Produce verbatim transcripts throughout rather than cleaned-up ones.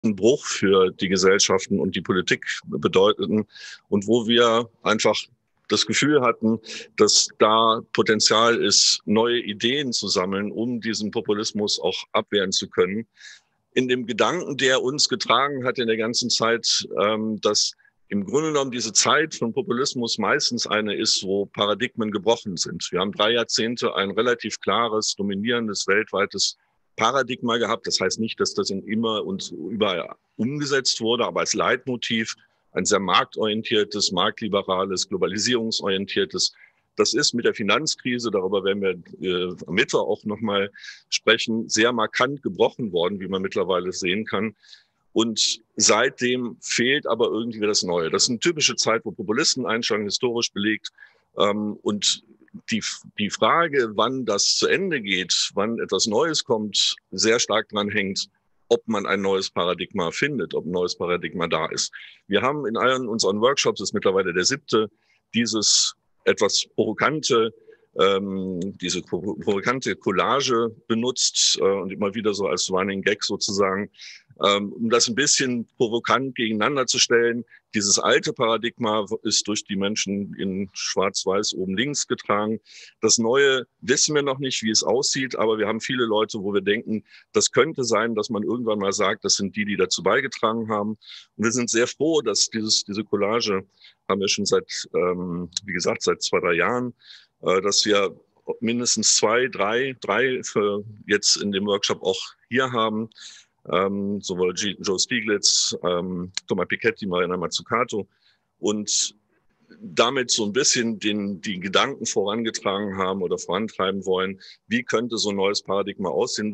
Bruch für die Gesellschaften und die Politik bedeuteten und wo wir einfach das Gefühl hatten, dass da Potenzial ist, neue Ideen zu sammeln, um diesen Populismus auch abwehren zu können. In dem Gedanken, der uns getragen hat in der ganzen Zeit, ähm, dass im Grunde genommen diese Zeit von Populismus meistens eine ist, wo Paradigmen gebrochen sind. Wir haben drei Jahrzehnte ein relativ klares, dominierendes, weltweites Paradigma gehabt. Das heißt nicht, dass das in immer und überall umgesetzt wurde, aber als Leitmotiv ein sehr marktorientiertes, marktliberales, globalisierungsorientiertes. Das ist mit der Finanzkrise, darüber werden wir äh, am Mittwoch auch nochmal sprechen, sehr markant gebrochen worden, wie man mittlerweile sehen kann. Und seitdem fehlt aber irgendwie das Neue. Das ist eine typische Zeit, wo Populisten einschlagen, historisch belegt. Ähm, und die, die Frage, wann das zu Ende geht, wann etwas Neues kommt, sehr stark daran hängt, ob man ein neues Paradigma findet, ob ein neues Paradigma da ist. Wir haben in allen unseren Workshops, das ist mittlerweile der siebte, dieses etwas provokante, ähm, diese provokante Collage benutzt äh, und immer wieder so als Running Gag sozusagen, ähm, um das ein bisschen provokant gegeneinander zu stellen. Dieses alte Paradigma ist durch die Menschen in Schwarz-Weiß oben links getragen. Das Neue wissen wir noch nicht, wie es aussieht, aber wir haben viele Leute, wo wir denken, das könnte sein, dass man irgendwann mal sagt, das sind die, die dazu beigetragen haben. Und wir sind sehr froh, dass dieses, diese Collage haben wir schon seit, ähm, wie gesagt, seit zwei, drei Jahren, äh, dass wir mindestens zwei, drei, drei für jetzt in dem Workshop auch hier haben. Ähm, sowohl G Joe Stiglitz, ähm, Thomas Piketty, Mariana Mazzucato und damit so ein bisschen den, die Gedanken vorangetragen haben oder vorantreiben wollen, wie könnte so ein neues Paradigma aussehen,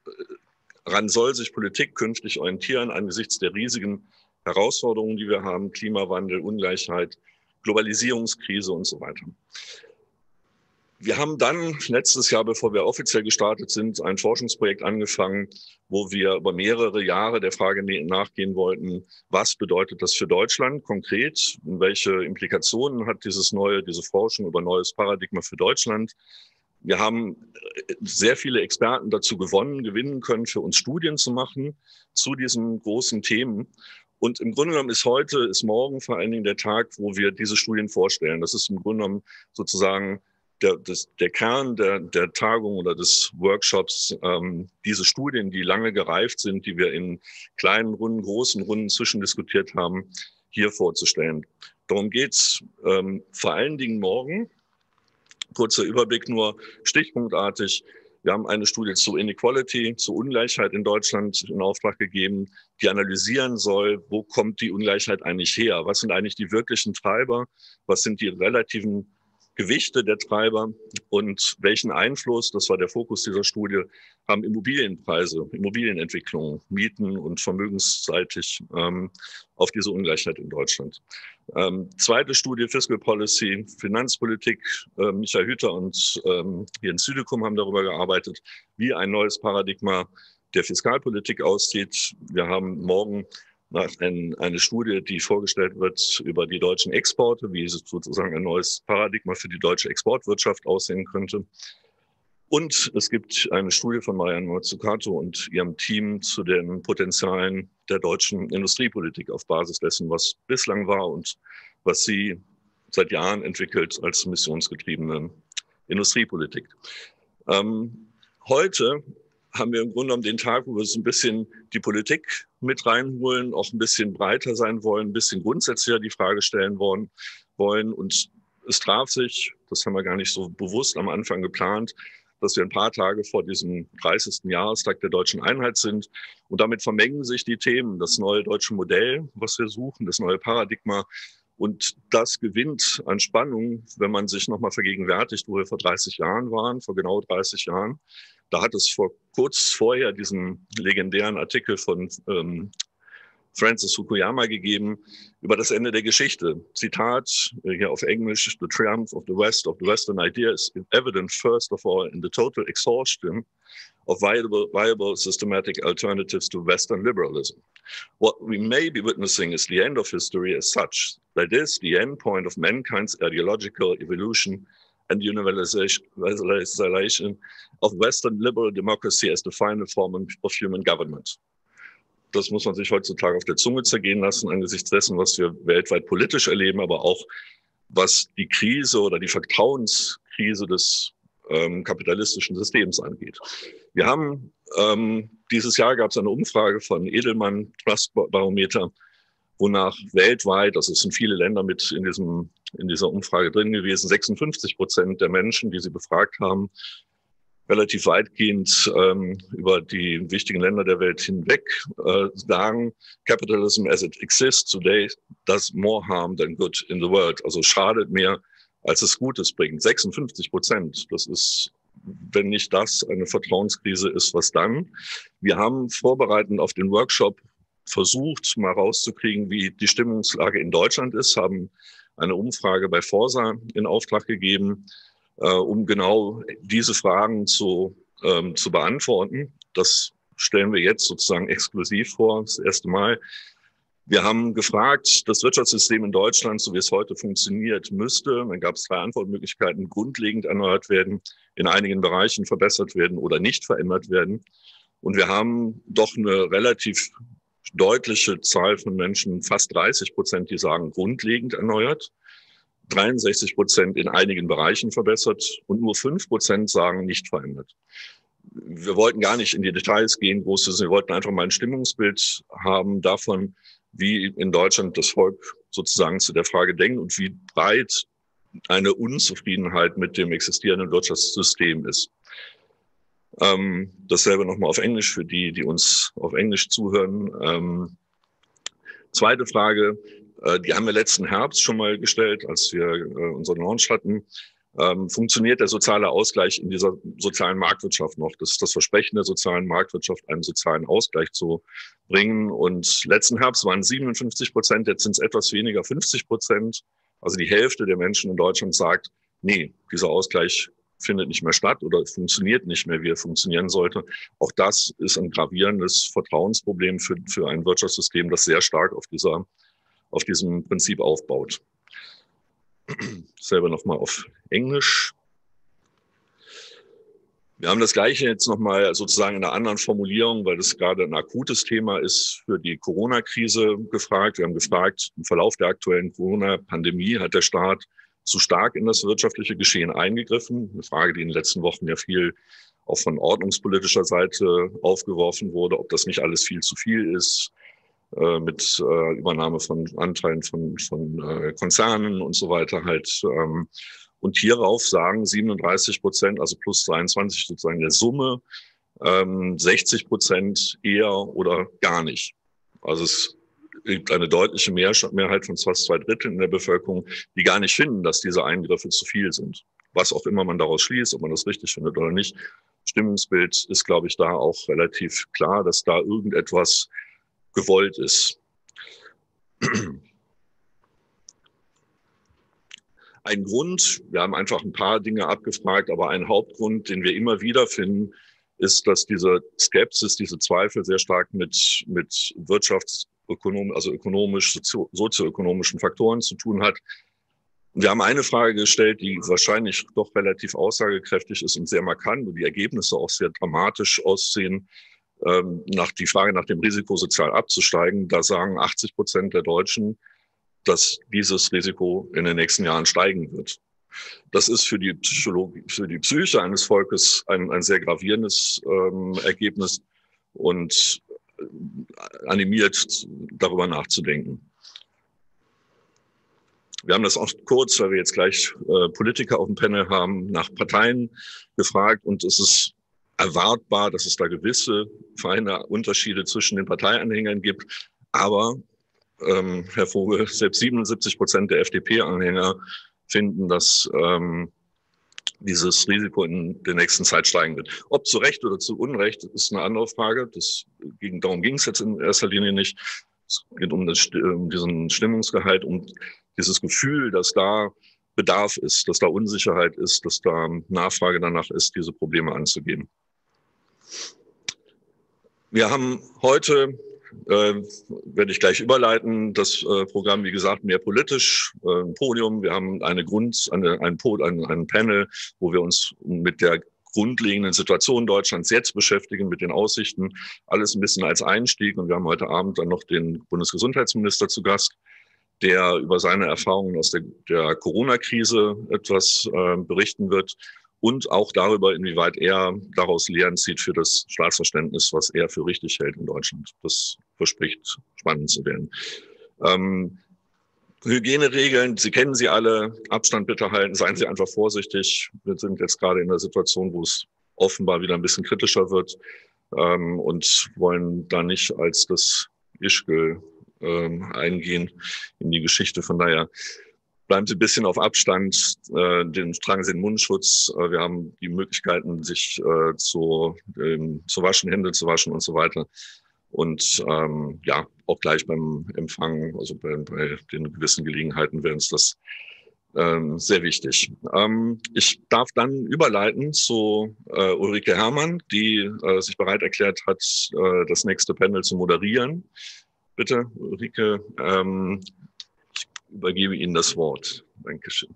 woran soll sich Politik künftig orientieren angesichts der riesigen Herausforderungen, die wir haben, Klimawandel, Ungleichheit, Globalisierungskrise und so weiter. Wir haben dann letztes Jahr, bevor wir offiziell gestartet sind, ein Forschungsprojekt angefangen, wo wir über mehrere Jahre der Frage nachgehen wollten, was bedeutet das für Deutschland konkret? Welche Implikationen hat dieses neue, diese Forschung über neues Paradigma für Deutschland? Wir haben sehr viele Experten dazu gewonnen, gewinnen können, für uns Studien zu machen zu diesen großen Themen. Und im Grunde genommen ist heute, ist morgen vor allen Dingen der Tag, wo wir diese Studien vorstellen. Das ist im Grunde genommen sozusagen Der, das, der Kern der, der Tagung oder des Workshops, ähm, diese Studien, die lange gereift sind, die wir in kleinen Runden, großen Runden zwischendiskutiert haben, hier vorzustellen. Darum geht's ähm, vor allen Dingen morgen. Kurzer Überblick nur, stichpunktartig. Wir haben eine Studie zu Inequality, zu Ungleichheit in Deutschland in Auftrag gegeben, die analysieren soll, wo kommt die Ungleichheit eigentlich her? Was sind eigentlich die wirklichen Treiber? Was sind die relativen Gewichte der Treiber und welchen Einfluss, das war der Fokus dieser Studie, haben Immobilienpreise, Immobilienentwicklung, Mieten und vermögensseitig ähm, auf diese Ungleichheit in Deutschland. Ähm, zweite Studie, Fiscal Policy, Finanzpolitik. Äh, Michael Hüter und ähm, Jens Südekum haben darüber gearbeitet, wie ein neues Paradigma der Fiskalpolitik aussieht. Wir haben morgen Ein, eine Studie, die vorgestellt wird über die deutschen Exporte, wie sozusagen ein neues Paradigma für die deutsche Exportwirtschaft aussehen könnte. Und es gibt eine Studie von Mariana Mazzucato und ihrem Team zu den Potenzialen der deutschen Industriepolitik auf Basis dessen, was bislang war und was sie seit Jahren entwickelt als missionsgetriebene Industriepolitik. Ähm, heute haben wir im Grunde genommen den Tag, wo wir so ein bisschen die Politik mit reinholen, auch ein bisschen breiter sein wollen, ein bisschen grundsätzlicher die Frage stellen wollen. wollen. Und es traf sich, das haben wir gar nicht so bewusst am Anfang geplant, dass wir ein paar Tage vor diesem dreißigsten Jahrestag der deutschen Einheit sind. Und damit vermengen sich die Themen, das neue deutsche Modell, was wir suchen, das neue Paradigma. Und das gewinnt an Spannung, wenn man sich nochmal vergegenwärtigt, wo wir vor dreißig Jahren waren, vor genau dreißig Jahren. Da hat es vor kurz vorher diesen legendären Artikel von ähm, Francis Fukuyama gegeben über das Ende der Geschichte. Zitat hier auf Englisch: The triumph of the West, of the Western idea is evident first of all in the total exhaustion of viable, viable systematic alternatives to Western liberalism. What we may be witnessing is the end of history as such. That is the end point of mankind's ideological evolution and universalization of Western liberal democracy as the final form of human government. das muss man sich heutzutage auf der Zunge zergehen lassen, angesichts dessen, was wir weltweit politisch erleben, aber auch was die Krise oder die Vertrauenskrise des ähm, kapitalistischen Systems angeht. Wir haben ähm, dieses Jahr gab es eine Umfrage von Edelmann Trust Barometer, wonach weltweit, also es sind viele Länder mit in diesem in dieser Umfrage drin gewesen, sechsundfünfzig Prozent der Menschen, die sie befragt haben, relativ weitgehend ähm, über die wichtigen Länder der Welt hinweg äh, sagen, Capitalism as it exists today does more harm than good in the world. Also schadet mehr, als es Gutes bringt. sechsundfünfzig Prozent. Das ist, wenn nicht das eine Vertrauenskrise ist, was dann? Wir haben vorbereitend auf den Workshop versucht, mal rauszukriegen, wie die Stimmungslage in Deutschland ist, haben eine Umfrage bei Forsa in Auftrag gegeben, äh, um genau diese Fragen zu, ähm, zu beantworten. Das stellen wir jetzt sozusagen exklusiv vor, das erste Mal. Wir haben gefragt, das Wirtschaftssystem in Deutschland, so wie es heute funktioniert, müsste, dann gab es drei Antwortmöglichkeiten, grundlegend erneuert werden, in einigen Bereichen verbessert werden oder nicht verändert werden. Und wir haben doch eine relativ deutliche Zahl von Menschen, fast dreißig Prozent, die sagen, grundlegend erneuert, dreiundsechzig Prozent in einigen Bereichen verbessert und nur fünf Prozent sagen, nicht verändert. Wir wollten gar nicht in die Details gehen, großes, wir wollten einfach mal ein Stimmungsbild haben davon, wie in Deutschland das Volk sozusagen zu der Frage denkt und wie breit eine Unzufriedenheit mit dem existierenden Wirtschaftssystem ist. Ähm, dasselbe nochmal auf Englisch für die, die uns auf Englisch zuhören. Ähm, zweite Frage, äh, die haben wir letzten Herbst schon mal gestellt, als wir äh, unseren Launch hatten. Ähm, funktioniert der soziale Ausgleich in dieser sozialen Marktwirtschaft noch? Das ist das Versprechen der sozialen Marktwirtschaft, einen sozialen Ausgleich zu bringen. Und letzten Herbst waren siebenundfünfzig Prozent, jetzt sind es etwas weniger, fünfzig Prozent. Also die Hälfte der Menschen in Deutschland sagt, nee, dieser Ausgleich findet nicht mehr statt oder funktioniert nicht mehr, wie er funktionieren sollte. Auch das ist ein gravierendes Vertrauensproblem für, für ein Wirtschaftssystem, das sehr stark auf dieser, auf diesem Prinzip aufbaut. Selber nochmal auf Englisch. Wir haben das Gleiche jetzt nochmal sozusagen in einer anderen Formulierung, weil das gerade ein akutes Thema ist, für die Corona-Krise gefragt. Wir haben gefragt, im Verlauf der aktuellen Corona-Pandemie hat der Staat zu stark in das wirtschaftliche Geschehen eingegriffen. Eine Frage, die in den letzten Wochen ja viel auch von ordnungspolitischer Seite aufgeworfen wurde, ob das nicht alles viel zu viel ist, äh, mit äh, Übernahme von Anteilen von, von äh, Konzernen und so weiter halt. Ähm, und hierauf sagen siebenunddreißig Prozent, also plus dreiundzwanzig sozusagen der Summe, ähm, sechzig Prozent eher oder gar nicht. Also es gibt eine deutliche Mehrheit von fast zwei Dritteln in der Bevölkerung, die gar nicht finden, dass diese Eingriffe zu viel sind. Was auch immer man daraus schließt, ob man das richtig findet oder nicht. Stimmungsbild ist, glaube ich, da auch relativ klar, dass da irgendetwas gewollt ist. Ein Grund, wir haben einfach ein paar Dinge abgefragt, aber ein Hauptgrund, den wir immer wieder finden, ist, dass diese Skepsis, diese Zweifel sehr stark mit, mit wirtschaftsökonomisch, also ökonomisch, sozio, sozioökonomischen Faktoren zu tun hat. Wir haben eine Frage gestellt, die wahrscheinlich doch relativ aussagekräftig ist und sehr markant und die Ergebnisse auch sehr dramatisch aussehen, ähm, nach die Frage nach dem Risiko sozial abzusteigen. Da sagen achtzig Prozent der Deutschen, dass dieses Risiko in den nächsten Jahren steigen wird. Das ist für die Psychologie, für die Psyche eines Volkes ein, ein sehr gravierendes ähm, Ergebnis und animiert, darüber nachzudenken. Wir haben das auch kurz, weil wir jetzt gleich äh, Politiker auf dem Panel haben, nach Parteien gefragt und es ist erwartbar, dass es da gewisse feine Unterschiede zwischen den Parteianhängern gibt. Aber, ähm, Herr Vogel, selbst siebenundsiebzig Prozent der F D P-Anhänger finden, dass ähm, dieses Risiko in der nächsten Zeit steigen wird. Ob zu Recht oder zu Unrecht, ist eine andere Frage. Das ging, darum ging es jetzt in erster Linie nicht. Es geht um, das, um diesen Stimmungsgehalt, um dieses Gefühl, dass da Bedarf ist, dass da Unsicherheit ist, dass da Nachfrage danach ist, diese Probleme anzugehen. Wir haben heute, äh, werde ich gleich überleiten, das äh, Programm, wie gesagt, mehr politisch, äh, ein Podium. Wir haben eine Grund, eine, ein, ein, ein Panel, wo wir uns mit der grundlegenden Situation Deutschlands jetzt beschäftigen, mit den Aussichten. Alles ein bisschen als Einstieg. Und wir haben heute Abend dann noch den Bundesgesundheitsminister zu Gast, der über seine Erfahrungen aus der, der Corona-Krise etwas äh, berichten wird und auch darüber, inwieweit er daraus Lehren zieht für das Staatsverständnis, was er für richtig hält in Deutschland. Das verspricht spannend zu werden. Ähm, Hygieneregeln, Sie kennen sie alle. Abstand bitte halten, seien Sie einfach vorsichtig. Wir sind jetzt gerade in einer Situation, wo es offenbar wieder ein bisschen kritischer wird ähm, und wollen da nicht als das Ischgl ähm, eingehen in die Geschichte. Von daher bleiben Sie ein bisschen auf Abstand, äh, den, tragen Sie den Mundschutz. Äh, wir haben die Möglichkeiten, sich äh, zu, ähm, zu waschen, Hände zu waschen und so weiter. Und ähm, ja, auch gleich beim Empfang, also bei, bei den gewissen Gelegenheiten wäre uns das ähm, sehr wichtig. Ähm, ich darf dann überleiten zu äh, Ulrike Herrmann, die äh, sich bereit erklärt hat, äh, das nächste Panel zu moderieren. Bitte, Ulrike, ähm, ich übergebe Ihnen das Wort. Dankeschön.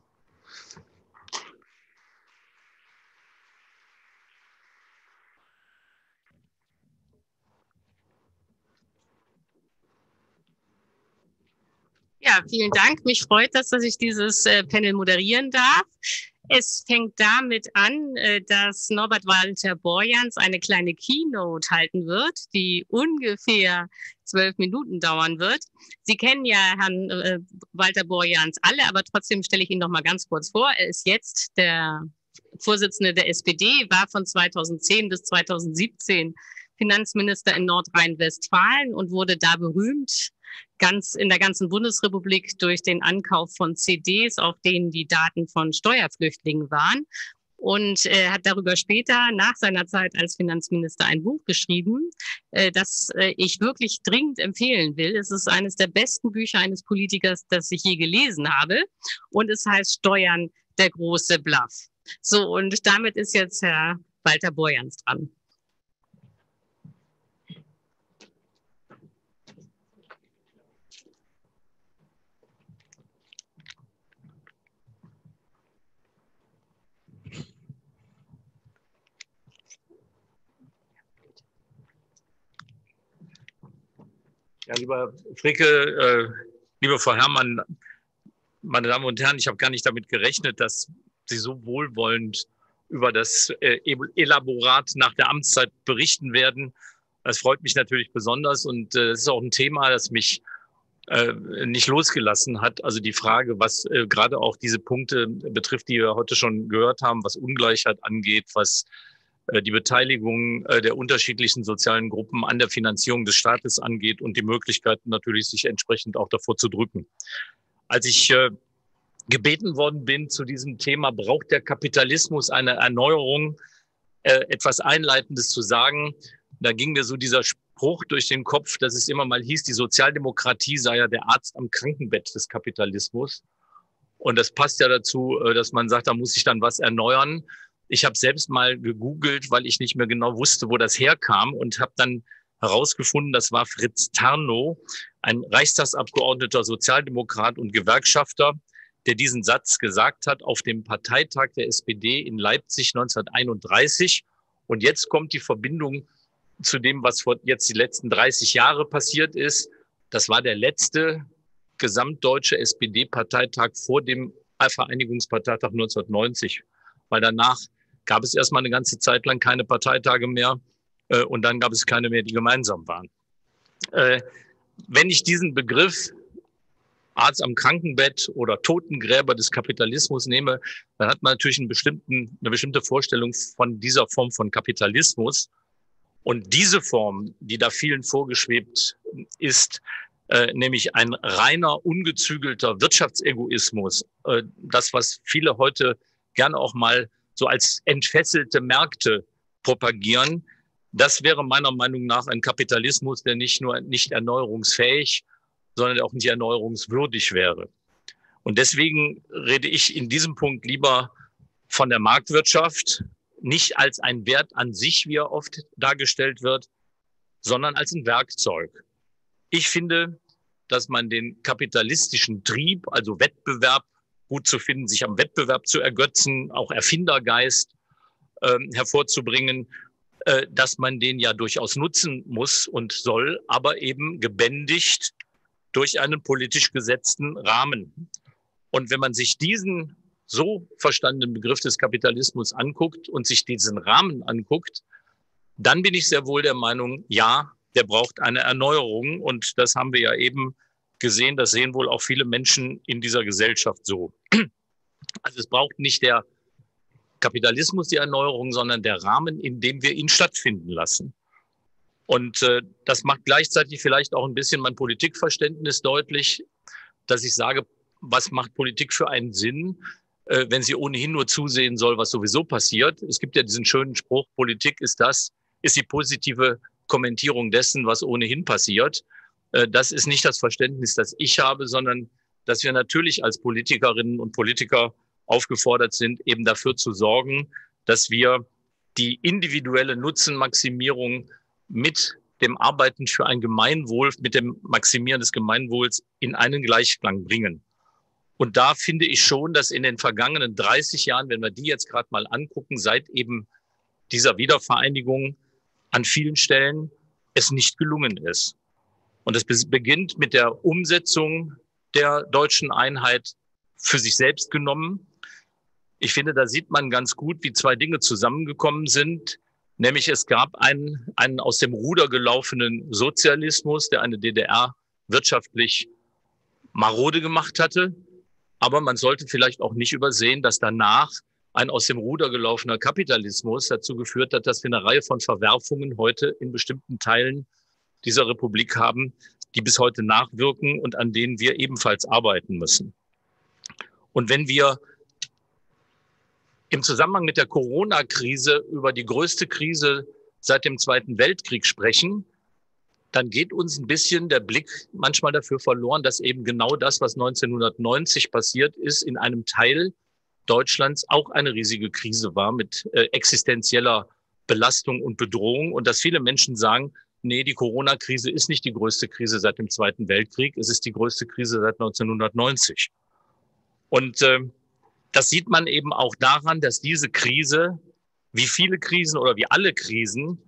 Ja, vielen Dank. Mich freut das, dass ich dieses äh, Panel moderieren darf. Es fängt damit an, äh, dass Norbert Walter Borjans eine kleine Keynote halten wird, die ungefähr zwölf Minuten dauern wird. Sie kennen ja Herrn äh, Walter Borjans alle, aber trotzdem stelle ich ihn noch mal ganz kurz vor. Er ist jetzt der Vorsitzende der S P D, war von zweitausendzehn bis zweitausendsiebzehn Finanzminister in Nordrhein-Westfalen und wurde da berühmt, ganz in der ganzen Bundesrepublik durch den Ankauf von C Ds, auf denen die Daten von Steuerflüchtlingen waren. Und er hat darüber später, nach seiner Zeit als Finanzminister, ein Buch geschrieben, äh, das äh, ich wirklich dringend empfehlen will. Es ist eines der besten Bücher eines Politikers, das ich je gelesen habe. Und es heißt Steuern, der große Bluff. So, und damit ist jetzt Herr Walter Borjans dran. Ja, lieber Fricke, äh, liebe Frau Herrmann, meine Damen und Herren, ich habe gar nicht damit gerechnet, dass Sie so wohlwollend über das äh, Elaborat nach der Amtszeit berichten werden. Das freut mich natürlich besonders und es äh, ist auch ein Thema, das mich äh, nicht losgelassen hat. Also die Frage, was äh, gerade auch diese Punkte betrifft, die wir heute schon gehört haben, was Ungleichheit angeht, was die Beteiligung der unterschiedlichen sozialen Gruppen an der Finanzierung des Staates angeht und die Möglichkeiten natürlich, sich entsprechend auch davor zu drücken. Als ich äh, gebeten worden bin zu diesem Thema, braucht der Kapitalismus eine Erneuerung, äh, etwas Einleitendes zu sagen, da ging mir so dieser Spruch durch den Kopf, dass es immer mal hieß, die Sozialdemokratie sei ja der Arzt am Krankenbett des Kapitalismus. Und das passt ja dazu, dass man sagt, da muss sich dann was erneuern. Ich habe selbst mal gegoogelt, weil ich nicht mehr genau wusste, wo das herkam und habe dann herausgefunden, das war Fritz Tarnow, ein Reichstagsabgeordneter, Sozialdemokrat und Gewerkschafter, der diesen Satz gesagt hat auf dem Parteitag der S P D in Leipzig neunzehnhunderteinunddreißig. Und jetzt kommt die Verbindung zu dem, was vor jetzt die letzten dreißig Jahre passiert ist. Das war der letzte gesamtdeutsche S P D-Parteitag vor dem Vereinigungsparteitag neunzehnhundertneunzig, weil danach gab es erstmal eine ganze Zeit lang keine Parteitage mehr äh, und dann gab es keine mehr, die gemeinsam waren. Äh, wenn ich diesen Begriff Arzt am Krankenbett oder Totengräber des Kapitalismus nehme, dann hat man natürlich einen bestimmten, eine bestimmte Vorstellung von dieser Form von Kapitalismus. Und diese Form, die da vielen vorgeschwebt ist, äh, nämlich ein reiner, ungezügelter Wirtschaftsegoismus, äh, das, was viele heute gerne auch mal so als entfesselte Märkte propagieren, das wäre meiner Meinung nach ein Kapitalismus, der nicht nur nicht erneuerungsfähig, sondern auch nicht erneuerungswürdig wäre. Und deswegen rede ich in diesem Punkt lieber von der Marktwirtschaft, nicht als ein Wert an sich, wie er oft dargestellt wird, sondern als ein Werkzeug. Ich finde, dass man den kapitalistischen Trieb, also Wettbewerb, gut zu finden, sich am Wettbewerb zu ergötzen, auch Erfindergeist, äh, hervorzubringen, äh, dass man den ja durchaus nutzen muss und soll, aber eben gebändigt durch einen politisch gesetzten Rahmen. Und wenn man sich diesen so verstandenen Begriff des Kapitalismus anguckt und sich diesen Rahmen anguckt, dann bin ich sehr wohl der Meinung, ja, der braucht eine Erneuerung. Und das haben wir ja eben gesehen, das sehen wohl auch viele Menschen in dieser Gesellschaft so. Also es braucht nicht der Kapitalismus die Erneuerung, sondern der Rahmen, in dem wir ihn stattfinden lassen. Und äh, das macht gleichzeitig vielleicht auch ein bisschen mein Politikverständnis deutlich, dass ich sage, was macht Politik für einen Sinn, äh, wenn sie ohnehin nur zusehen soll, was sowieso passiert. Es gibt ja diesen schönen Spruch, Politik ist das, ist die positive Kommentierung dessen, was ohnehin passiert. Äh, das ist nicht das Verständnis, das ich habe, sondern dass wir natürlich als Politikerinnen und Politiker aufgefordert sind, eben dafür zu sorgen, dass wir die individuelle Nutzenmaximierung mit dem Arbeiten für ein Gemeinwohl, mit dem Maximieren des Gemeinwohls in einen Gleichklang bringen. Und da finde ich schon, dass in den vergangenen dreißig Jahren, wenn wir die jetzt gerade mal angucken, seit eben dieser Wiedervereinigung an vielen Stellen es nicht gelungen ist. Und es beginnt mit der Umsetzung der deutschen Einheit für sich selbst genommen. Ich finde, da sieht man ganz gut, wie zwei Dinge zusammengekommen sind. Nämlich es gab einen, einen aus dem Ruder gelaufenen Sozialismus, der eine D D R wirtschaftlich marode gemacht hatte. Aber man sollte vielleicht auch nicht übersehen, dass danach ein aus dem Ruder gelaufener Kapitalismus dazu geführt hat, dass wir eine Reihe von Verwerfungen heute in bestimmten Teilen dieser Republik haben, die bis heute nachwirken und an denen wir ebenfalls arbeiten müssen. Und wenn wir im Zusammenhang mit der Corona-Krise über die größte Krise seit dem Zweiten Weltkrieg sprechen, dann geht uns ein bisschen der Blick manchmal dafür verloren, dass eben genau das, was neunzehnhundertneunzig passiert ist, in einem Teil Deutschlands auch eine riesige Krise war mit äh, existenzieller Belastung und Bedrohung und dass viele Menschen sagen, nee, die Corona-Krise ist nicht die größte Krise seit dem Zweiten Weltkrieg, es ist die größte Krise seit neunzehnhundertneunzig. Und äh, das sieht man eben auch daran, dass diese Krise, wie viele Krisen oder wie alle Krisen,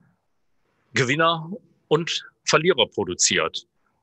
Gewinner und Verlierer produziert.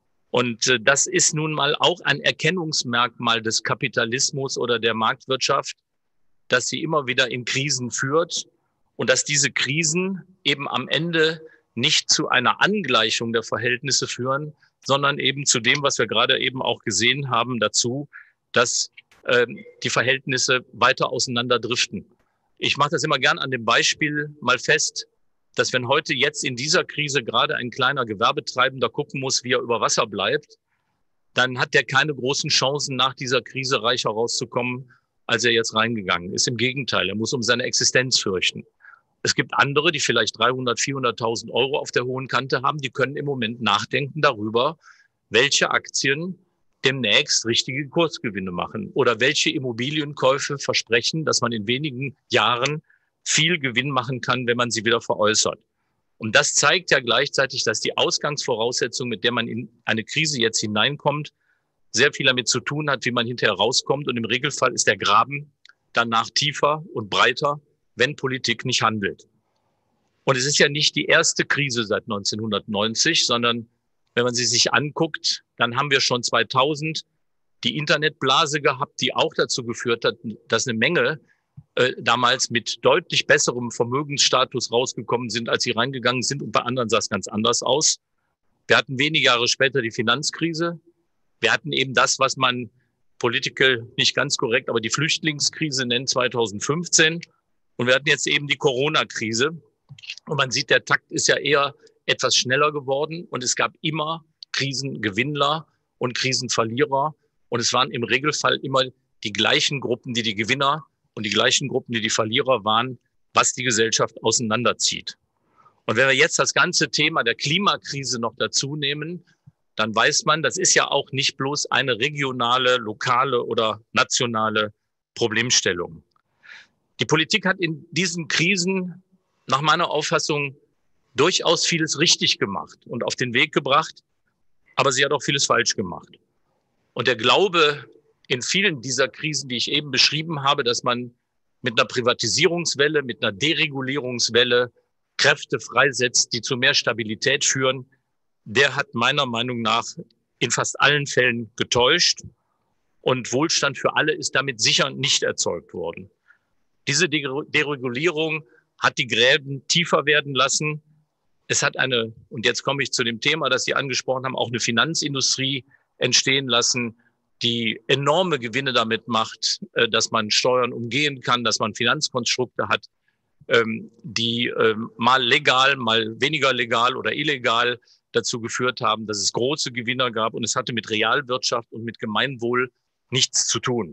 Und äh, das ist nun mal auch ein Erkennungsmerkmal des Kapitalismus oder der Marktwirtschaft, dass sie immer wieder in Krisen führt und dass diese Krisen eben am Ende nicht zu einer Angleichung der Verhältnisse führen, sondern eben zu dem, was wir gerade eben auch gesehen haben, dazu, dass die Verhältnisse weiter auseinanderdriften. Ich mache das immer gern an dem Beispiel mal fest, dass wenn heute jetzt in dieser Krise gerade ein kleiner Gewerbetreibender gucken muss, wie er über Wasser bleibt, dann hat der keine großen Chancen, nach dieser Krise reicher rauszukommen, als er jetzt reingegangen ist. Im Gegenteil, er muss um seine Existenz fürchten. Es gibt andere, die vielleicht dreihundert, vierhunderttausend Euro auf der hohen Kante haben, die können im Moment nachdenken darüber, welche Aktien demnächst richtige Kursgewinne machen oder welche Immobilienkäufe versprechen, dass man in wenigen Jahren viel Gewinn machen kann, wenn man sie wieder veräußert. Und das zeigt ja gleichzeitig, dass die Ausgangsvoraussetzung, mit der man in eine Krise jetzt hineinkommt, sehr viel damit zu tun hat, wie man hinterher rauskommt. Und im Regelfall ist der Graben danach tiefer und breiter, wenn Politik nicht handelt. Und es ist ja nicht die erste Krise seit neunzehnhundertneunzig, sondern wenn man sie sich anguckt, dann haben wir schon zweitausend die Internetblase gehabt, die auch dazu geführt hat, dass eine Menge äh, damals mit deutlich besserem Vermögensstatus rausgekommen sind, als sie reingegangen sind. Und bei anderen sah es ganz anders aus. Wir hatten wenige Jahre später die Finanzkrise. Wir hatten eben das, was man political nicht ganz korrekt, aber die Flüchtlingskrise nennt zweitausendfünfzehn. Und wir hatten jetzt eben die Corona-Krise. Und man sieht, der Takt ist ja eher etwas schneller geworden und es gab immer Krisengewinnler und Krisenverlierer und es waren im Regelfall immer die gleichen Gruppen, die die Gewinner und die gleichen Gruppen, die die Verlierer waren, was die Gesellschaft auseinanderzieht. Und wenn wir jetzt das ganze Thema der Klimakrise noch dazu nehmen, dann weiß man, das ist ja auch nicht bloß eine regionale, lokale oder nationale Problemstellung. Die Politik hat in diesen Krisen nach meiner Auffassung durchaus vieles richtig gemacht und auf den Weg gebracht, aber sie hat auch vieles falsch gemacht. Und der Glaube in vielen dieser Krisen, die ich eben beschrieben habe, dass man mit einer Privatisierungswelle, mit einer Deregulierungswelle Kräfte freisetzt, die zu mehr Stabilität führen, der hat meiner Meinung nach in fast allen Fällen getäuscht. Und Wohlstand für alle ist damit sicher nicht erzeugt worden. Diese Deregulierung hat die Gräben tiefer werden lassen. Es hat eine, und jetzt komme ich zu dem Thema, das Sie angesprochen haben, auch eine Finanzindustrie entstehen lassen, die enorme Gewinne damit macht, dass man Steuern umgehen kann, dass man Finanzkonstrukte hat, die mal legal, mal weniger legal oder illegal dazu geführt haben, dass es große Gewinner gab. Und es hatte mit Realwirtschaft und mit Gemeinwohl nichts zu tun.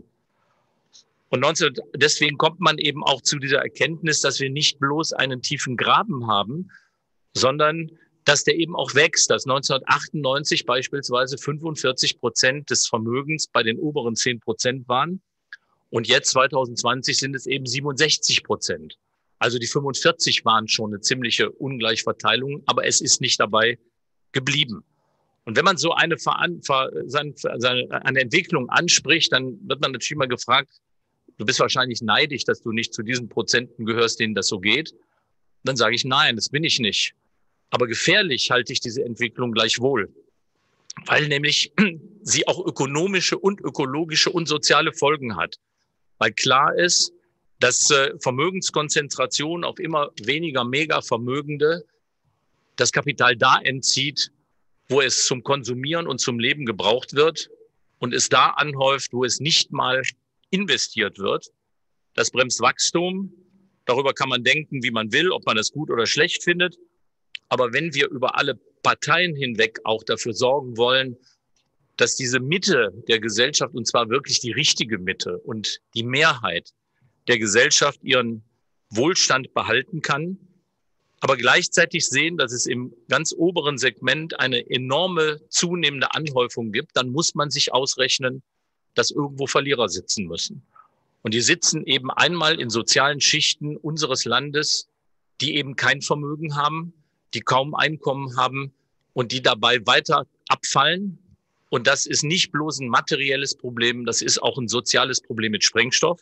Und neunzehn, deswegen kommt man eben auch zu dieser Erkenntnis, dass wir nicht bloß einen tiefen Graben haben, sondern dass der eben auch wächst, dass neunzehnhundertachtundneunzig beispielsweise fünfundvierzig Prozent des Vermögens bei den oberen zehn Prozent waren. Und jetzt zweitausendzwanzig sind es eben siebenundsechzig Prozent. Also die fünfundvierzig waren schon eine ziemliche Ungleichverteilung, aber es ist nicht dabei geblieben. Und wenn man so eine, Veran seine, seine, eine Entwicklung anspricht, dann wird man natürlich mal gefragt, du bist wahrscheinlich neidisch, dass du nicht zu diesen Prozenten gehörst, denen das so geht. Dann sage ich, nein, das bin ich nicht. Aber gefährlich halte ich diese Entwicklung gleichwohl, weil nämlich sie auch ökonomische und ökologische und soziale Folgen hat. Weil klar ist, dass äh, Vermögenskonzentration auf immer weniger Mega-Vermögende das Kapital da entzieht, wo es zum Konsumieren und zum Leben gebraucht wird und es da anhäuft, wo es nicht mal investiert wird. Das bremst Wachstum. Darüber kann man denken, wie man will, ob man das gut oder schlecht findet. Aber wenn wir über alle Parteien hinweg auch dafür sorgen wollen, dass diese Mitte der Gesellschaft, und zwar wirklich die richtige Mitte und die Mehrheit der Gesellschaft ihren Wohlstand behalten kann, aber gleichzeitig sehen, dass es im ganz oberen Segment eine enorme zunehmende Anhäufung gibt, dann muss man sich ausrechnen, dass irgendwo Verlierer sitzen müssen. Und die sitzen eben einmal in sozialen Schichten unseres Landes, die eben kein Vermögen haben, die kaum Einkommen haben und die dabei weiter abfallen. Und das ist nicht bloß ein materielles Problem, das ist auch ein soziales Problem mit Sprengstoff.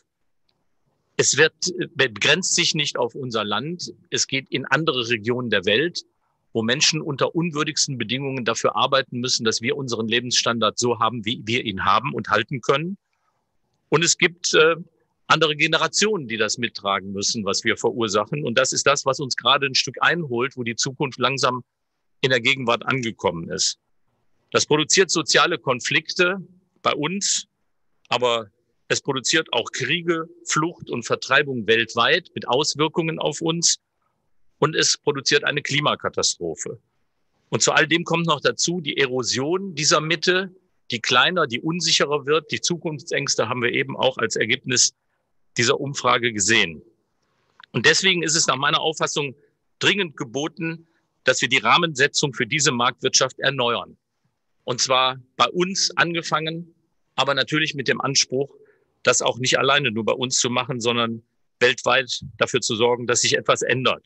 Es wird, begrenzt sich nicht auf unser Land. Es geht in andere Regionen der Welt, wo Menschen unter unwürdigsten Bedingungen dafür arbeiten müssen, dass wir unseren Lebensstandard so haben, wie wir ihn haben und halten können. Und es gibt äh, andere Generationen, die das mittragen müssen, was wir verursachen. Und das ist das, was uns gerade ein Stück einholt, wo die Zukunft langsam in der Gegenwart angekommen ist. Das produziert soziale Konflikte bei uns, aber es produziert auch Kriege, Flucht und Vertreibung weltweit mit Auswirkungen auf uns. Und es produziert eine Klimakatastrophe. Und zu all dem kommt noch dazu die Erosion dieser Mitte, die kleiner, die unsicherer wird. Die Zukunftsängste haben wir eben auch als Ergebnis dieser Umfrage gesehen. Und deswegen ist es nach meiner Auffassung dringend geboten, dass wir die Rahmensetzung für diese Marktwirtschaft erneuern. Und zwar bei uns angefangen, aber natürlich mit dem Anspruch, das auch nicht alleine nur bei uns zu machen, sondern weltweit dafür zu sorgen, dass sich etwas ändert.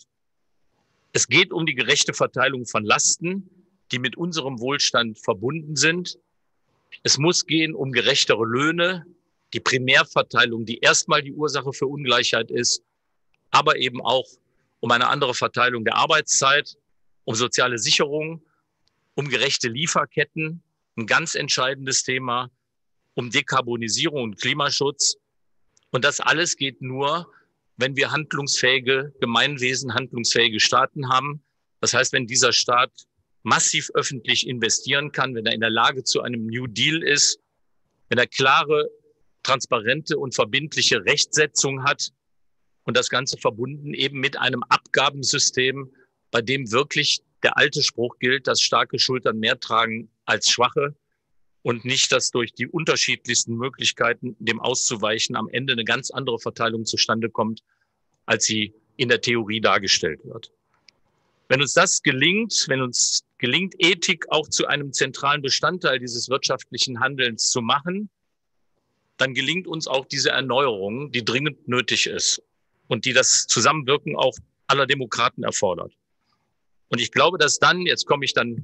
Es geht um die gerechte Verteilung von Lasten, die mit unserem Wohlstand verbunden sind. Es muss gehen um gerechtere Löhne, die Primärverteilung, die erstmal die Ursache für Ungleichheit ist, aber eben auch um eine andere Verteilung der Arbeitszeit, um soziale Sicherung, um gerechte Lieferketten, ein ganz entscheidendes Thema, um Dekarbonisierung und Klimaschutz. Und das alles geht nur, wenn wir handlungsfähige Gemeinwesen, handlungsfähige Staaten haben. Das heißt, wenn dieser Staat massiv öffentlich investieren kann, wenn er in der Lage zu einem New Deal ist, wenn er klare, transparente und verbindliche Rechtsetzung hat und das Ganze verbunden eben mit einem Abgabensystem, bei dem wirklich der alte Spruch gilt, dass starke Schultern mehr tragen als schwache und nicht, dass durch die unterschiedlichsten Möglichkeiten, dem auszuweichen, am Ende eine ganz andere Verteilung zustande kommt, als sie in der Theorie dargestellt wird. Wenn uns das gelingt, wenn uns gelingt, Ethik auch zu einem zentralen Bestandteil dieses wirtschaftlichen Handelns zu machen, dann gelingt uns auch diese Erneuerung, die dringend nötig ist und die das Zusammenwirken auch aller Demokraten erfordert. Und ich glaube, dass dann, jetzt komme ich dann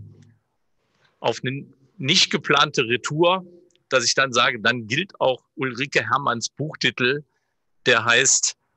auf eine nicht geplante Retour, dass ich dann sage, dann gilt auch Ulrike Herrmanns Buchtitel, der heißt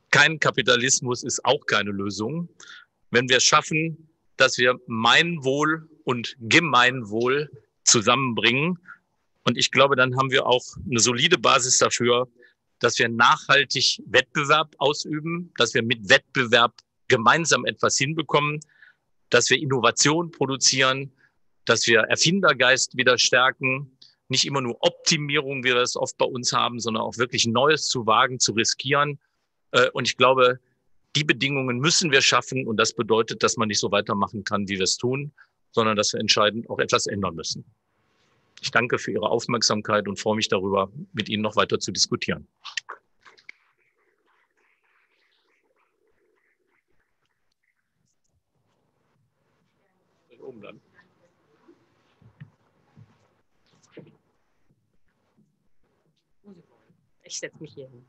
kein Kapitalismus ist auch keine Lösung. Wenn wir es schaffen, dass wir Gemeinwohl und Gemeinwohl zusammenbringen, und ich glaube, dann haben wir auch eine solide Basis dafür, dass wir nachhaltig Wettbewerb ausüben, dass wir mit Wettbewerb gemeinsam etwas hinbekommen, dass wir Innovation produzieren, dass wir Erfindergeist wieder stärken, nicht immer nur Optimierung, wie wir es oft bei uns haben, sondern auch wirklich Neues zu wagen, zu riskieren. Und ich glaube, die Bedingungen müssen wir schaffen. Und das bedeutet, dass man nicht so weitermachen kann, wie wir es tun, sondern dass wir entscheidend auch etwas ändern müssen. Ich danke für Ihre Aufmerksamkeit und freue mich darüber, mit Ihnen noch weiter zu diskutieren. Ich setze mich hier hin.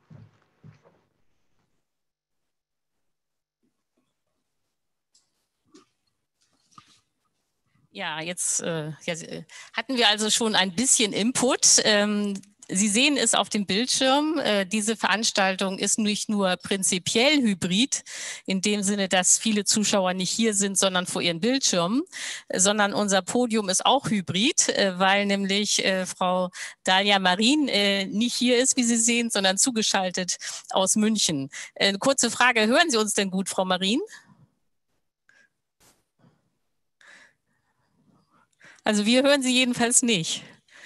Ja, jetzt äh, ja, hatten wir also schon ein bisschen Input. Ähm, Sie sehen es auf dem Bildschirm. Äh, diese Veranstaltung ist nicht nur prinzipiell hybrid, in dem Sinne, dass viele Zuschauer nicht hier sind, sondern vor ihren Bildschirmen, sondern unser Podium ist auch hybrid, äh, weil nämlich äh, Frau Dalia Marin äh, nicht hier ist, wie Sie sehen, sondern zugeschaltet aus München. Äh, kurze Frage, hören Sie uns denn gut, Frau Marin? Also wir hören Sie jedenfalls nicht.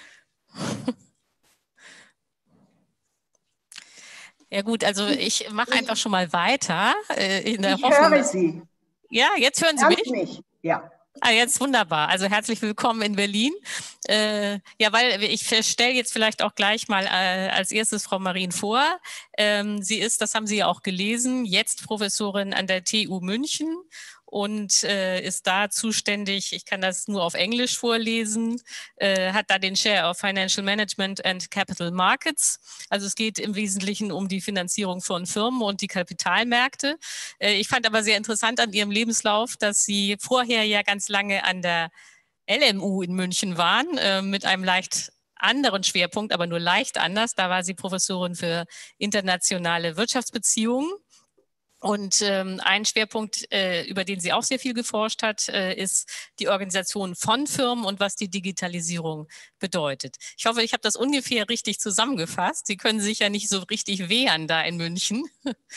Ja gut, also ich mache einfach schon mal weiter. Äh, in der ich Hoffnung, höre Sie. Ja, jetzt hören Sie Hören mich? mich? Ja. Ah, jetzt wunderbar. Also herzlich willkommen in Berlin. Äh, ja, weil ich stelle jetzt vielleicht auch gleich mal äh, als erstes Frau Marin vor. Ähm, sie ist, das haben Sie ja auch gelesen, jetzt Professorin an der T U München und äh, ist da zuständig, ich kann das nur auf Englisch vorlesen, äh, hat da den Chair of Financial Management and Capital Markets. Also es geht im Wesentlichen um die Finanzierung von Firmen und die Kapitalmärkte. Äh, ich fand aber sehr interessant an ihrem Lebenslauf, dass Sie vorher ja ganz lange an der L M U in München waren, äh, mit einem leicht anderen Schwerpunkt, aber nur leicht anders. Da war sie Professorin für internationale Wirtschaftsbeziehungen. Und ähm, ein Schwerpunkt, äh, über den sie auch sehr viel geforscht hat, äh, ist die Organisation von Firmen und was die Digitalisierung bedeutet. Ich hoffe, ich habe das ungefähr richtig zusammengefasst. Sie können sich ja nicht so richtig wehren da in München.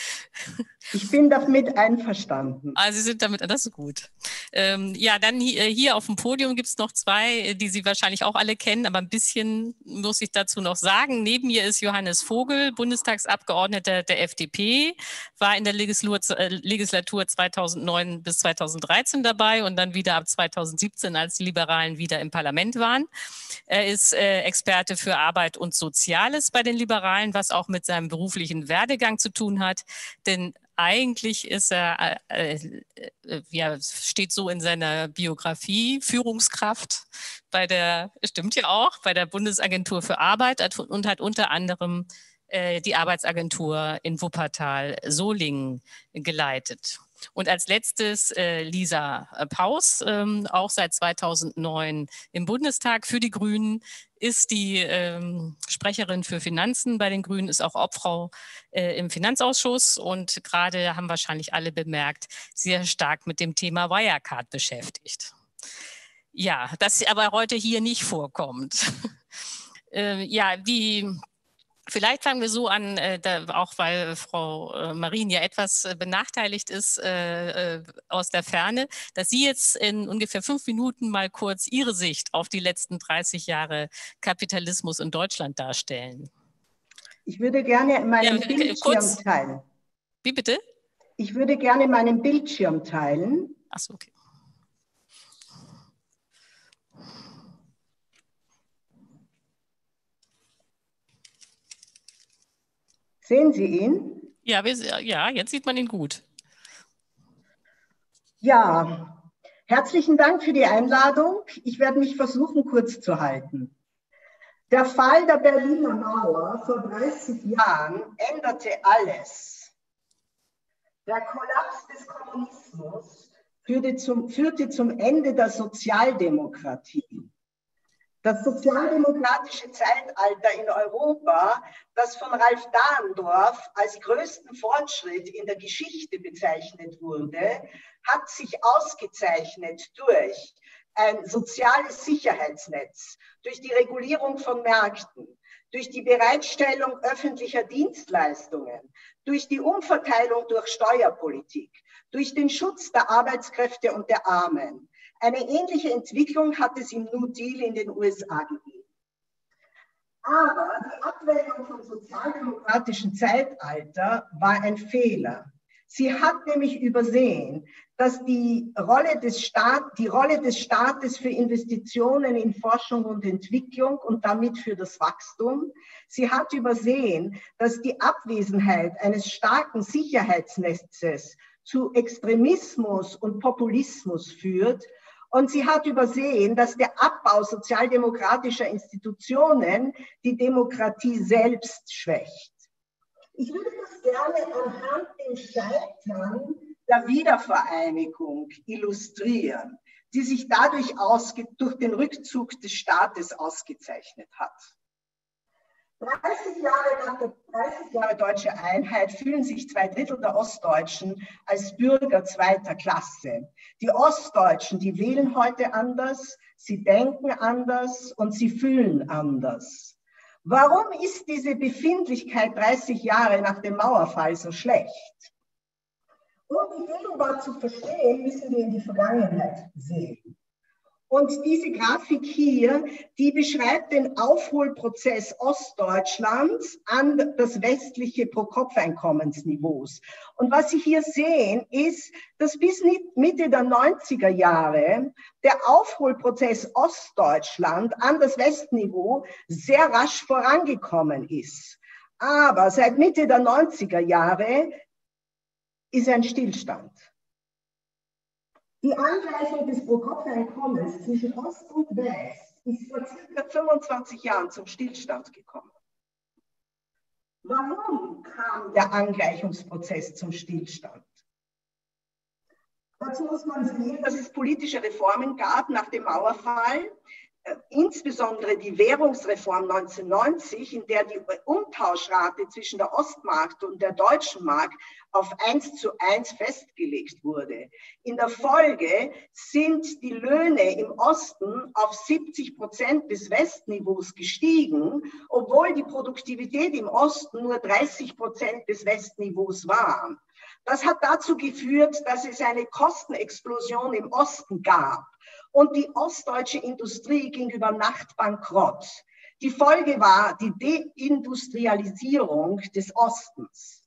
Ich bin damit einverstanden. Ah, Sie sind damit, das ist gut. Ähm, ja, dann hier, hier auf dem Podium gibt es noch zwei, die Sie wahrscheinlich auch alle kennen, aber ein bisschen muss ich dazu noch sagen. Neben mir ist Johannes Vogel, Bundestagsabgeordneter der F D P, war in der Legislatur, äh, Legislatur zweitausendneun bis zweitausenddreizehn dabei und dann wieder ab zweitausendsiebzehn, als die Liberalen wieder im Parlament waren. Er ist äh, Experte für Arbeit und Soziales bei den Liberalen, was auch mit seinem beruflichen Werdegang zu tun hat, denn eigentlich ist er, äh, äh, ja, steht so in seiner Biografie, Führungskraft bei der, stimmt ja auch, bei der Bundesagentur für Arbeit und hat unter anderem äh, die Arbeitsagentur in Wuppertal-Solingen geleitet. Und als letztes äh, Lisa Paus, ähm, auch seit zweitausendneun im Bundestag für die Grünen, ist die ähm, Sprecherin für Finanzen bei den Grünen, ist auch Obfrau äh, im Finanzausschuss und gerade haben wahrscheinlich alle bemerkt, sehr stark mit dem Thema Wirecard beschäftigt. Ja, das aber heute hier nicht vorkommt. äh, ja, die... Vielleicht fangen wir so an, äh, da, auch weil Frau äh, Marin ja etwas äh, benachteiligt ist äh, äh, aus der Ferne, dass Sie jetzt in ungefähr fünf Minuten mal kurz Ihre Sicht auf die letzten dreißig Jahre Kapitalismus in Deutschland darstellen. Ich würde gerne meinen ja, Bildschirm kurz, teilen. Wie bitte? Ich würde gerne meinen Bildschirm teilen. Ach so, okay. Sehen Sie ihn? Ja, wir, ja, jetzt sieht man ihn gut. Ja, herzlichen Dank für die Einladung. Ich werde mich versuchen, kurz zu halten. Der Fall der Berliner Mauer vor dreißig Jahren änderte alles. Der Kollaps des Kommunismus führte zum, führte zum Ende der Sozialdemokratie. Das sozialdemokratische Zeitalter in Europa, das von Ralf Dahrendorf als größten Fortschritt in der Geschichte bezeichnet wurde, hat sich ausgezeichnet durch ein soziales Sicherheitsnetz, durch die Regulierung von Märkten, durch die Bereitstellung öffentlicher Dienstleistungen, durch die Umverteilung durch Steuerpolitik, durch den Schutz der Arbeitskräfte und der Armen. Eine ähnliche Entwicklung hat es im New Deal in den U S A gegeben. Aber die Abwendung vom sozialdemokratischen Zeitalter war ein Fehler. Sie hat nämlich übersehen, dass die Rolle des Staat, die Rolle des Staates für Investitionen in Forschung und Entwicklung und damit für das Wachstum, sie hat übersehen, dass die Abwesenheit eines starken Sicherheitsnetzes zu Extremismus und Populismus führt. Und sie hat übersehen, dass der Abbau sozialdemokratischer Institutionen die Demokratie selbst schwächt. Ich würde das gerne anhand dem Scheitern der Wiedervereinigung illustrieren, die sich dadurch durch den Rückzug des Staates ausgezeichnet hat. dreißig Jahre nach der dreißig Jahre deutsche Einheit fühlen sich zwei Drittel der Ostdeutschen als Bürger zweiter Klasse. Die Ostdeutschen, die wählen heute anders, sie denken anders und sie fühlen anders. Warum ist diese Befindlichkeit dreißig Jahre nach dem Mauerfall so schlecht? Um die Gegenwart zu verstehen, müssen wir in die Vergangenheit sehen. Und diese Grafik hier, die beschreibt den Aufholprozess Ostdeutschlands an das westliche Pro-Kopf-Einkommensniveaus. Und was Sie hier sehen, ist, dass bis Mitte der neunziger Jahre der Aufholprozess Ostdeutschland an das Westniveau sehr rasch vorangekommen ist. Aber seit Mitte der neunziger Jahre ist ein Stillstand. Die Angleichung des Pro-Kopf-Einkommens zwischen Ost und West ist vor circa fünfundzwanzig Jahren zum Stillstand gekommen. Warum kam der Angleichungsprozess zum Stillstand? Dazu muss man sehen, dass es politische Reformen gab nach dem Mauerfall, insbesondere die Währungsreform neunzehnhundertneunzig, in der die Umtauschrate zwischen der Ostmark und der deutschen Mark auf eins zu eins festgelegt wurde. In der Folge sind die Löhne im Osten auf siebzig Prozent des Westniveaus gestiegen, obwohl die Produktivität im Osten nur dreißig Prozent des Westniveaus war. Das hat dazu geführt, dass es eine Kostenexplosion im Osten gab. Und die ostdeutsche Industrie ging über Nacht bankrott. Die Folge war die Deindustrialisierung des Ostens.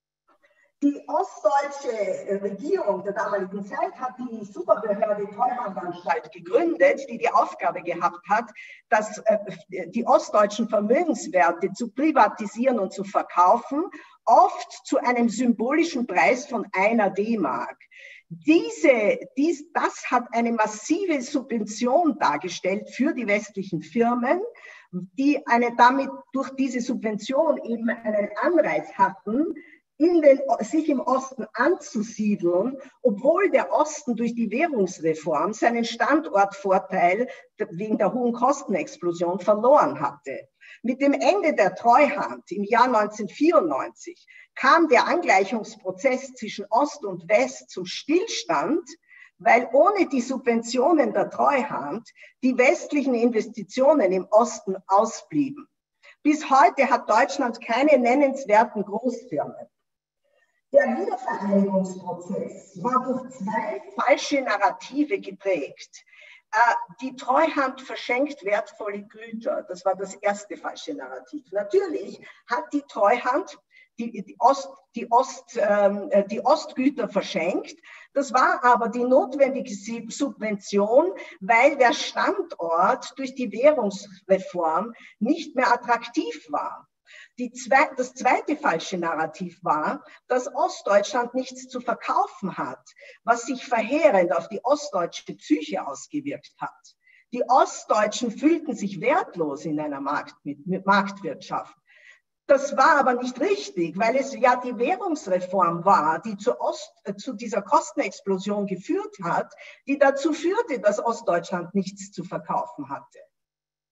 Die ostdeutsche Regierung der damaligen Zeit hat die Superbehörde Treuhandanstalt gegründet, die die Aufgabe gehabt hat, dass die ostdeutschen Vermögenswerte zu privatisieren und zu verkaufen, oft zu einem symbolischen Preis von einer D-Mark. Diese, dies, das hat eine massive Subvention dargestellt für die westlichen Firmen, die eine, damit durch diese Subvention eben einen Anreiz hatten, in den, sich im Osten anzusiedeln, obwohl der Osten durch die Währungsreform seinen Standortvorteil wegen der hohen Kostenexplosion verloren hatte. Mit dem Ende der Treuhand im Jahr neunzehnhundertvierundneunzig kam der Angleichungsprozess zwischen Ost und West zum Stillstand, weil ohne die Subventionen der Treuhand die westlichen Investitionen im Osten ausblieben. Bis heute hat Deutschland keine nennenswerten Großfirmen. Der Wiedervereinigungsprozess war durch zwei falsche Narrative geprägt. Die Treuhand verschenkt wertvolle Güter. Das war das erste falsche Narrativ. Natürlich hat die Treuhand die, die, Ost, die, Ost, ähm, die Ostgüter verschenkt. Das war aber die notwendige Subvention, weil der Standort durch die Währungsreform nicht mehr attraktiv war. Die zwei, das zweite falsche Narrativ war, dass Ostdeutschland nichts zu verkaufen hat, was sich verheerend auf die ostdeutsche Psyche ausgewirkt hat. Die Ostdeutschen fühlten sich wertlos in einer Markt, mit, mit Marktwirtschaft. Das war aber nicht richtig, weil es ja die Währungsreform war, die zu, Ost, äh, zu dieser Kostenexplosion geführt hat, die dazu führte, dass Ostdeutschland nichts zu verkaufen hatte.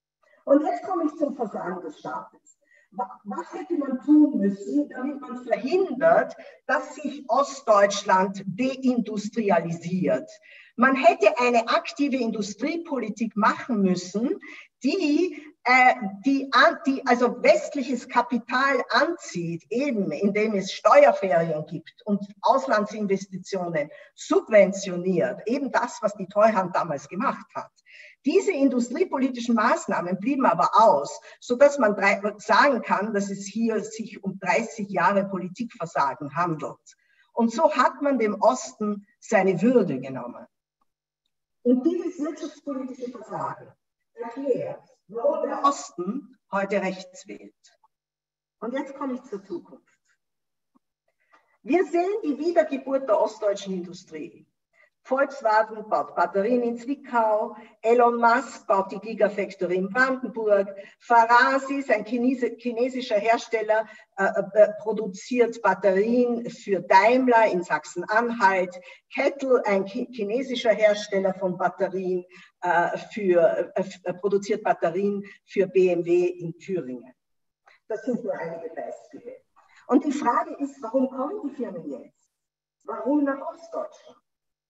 Und jetzt komme ich zum Versagen des Staates. Was hätte man tun müssen, damit man verhindert, dass sich Ostdeutschland deindustrialisiert? Man hätte eine aktive Industriepolitik machen müssen, die, äh, die, die also westliches Kapital anzieht, eben indem es Steuerferien gibt und Auslandsinvestitionen subventioniert, eben das, was die Treuhand damals gemacht hat. Diese industriepolitischen Maßnahmen blieben aber aus, sodass man sagen kann, dass es hier sich um dreißig Jahre Politikversagen handelt. Und so hat man dem Osten seine Würde genommen. Und dieses wirtschaftspolitische Versagen erklärt, warum der Osten heute rechts wählt. Und jetzt komme ich zur Zukunft. Wir sehen die Wiedergeburt der ostdeutschen Industrie. Volkswagen baut Batterien in Zwickau, Elon Musk baut die Gigafactory in Brandenburg, Farasis, ein chinesischer Hersteller, äh, äh, produziert Batterien für Daimler in Sachsen-Anhalt, Kettle, ein chinesischer Hersteller von Batterien, äh, für, äh, produziert Batterien für B M W in Thüringen. Das sind nur einige Beispiele. Und die Frage ist, warum kommen die Firmen jetzt? Warum nach Ostdeutschland?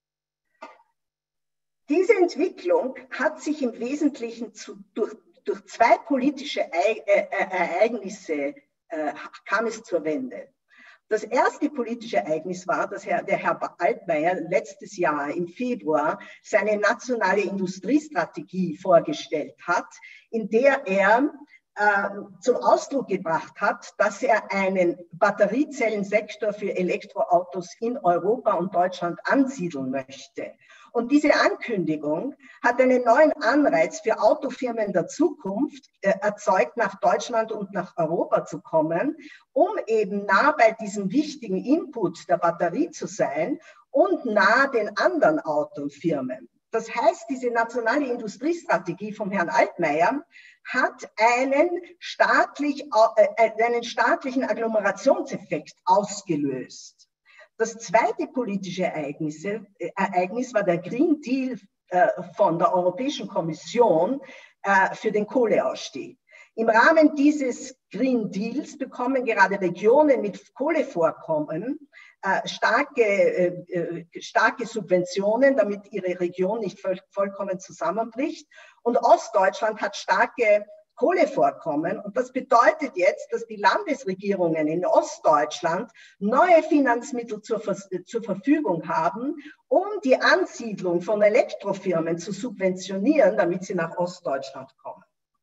Diese Entwicklung hat sich im Wesentlichen zu, durch, durch zwei politische e äh, Ereignisse äh, kam es zur Wende. Das erste politische Ereignis war, dass Herr, der Herr Altmaier letztes Jahr im Februar seine nationale Industriestrategie vorgestellt hat, in der er äh, zum Ausdruck gebracht hat, dass er einen Batteriezellensektor für Elektroautos in Europa und Deutschland ansiedeln möchte. Und diese Ankündigung hat einen neuen Anreiz für Autofirmen der Zukunft äh, erzeugt, nach Deutschland und nach Europa zu kommen, um eben nah bei diesem wichtigen Input der Batterie zu sein und nah den anderen Autofirmen. Das heißt, diese nationale Industriestrategie vom Herrn Altmaier hat einen, staatlich, äh, einen staatlichen Agglomerationseffekt ausgelöst. Das zweite politische Ereignis, äh, Ereignis war der Green Deal äh, von der Europäischen Kommission äh, für den Kohleausstieg. Im Rahmen dieses Green Deals bekommen gerade Regionen mit Kohlevorkommen äh, starke, äh, starke Subventionen, damit ihre Region nicht voll, vollkommen zusammenbricht. Und Ostdeutschland hat starke Kohlevorkommen. Und das bedeutet jetzt, dass die Landesregierungen in Ostdeutschland neue Finanzmittel zur, zur Verfügung haben, um die Ansiedlung von Elektrofirmen zu subventionieren, damit sie nach Ostdeutschland kommen.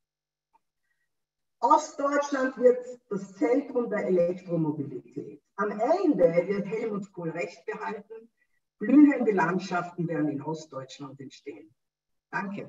Ostdeutschland wird das Zentrum der Elektromobilität. Am Ende wird Helmut Kohl recht behalten. Blühende Landschaften werden in Ostdeutschland entstehen. Danke.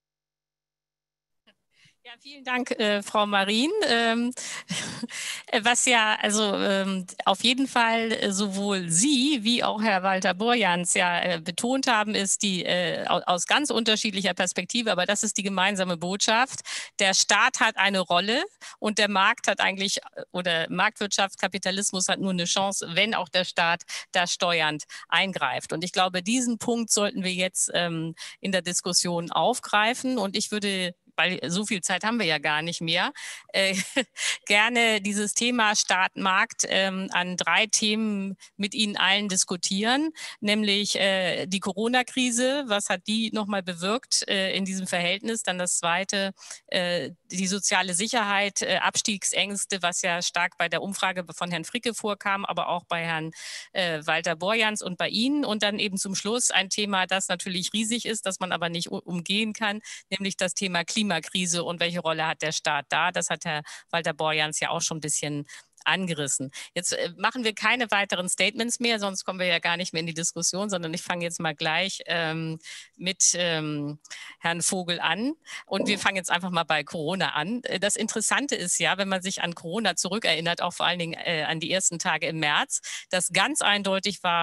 Ja, vielen Dank, äh, Frau Marien. Ähm, was ja also ähm, auf jeden Fall äh, sowohl Sie wie auch Herr Walter-Borjans ja äh, betont haben, ist die äh, aus ganz unterschiedlicher Perspektive, aber das ist die gemeinsame Botschaft. Der Staat hat eine Rolle und der Markt hat eigentlich, oder Marktwirtschaft, Kapitalismus hat nur eine Chance, wenn auch der Staat da steuernd eingreift. Und ich glaube, diesen Punkt sollten wir jetzt ähm, in der Diskussion aufgreifen. Und ich würde, weil so viel Zeit haben wir ja gar nicht mehr, äh, gerne dieses Thema Staat-Markt ähm, an drei Themen mit Ihnen allen diskutieren, nämlich äh, die Corona-Krise, was hat die nochmal bewirkt äh, in diesem Verhältnis, dann das zweite, äh, die soziale Sicherheit, äh, Abstiegsängste, was ja stark bei der Umfrage von Herrn Fricke vorkam, aber auch bei Herrn äh, Walter-Borjans und bei Ihnen, und dann eben zum Schluss ein Thema, das natürlich riesig ist, das man aber nicht umgehen kann, nämlich das Thema Klimakrise. Klimakrise und welche Rolle hat der Staat da? Das hat Herr Walter-Borjans ja auch schon ein bisschen angerissen. Jetzt äh, machen wir keine weiteren Statements mehr, sonst kommen wir ja gar nicht mehr in die Diskussion, sondern ich fange jetzt mal gleich ähm, mit ähm, Herrn Vogel an und wir fangen jetzt einfach mal bei Corona an. Das Interessante ist ja, wenn man sich an Corona zurückerinnert, auch vor allen Dingen äh, an die ersten Tage im März, dass ganz eindeutig war,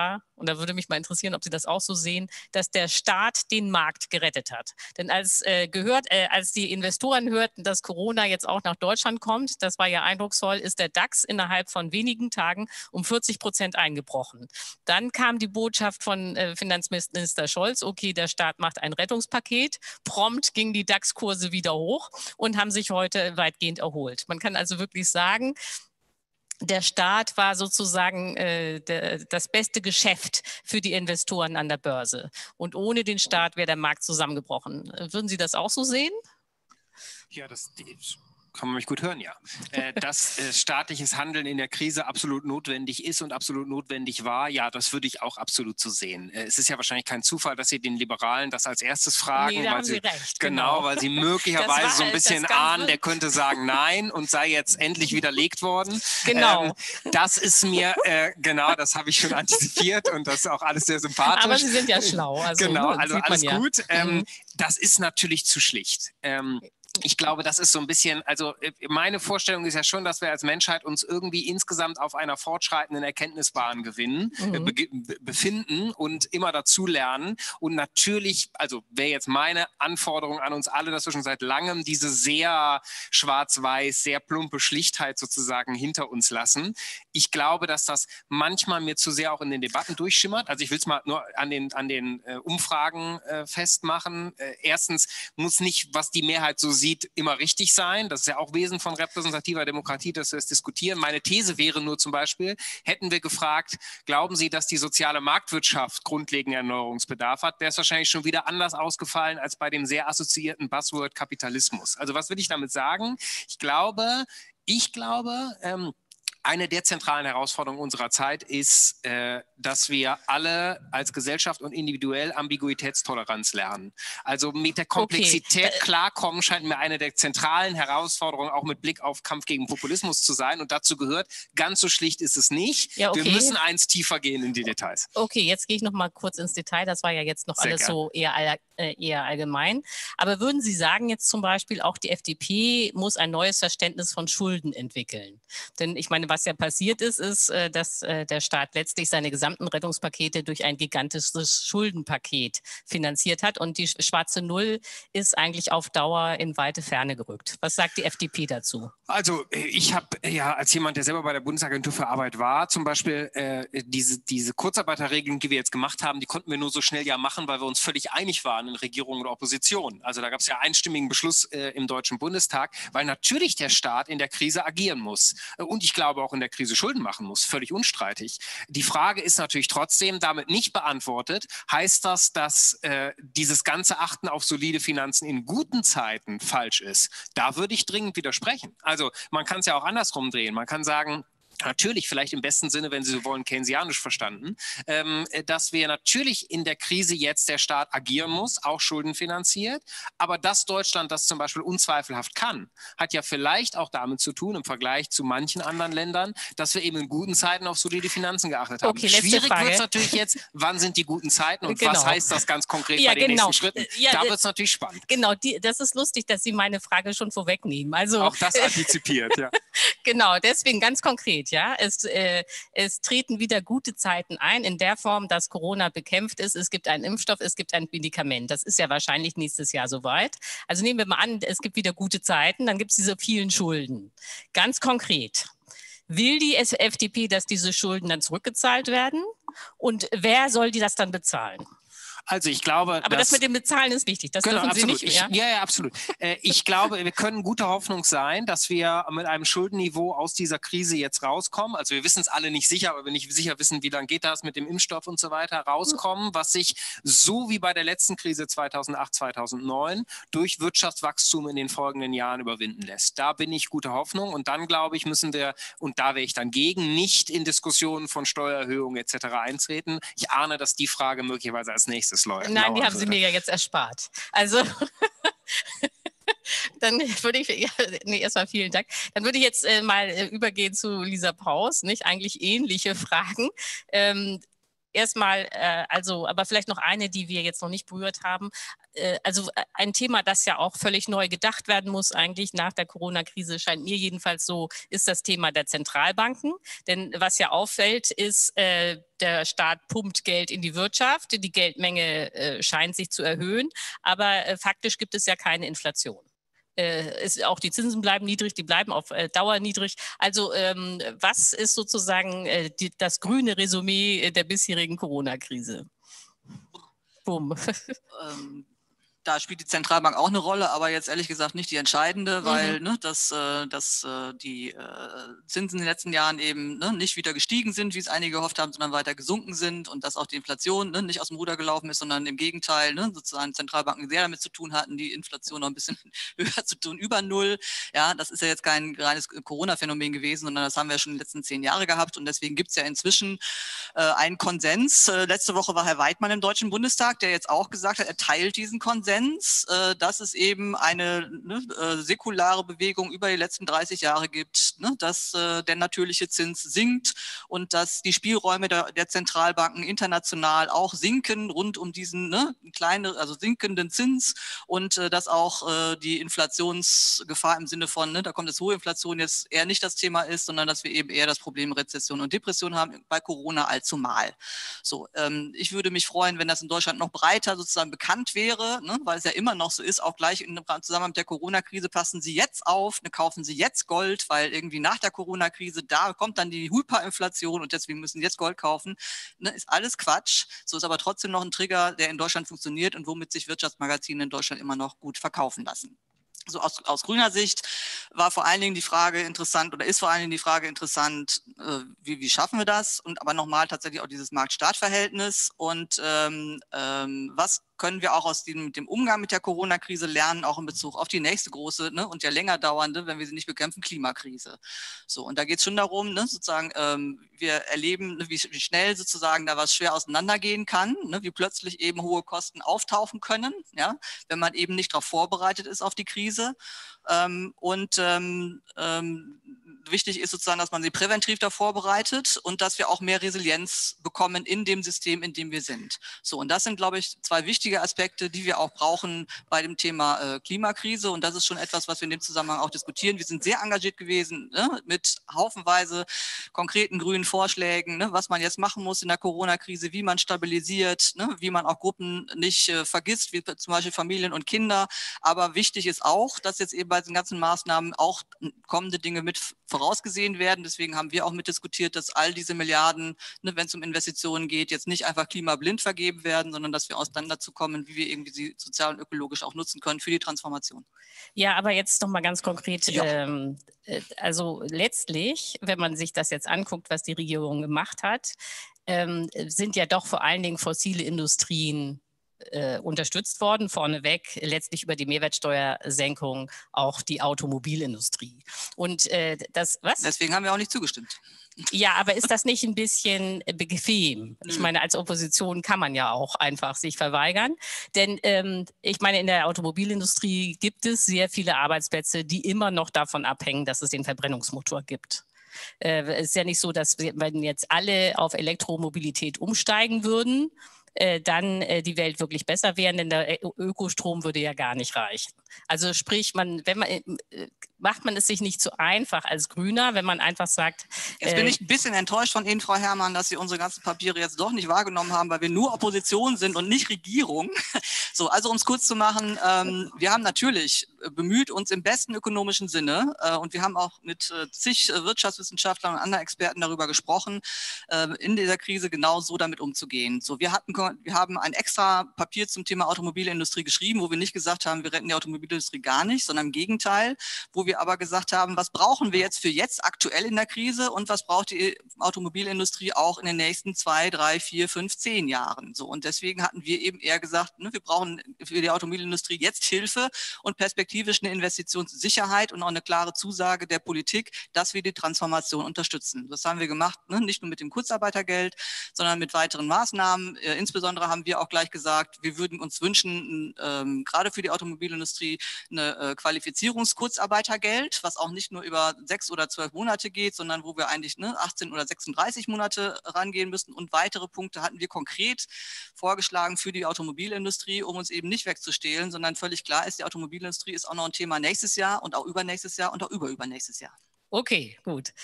und da würde mich mal interessieren, ob Sie das auch so sehen, dass der Staat den Markt gerettet hat. Denn als, äh, gehört, äh, als die Investoren hörten, dass Corona jetzt auch nach Deutschland kommt, das war ja eindrucksvoll, ist der DAX innerhalb von wenigen Tagen um vierzig Prozent eingebrochen. Dann kam die Botschaft von äh, Finanzminister Scholz, okay, der Staat macht ein Rettungspaket. Prompt gingen die DAX-Kurse wieder hoch und haben sich heute weitgehend erholt. Man kann also wirklich sagen, der Staat war sozusagen äh, der, das beste Geschäft für die Investoren an der Börse. Und ohne den Staat wäre der Markt zusammengebrochen. Würden Sie das auch so sehen? Ja, das die, kann man mich gut hören, ja. Äh, dass äh, staatliches Handeln in der Krise absolut notwendig ist und absolut notwendig war, ja, das würde ich auch absolut so sehen. Äh, es ist ja wahrscheinlich kein Zufall, dass Sie den Liberalen das als erstes fragen. Nee, da weil haben Sie, Sie recht. Genau, Genau. weil Sie möglicherweise war, so ein bisschen ahnen, der könnte sagen Nein und sei jetzt endlich widerlegt worden. Genau. Ähm, das ist mir, äh, genau, das habe ich schon antizipiert und das ist auch alles sehr sympathisch. Aber Sie sind ja schlau. Also, genau, ne, also alles ja. gut. Ähm, mhm. Das ist natürlich zu schlicht. Ähm, Ich glaube, das ist so ein bisschen, also meine Vorstellung ist ja schon, dass wir als Menschheit uns irgendwie insgesamt auf einer fortschreitenden Erkenntnisbahn gewinnen, mhm. be befinden und immer dazulernen. Und natürlich, also wäre jetzt meine Anforderung an uns alle, dass wir schon seit langem diese sehr schwarz-weiß, sehr plumpe Schlichtheit sozusagen hinter uns lassen. Ich glaube, dass das manchmal mir zu sehr auch in den Debatten durchschimmert. Also ich will es mal nur an den, an den äh, Umfragen äh, festmachen. Äh, erstens muss nicht, was die Mehrheit so sieht, sieht, immer richtig sein. Das ist ja auch Wesen von repräsentativer Demokratie, dass wir es diskutieren. Meine These wäre nur zum Beispiel, hätten wir gefragt, glauben Sie, dass die soziale Marktwirtschaft grundlegenden Erneuerungsbedarf hat, wäre es wahrscheinlich schon wieder anders ausgefallen als bei dem sehr assoziierten Buzzword Kapitalismus. Also was will ich damit sagen? Ich glaube, ich glaube, ähm, eine der zentralen Herausforderungen unserer Zeit ist, äh, dass wir alle als Gesellschaft und individuell Ambiguitätstoleranz lernen. Also mit der Komplexität okay. klarkommen scheint mir eine der zentralen Herausforderungen auch mit Blick auf Kampf gegen Populismus zu sein. Und dazu gehört, ganz so schlicht ist es nicht. Ja, okay. Wir müssen eins tiefer gehen in die Details. Okay, jetzt gehe ich noch mal kurz ins Detail. Das war ja jetzt noch Sehr alles gern. so eher, äh, eher allgemein. Aber würden Sie sagen jetzt zum Beispiel, auch die F D P muss ein neues Verständnis von Schulden entwickeln? Denn ich meine, was ja passiert ist, ist, dass der Staat letztlich seine gesamten Rettungspakete durch ein gigantisches Schuldenpaket finanziert hat und die schwarze Null ist eigentlich auf Dauer in weite Ferne gerückt. Was sagt die F D P dazu? Also ich habe ja als jemand, der selber bei der Bundesagentur für Arbeit war, zum Beispiel äh, diese, diese Kurzarbeiterregelung, die wir jetzt gemacht haben, die konnten wir nur so schnell ja machen, weil wir uns völlig einig waren in Regierung und Opposition. Also da gab es ja einstimmigen Beschluss äh, im Deutschen Bundestag, weil natürlich der Staat in der Krise agieren muss. Und ich glaube auch in der Krise Schulden machen muss, völlig unstreitig. Die Frage ist natürlich trotzdem damit nicht beantwortet. Heißt das, dass äh, dieses ganze Achten auf solide Finanzen in guten Zeiten falsch ist? Da würde ich dringend widersprechen. Also man kann es ja auch andersrum drehen. Man kann sagen, natürlich, vielleicht im besten Sinne, wenn Sie so wollen, keynesianisch verstanden, ähm, dass wir natürlich in der Krise jetzt der Staat agieren muss, auch schuldenfinanziert, aber dass Deutschland das zum Beispiel unzweifelhaft kann, hat ja vielleicht auch damit zu tun, im Vergleich zu manchen anderen Ländern, dass wir eben in guten Zeiten auf solide Finanzen geachtet haben. Okay, schwierig wird es natürlich jetzt, wann sind die guten Zeiten und genau. was heißt das ganz konkret ja, bei den genau. nächsten Schritten? Ja, da wird es natürlich spannend. Genau, die, das ist lustig, dass Sie meine Frage schon vorwegnehmen. Also, auch das antizipiert, ja. Genau, deswegen ganz konkret. Ja, es, äh, es treten wieder gute Zeiten ein, in der Form, dass Corona bekämpft ist. Es gibt einen Impfstoff, es gibt ein Medikament. Das ist ja wahrscheinlich nächstes Jahr soweit. Also nehmen wir mal an, es gibt wieder gute Zeiten, dann gibt es diese vielen Schulden. Ganz konkret. Will die F D P, dass diese Schulden dann zurückgezahlt werden? Und wer soll die das dann bezahlen? Also ich glaube, aber das mit dem Bezahlen ist wichtig. Das genau, dürfen Sie absolut. nicht mehr. Ich, ja, ja, absolut. äh, ich glaube, wir können gute Hoffnung sein, dass wir mit einem Schuldenniveau aus dieser Krise jetzt rauskommen. Also wir wissen es alle nicht sicher, aber wir nicht sicher wissen, wie lange geht das mit dem Impfstoff und so weiter, rauskommen, was sich so wie bei der letzten Krise zweitausendacht, zweitausendneun durch Wirtschaftswachstum in den folgenden Jahren überwinden lässt. Da bin ich guter Hoffnung und dann, glaube ich, müssen wir, und da wäre ich dann gegen, nicht in Diskussionen von Steuererhöhungen et cetera eintreten. Ich ahne, dass die Frage möglicherweise als nächstes Leute. Nein, die haben Sie mir ja jetzt erspart. Also dann würde ich, ja, nee, erstmal vielen Dank. Dann würde ich jetzt äh, mal äh, übergehen zu Lisa Paus, nicht? Eigentlich ähnliche Fragen. Ähm, erstmal, äh, also, aber vielleicht noch eine, die wir jetzt noch nicht berührt haben. Äh, also ein Thema, das ja auch völlig neu gedacht werden muss, eigentlich nach der Corona-Krise, scheint mir jedenfalls so, ist das Thema der Zentralbanken. Denn was ja auffällt, ist, äh, der Staat pumpt Geld in die Wirtschaft, die Geldmenge äh, scheint sich zu erhöhen, aber äh, faktisch gibt es ja keine Inflation. Äh, ist, auch die Zinsen bleiben niedrig, die bleiben auf äh, Dauer niedrig. Also ähm, was ist sozusagen äh, die, das grüne Resümee der bisherigen Corona-Krise? Bumm. Ähm, da spielt die Zentralbank auch eine Rolle, aber jetzt ehrlich gesagt nicht die entscheidende, weil mhm. ne, dass, äh, dass äh, die äh, Zinsen in den letzten Jahren eben ne, nicht wieder gestiegen sind, wie es einige gehofft haben, sondern weiter gesunken sind und dass auch die Inflation ne, nicht aus dem Ruder gelaufen ist, sondern im Gegenteil ne, sozusagen Zentralbanken sehr damit zu tun hatten, die Inflation noch ein bisschen höher zu tun, über Null. Ja, das ist ja jetzt kein reines Corona-Phänomen gewesen, sondern das haben wir schon in den letzten zehn Jahre gehabt und deswegen gibt es ja inzwischen äh, einen Konsens. Äh, letzte Woche war Herr Weidmann im Deutschen Bundestag, der jetzt auch gesagt hat, er teilt diesen Konsens, dass es eben eine ne, säkulare Bewegung über die letzten dreißig Jahre gibt, ne, dass äh, der natürliche Zins sinkt und dass die Spielräume der, der Zentralbanken international auch sinken rund um diesen ne, kleinen, also sinkenden Zins und äh, dass auch äh, die Inflationsgefahr im Sinne von, ne, da kommt es hohe Inflation jetzt eher nicht das Thema ist, sondern dass wir eben eher das Problem Rezession und Depression haben bei Corona allzumal. So, ähm, ich würde mich freuen, wenn das in Deutschland noch breiter sozusagen bekannt wäre, ne, weil es ja immer noch so ist, auch gleich im Zusammenhang mit der Corona-Krise, passen Sie jetzt auf, ne, kaufen Sie jetzt Gold, weil irgendwie nach der Corona-Krise, da kommt dann die Hyperinflation und deswegen müssen Sie jetzt Gold kaufen. Ne, ist alles Quatsch. So ist aber trotzdem noch ein Trigger, der in Deutschland funktioniert und womit sich Wirtschaftsmagazine in Deutschland immer noch gut verkaufen lassen. So aus, aus grüner Sicht war vor allen Dingen die Frage interessant oder ist vor allen Dingen die Frage interessant, äh, wie, wie schaffen wir das? Und aber nochmal tatsächlich auch dieses Markt-Staat-Verhältnis und ähm, ähm, was können wir auch aus dem, dem Umgang mit der Corona-Krise lernen, auch in Bezug auf die nächste große ne, und ja länger dauernde, wenn wir sie nicht bekämpfen, Klimakrise. So, und da geht es schon darum, ne, sozusagen, ähm, wir erleben, ne, wie, wie schnell sozusagen da was schwer auseinandergehen kann, ne, wie plötzlich eben hohe Kosten auftauchen können, ja, wenn man eben nicht darauf vorbereitet ist auf die Krise. Ähm, und ähm, ähm, wichtig ist sozusagen, dass man sie präventiv da vorbereitet und dass wir auch mehr Resilienz bekommen in dem System, in dem wir sind. So, und das sind, glaube ich, zwei wichtige Aspekte, die wir auch brauchen bei dem Thema äh, Klimakrise. Und das ist schon etwas, was wir in dem Zusammenhang auch diskutieren. Wir sind sehr engagiert gewesen ne, mit haufenweise konkreten grünen Vorschlägen, ne, was man jetzt machen muss in der Corona-Krise, wie man stabilisiert, ne, wie man auch Gruppen nicht äh, vergisst, wie zum Beispiel Familien und Kinder. Aber wichtig ist auch, dass jetzt eben bei diesen ganzen Maßnahmen auch kommende Dinge mit vorausgesehen werden. Deswegen haben wir auch mitdiskutiert, dass all diese Milliarden, ne, wenn es um Investitionen geht, jetzt nicht einfach klimablind vergeben werden, sondern dass wir dann dazu kommen, wie wir irgendwie sie sozial und ökologisch auch nutzen können für die Transformation. Ja, aber jetzt noch mal ganz konkret. Ja. Ähm, also letztlich, wenn man sich das jetzt anguckt, was die Regierung gemacht hat, ähm, sind ja doch vor allen Dingen fossile Industrien Äh, unterstützt worden, vorneweg letztlich über die Mehrwertsteuersenkung auch die Automobilindustrie. Und äh, das, was? Deswegen haben wir auch nicht zugestimmt. Ja, aber ist das nicht ein bisschen bequem? Ich meine, als Opposition kann man ja auch einfach sich verweigern. Denn ähm, ich meine, in der Automobilindustrie gibt es sehr viele Arbeitsplätze, die immer noch davon abhängen, dass es den Verbrennungsmotor gibt. Es äh, ist ja nicht so, dass wir, wenn jetzt alle auf Elektromobilität umsteigen würden, äh, dann äh, die Welt wirklich besser wäre, denn der Ökostrom würde ja gar nicht reichen. Also sprich, man, wenn man, äh, macht man es sich nicht zu einfach als Grüner, wenn man einfach sagt... Jetzt äh, bin ich ein bisschen enttäuscht von Ihnen, Frau Herrmann, dass Sie unsere ganzen Papiere jetzt doch nicht wahrgenommen haben, weil wir nur Opposition sind und nicht Regierung. So, also um es kurz zu machen, ähm, wir haben natürlich bemüht uns im besten ökonomischen Sinne äh, und wir haben auch mit äh, zig äh, Wirtschaftswissenschaftlern und anderen Experten darüber gesprochen, äh, in dieser Krise genau so damit umzugehen. So, wir hatten, wir haben ein extra Papier zum Thema Automobilindustrie geschrieben, wo wir nicht gesagt haben, wir retten die Automobilindustrie gar nicht, sondern im Gegenteil, wo wir aber gesagt haben, was brauchen wir jetzt für jetzt aktuell in der Krise und was braucht die Automobilindustrie auch in den nächsten zwei, drei, vier, fünf, zehn Jahren. So, und deswegen hatten wir eben eher gesagt, ne, wir brauchen für die Automobilindustrie jetzt Hilfe und perspektivisch eine Investitionssicherheit und auch eine klare Zusage der Politik, dass wir die Transformation unterstützen. Das haben wir gemacht, ne, nicht nur mit dem Kurzarbeitergeld, sondern mit weiteren Maßnahmen, äh, insbesondere insbesondere haben wir auch gleich gesagt, wir würden uns wünschen, ähm, gerade für die Automobilindustrie, eine äh, Qualifizierungskurzarbeitergeld, was auch nicht nur über sechs oder zwölf Monate geht, sondern wo wir eigentlich ne, achtzehn oder sechsunddreißig Monate rangehen müssten. Und weitere Punkte hatten wir konkret vorgeschlagen für die Automobilindustrie, um uns eben nicht wegzustehlen, sondern völlig klar ist, die Automobilindustrie ist auch noch ein Thema nächstes Jahr und auch übernächstes Jahr und auch überübernächstes Jahr. Okay, gut.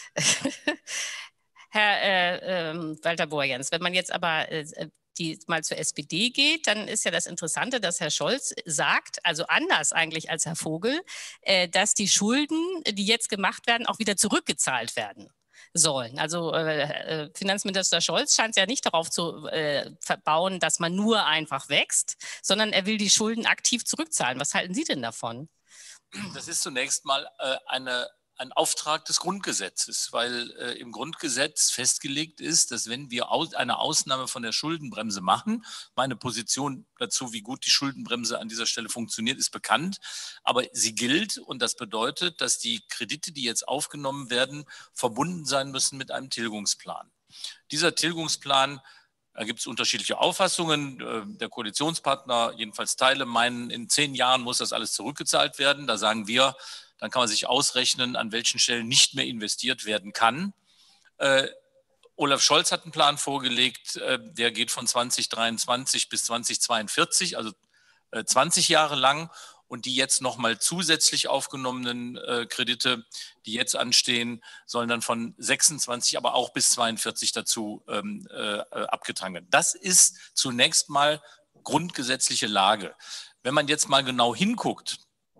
Herr äh, äh, Walter Borjans, wenn man jetzt aber äh, die mal zur S P D geht, dann ist ja das Interessante, dass Herr Scholz sagt, also anders eigentlich als Herr Vogel, äh, dass die Schulden, die jetzt gemacht werden, auch wieder zurückgezahlt werden sollen. Also äh, Finanzminister Scholz scheint ja nicht darauf zu äh, verbauen, dass man nur einfach wächst, sondern er will die Schulden aktiv zurückzahlen. Was halten Sie denn davon? Das ist zunächst mal äh, eine ein Auftrag des Grundgesetzes, weil äh, im Grundgesetz festgelegt ist, dass wenn wir aus, eine Ausnahme von der Schuldenbremse machen, meine Position dazu, wie gut die Schuldenbremse an dieser Stelle funktioniert, ist bekannt, aber sie gilt und das bedeutet, dass die Kredite, die jetzt aufgenommen werden, verbunden sein müssen mit einem Tilgungsplan. Dieser Tilgungsplan, da gibt es unterschiedliche Auffassungen. Der Koalitionspartner, jedenfalls Teile, meinen, in zehn Jahren muss das alles zurückgezahlt werden. Da sagen wir, dann kann man sich ausrechnen, an welchen Stellen nicht mehr investiert werden kann. Äh, Olaf Scholz hat einen Plan vorgelegt, äh, der geht von zwanzig dreiundzwanzig bis zwanzig zweiundvierzig, also äh, zwanzig Jahre lang. Und die jetzt nochmal zusätzlich aufgenommenen äh, Kredite, die jetzt anstehen, sollen dann von sechsundzwanzig, aber auch bis zweiundvierzig dazu ähm, äh, abgetragen werden. Das ist zunächst mal grundgesetzliche Lage. Wenn man jetzt mal genau hinguckt,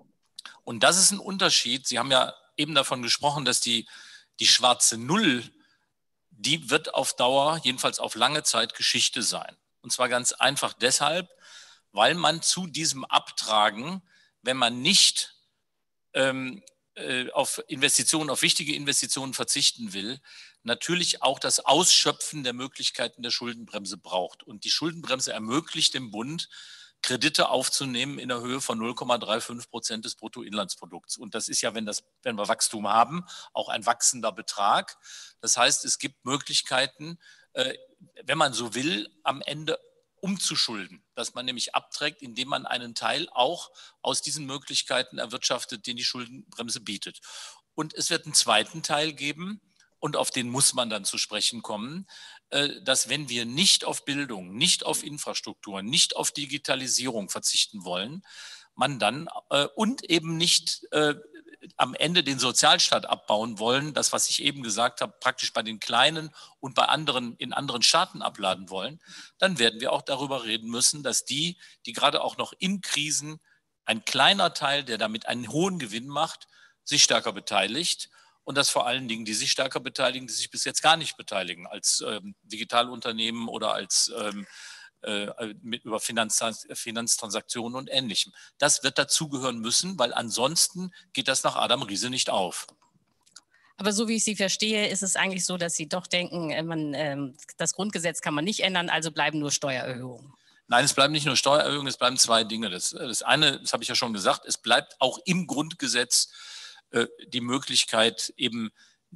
und das ist ein Unterschied. Sie haben ja eben davon gesprochen, dass die, die schwarze Null, die wird auf Dauer, jedenfalls auf lange Zeit, Geschichte sein. Und zwar ganz einfach deshalb, weil man zu diesem Abtragen, wenn man nicht ähm, äh, auf Investitionen, auf wichtige Investitionen verzichten will, natürlich auch das Ausschöpfen der Möglichkeiten der Schuldenbremse braucht. Und die Schuldenbremse ermöglicht dem Bund, Kredite aufzunehmen in der Höhe von null Komma fünfunddreißig Prozent des Bruttoinlandsprodukts. Und das ist ja, wenn, das, wenn wir Wachstum haben, auch ein wachsender Betrag. Das heißt, es gibt Möglichkeiten, äh, wenn man so will, am Ende umzuschulden, dass man nämlich abträgt, indem man einen Teil auch aus diesen Möglichkeiten erwirtschaftet, den die Schuldenbremse bietet. Und es wird einen zweiten Teil geben, und auf den muss man dann zu sprechen kommen, dass wenn wir nicht auf Bildung, nicht auf Infrastruktur, nicht auf Digitalisierung verzichten wollen, man dann äh, und eben nicht äh, am Ende den Sozialstaat abbauen wollen, das, was ich eben gesagt habe, praktisch bei den Kleinen und bei anderen in anderen Staaten abladen wollen, dann werden wir auch darüber reden müssen, dass die, die gerade auch noch in Krisen, ein kleiner Teil, der damit einen hohen Gewinn macht, sich stärker beteiligt. Und dass vor allen Dingen die sich stärker beteiligen, die sich bis jetzt gar nicht beteiligen, als ähm, Digitalunternehmen oder als ähm, äh, mit, über Finanz, Finanztransaktionen und Ähnlichem. Das wird dazugehören müssen, weil ansonsten geht das nach Adam Riese nicht auf. Aber so wie ich Sie verstehe, ist es eigentlich so, dass Sie doch denken, man, ähm, das Grundgesetz kann man nicht ändern, also bleiben nur Steuererhöhungen. Nein, es bleiben nicht nur Steuererhöhungen, es bleiben zwei Dinge. Das, das eine, das habe ich ja schon gesagt, es bleibt auch im Grundgesetz die Möglichkeit, eben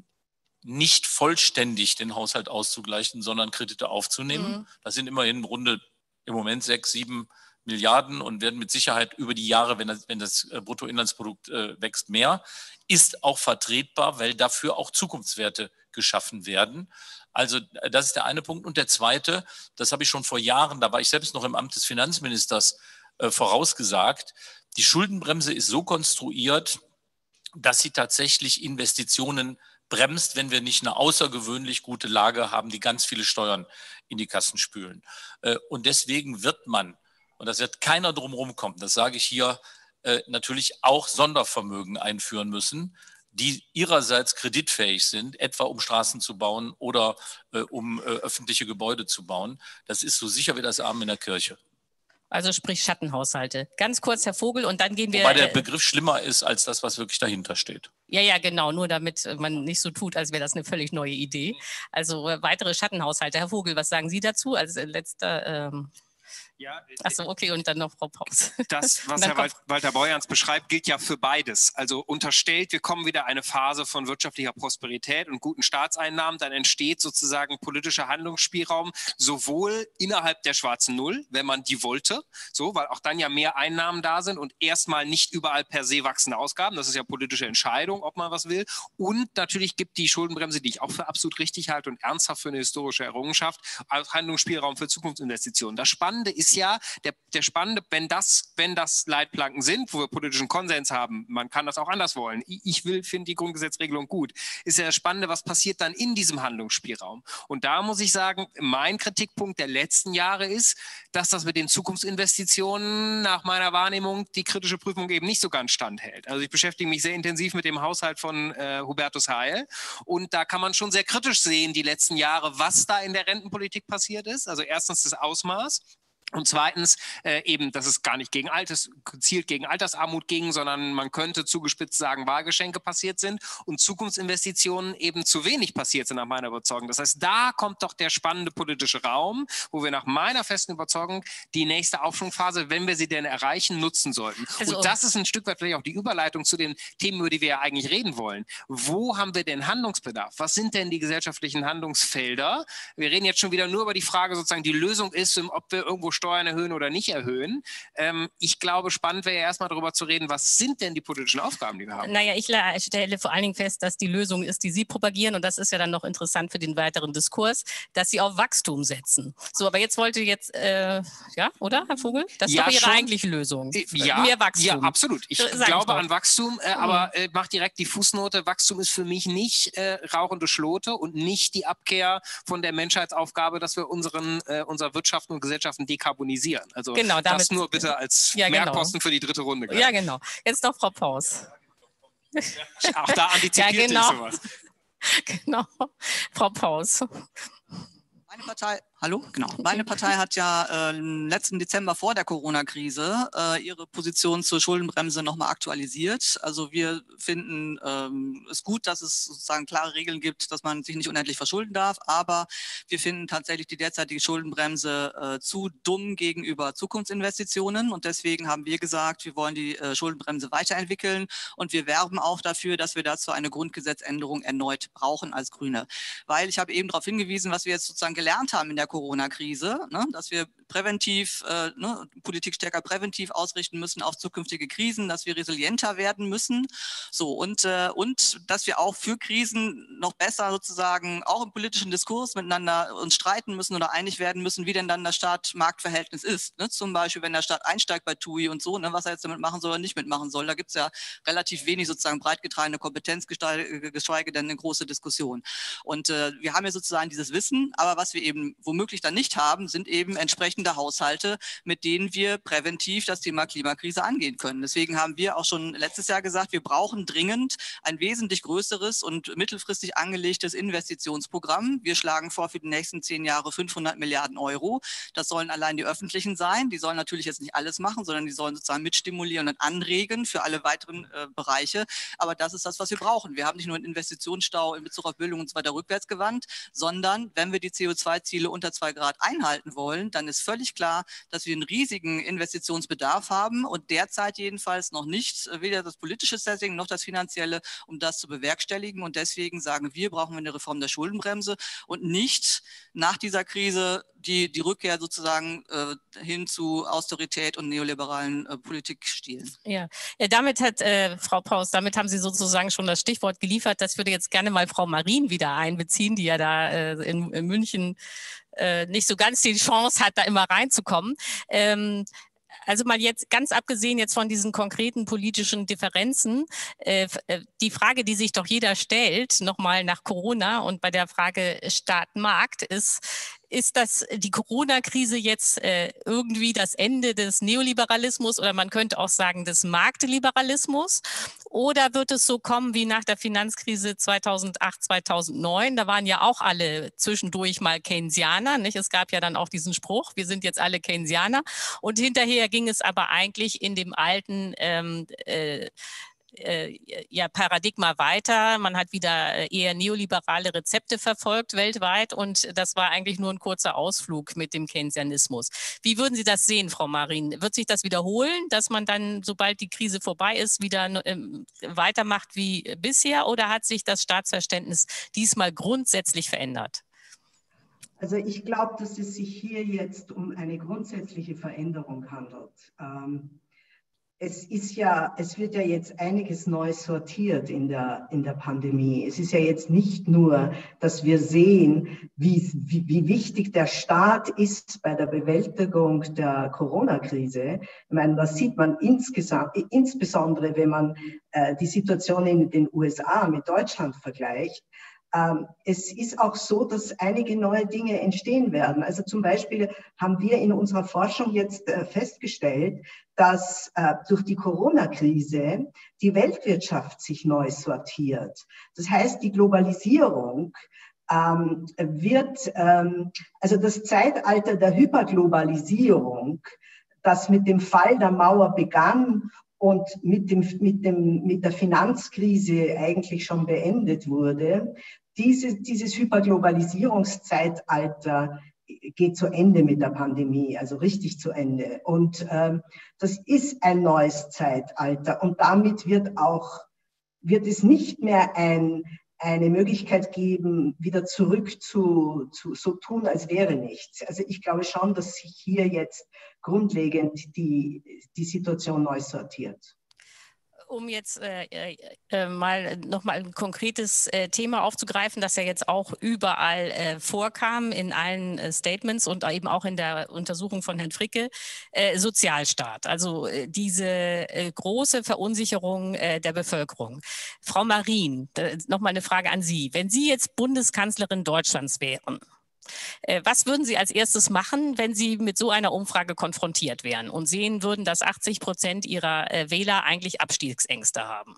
nicht vollständig den Haushalt auszugleichen, sondern Kredite aufzunehmen. Mhm. Das sind immerhin Runde im Moment sechs, sieben Milliarden und werden mit Sicherheit über die Jahre, wenn das, wenn das Bruttoinlandsprodukt äh, wächst, mehr. Ist auch vertretbar, weil dafür auch Zukunftswerte geschaffen werden. Also das ist der eine Punkt. Und der zweite, das habe ich schon vor Jahren, da war ich selbst noch im Amt des Finanzministers, äh, vorausgesagt, die Schuldenbremse ist so konstruiert, dass sie tatsächlich Investitionen bremst, wenn wir nicht eine außergewöhnlich gute Lage haben, die ganz viele Steuern in die Kassen spülen. Und deswegen wird man, und das wird keiner drumherum kommen, das sage ich hier, natürlich auch Sondervermögen einführen müssen, die ihrerseits kreditfähig sind, etwa um Straßen zu bauen oder um öffentliche Gebäude zu bauen. Das ist so sicher wie das Amen in der Kirche. Also sprich Schattenhaushalte. Ganz kurz, Herr Vogel, und dann gehen wir... Wobei der Begriff schlimmer ist als das, was wirklich dahinter steht. Ja, ja, genau, nur damit man nicht so tut, als wäre das eine völlig neue Idee. Also äh, weitere Schattenhaushalte. Herr Vogel, was sagen Sie dazu als äh, letzter... Ähm Ja, Achso, okay, und dann noch Frau Paus. Das, was Herr Walter Borjans beschreibt, gilt ja für beides. Also unterstellt, wir kommen wieder in eine Phase von wirtschaftlicher Prosperität und guten Staatseinnahmen, dann entsteht sozusagen politischer Handlungsspielraum, sowohl innerhalb der schwarzen Null, wenn man die wollte, so, weil auch dann ja mehr Einnahmen da sind und erstmal nicht überall per se wachsende Ausgaben. Das ist ja politische Entscheidung, ob man was will. Und natürlich gibt die Schuldenbremse, die ich auch für absolut richtig halte und ernsthaft für eine historische Errungenschaft, Handlungsspielraum für Zukunftsinvestitionen. Das Spannende ist ja, der, der Spannende, wenn das, wenn das Leitplanken sind, wo wir politischen Konsens haben, man kann das auch anders wollen. Ich will, finde die Grundgesetzregelung gut. Ist ja das Spannende, was passiert dann in diesem Handlungsspielraum. Und da muss ich sagen, mein Kritikpunkt der letzten Jahre ist, dass das mit den Zukunftsinvestitionen nach meiner Wahrnehmung die kritische Prüfung eben nicht so ganz standhält. Also ich beschäftige mich sehr intensiv mit dem Haushalt von äh, Hubertus Heil und da kann man schon sehr kritisch sehen, die letzten Jahre, was da in der Rentenpolitik passiert ist. Also erstens das Ausmaß. Und zweitens äh, eben, dass es gar nicht gegen Alters, gezielt gegen Altersarmut ging, sondern man könnte zugespitzt sagen, Wahlgeschenke passiert sind und Zukunftsinvestitionen eben zu wenig passiert sind nach meiner Überzeugung. Das heißt, da kommt doch der spannende politische Raum, wo wir nach meiner festen Überzeugung die nächste Aufschwungphase, wenn wir sie denn erreichen, nutzen sollten. Also, und das ist ein Stück weit vielleicht auch die Überleitung zu den Themen, über die wir ja eigentlich reden wollen. Wo haben wir denn Handlungsbedarf? Was sind denn die gesellschaftlichen Handlungsfelder? Wir reden jetzt schon wieder nur über die Frage, sozusagen die Lösung ist, ob wir irgendwo Steuern erhöhen oder nicht erhöhen. Ähm, ich glaube, spannend wäre ja erstmal darüber zu reden, was sind denn die politischen Aufgaben, die wir haben? Naja, ich stelle vor allen Dingen fest, dass die Lösung ist, die Sie propagieren, und das ist ja dann noch interessant für den weiteren Diskurs, dass Sie auf Wachstum setzen. So, aber jetzt wollte jetzt, äh, ja, oder, Herr Vogel? Das ist ja, doch Ihre schon. eigentliche Lösung. Ja, mehr Wachstum. Ja, absolut. Ich Sag glaube ich an Wachstum, äh, aber äh, mache direkt die Fußnote. Wachstum ist für mich nicht äh, rauchende Schlote und nicht die Abkehr von der Menschheitsaufgabe, dass wir unseren, äh, unsere Wirtschaften und Gesellschaften dekarbonisieren. Also genau, damit, das nur bitte als ja, genau. Merkposten für die dritte Runde. Gleich. Ja, genau. Jetzt noch Frau Paus. Auch da antizipiert ja, genau. ich sowas. Genau. Frau Paus. Meine Partei, hallo, genau. Meine Partei hat ja äh, letzten Dezember vor der Corona-Krise äh, ihre Position zur Schuldenbremse nochmal aktualisiert. Also wir finden ähm, es gut, dass es sozusagen klare Regeln gibt, dass man sich nicht unendlich verschulden darf. Aber wir finden tatsächlich die derzeitige Schuldenbremse äh, zu dumm gegenüber Zukunftsinvestitionen. Und deswegen haben wir gesagt, wir wollen die äh, Schuldenbremse weiterentwickeln. Und wir werben auch dafür, dass wir dazu eine Grundgesetzänderung erneut brauchen als Grüne. Weil ich habe eben darauf hingewiesen, was wir jetzt sozusagen gelernt haben in der Corona-Krise, ne, dass wir präventiv, äh, ne, Politik stärker präventiv ausrichten müssen auf zukünftige Krisen, dass wir resilienter werden müssen, so und äh, und dass wir auch für Krisen noch besser sozusagen auch im politischen Diskurs miteinander uns streiten müssen oder einig werden müssen, wie denn dann das Staat-Markt-Verhältnis ist. Ne? Zum Beispiel, wenn der Staat einsteigt bei T U I und so, ne, was er jetzt damit machen soll oder nicht mitmachen soll, da gibt es ja relativ wenig sozusagen breitgetragene Kompetenz, geschweige denn eine große Diskussion. Und äh, wir haben ja sozusagen dieses Wissen, aber was wir eben womöglich dann nicht haben, sind eben entsprechende Haushalte, mit denen wir präventiv das Thema Klimakrise angehen können. Deswegen haben wir auch schon letztes Jahr gesagt, wir brauchen dringend ein wesentlich größeres und mittelfristig angelegtes Investitionsprogramm. Wir schlagen vor für die nächsten zehn Jahre fünfhundert Milliarden Euro. Das sollen allein die öffentlichen sein. Die sollen natürlich jetzt nicht alles machen, sondern die sollen sozusagen mitstimulieren und anregen für alle weiteren äh, Bereiche. Aber das ist das, was wir brauchen. Wir haben nicht nur einen Investitionsstau in Bezug auf Bildung und so weiter rückwärts gewandt, sondern wenn wir die C O zwei Ziele unter zwei Grad einhalten wollen, dann ist völlig klar, dass wir einen riesigen Investitionsbedarf haben und derzeit jedenfalls noch nicht, weder das politische Setting noch das finanzielle, um das zu bewerkstelligen. Und deswegen sagen wir, brauchen wir eine Reform der Schuldenbremse und nicht nach dieser Krise die, die Rückkehr sozusagen äh, hin zu Austerität und neoliberalen äh, Politikstilen. Ja. ja, damit hat äh, Frau Paus, damit haben Sie sozusagen schon das Stichwort geliefert. Das würde jetzt gerne mal Frau Marien wieder einbeziehen, die ja da äh, in, in München äh, nicht so ganz die Chance hat, da immer reinzukommen. Ähm, Also mal jetzt ganz abgesehen jetzt von diesen konkreten politischen Differenzen, äh, die Frage, die sich doch jeder stellt, nochmal nach Corona und bei der Frage Staat-Markt ist, ist das die Corona-Krise jetzt äh, irgendwie das Ende des Neoliberalismus oder man könnte auch sagen des Marktliberalismus? Oder wird es so kommen wie nach der Finanzkrise zweitausendacht, zweitausendneun? Da waren ja auch alle zwischendurch mal Keynesianer, nicht? Es gab ja dann auch diesen Spruch, wir sind jetzt alle Keynesianer. Und hinterher ging es aber eigentlich in dem alten ähm, äh, äh, ja, Paradigma weiter. Man hat wieder eher neoliberale Rezepte verfolgt weltweit und das war eigentlich nur ein kurzer Ausflug mit dem Keynesianismus. Wie würden Sie das sehen, Frau Marin? Wird sich das wiederholen, dass man dann, sobald die Krise vorbei ist, wieder ähm, weitermacht wie bisher, oder hat sich das Staatsverständnis diesmal grundsätzlich verändert? Also ich glaube, dass es sich hier jetzt um eine grundsätzliche Veränderung handelt. Ähm, es ist ja, es wird ja jetzt einiges neu sortiert in der, in der Pandemie. Es ist ja jetzt nicht nur, dass wir sehen, wie, wie, wie wichtig der Staat ist bei der Bewältigung der Corona-Krise. Ich meine, das sieht man insgesamt, insbesondere wenn man äh, die Situation in den U S A mit Deutschland vergleicht. Es ist auch so, dass einige neue Dinge entstehen werden. Also zum Beispiel haben wir in unserer Forschung jetzt festgestellt, dass durch die Corona-Krise die Weltwirtschaft sich neu sortiert. Das heißt, die Globalisierung ähm, wird, ähm, also das Zeitalter der Hyperglobalisierung, das mit dem Fall der Mauer begann und mit, dem, mit, dem, mit der Finanzkrise eigentlich schon beendet wurde, Diese, dieses Hyperglobalisierungszeitalter geht zu Ende mit der Pandemie, also richtig zu Ende. Und ähm, das ist ein neues Zeitalter. Und damit wird auch, wird es nicht mehr ein, eine Möglichkeit geben, wieder zurück zu, zu so tun, als wäre nichts. Also ich glaube schon, dass sich hier jetzt grundlegend die, die Situation neu sortiert. Um jetzt äh, äh, mal nochmal ein konkretes äh, Thema aufzugreifen, das ja jetzt auch überall äh, vorkam, in allen äh, Statements und eben auch in der Untersuchung von Herrn Fricke, äh, Sozialstaat, also äh, diese äh, große Verunsicherung äh, der Bevölkerung. Frau Marin, nochmal eine Frage an Sie. Wenn Sie jetzt Bundeskanzlerin Deutschlands wären, was würden Sie als erstes machen, wenn Sie mit so einer Umfrage konfrontiert wären und sehen würden, dass achtzig Prozent Ihrer Wähler eigentlich Abstiegsängste haben?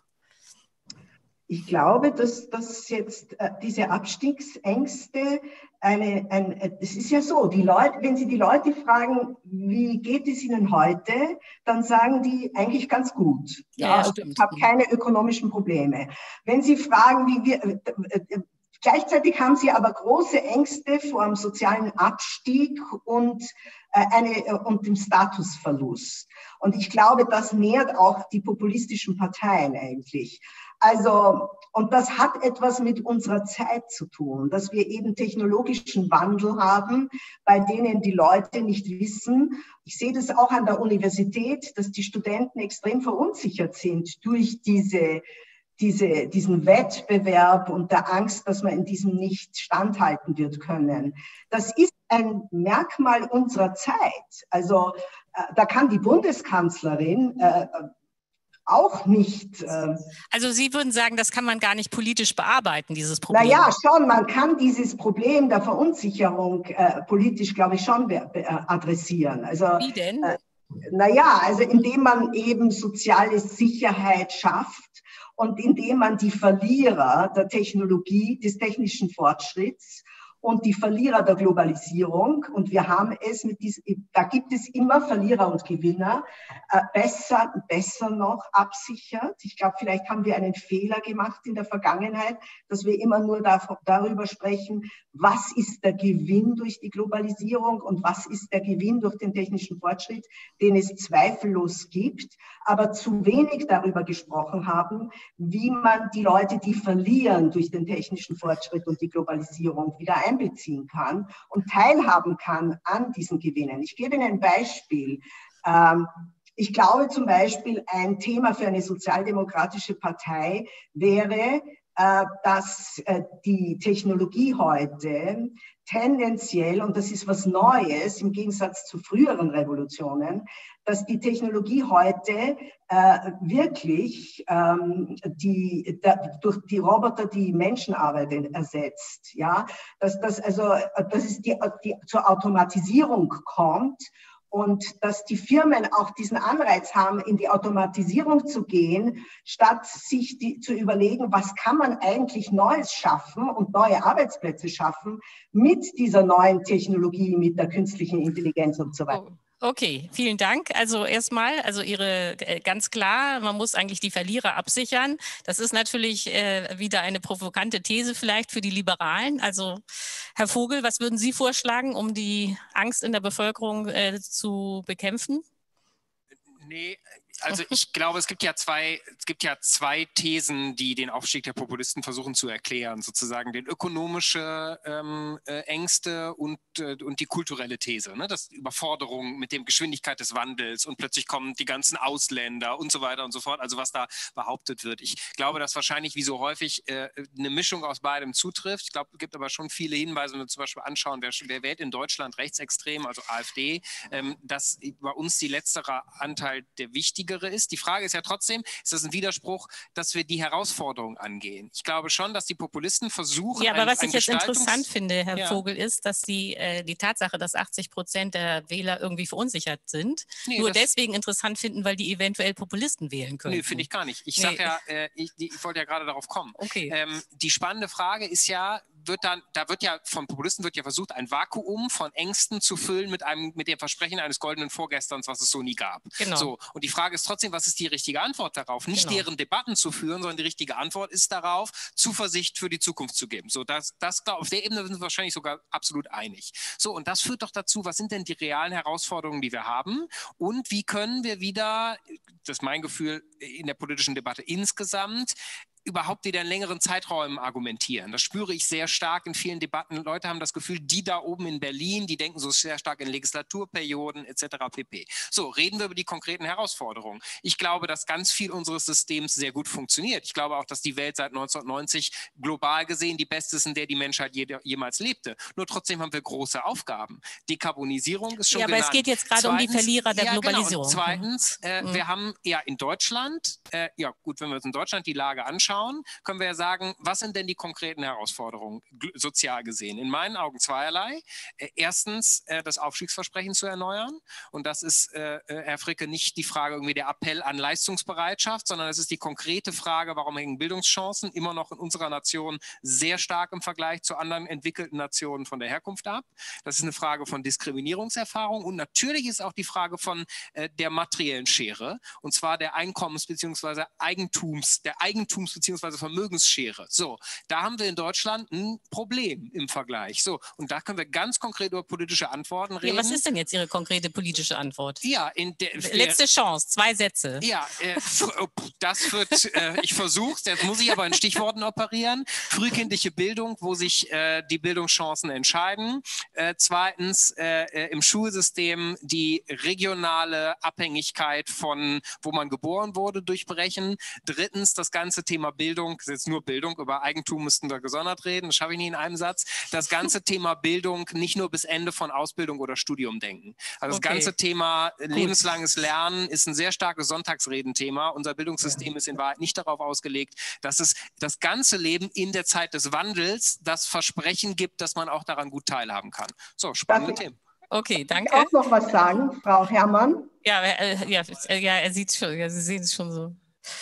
Ich glaube, dass, dass jetzt äh, diese Abstiegsängste, eine, ein, es ist ja so, die Leute, wenn Sie die Leute fragen, wie geht es Ihnen heute, dann sagen die eigentlich ganz gut. Ja, ja also ich habe keine ökonomischen Probleme. Wenn Sie fragen, wie wir... Äh, äh, Gleichzeitig haben sie aber große Ängste vor dem sozialen Abstieg und, äh, eine, und dem Statusverlust. Und ich glaube, das nährt auch die populistischen Parteien eigentlich. Also, und das hat etwas mit unserer Zeit zu tun, dass wir eben technologischen Wandel haben, bei denen die Leute nicht wissen. Ich sehe das auch an der Universität, dass die Studenten extrem verunsichert sind durch diese Diese, diesen Wettbewerb und der Angst, dass man in diesem nicht standhalten wird können. Das ist ein Merkmal unserer Zeit. Also äh, da kann die Bundeskanzlerin äh, auch nicht... Äh, also Sie würden sagen, das kann man gar nicht politisch bearbeiten, dieses Problem? Naja, schon, man kann dieses Problem der Verunsicherung äh, politisch, glaube ich, schon be- be- adressieren. Also, wie denn? Äh, naja, also indem man eben soziale Sicherheit schafft, und indem man die Verlierer der Technologie, des technischen Fortschritts und die Verlierer der Globalisierung, und wir haben es mit diesem, da gibt es immer Verlierer und Gewinner, äh, besser, besser noch absichert. Ich glaube, vielleicht haben wir einen Fehler gemacht in der Vergangenheit, dass wir immer nur da, darüber sprechen, was ist der Gewinn durch die Globalisierung und was ist der Gewinn durch den technischen Fortschritt, den es zweifellos gibt, aber zu wenig darüber gesprochen haben, wie man die Leute, die verlieren durch den technischen Fortschritt und die Globalisierung, wieder einbeziehen kann und teilhaben kann an diesen Gewinnen. Ich gebe Ihnen ein Beispiel. Ähm, ich glaube zum Beispiel, ein Thema für eine sozialdemokratische Partei wäre, äh, dass äh, die Technologie heute tendenziell, und das ist was Neues im Gegensatz zu früheren Revolutionen, dass die Technologie heute äh, wirklich ähm, die, da, durch die Roboter die Menschenarbeit ersetzt. Ja? Dass, das also, dass es die, die, zur Automatisierung kommt und dass die Firmen auch diesen Anreiz haben, in die Automatisierung zu gehen, statt sich die, zu überlegen, was kann man eigentlich Neues schaffen und neue Arbeitsplätze schaffen mit dieser neuen Technologie, mit der künstlichen Intelligenz und so weiter. Oh. Okay, vielen Dank. Also erstmal, also Ihre äh, ganz klar, man muss eigentlich die Verlierer absichern. Das ist natürlich äh, wieder eine provokante These vielleicht für die Liberalen. Also Herr Vogel, was würden Sie vorschlagen, um die Angst in der Bevölkerung äh, zu bekämpfen? Nee, also ich glaube, es gibt ja zwei, es gibt ja zwei Thesen, die den Aufstieg der Populisten versuchen zu erklären, sozusagen den ökonomische ähm, äh, Ängste und, äh, und die kulturelle These, ne? Das Überforderung mit dem Geschwindigkeit des Wandels und plötzlich kommen die ganzen Ausländer und so weiter und so fort, also was da behauptet wird. Ich glaube, dass wahrscheinlich wie so häufig äh, eine Mischung aus beidem zutrifft. Ich glaube, es gibt aber schon viele Hinweise, wenn wir zum Beispiel anschauen, wer, wer wählt in Deutschland rechtsextrem, also AfD, ähm, dass bei uns die letztere Anteil der wichtigere ist. Die Frage ist ja trotzdem, ist das ein Widerspruch, dass wir die Herausforderung angehen? Ich glaube schon, dass die Populisten versuchen... Ja, aber ein, was ein ich jetzt Gestaltungs- interessant finde, Herr ja. Vogel, ist, dass die, äh, die Tatsache, dass achtzig Prozent der Wähler irgendwie verunsichert sind, Nee, nur das- deswegen interessant finden, weil die eventuell Populisten wählen können. Nee, finde ich gar nicht. Ich Nee. sage ja, äh, ich, die, ich wollte ja gerade darauf kommen. Okay. Ähm, die spannende Frage ist ja, wird dann, da wird ja von Populisten wird ja versucht, ein Vakuum von Ängsten zu füllen mit einem, mit dem Versprechen eines goldenen Vorgesterns, was es so nie gab. Genau. So, und die Frage ist trotzdem, was ist die richtige Antwort darauf? Nicht Genau. deren Debatten zu führen, sondern die richtige Antwort ist darauf, Zuversicht für die Zukunft zu geben. So, das, das glaub, auf der Ebene sind wir wahrscheinlich sogar absolut einig. So, und das führt doch dazu, was sind denn die realen Herausforderungen, die wir haben? Und wie können wir wieder, das ist mein Gefühl in der politischen Debatte insgesamt, überhaupt wieder in längeren Zeiträumen argumentieren. Das spüre ich sehr stark in vielen Debatten. Leute haben das Gefühl, die da oben in Berlin, die denken so sehr stark in Legislaturperioden et cetera pp. So, reden wir über die konkreten Herausforderungen. Ich glaube, dass ganz viel unseres Systems sehr gut funktioniert. Ich glaube auch, dass die Welt seit neunzehnhundertneunzig global gesehen die beste ist, in der die Menschheit je, jemals lebte. Nur trotzdem haben wir große Aufgaben. Dekarbonisierung ist schon Ja, aber genannt. es geht jetzt gerade um die Verlierer der ja, Globalisierung. Genau. Und zweitens, äh, Mhm. wir haben ja in Deutschland, äh, ja gut, wenn wir uns in Deutschland die Lage anschauen, können wir ja sagen, was sind denn die konkreten Herausforderungen sozial gesehen? In meinen Augen zweierlei. Äh, erstens, äh, das Aufstiegsversprechen zu erneuern. Und das ist, äh, Herr Fricke, nicht die Frage, irgendwie der Appell an Leistungsbereitschaft, sondern es ist die konkrete Frage, warum hängen Bildungschancen immer noch in unserer Nation sehr stark im Vergleich zu anderen entwickelten Nationen von der Herkunft ab. Das ist eine Frage von Diskriminierungserfahrung und natürlich ist auch die Frage von äh, der materiellen Schere, und zwar der Einkommens- bzw. Eigentums, der Eigentums- bzw. Vermögensschere. So, da haben wir in Deutschland ein Problem im Vergleich. So, und da können wir ganz konkret über politische Antworten reden. Ja, was ist denn jetzt Ihre konkrete politische Antwort? Ja, in der, Letzte Chance, zwei Sätze. Ja, äh, das wird, äh, ich versuche es, jetzt muss ich aber in Stichworten operieren. Frühkindliche Bildung, wo sich äh, die Bildungschancen entscheiden. Äh, zweitens, äh, im Schulsystem die regionale Abhängigkeit von, wo man geboren wurde, durchbrechen. Drittens, das ganze Thema Bildung, das ist jetzt nur Bildung, über Eigentum müssten wir gesondert reden, das schaffe ich nicht in einem Satz. Das ganze Thema Bildung nicht nur bis Ende von Ausbildung oder Studium denken. Also Okay. das ganze Thema lebenslanges Lernen ist ein sehr starkes Sonntagsredenthema. Unser Bildungssystem ja. ist in Wahrheit nicht darauf ausgelegt, dass es das ganze Leben in der Zeit des Wandels das Versprechen gibt, dass man auch daran gut teilhaben kann. So, spannende Darf ich- Themen. Okay, danke. Auch noch was sagen, Frau Herrmann? Ja, äh, ja, äh, ja, er sieht schon, ja, Sie sehen es schon so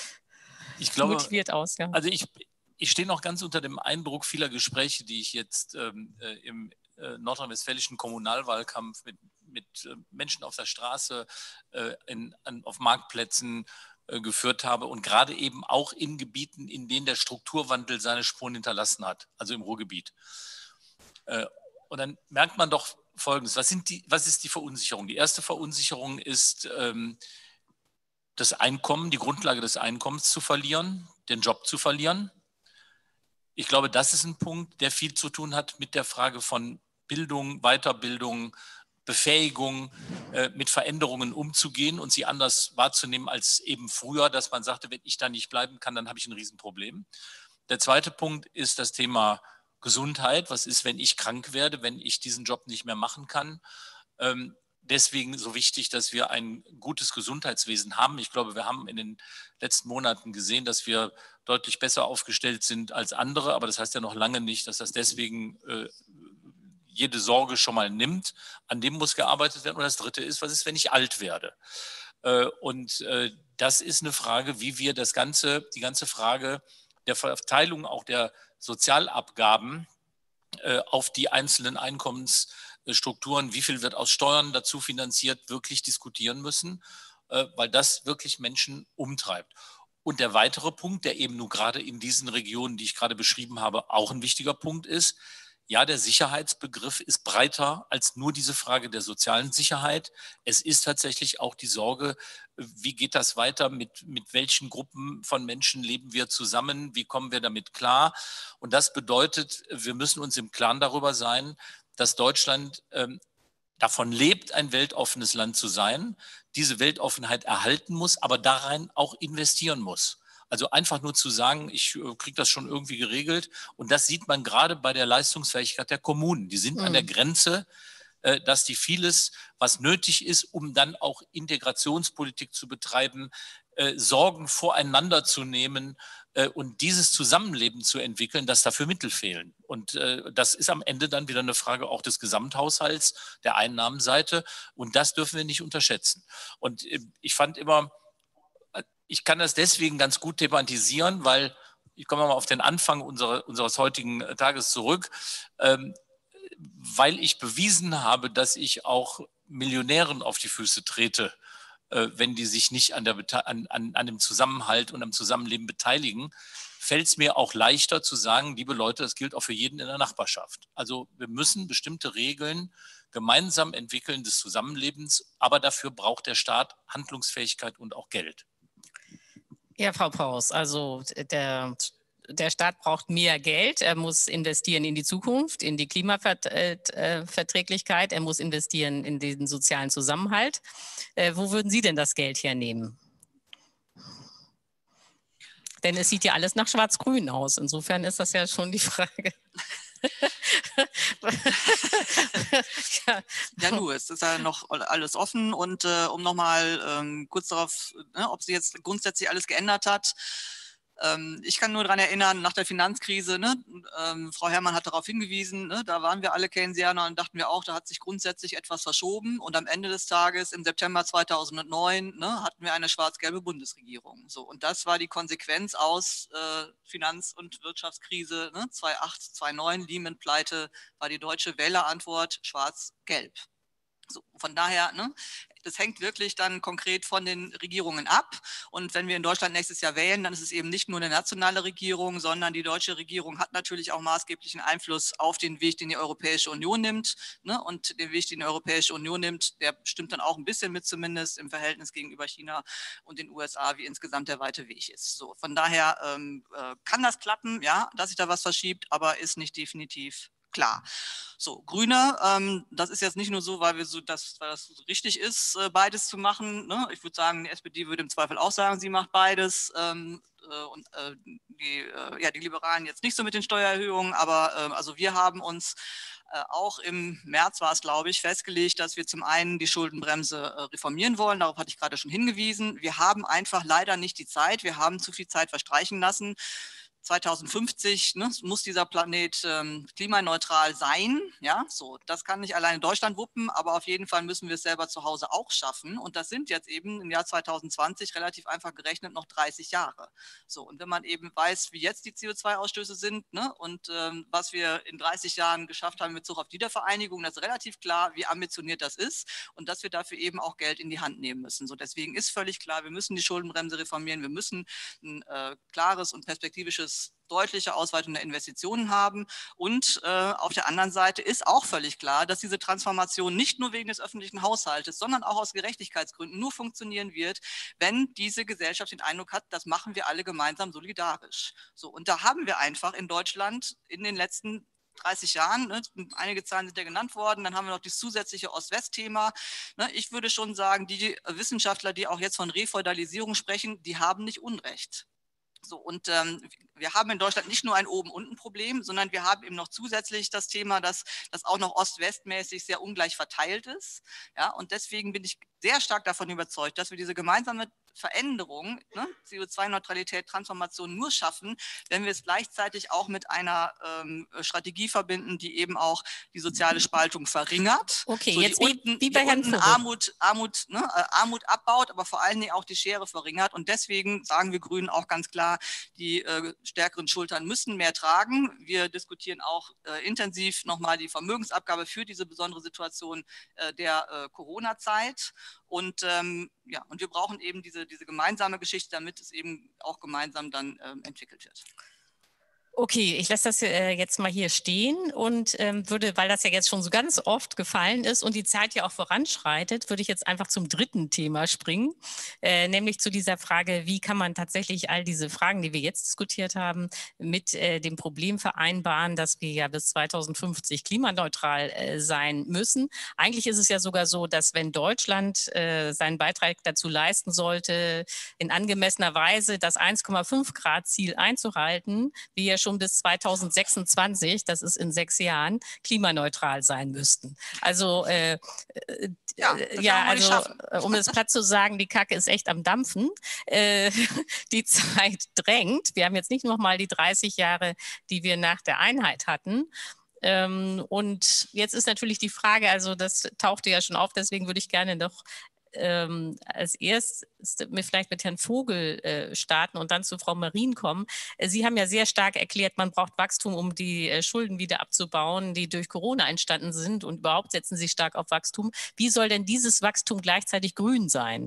Ich glaube, motiviert aus. Ja. also ich, ich stehe noch ganz unter dem Eindruck vieler Gespräche, die ich jetzt ähm, äh, im äh, nordrhein-westfälischen Kommunalwahlkampf mit, mit äh, Menschen auf der Straße, äh, in, an, auf Marktplätzen äh, geführt habe und gerade eben auch in Gebieten, in denen der Strukturwandel seine Spuren hinterlassen hat, also im Ruhrgebiet. Äh, und dann merkt man doch Folgendes, was, sind die, was ist die Verunsicherung? Die erste Verunsicherung ist, ähm, das Einkommen, die Grundlage des Einkommens zu verlieren, den Job zu verlieren. Ich glaube, das ist ein Punkt, der viel zu tun hat mit der Frage von Bildung, Weiterbildung, Befähigung, äh, mit Veränderungen umzugehen und sie anders wahrzunehmen als eben früher, dass man sagte, wenn ich da nicht bleiben kann, dann habe ich ein Riesenproblem. Der zweite Punkt ist das Thema Gesundheit. Was ist, wenn ich krank werde, wenn ich diesen Job nicht mehr machen kann? Ähm, deswegen so wichtig, dass wir ein gutes Gesundheitswesen haben. Ich glaube, wir haben in den letzten Monaten gesehen, dass wir deutlich besser aufgestellt sind als andere. Aber das heißt ja noch lange nicht, dass das deswegen äh, jede Sorge schon mal nimmt. An dem muss gearbeitet werden. Und das Dritte ist, was ist, wenn ich alt werde? Äh, und äh, das ist eine Frage, wie wir das ganze, die ganze Frage der Verteilung auch der Sozialabgaben äh, auf die einzelnen Einkommens Strukturen, wie viel wird aus Steuern dazu finanziert, wirklich diskutieren müssen, weil das wirklich Menschen umtreibt. Und der weitere Punkt, der eben nur gerade in diesen Regionen, die ich gerade beschrieben habe, auch ein wichtiger Punkt ist, ja, der Sicherheitsbegriff ist breiter als nur diese Frage der sozialen Sicherheit. Es ist tatsächlich auch die Sorge, wie geht das weiter, mit, mit welchen Gruppen von Menschen leben wir zusammen, wie kommen wir damit klar. Und das bedeutet, wir müssen uns im Klaren darüber sein, dass Deutschland ähm, davon lebt, ein weltoffenes Land zu sein, diese Weltoffenheit erhalten muss, aber darein auch investieren muss. Also einfach nur zu sagen, ich kriege das schon irgendwie geregelt. Und das sieht man gerade bei der Leistungsfähigkeit der Kommunen. Die sind mhm. an der Grenze, äh, dass die vieles, was nötig ist, um dann auch Integrationspolitik zu betreiben, äh, Sorgen voreinander zu nehmen äh, und dieses Zusammenleben zu entwickeln, dass dafür Mittel fehlen. Und äh, das ist am Ende dann wieder eine Frage auch des Gesamthaushalts, der Einnahmenseite. Und das dürfen wir nicht unterschätzen. Und äh, ich fand immer, ich kann das deswegen ganz gut thematisieren, weil, ich komme mal auf den Anfang unserer, unseres heutigen Tages zurück, ähm, weil ich bewiesen habe, dass ich auch Millionären auf die Füße trete, äh, wenn die sich nicht an, der, an, an, an dem Zusammenhalt und am Zusammenleben beteiligen, fällt es mir auch leichter zu sagen, liebe Leute, das gilt auch für jeden in der Nachbarschaft. Also wir müssen bestimmte Regeln gemeinsam entwickeln des Zusammenlebens, aber dafür braucht der Staat Handlungsfähigkeit und auch Geld. Ja, Frau Paus, also der, der Staat braucht mehr Geld. Er muss investieren in die Zukunft, in die Klimaverträglichkeit. Er muss investieren in den sozialen Zusammenhalt. Äh, wo würden Sie denn das Geld hernehmen? Denn es sieht ja alles nach Schwarz-Grün aus. Insofern ist das ja schon die Frage. ja. ja, nur, es ist ja noch alles offen und äh, um nochmal ähm, kurz darauf, ne, ob sich jetzt grundsätzlich alles geändert hat. Ähm, ich kann nur daran erinnern, nach der Finanzkrise, ne, ähm, Frau Herrmann hat darauf hingewiesen, ne, da waren wir alle Keynesianer und dachten wir auch, da hat sich grundsätzlich etwas verschoben und am Ende des Tages, im September zweitausendneun, ne, hatten wir eine schwarz-gelbe Bundesregierung. So, und das war die Konsequenz aus äh, Finanz- und Wirtschaftskrise, ne, zweitausendacht, zweitausendneun, Lehman-Pleite, war die deutsche Wählerantwort schwarz-gelb. So, von daher, ne, das hängt wirklich dann konkret von den Regierungen ab. Und wenn wir in Deutschland nächstes Jahr wählen, dann ist es eben nicht nur eine nationale Regierung, sondern die deutsche Regierung hat natürlich auch maßgeblichen Einfluss auf den Weg, den die Europäische Union nimmt. Ne? Und den Weg, den die Europäische Union nimmt, der bestimmt dann auch ein bisschen mit, zumindest im Verhältnis gegenüber China und den U S A, wie insgesamt der weite Weg ist. So, von daher ähm, äh, kann das klappen, ja, dass sich da was verschiebt, aber ist nicht definitiv klar. So, Grüne, ähm, das ist jetzt nicht nur so, weil wir so, dass, weil das so richtig ist, äh, beides zu machen. Ne? Ich würde sagen, die S P D würde im Zweifel auch sagen, sie macht beides. Ähm, äh, und äh, die, äh, ja, die Liberalen jetzt nicht so mit den Steuererhöhungen, aber äh, also wir haben uns äh, auch im März war es, glaube ich, festgelegt, dass wir zum einen die Schuldenbremse äh, reformieren wollen. Darauf hatte ich gerade schon hingewiesen. Wir haben einfach leider nicht die Zeit. Wir haben zu viel Zeit verstreichen lassen. zweitausendfünfzig, ne, muss dieser Planet ähm, klimaneutral sein. Ja, so, das kann nicht alleine Deutschland wuppen, aber auf jeden Fall müssen wir es selber zu Hause auch schaffen. Und das sind jetzt eben im Jahr zweitausendzwanzig relativ einfach gerechnet noch dreißig Jahre. So, und wenn man eben weiß, wie jetzt die C O zwei Ausstöße sind, ne, und ähm, was wir in dreißig Jahren geschafft haben mit Bezug auf die Wiedervereinigung, das ist relativ klar, wie ambitioniert das ist und dass wir dafür eben auch Geld in die Hand nehmen müssen. So, deswegen ist völlig klar, wir müssen die Schuldenbremse reformieren, wir müssen ein äh, klares und perspektivisches deutliche Ausweitung der Investitionen haben. Und äh, auf der anderen Seite ist auch völlig klar, dass diese Transformation nicht nur wegen des öffentlichen Haushaltes, sondern auch aus Gerechtigkeitsgründen nur funktionieren wird, wenn diese Gesellschaft den Eindruck hat, das machen wir alle gemeinsam solidarisch. So, und da haben wir einfach in Deutschland in den letzten dreißig Jahren, ne, einige Zahlen sind ja genannt worden, dann haben wir noch das zusätzliche Ost-West-Thema. Ne, ich würde schon sagen, die Wissenschaftler, die auch jetzt von Refeudalisierung sprechen, die haben nicht Unrecht. So, und ähm, wir haben in Deutschland nicht nur ein Oben-Unten-Problem, sondern wir haben eben noch zusätzlich das Thema, dass das auch noch ost-west-mäßig sehr ungleich verteilt ist. Ja, und deswegen bin ich sehr stark davon überzeugt, dass wir diese gemeinsame Veränderung, ne, C O zwei Neutralität, Transformation nur schaffen, wenn wir es gleichzeitig auch mit einer ähm, Strategie verbinden, die eben auch die soziale Spaltung verringert. Okay, so jetzt die wie, unten, wie bei die Herrn unten Vogel. Armut, Armut, ne, Armut abbaut, aber vor allen Dingen auch die Schere verringert. Und deswegen sagen wir Grünen auch ganz klar, die äh, stärkeren Schultern müssen mehr tragen. Wir diskutieren auch äh, intensiv nochmal die Vermögensabgabe für diese besondere Situation äh, der äh, Corona-Zeit. Und, ähm, ja, und wir brauchen eben diese, diese gemeinsame Geschichte, damit es eben auch gemeinsam dann ähm, entwickelt wird. Okay, ich lasse das äh, jetzt mal hier stehen und ähm, würde, weil das ja jetzt schon so ganz oft gefallen ist und die Zeit ja auch voranschreitet, würde ich jetzt einfach zum dritten Thema springen, äh, nämlich zu dieser Frage, wie kann man tatsächlich all diese Fragen, die wir jetzt diskutiert haben, mit äh, dem Problem vereinbaren, dass wir ja bis zweitausendfünfzig klimaneutral äh, sein müssen. Eigentlich ist es ja sogar so, dass wenn Deutschland äh, seinen Beitrag dazu leisten sollte, in angemessener Weise das eins Komma fünf Grad Ziel einzuhalten, wir ja schon bis zweitausendsechsundzwanzig, das ist in sechs Jahren, klimaneutral sein müssten. Also äh, ja, ja also um es platt zu sagen, die Kacke ist echt am Dampfen. Äh, die Zeit drängt. Wir haben jetzt nicht noch mal die dreißig Jahre, die wir nach der Einheit hatten. Ähm, und jetzt ist natürlich die Frage, also das tauchte ja schon auf, deswegen würde ich gerne noch Ähm, als erstes vielleicht mit Herrn Vogel äh, starten und dann zu Frau Marin kommen. Äh, Sie haben ja sehr stark erklärt, man braucht Wachstum, um die äh, Schulden wieder abzubauen, die durch Corona entstanden sind, und überhaupt setzen Sie stark auf Wachstum. Wie soll denn dieses Wachstum gleichzeitig grün sein?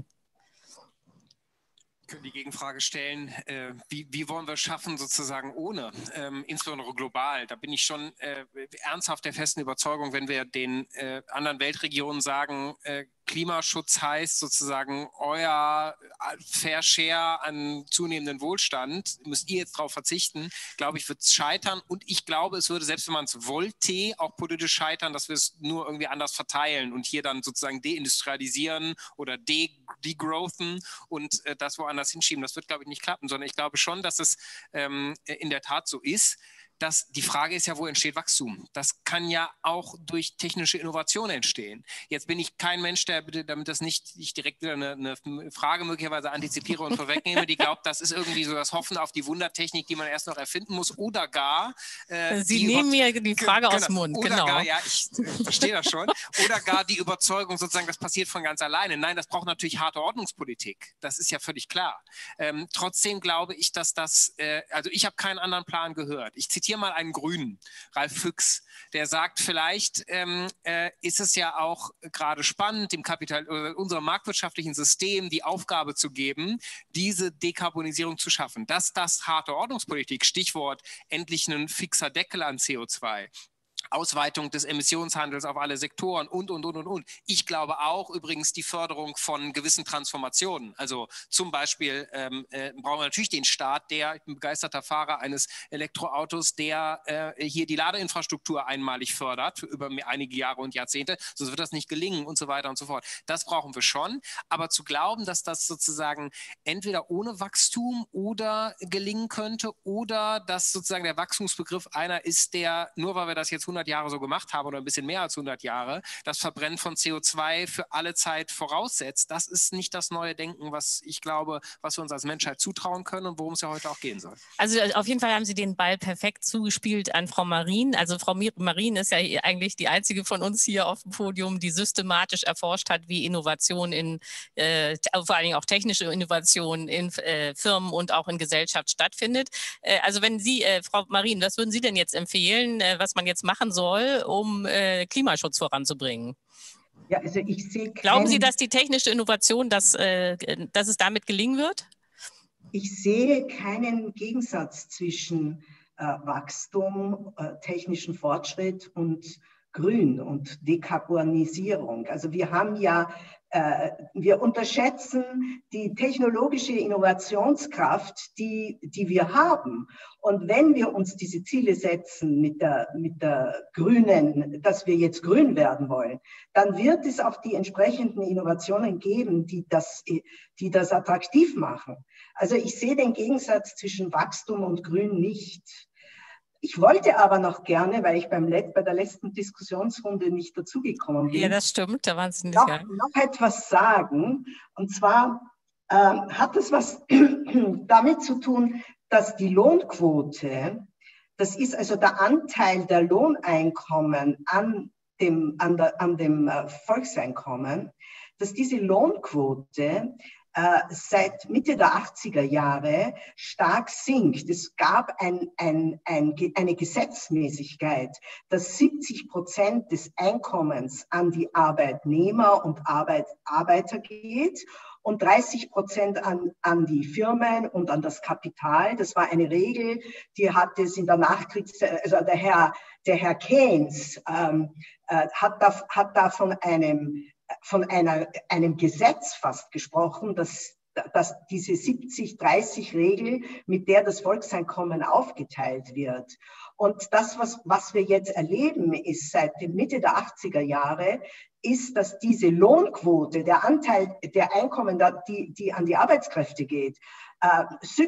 Ich könnte die Gegenfrage stellen, äh, wie, wie wollen wir es schaffen, sozusagen ohne, ähm, insbesondere global. Da bin ich schon äh, ernsthaft der festen Überzeugung, wenn wir den äh, anderen Weltregionen sagen, äh, Klimaschutz heißt sozusagen euer Fair Share an zunehmenden Wohlstand, müsst ihr jetzt darauf verzichten, glaube ich, wird es scheitern. Und ich glaube, es würde, selbst wenn man es wollte, auch politisch scheitern, dass wir es nur irgendwie anders verteilen und hier dann sozusagen deindustrialisieren oder de degrowthen und äh, das woanders hinschieben. Das wird, glaube ich, nicht klappen, sondern ich glaube schon, dass es ähm, in der Tat so ist. Dass die Frage ist ja, wo entsteht Wachstum? Das kann ja auch durch technische Innovation entstehen. Jetzt bin ich kein Mensch, der bitte, damit das nicht ich direkt wieder eine, eine Frage möglicherweise antizipiere und vorwegnehme, die glaubt, das ist irgendwie so das Hoffen auf die Wundertechnik, die man erst noch erfinden muss, oder gar äh, Sie nehmen mir die Frage aus dem Mund, oder genau. Gar, ja, ich äh, verstehe das schon. Oder gar die Überzeugung sozusagen, das passiert von ganz alleine. Nein, das braucht natürlich harte Ordnungspolitik. Das ist ja völlig klar. Ähm, trotzdem glaube ich, dass das, äh, also ich habe keinen anderen Plan gehört. Ich zitiere hier mal einen Grünen, Ralf Füchs, der sagt, vielleicht ähm, äh, ist es ja auch gerade spannend, dem Kapital, äh, unserem marktwirtschaftlichen System die Aufgabe zu geben, diese Dekarbonisierung zu schaffen. Dass das harte Ordnungspolitik, Stichwort endlich ein fixer Deckel an C O zwei, Ausweitung des Emissionshandels auf alle Sektoren und, und, und, und, und. Ich glaube auch übrigens die Förderung von gewissen Transformationen. Also zum Beispiel ähm, äh, brauchen wir natürlich den Staat, der, ich bin begeisterter Fahrer eines Elektroautos, der äh, hier die Ladeinfrastruktur einmalig fördert für über einige Jahre und Jahrzehnte. Sonst wird das nicht gelingen und so weiter und so fort. Das brauchen wir schon. Aber zu glauben, dass das sozusagen entweder ohne Wachstum oder gelingen könnte oder dass sozusagen der Wachstumsbegriff einer ist, der, nur weil wir das jetzt hundert Jahre so gemacht haben oder ein bisschen mehr als hundert Jahre, das Verbrennen von C O zwei für alle Zeit voraussetzt. Das ist nicht das neue Denken, was ich glaube, was wir uns als Menschheit zutrauen können und worum es ja heute auch gehen soll. Also auf jeden Fall haben Sie den Ball perfekt zugespielt an Frau Marin. Also Frau Marin ist ja eigentlich die einzige von uns hier auf dem Podium, die systematisch erforscht hat, wie Innovation in, äh, vor allen Dingen auch technische Innovation in äh, Firmen und auch in Gesellschaft stattfindet. Äh, also wenn Sie, äh, Frau Marin, was würden Sie denn jetzt empfehlen, äh, was man jetzt machen soll, um äh, Klimaschutz voranzubringen? Ja, also ich sehe Glauben Sie, dass die technische Innovation, dass, äh, dass es damit gelingen wird? Ich sehe keinen Gegensatz zwischen äh, Wachstum, äh, technischen Fortschritt und Grün und Dekarbonisierung. Also wir haben ja, äh, wir unterschätzen die technologische Innovationskraft, die, die wir haben. Und wenn wir uns diese Ziele setzen mit der, mit der grünen, dass wir jetzt grün werden wollen, dann wird es auch die entsprechenden Innovationen geben, die das, die das attraktiv machen. Also ich sehe den Gegensatz zwischen Wachstum und Grün nicht. Ich wollte aber noch gerne, weil ich beim Let bei der letzten Diskussionsrunde nicht dazugekommen bin. Ja, das stimmt, da waren Sie nicht. Noch, ja. noch etwas sagen. Und zwar äh, hat es was damit zu tun, dass die Lohnquote, das ist also der Anteil der Lohneinkommen an dem, an der, an dem äh, Volkseinkommen, dass diese Lohnquote äh, seit Mitte der achtziger Jahre stark sinkt. Es gab ein, ein, ein, eine Gesetzmäßigkeit, dass siebzig Prozent des Einkommens an die Arbeitnehmer und Arbeit, Arbeiter geht und dreißig Prozent an, an die Firmen und an das Kapital. Das war eine Regel, die hat es in der Nachkriegszeit, also der Herr, der Herr Keynes ähm, äh, hat, da, hat da von einem von einer, einem Gesetz fast gesprochen, dass, dass diese siebzig dreißig Regel, mit der das Volkseinkommen aufgeteilt wird. Und das, was, was wir jetzt erleben, ist seit der Mitte der achtziger Jahre, ist, dass diese Lohnquote, der Anteil der Einkommen, die, die an die Arbeitskräfte geht, äh,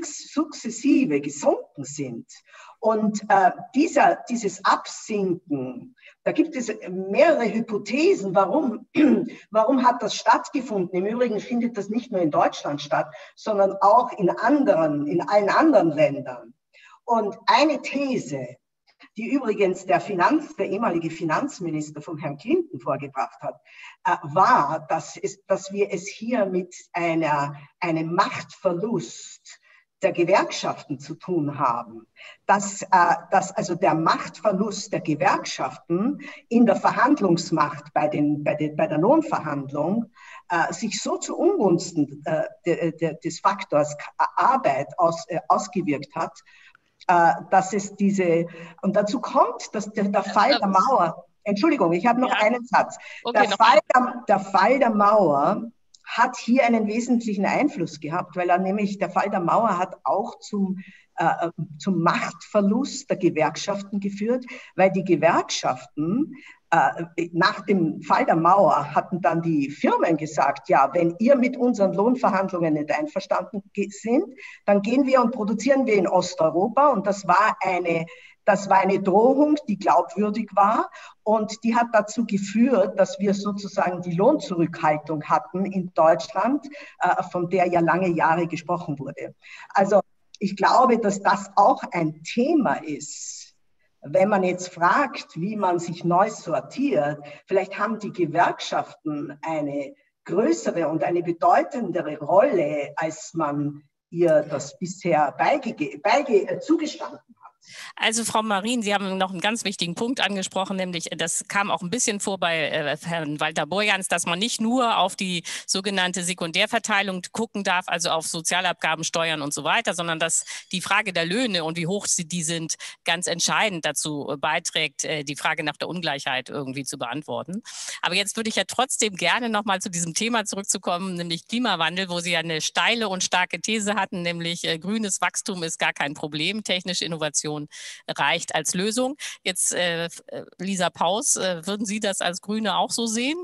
sukzessive gesunken sind. Und äh, dieser, dieses Absinken, da gibt es mehrere Hypothesen, warum, warum hat das stattgefunden. Im Übrigen findet das nicht nur in Deutschland statt, sondern auch in anderen, in allen anderen Ländern. Und eine These, die übrigens der Finanz, der ehemalige Finanzminister von Herrn Clinton vorgebracht hat, äh, war, dass, es, dass wir es hier mit einer, einem Machtverlust der Gewerkschaften zu tun haben, dass, äh, dass also der Machtverlust der Gewerkschaften in der Verhandlungsmacht bei, den, bei, den, bei der Lohnverhandlung äh, sich so zu Ungunsten äh, de, de, des Faktors Arbeit aus, äh, ausgewirkt hat, äh, dass es diese, und dazu kommt, dass der, der Fall der Mauer, Entschuldigung, ich habe noch ja. einen Satz, okay, der, Fall der, der Fall der Mauer hat hier einen wesentlichen Einfluss gehabt, weil er nämlich, der Fall der Mauer hat auch zum, äh, zum Machtverlust der Gewerkschaften geführt, weil die Gewerkschaften äh, nach dem Fall der Mauer hatten dann die Firmen gesagt, ja, wenn ihr mit unseren Lohnverhandlungen nicht einverstanden sind, dann gehen wir und produzieren wir in Osteuropa, und das war eine Das war eine Drohung, die glaubwürdig war, und die hat dazu geführt, dass wir sozusagen die Lohnzurückhaltung hatten in Deutschland, äh, von der ja lange Jahre gesprochen wurde. Also ich glaube, dass das auch ein Thema ist. Wenn man jetzt fragt, wie man sich neu sortiert, vielleicht haben die Gewerkschaften eine größere und eine bedeutendere Rolle, als man ihr das bisher beige, beige, zugestanden hat. Also Frau Marien, Sie haben noch einen ganz wichtigen Punkt angesprochen, nämlich das kam auch ein bisschen vor bei äh, Herrn Walter-Borjans, dass man nicht nur auf die sogenannte Sekundärverteilung gucken darf, also auf Sozialabgaben, Steuern und so weiter, sondern dass die Frage der Löhne und wie hoch sie die sind, ganz entscheidend dazu beiträgt, äh, die Frage nach der Ungleichheit irgendwie zu beantworten. Aber jetzt würde ich ja trotzdem gerne noch mal zu diesem Thema zurückzukommen, nämlich Klimawandel, wo Sie ja eine steile und starke These hatten, nämlich äh, grünes Wachstum ist gar kein Problem, technische Innovation reicht als Lösung. Jetzt, äh, Lisa Paus, äh, würden Sie das als Grüne auch so sehen?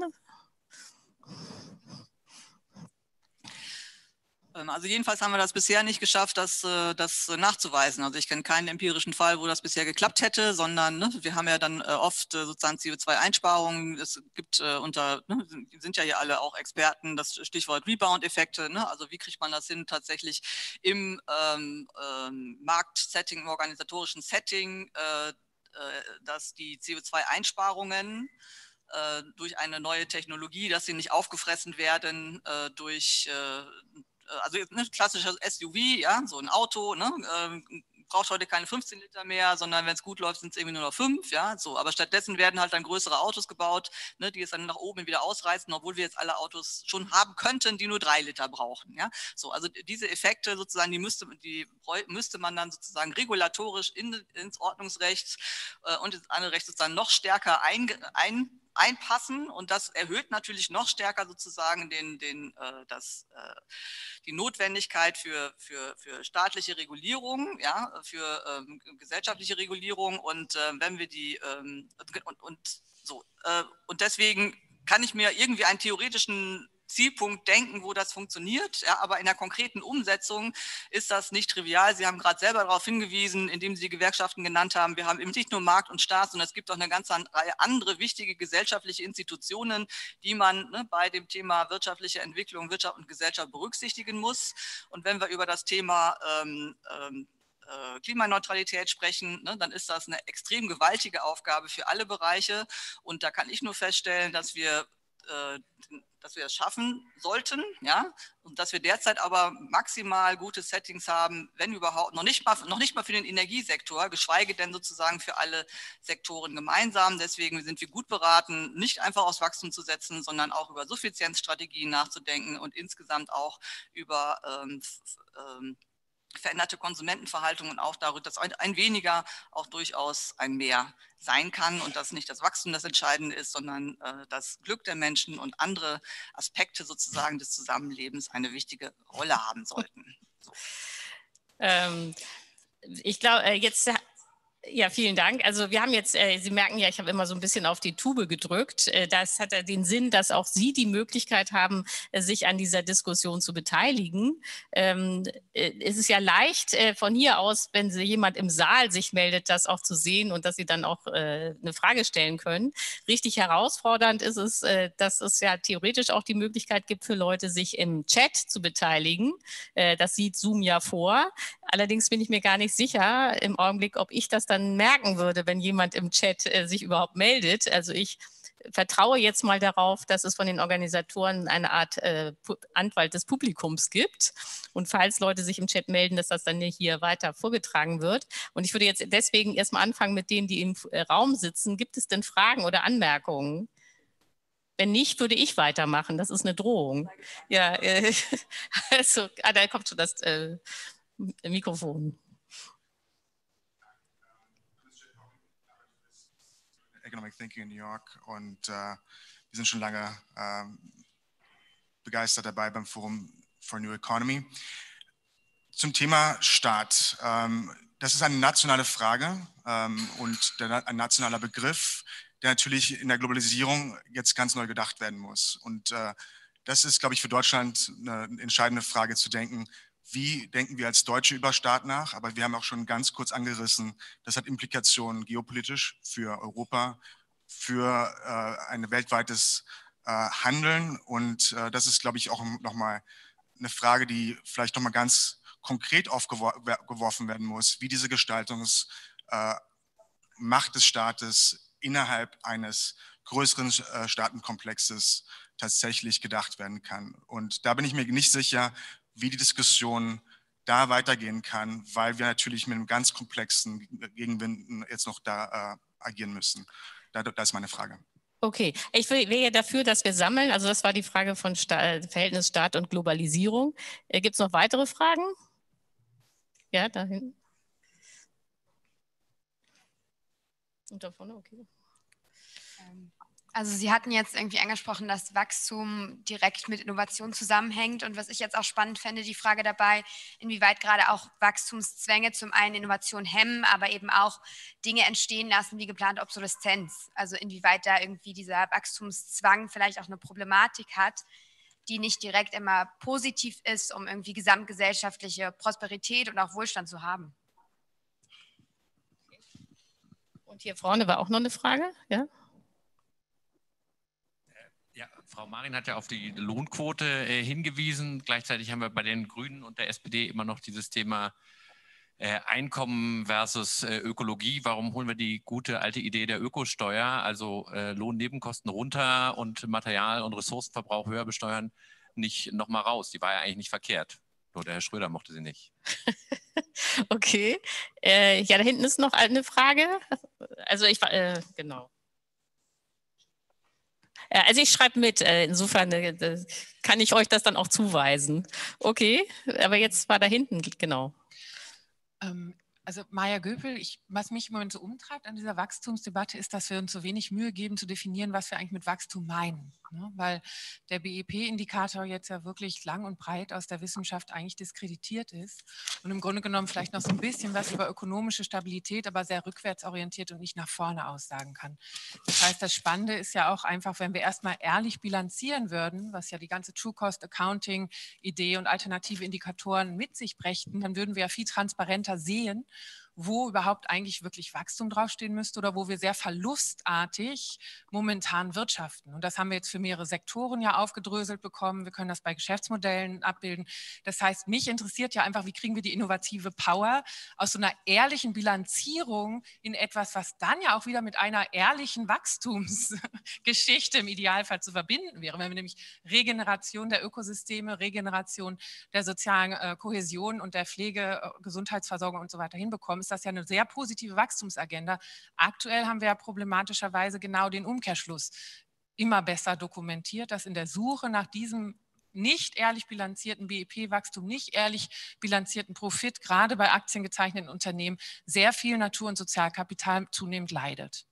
Also jedenfalls haben wir das bisher nicht geschafft, das, das nachzuweisen. Also ich kenne keinen empirischen Fall, wo das bisher geklappt hätte, sondern ne, wir haben ja dann oft sozusagen C O zwei Einsparungen. Es gibt äh, unter, ne, sind ja hier alle auch Experten, das Stichwort Rebound-Effekte. Ne? Also wie kriegt man das hin, tatsächlich im ähm, ähm, Marktsetting, im organisatorischen Setting, äh, äh, dass die C O zwei Einsparungen äh, durch eine neue Technologie, dass sie nicht aufgefressen werden äh, durch äh, also ne, klassisches S U V, ja, so ein Auto, ne, äh, braucht heute keine fünfzehn Liter mehr, sondern wenn es gut läuft, sind es irgendwie nur noch fünf, ja, so. Aber stattdessen werden halt dann größere Autos gebaut, ne, die es dann nach oben wieder ausreißen, obwohl wir jetzt alle Autos schon haben könnten, die nur drei Liter brauchen, ja. So, also diese Effekte sozusagen, die müsste, die müsste man dann sozusagen regulatorisch in, ins Ordnungsrecht äh, und ins andere Recht sozusagen noch stärker ein, ein einpassen, und das erhöht natürlich noch stärker sozusagen den, den, äh, das, äh, die Notwendigkeit für, für, für staatliche Regulierung, ja, für ähm, gesellschaftliche Regulierung, und äh, wenn wir die ähm, und, und so äh, und deswegen kann ich mir irgendwie einen theoretischen Zielpunkt denken, wo das funktioniert, ja, aber in der konkreten Umsetzung ist das nicht trivial. Sie haben gerade selber darauf hingewiesen, indem Sie die Gewerkschaften genannt haben, wir haben eben nicht nur Markt und Staat, sondern es gibt auch eine ganze Reihe andere wichtige gesellschaftliche Institutionen, die man ne, bei dem Thema wirtschaftliche Entwicklung, Wirtschaft und Gesellschaft berücksichtigen muss. Und wenn wir über das Thema ähm, ähm, Klimaneutralität sprechen, ne, dann ist das eine extrem gewaltige Aufgabe für alle Bereiche. Und da kann ich nur feststellen, dass wir äh, dass wir es schaffen sollten, ja, und dass wir derzeit aber maximal gute Settings haben, wenn überhaupt, noch nicht mal, noch nicht mal für den Energiesektor, geschweige denn sozusagen für alle Sektoren gemeinsam. Deswegen sind wir gut beraten, nicht einfach aufs Wachstum zu setzen, sondern auch über Suffizienzstrategien nachzudenken und insgesamt auch über ähm, ähm, veränderte Konsumentenverhaltung und auch darüber, dass ein weniger auch durchaus ein mehr sein kann und dass nicht das Wachstum das Entscheidende ist, sondern äh, das Glück der Menschen und andere Aspekte sozusagen des Zusammenlebens eine wichtige Rolle haben sollten. So. Ähm, ich glaube, jetzt... Ja, vielen Dank. Also wir haben jetzt, äh, Sie merken ja, ich habe immer so ein bisschen auf die Tube gedrückt. Äh, das hat ja den Sinn, dass auch Sie die Möglichkeit haben, äh, sich an dieser Diskussion zu beteiligen. Ähm, äh, es ist ja leicht, äh, von hier aus, wenn Sie jemand im Saal sich meldet, das auch zu sehen und dass Sie dann auch äh, eine Frage stellen können. Richtig herausfordernd ist es, äh, dass es ja theoretisch auch die Möglichkeit gibt für Leute, sich im Chat zu beteiligen. Äh, das sieht Zoom ja vor. Allerdings bin ich mir gar nicht sicher im Augenblick, ob ich das dann merken würde, wenn jemand im Chat äh, sich überhaupt meldet. Also ich vertraue jetzt mal darauf, dass es von den Organisatoren eine Art äh, Anwalt des Publikums gibt. Und falls Leute sich im Chat melden, dass das dann hier weiter vorgetragen wird. Und ich würde jetzt deswegen erstmal anfangen mit denen, die im äh, Raum sitzen. Gibt es denn Fragen oder Anmerkungen? Wenn nicht, würde ich weitermachen. Das ist eine Drohung. Ja, äh, also, ah, da kommt schon das äh, Mikrofon. Economic Thinking in New York und äh, wir sind schon lange äh, begeistert dabei beim Forum for New Economy. Zum Thema Staat. Ähm, das ist eine nationale Frage ähm, und der, ein nationaler Begriff, der natürlich in der Globalisierung jetzt ganz neu gedacht werden muss. Und äh, das ist, glaube ich, für Deutschland eine entscheidende Frage zu denken. Wie denken wir als Deutsche über Staat nach? Aber wir haben auch schon ganz kurz angerissen, das hat Implikationen geopolitisch für Europa, für äh, ein weltweites äh, Handeln. Und äh, das ist, glaube ich, auch nochmal eine Frage, die vielleicht nochmal ganz konkret aufgeworfen werden muss, wie diese Gestaltungsmacht äh, des Staates innerhalb eines größeren äh, Staatenkomplexes tatsächlich gedacht werden kann. Und da bin ich mir nicht sicher, wie die Diskussion da weitergehen kann, weil wir natürlich mit einem ganz komplexen Gegenwind jetzt noch da äh, agieren müssen. Da, da ist meine Frage. Okay, ich wäre dafür, dass wir sammeln. Also das war die Frage von Sta- Verhältnis Staat und Globalisierung. Äh, Gibt es noch weitere Fragen? Ja, da hinten. Und da vorne, okay. Ähm. Also Sie hatten jetzt irgendwie angesprochen, dass Wachstum direkt mit Innovation zusammenhängt. Und was ich jetzt auch spannend fände, die Frage dabei, inwieweit gerade auch Wachstumszwänge zum einen Innovation hemmen, aber eben auch Dinge entstehen lassen wie geplante Obsoleszenz. Also inwieweit da irgendwie dieser Wachstumszwang vielleicht auch eine Problematik hat, die nicht direkt immer positiv ist, um irgendwie gesamtgesellschaftliche Prosperität und auch Wohlstand zu haben. Und hier vorne war auch noch eine Frage, ja? Ja, Frau Marin hat ja auf die Lohnquote äh, hingewiesen. Gleichzeitig haben wir bei den Grünen und der S P D immer noch dieses Thema äh, Einkommen versus äh, Ökologie. Warum holen wir die gute alte Idee der Ökosteuer, also äh, Lohnnebenkosten runter und Material- und Ressourcenverbrauch höher besteuern, nicht nochmal raus? Die war ja eigentlich nicht verkehrt. Nur der Herr Schröder mochte sie nicht. Okay. Äh, ja, da hinten ist noch eine Frage. Also ich war, äh, genau. Also ich schreibe mit, insofern kann ich euch das dann auch zuweisen. Okay, aber jetzt war da hinten, genau. Also Maja Göpel, ich, was mich im Moment so umtreibt an dieser Wachstumsdebatte ist, dass wir uns so wenig Mühe geben zu definieren, was wir eigentlich mit Wachstum meinen. Ne? Weil der B E P-Indikator jetzt ja wirklich lang und breit aus der Wissenschaft eigentlich diskreditiert ist und im Grunde genommen vielleicht noch so ein bisschen was über ökonomische Stabilität, aber sehr rückwärtsorientiert und nicht nach vorne aussagen kann. Das heißt, das Spannende ist ja auch einfach, wenn wir erstmal ehrlich bilanzieren würden, was ja die ganze True Cost Accounting Idee und alternative Indikatoren mit sich brächten, dann würden wir ja viel transparenter sehen, wo überhaupt eigentlich wirklich Wachstum draufstehen müsste oder wo wir sehr verlustartig momentan wirtschaften. Und das haben wir jetzt für mehrere Sektoren ja aufgedröselt bekommen. Wir können das bei Geschäftsmodellen abbilden. Das heißt, mich interessiert ja einfach, wie kriegen wir die innovative Power aus so einer ehrlichen Bilanzierung in etwas, was dann ja auch wieder mit einer ehrlichen Wachstumsgeschichte im Idealfall zu verbinden wäre. Wenn wir nämlich Regeneration der Ökosysteme, Regeneration der sozialen äh, Kohäsion und der Pflege, äh, Gesundheitsversorgung und so weiter hinbekommen, ist das ja eine sehr positive Wachstumsagenda. Aktuell haben wir ja problematischerweise genau den Umkehrschluss immer besser dokumentiert, dass in der Suche nach diesem nicht ehrlich bilanzierten B E P-Wachstum, nicht ehrlich bilanzierten Profit, gerade bei aktiengezeichneten Unternehmen, sehr viel Natur- und Sozialkapital zunehmend leidet.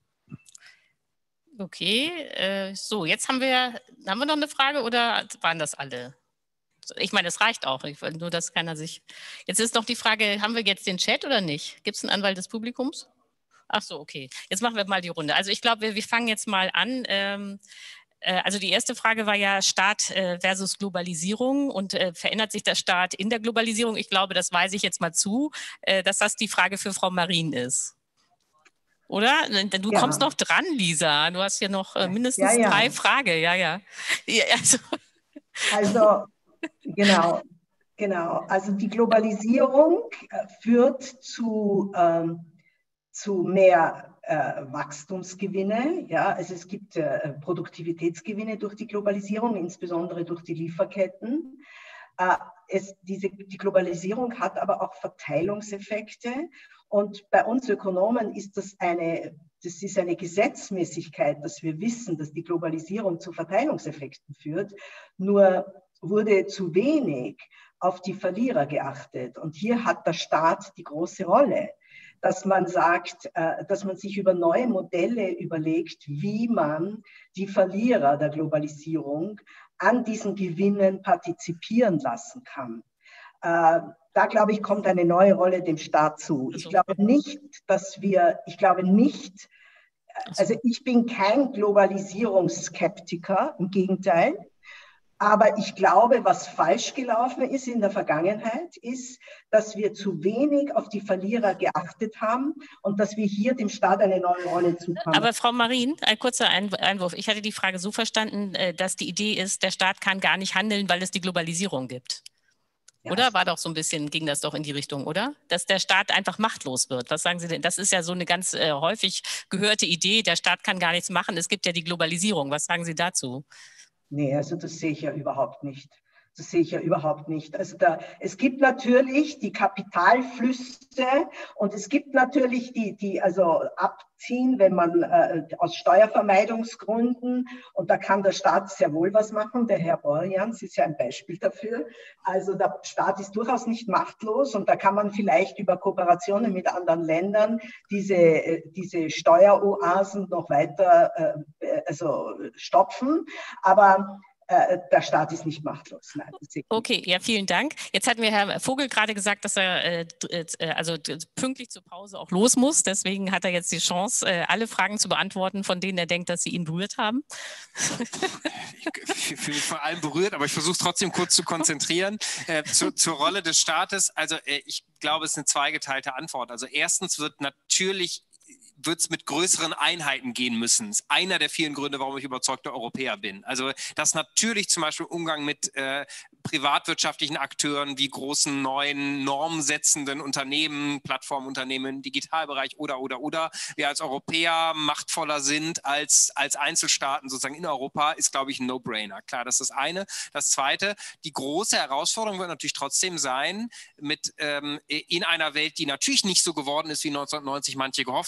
Okay, äh, so, jetzt haben wir, haben wir noch eine Frage oder waren das alle? Ich meine, es reicht auch, ich will nur, dass keiner sich... Jetzt ist noch die Frage, haben wir jetzt den Chat oder nicht? Gibt es einen Anwalt des Publikums? Ach so, okay. Jetzt machen wir mal die Runde. Also ich glaube, wir, wir fangen jetzt mal an. Ähm, äh, also die erste Frage war ja Staat äh, versus Globalisierung und äh, verändert sich der Staat in der Globalisierung? Ich glaube, das weise ich jetzt mal zu, äh, dass das die Frage für Frau Marin ist. Oder? Du ja. kommst noch dran, Lisa. Du hast ja noch äh, mindestens ja, ja. drei Fragen. Ja, ja. ja also... also Genau, genau. Also die Globalisierung führt zu, ähm, zu mehr äh, Wachstumsgewinne. Ja, also es gibt äh, Produktivitätsgewinne durch die Globalisierung, insbesondere durch die Lieferketten. Äh, es, diese, die Globalisierung hat aber auch Verteilungseffekte. Und bei uns Ökonomen ist das eine, das ist eine Gesetzmäßigkeit, dass wir wissen, dass die Globalisierung zu Verteilungseffekten führt. Nur wurde zu wenig auf die Verlierer geachtet. Und hier hat der Staat die große Rolle, dass man sagt, dass man sich über neue Modelle überlegt, wie man die Verlierer der Globalisierung an diesen Gewinnen partizipieren lassen kann. Da, glaube ich, kommt eine neue Rolle dem Staat zu. Ich glaube nicht, dass wir, ich glaube nicht, also ich bin kein Globalisierungsskeptiker, im Gegenteil. Aber ich glaube, was falsch gelaufen ist in der Vergangenheit, ist, dass wir zu wenig auf die Verlierer geachtet haben und dass wir hier dem Staat eine neue Rolle zukommen. Aber Frau Marin, ein kurzer Einwurf. Ich hatte die Frage so verstanden, dass die Idee ist, der Staat kann gar nicht handeln, weil es die Globalisierung gibt. Ja. Oder? War doch so ein bisschen, ging das doch in die Richtung, oder? Dass der Staat einfach machtlos wird. Was sagen Sie denn? Das ist ja so eine ganz äh, häufig gehörte Idee, der Staat kann gar nichts machen, es gibt ja die Globalisierung. Was sagen Sie dazu? Nee, also das sehe ich ja überhaupt nicht. Das sehe ich ja überhaupt nicht. Also da, es gibt natürlich die Kapitalflüsse und es gibt natürlich die, die also abziehen, wenn man äh, aus Steuervermeidungsgründen, und da kann der Staat sehr wohl was machen. Der Herr Borjans ist ja ein Beispiel dafür. Also der Staat ist durchaus nicht machtlos und da kann man vielleicht über Kooperationen mit anderen Ländern diese, äh, diese Steueroasen noch weiter äh, also stopfen. Aber der Staat ist nicht machtlos. Nein, okay, ja, vielen Dank. Jetzt hat mir Herr Vogel gerade gesagt, dass er äh, also pünktlich zur Pause auch los muss. Deswegen hat er jetzt die Chance, äh, alle Fragen zu beantworten, von denen er denkt, dass sie ihn berührt haben. Ich fühle mich vor allem berührt, aber ich versuche es trotzdem kurz zu konzentrieren. Äh, zu, zur Rolle des Staates. Also äh, ich glaube, es ist eine zweigeteilte Antwort. Also erstens wird natürlich wird es mit größeren Einheiten gehen müssen. Das ist einer der vielen Gründe, warum ich überzeugter Europäer bin. Also dass natürlich zum Beispiel Umgang mit äh, privatwirtschaftlichen Akteuren wie großen neuen normsetzenden Unternehmen, Plattformunternehmen im Digitalbereich oder, oder, oder, wir als Europäer machtvoller sind als, als Einzelstaaten sozusagen in Europa, ist, glaube ich, ein No-Brainer. Klar, das ist das eine. Das zweite, die große Herausforderung wird natürlich trotzdem sein, mit ähm, in einer Welt, die natürlich nicht so geworden ist, wie neunzehnhundertneunzig manche gehofft haben.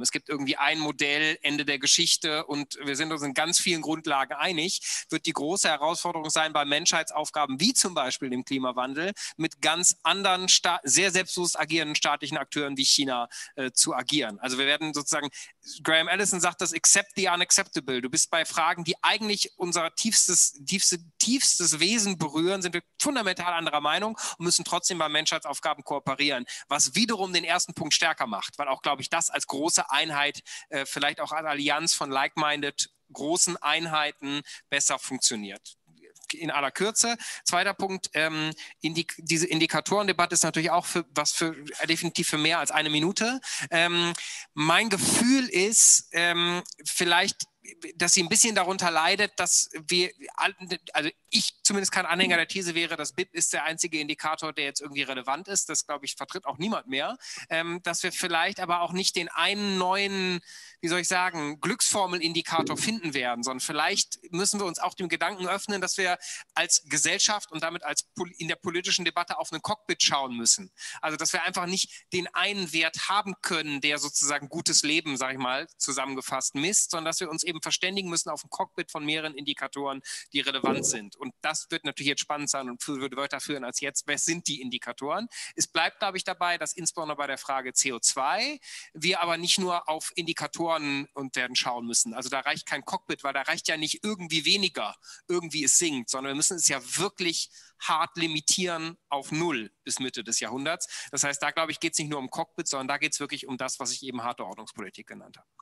es gibt irgendwie ein Modell, Ende der Geschichte und wir sind uns in ganz vielen Grundlagen einig, wird die große Herausforderung sein, bei Menschheitsaufgaben wie zum Beispiel dem Klimawandel mit ganz anderen, sehr selbstbewusst agierenden staatlichen Akteuren wie China äh, zu agieren. Also wir werden sozusagen, Graham Allison sagt das, accept the unacceptable. Du bist bei Fragen, die eigentlich unser tiefstes, tiefste, tiefstes Wesen berühren, sind wir fundamental anderer Meinung und müssen trotzdem bei Menschheitsaufgaben kooperieren, was wiederum den ersten Punkt stärker macht, weil auch, glaube ich, das als große Einheit, äh, vielleicht auch als Allianz von like-minded großen Einheiten besser funktioniert. In aller Kürze. Zweiter Punkt, ähm, Indik diese Indikatorendebatte ist natürlich auch für was für äh, definitiv für mehr als eine Minute. Ähm, mein Gefühl ist, ähm, vielleicht, dass sie ein bisschen darunter leidet, dass wir, also ich zumindest kein Anhänger der These wäre, das B I P ist der einzige Indikator, der jetzt irgendwie relevant ist. Das, glaube ich, vertritt auch niemand mehr. Ähm, dass wir vielleicht aber auch nicht den einen neuen, wie soll ich sagen, Glücksformelindikator finden werden, sondern vielleicht müssen wir uns auch dem Gedanken öffnen, dass wir als Gesellschaft und damit als in der politischen Debatte auf einen Cockpit schauen müssen. Also, dass wir einfach nicht den einen Wert haben können, der sozusagen gutes Leben, sage ich mal, zusammengefasst misst, sondern dass wir uns eben verständigen müssen auf ein Cockpit von mehreren Indikatoren, die relevant sind. Und das wird natürlich jetzt spannend sein und würde weiter führen als jetzt. Wer sind die Indikatoren? Es bleibt, glaube ich, dabei, dass insbesondere bei der Frage C O zwei wir aber nicht nur auf Indikatoren und werden schauen müssen. Also da reicht kein Cockpit, weil da reicht ja nicht irgendwie weniger, irgendwie es sinkt, sondern wir müssen es ja wirklich hart limitieren auf null bis Mitte des Jahrhunderts. Das heißt, da, glaube ich, geht es nicht nur um Cockpit, sondern da geht es wirklich um das, was ich eben harte Ordnungspolitik genannt habe.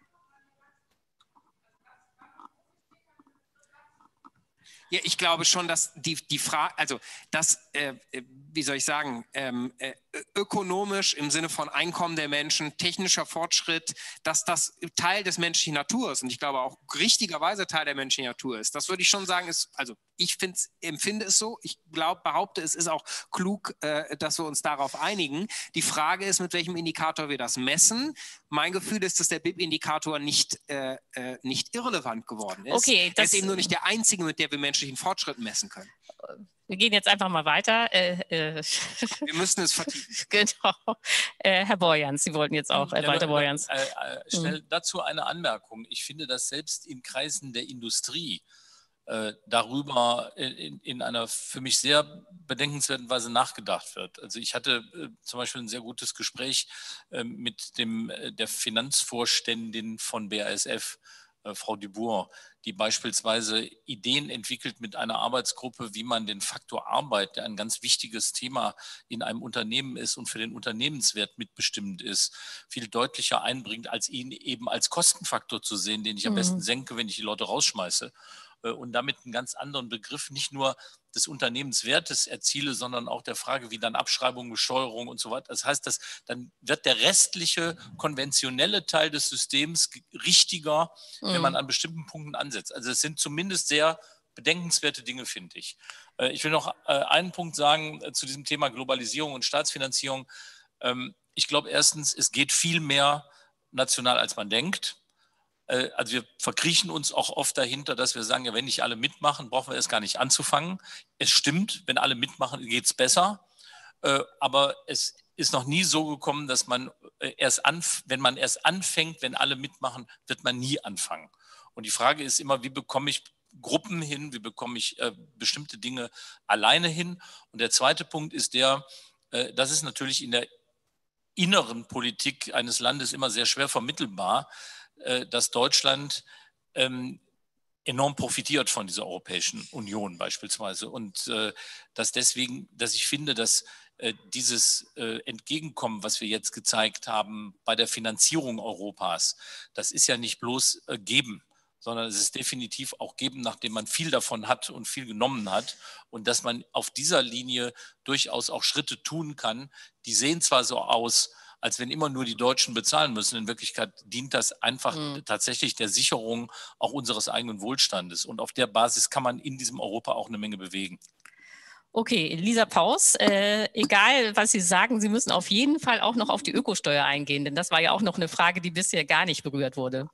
Ja, ich glaube schon, dass die, die Frage, also das, äh, wie soll ich sagen, ähm, äh, ökonomisch im Sinne von Einkommen der Menschen, technischer Fortschritt, dass das Teil des menschlichen Natur ist und ich glaube auch richtigerweise Teil der menschlichen Natur ist. Das würde ich schon sagen, ist, also ich empfinde es so, ich glaube, behaupte, es ist auch klug, äh, dass wir uns darauf einigen. Die Frage ist, mit welchem Indikator wir das messen. Mein Gefühl ist, dass der B I P-Indikator nicht, äh, äh, nicht irrelevant geworden ist. Okay, er ist eben nur nicht der einzige, mit dem wir menschlichen Fortschritt messen können. Wir gehen jetzt einfach mal weiter. Äh, äh, wir müssen es vertiefen. Genau. Äh, Herr Borjans, Sie wollten jetzt auch, äh, ja, Walter Borjans. Äh, äh, schnell mhm. dazu eine Anmerkung. Ich finde, dass selbst in Kreisen der Industrie äh, darüber in, in einer für mich sehr bedenkenswerten Weise nachgedacht wird. Also ich hatte äh, zum Beispiel ein sehr gutes Gespräch äh, mit dem, äh, der Finanzvorständin von B A S F, äh, Frau Dubourg, die beispielsweise Ideen entwickelt mit einer Arbeitsgruppe, wie man den Faktor Arbeit, der ein ganz wichtiges Thema in einem Unternehmen ist und für den Unternehmenswert mitbestimmend ist, viel deutlicher einbringt, als ihn eben als Kostenfaktor zu sehen, den ich am mhm. besten senke, wenn ich die Leute rausschmeiße. Und damit einen ganz anderen Begriff nicht nur des Unternehmenswertes erziele, sondern auch der Frage, wie dann Abschreibung, Besteuerung und so weiter. Das heißt, dass dann wird der restliche konventionelle Teil des Systems richtiger, mhm. wenn man an bestimmten Punkten ansetzt. Also es sind zumindest sehr bedenkenswerte Dinge, finde ich. Ich will noch einen Punkt sagen zu diesem Thema Globalisierung und Staatsfinanzierung. Ich glaube erstens, es geht viel mehr national, als man denkt. Also wir verkriechen uns auch oft dahinter, dass wir sagen, ja, wenn nicht alle mitmachen, brauchen wir erst gar nicht anzufangen. Es stimmt, wenn alle mitmachen, geht es besser. Aber es ist noch nie so gekommen, dass man erst anf- wenn man erst anfängt, wenn alle mitmachen, wird man nie anfangen. Und die Frage ist immer, wie bekomme ich Gruppen hin, wie bekomme ich äh, bestimmte Dinge alleine hin? Und der zweite Punkt ist der, äh, das ist natürlich in der inneren Politik eines Landes immer sehr schwer vermittelbar, dass Deutschland ähm, enorm profitiert von dieser Europäischen Union beispielsweise und äh, dass deswegen, dass ich finde, dass äh, dieses äh, Entgegenkommen, was wir jetzt gezeigt haben bei der Finanzierung Europas, das ist ja nicht bloß äh, geben, sondern es ist definitiv auch geben, nachdem man viel davon hat und viel genommen hat und dass man auf dieser Linie durchaus auch Schritte tun kann, die sehen zwar so aus, als wenn immer nur die Deutschen bezahlen müssen. In Wirklichkeit dient das einfach mhm. tatsächlich der Sicherung auch unseres eigenen Wohlstandes. Und auf der Basis kann man in diesem Europa auch eine Menge bewegen. Okay, Lisa Paus, äh, egal was Sie sagen, Sie müssen auf jeden Fall auch noch auf die Ökosteuer eingehen, denn das war ja auch noch eine Frage, die bisher gar nicht berührt wurde.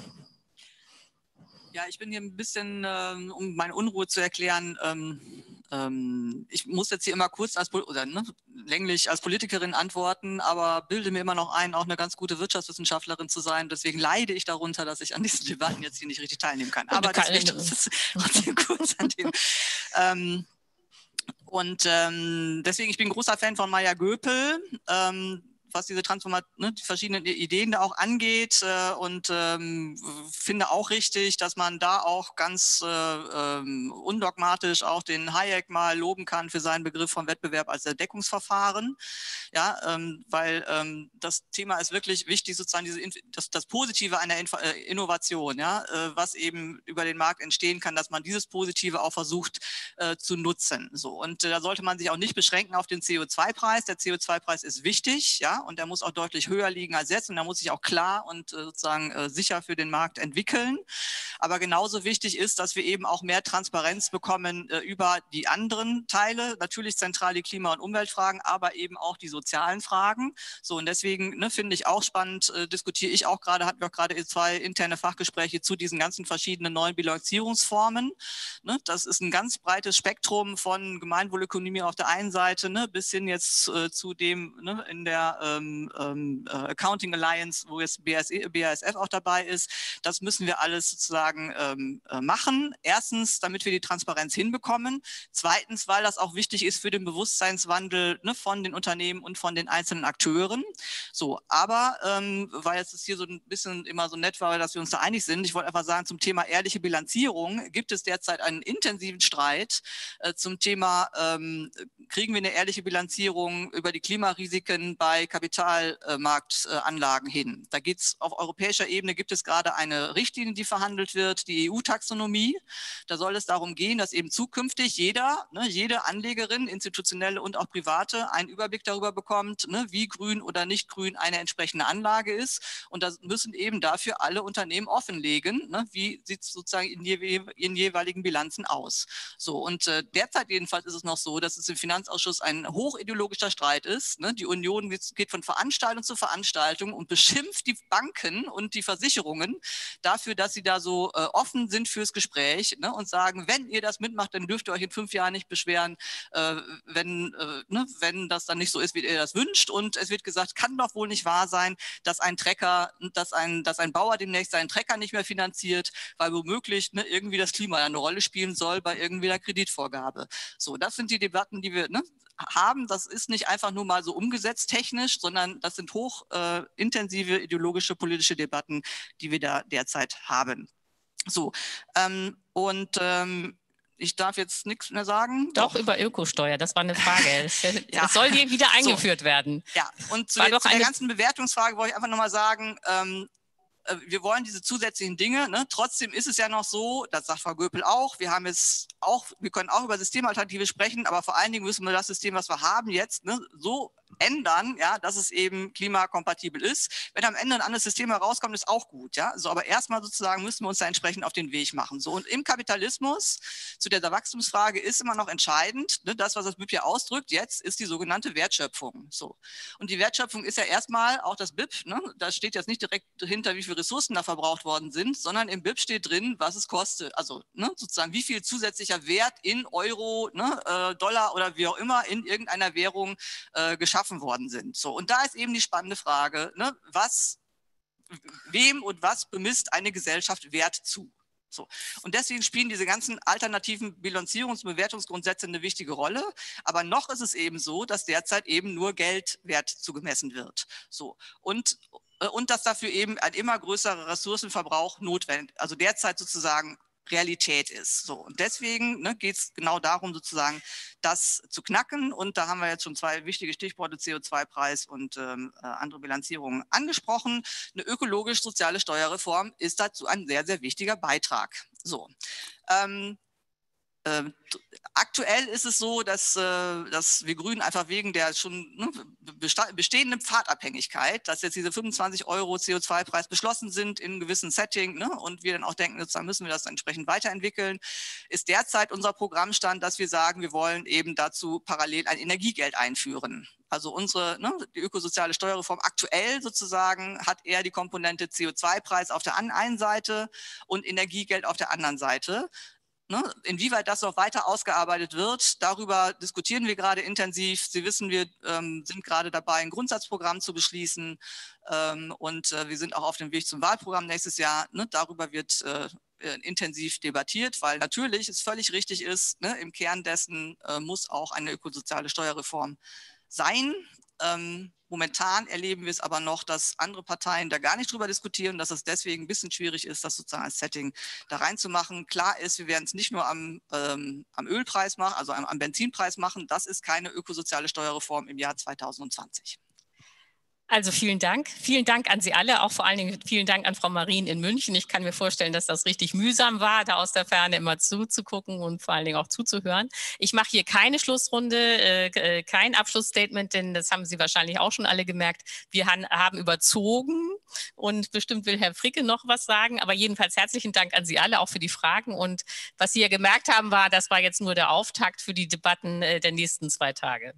Ja, ich bin hier ein bisschen, ähm, um meine Unruhe zu erklären, ähm, ähm, ich muss jetzt hier immer kurz als oder ne, länglich als Politikerin antworten, aber bilde mir immer noch ein, auch eine ganz gute Wirtschaftswissenschaftlerin zu sein. Deswegen leide ich darunter, dass ich an diesen Debatten jetzt hier nicht richtig teilnehmen kann. Aber deswegen trotzdem kurz an dem. Ähm, und ähm, deswegen, ich bin ein großer Fan von Maya Göpel. Ähm, was diese Transformation, ne, die verschiedenen Ideen da auch angeht äh, und ähm, finde auch richtig, dass man da auch ganz äh, ähm, undogmatisch auch den Hayek mal loben kann für seinen Begriff von Wettbewerb als Erdeckungsverfahren, ja, ähm, weil ähm, das Thema ist wirklich wichtig, sozusagen diese, das, das Positive einer Info äh, Innovation, ja, äh, was eben über den Markt entstehen kann, dass man dieses Positive auch versucht äh, zu nutzen, so, und äh, da sollte man sich auch nicht beschränken auf den C O zwei Preis. Der C O zwei Preis ist wichtig, ja, und der muss auch deutlich höher liegen als jetzt und der muss sich auch klar und äh, sozusagen äh, sicher für den Markt entwickeln. Aber genauso wichtig ist, dass wir eben auch mehr Transparenz bekommen äh, über die anderen Teile, natürlich zentral die Klima- und Umweltfragen, aber eben auch die sozialen Fragen. So, und deswegen ne, finde ich auch spannend, äh, diskutiere ich auch gerade, hatten wir auch gerade zwei interne Fachgespräche zu diesen ganzen verschiedenen neuen Bilanzierungsformen. Ne, das ist ein ganz breites Spektrum von Gemeinwohlökonomie auf der einen Seite ne, bis hin jetzt äh, zu dem ne, in der ähm, ähm, Accounting Alliance, wo jetzt B A S F auch dabei ist. Das müssen wir alles sozusagen ähm, machen. Erstens, damit wir die Transparenz hinbekommen. Zweitens, weil das auch wichtig ist für den Bewusstseinswandel ne, von den Unternehmen und von den einzelnen Akteuren. So, aber ähm, weil es hier so ein bisschen immer so nett war, dass wir uns da einig sind, ich wollte einfach sagen, zum Thema ehrliche Bilanzierung gibt es derzeit einen intensiven Streit äh, zum Thema, ähm, kriegen wir eine ehrliche Bilanzierung über die Klimarisiken bei Kapitalmarktanlagen äh, hin. Da geht es auf europäischer Ebene, gibt es gerade eine Richtlinie, die verhandelt wird, die E U-Taxonomie. Da soll es darum gehen, dass eben zukünftig jeder, ne, jede Anlegerin, institutionelle und auch private, einen Überblick darüber bekommt, ne, wie grün oder nicht grün eine entsprechende Anlage ist. Und da müssen eben dafür alle Unternehmen offenlegen, ne, wie sieht es sozusagen in, je, in jeweiligen Bilanzen aus. So, und äh, derzeit jedenfalls ist es noch so, dass es im Finanzausschuss ein hochideologischer Streit ist. Ne? Die Union geht von Veranstaltung zu Veranstaltung und beschimpft die Banken und die Versicherungen dafür, dass sie da so äh, offen sind fürs Gespräch, ne? Und sagen, wenn ihr das mitmacht, dann dürft ihr euch in fünf Jahren nicht beschweren, äh, wenn, äh, ne? wenn das dann nicht so ist, wie ihr das wünscht. Und es wird gesagt, kann doch wohl nicht wahr sein, dass ein Trecker, dass ein, dass ein Bauer demnächst seinen Trecker nicht mehr finanziert, weil womöglich ne, irgendwie das Klima eine Rolle spielen soll bei irgendwie der Kreditvorgabe. So, das sind die Debatten, die wir ne, haben. Das ist nicht einfach nur mal so umgesetzt technisch, sondern das sind hoch äh, intensive ideologische, politische Debatten, die wir da derzeit haben. So, ähm, und ähm, ich darf jetzt nichts mehr sagen. Doch, Doch, über Ökosteuer, das war eine Frage. Es ja. soll hier wieder eingeführt so. werden. Ja, und zu, der, zu der ganzen Bewertungsfrage wollte ich einfach nochmal sagen, ähm, wir wollen diese zusätzlichen Dinge, ne? Trotzdem ist es ja noch so, das sagt Frau Göpel auch, wir haben jetzt auch, wir können auch über Systemalternative sprechen, aber vor allen Dingen müssen wir das System, was wir haben jetzt, ne, so ändern, ja, dass es eben klimakompatibel ist. Wenn am Ende ein anderes System herauskommt, ist auch gut, ja. So, aber erstmal sozusagen müssen wir uns da entsprechend auf den Weg machen. So, und im Kapitalismus zu der Wachstumsfrage ist immer noch entscheidend, ne, das, was das B I P ja ausdrückt, jetzt ist die sogenannte Wertschöpfung. So. Und die Wertschöpfung ist ja erstmal auch das B I P, ne, da steht jetzt nicht direkt dahinter, wie viele Ressourcen da verbraucht worden sind, sondern im B I P steht drin, was es kostet. Also ne, sozusagen, wie viel zusätzlicher Wert in Euro, ne, äh, Dollar oder wie auch immer in irgendeiner Währung äh, geschaffen worden sind. So, und da ist eben die spannende Frage, ne, was, wem und was bemisst eine Gesellschaft Wert zu? So. Und deswegen spielen diese ganzen alternativen Bilanzierungs- und Bewertungsgrundsätze eine wichtige Rolle. Aber noch ist es eben so, dass derzeit eben nur Geldwert zugemessen wird. So. Und, und dass dafür eben ein immer größerer Ressourcenverbrauch notwendig, also derzeit sozusagen Realität ist. So, und deswegen ne, geht es genau darum, sozusagen das zu knacken. Und da haben wir jetzt schon zwei wichtige Stichworte, C O zwei Preis und ähm, andere Bilanzierungen angesprochen. Eine ökologisch-soziale Steuerreform ist dazu ein sehr, sehr wichtiger Beitrag. So. Ähm, Ähm, aktuell ist es so, dass, äh, dass wir Grünen einfach wegen der schon ne, bestehenden Pfadabhängigkeit, dass jetzt diese fünfundzwanzig Euro C O zwei Preis beschlossen sind in einem gewissen Setting ne, und wir dann auch denken, jetzt müssen wir das entsprechend weiterentwickeln, ist derzeit unser Programmstand, dass wir sagen, wir wollen eben dazu parallel ein Energiegeld einführen. Also unsere, ne, die ökosoziale Steuerreform aktuell sozusagen hat eher die Komponente C O zwei Preis auf der einen Seite und Energiegeld auf der anderen Seite. Ne? Inwieweit das noch weiter ausgearbeitet wird, darüber diskutieren wir gerade intensiv. Sie wissen, wir ähm, sind gerade dabei, ein Grundsatzprogramm zu beschließen ähm, und äh, wir sind auch auf dem Weg zum Wahlprogramm nächstes Jahr. Ne? Darüber wird äh, intensiv debattiert, weil natürlich es völlig richtig ist, ne? Im Kern dessen äh, muss auch eine ökosoziale Steuerreform sein. Ähm, momentan erleben wir es aber noch, dass andere Parteien da gar nicht drüber diskutieren, dass es deswegen ein bisschen schwierig ist, das sozusagen als Setting da reinzumachen. Klar ist, wir werden es nicht nur am, ähm, am Ölpreis machen, also am, am Benzinpreis machen. Das ist keine ökosoziale Steuerreform im Jahr zweitausendzwanzig. Also vielen Dank. Vielen Dank an Sie alle, auch vor allen Dingen vielen Dank an Frau Marien in München. Ich kann mir vorstellen, dass das richtig mühsam war, da aus der Ferne immer zuzugucken und vor allen Dingen auch zuzuhören. Ich mache hier keine Schlussrunde, äh, kein Abschlussstatement, denn das haben Sie wahrscheinlich auch schon alle gemerkt. Wir han, haben überzogen und bestimmt will Herr Fricke noch was sagen. Aber jedenfalls herzlichen Dank an Sie alle, auch für die Fragen. Und was Sie ja gemerkt haben, war, das war jetzt nur der Auftakt für die Debatten äh, der nächsten zwei Tage.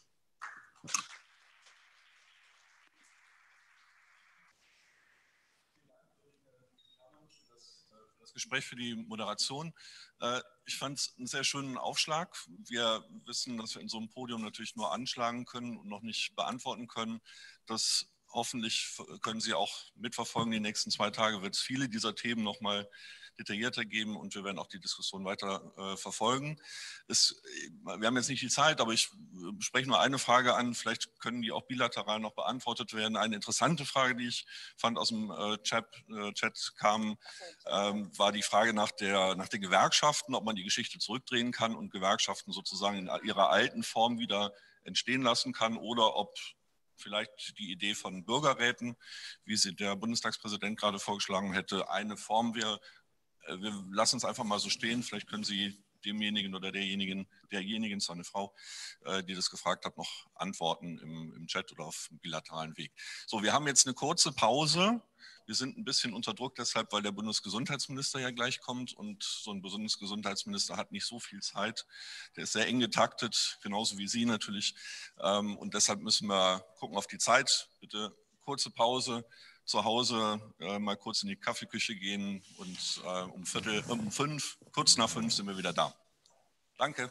Gespräch, für die Moderation. Ich fand es einen sehr schönen Aufschlag. Wir wissen, dass wir in so einem Podium natürlich nur anschlagen können und noch nicht beantworten können. Das hoffentlich können Sie auch mitverfolgen. Die nächsten zwei Tage wird es viele dieser Themen noch mal detaillierter geben und wir werden auch die Diskussion weiter äh, verfolgen. Es, wir haben jetzt nicht die Zeit, aber ich spreche nur eine Frage an, vielleicht können die auch bilateral noch beantwortet werden. Eine interessante Frage, die ich fand aus dem äh, Chat, äh, Chat kam, ähm, war die Frage nach, der, nach den Gewerkschaften, ob man die Geschichte zurückdrehen kann und Gewerkschaften sozusagen in ihrer alten Form wieder entstehen lassen kann oder ob vielleicht die Idee von Bürgerräten, wie sie der Bundestagspräsident gerade vorgeschlagen hätte, eine Form wäre. Wir lassen es einfach mal so stehen. Vielleicht können Sie demjenigen oder derjenigen, derjenigen, ist eine Frau, die das gefragt hat, noch antworten im, im Chat oder auf dem bilateralen Weg. So, wir haben jetzt eine kurze Pause. Wir sind ein bisschen unter Druck deshalb, weil der Bundesgesundheitsminister ja gleich kommt und so ein Bundesgesundheitsminister hat nicht so viel Zeit. Der ist sehr eng getaktet, genauso wie Sie natürlich. Und deshalb müssen wir gucken auf die Zeit. Bitte kurze Pause. Zu Hause äh, mal kurz in die Kaffeeküche gehen und äh, um Viertel, um fünf, kurz nach fünf sind wir wieder da. Danke.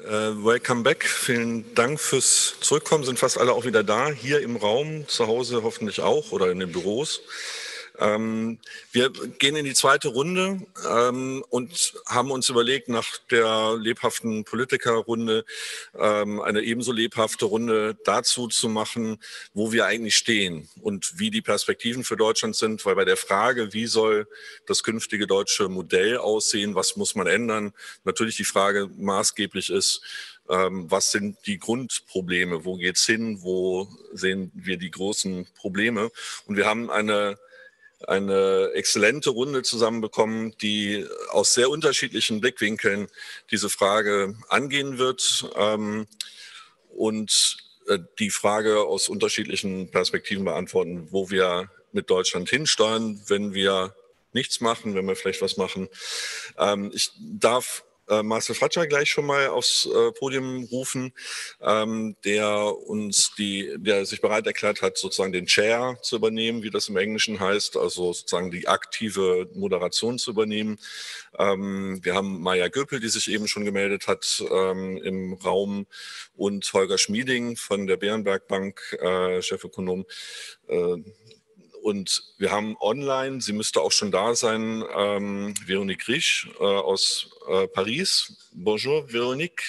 Uh, welcome back. Vielen Dank fürs Zurückkommen. Sind fast alle auch wieder da, hier im Raum, zu Hause hoffentlich auch oder in den Büros. Ähm, wir gehen in die zweite Runde ähm, und haben uns überlegt, nach der lebhaften Politikerrunde ähm, eine ebenso lebhafte Runde dazu zu machen, wo wir eigentlich stehen und wie die Perspektiven für Deutschland sind, weil bei der Frage, wie soll das künftige deutsche Modell aussehen, was muss man ändern, natürlich die Frage maßgeblich ist, ähm, was sind die Grundprobleme, wo geht's hin, wo sehen wir die großen Probleme, und wir haben eine eine exzellente Runde zusammenbekommen, die aus sehr unterschiedlichen Blickwinkeln diese Frage angehen wird ähm, und äh, die Frage aus unterschiedlichen Perspektiven beantworten, wo wir mit Deutschland hinsteuern, wenn wir nichts machen, wenn wir vielleicht was machen. Ähm, ich darf äh, Marcel Fratscher gleich schon mal aufs äh, Podium rufen, ähm, der uns die, der sich bereit erklärt hat, sozusagen den Chair zu übernehmen, wie das im Englischen heißt, also sozusagen die aktive Moderation zu übernemen. Ähm, wir haben Maja Göpel, die sich eben schon gemeldet hat ähm, im Raum, und Holger Schmieding von der Berenberg Bank, äh, Chefökonom. Äh, Und wir haben online, sie müsste auch schon da sein, ähm, Véronique Riche äh, aus äh, Paris. Bonjour, Véronique.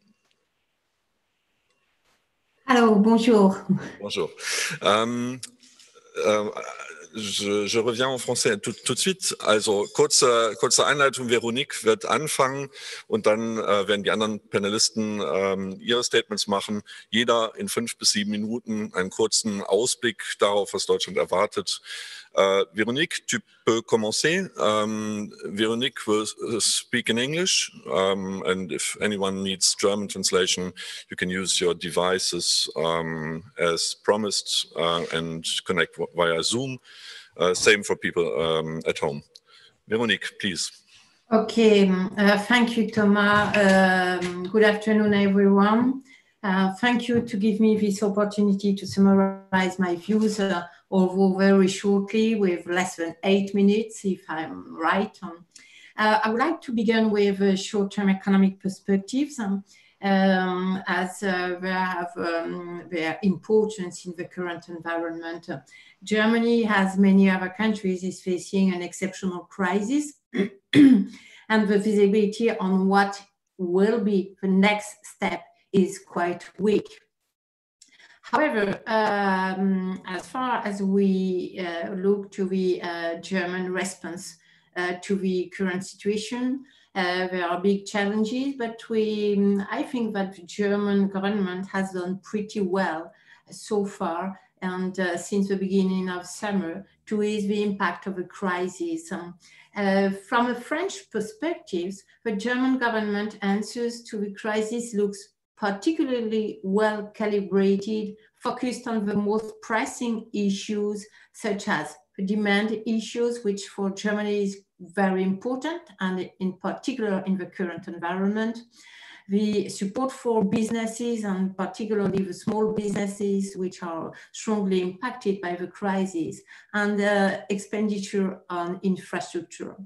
Hallo, bonjour. Bonjour. Ähm, äh, je, je reviens en français tout, tout de suite. Also kurze, kurze Einleitung. Véronique wird anfangen und dann äh, werden die anderen Panelisten ähm, ihre Statements machen. Jeder in fünf bis sieben Minuten einen kurzen Ausblick darauf, was Deutschland erwartet. Äh, Véronique, tu peux commencer. Um, Véronique will speak in English, um, and if anyone needs German translation, you can use your devices um, as promised uh, and connect via Zoom. Uh, same for people um, at home. Véronique, please. Okay, uh, thank you, Thomas. Um, good afternoon, everyone. Uh, thank you to give me this opportunity to summarize my views, uh, although very shortly, with less than eight minutes, if I'm right. Um, uh, I would like to begin with uh, short-term economic perspectives, um, um, as uh, they have um, their importance in the current environment. Uh, Germany, as many other countries, is facing an exceptional crisis, and the visibility on what will be the next step is quite weak. However, um, as far as we uh, look to the uh, German response uh, to the current situation, uh, there are big challenges, but we, I think that the German government has done pretty well so far, and uh, since the beginning of summer, to ease the impact of the crisis. Um, uh, from a French perspective, the German government answers to the crisis looks particularly well calibrated, focused on the most pressing issues, such as the demand issues, which for Germany is very important, and in particular in the current environment. The support for businesses, and particularly the small businesses, which are strongly impacted by the crisis, and uh, expenditure on infrastructure.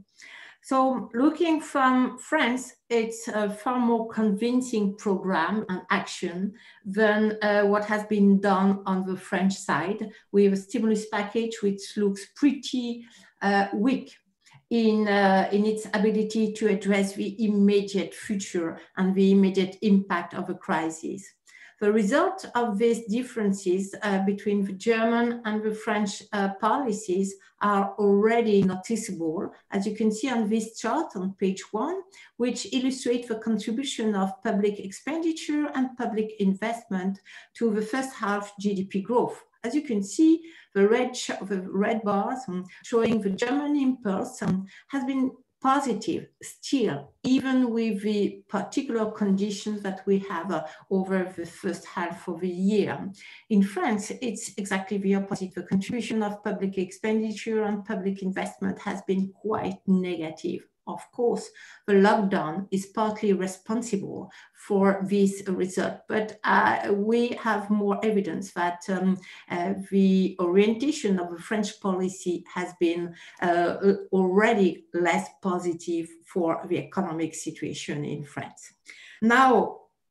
So looking from France, it's a far more convincing program and action than uh, what has been done on the French side, with a stimulus package which looks pretty uh, weak in, uh, in its ability to address the immediate future and the immediate impact of the crisis. The result of these differences uh, between the German and the French uh, policies are already noticeable, as you can see on this chart on page one, which illustrates the contribution of public expenditure and public investment to the first half G D P growth. As you can see, the red, the red bars um, showing the German impulse um, has been positive still, even with the particular conditions that we have uh, over the first half of the year. In France, it's exactly the opposite. The contribution of public expenditure and public investment has been quite negative. Of course, the lockdown is partly responsible for this result, but uh, we have more evidence that um, uh, the orientation of the French policy has been uh, already less positive for the economic situation in France. Now,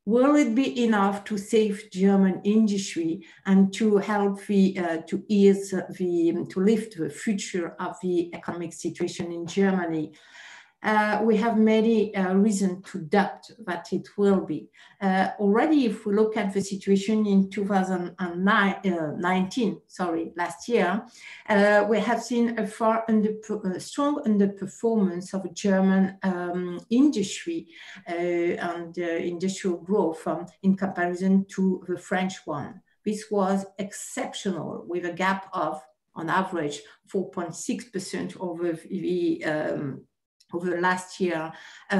Will it be enough to save German industry and to help the, uh, to ease the, to lift the future of the economic situation in Germany? Uh, we have many uh, reasons to doubt that it will be. Uh, already, if we look at the situation in two thousand nineteen, sorry, last year, uh, we have seen a far under, uh, strong underperformance of German um, industry uh, and uh, industrial growth um, in comparison to the French one. This was exceptional, with a gap of, on average, four point six percent over the um, over last year,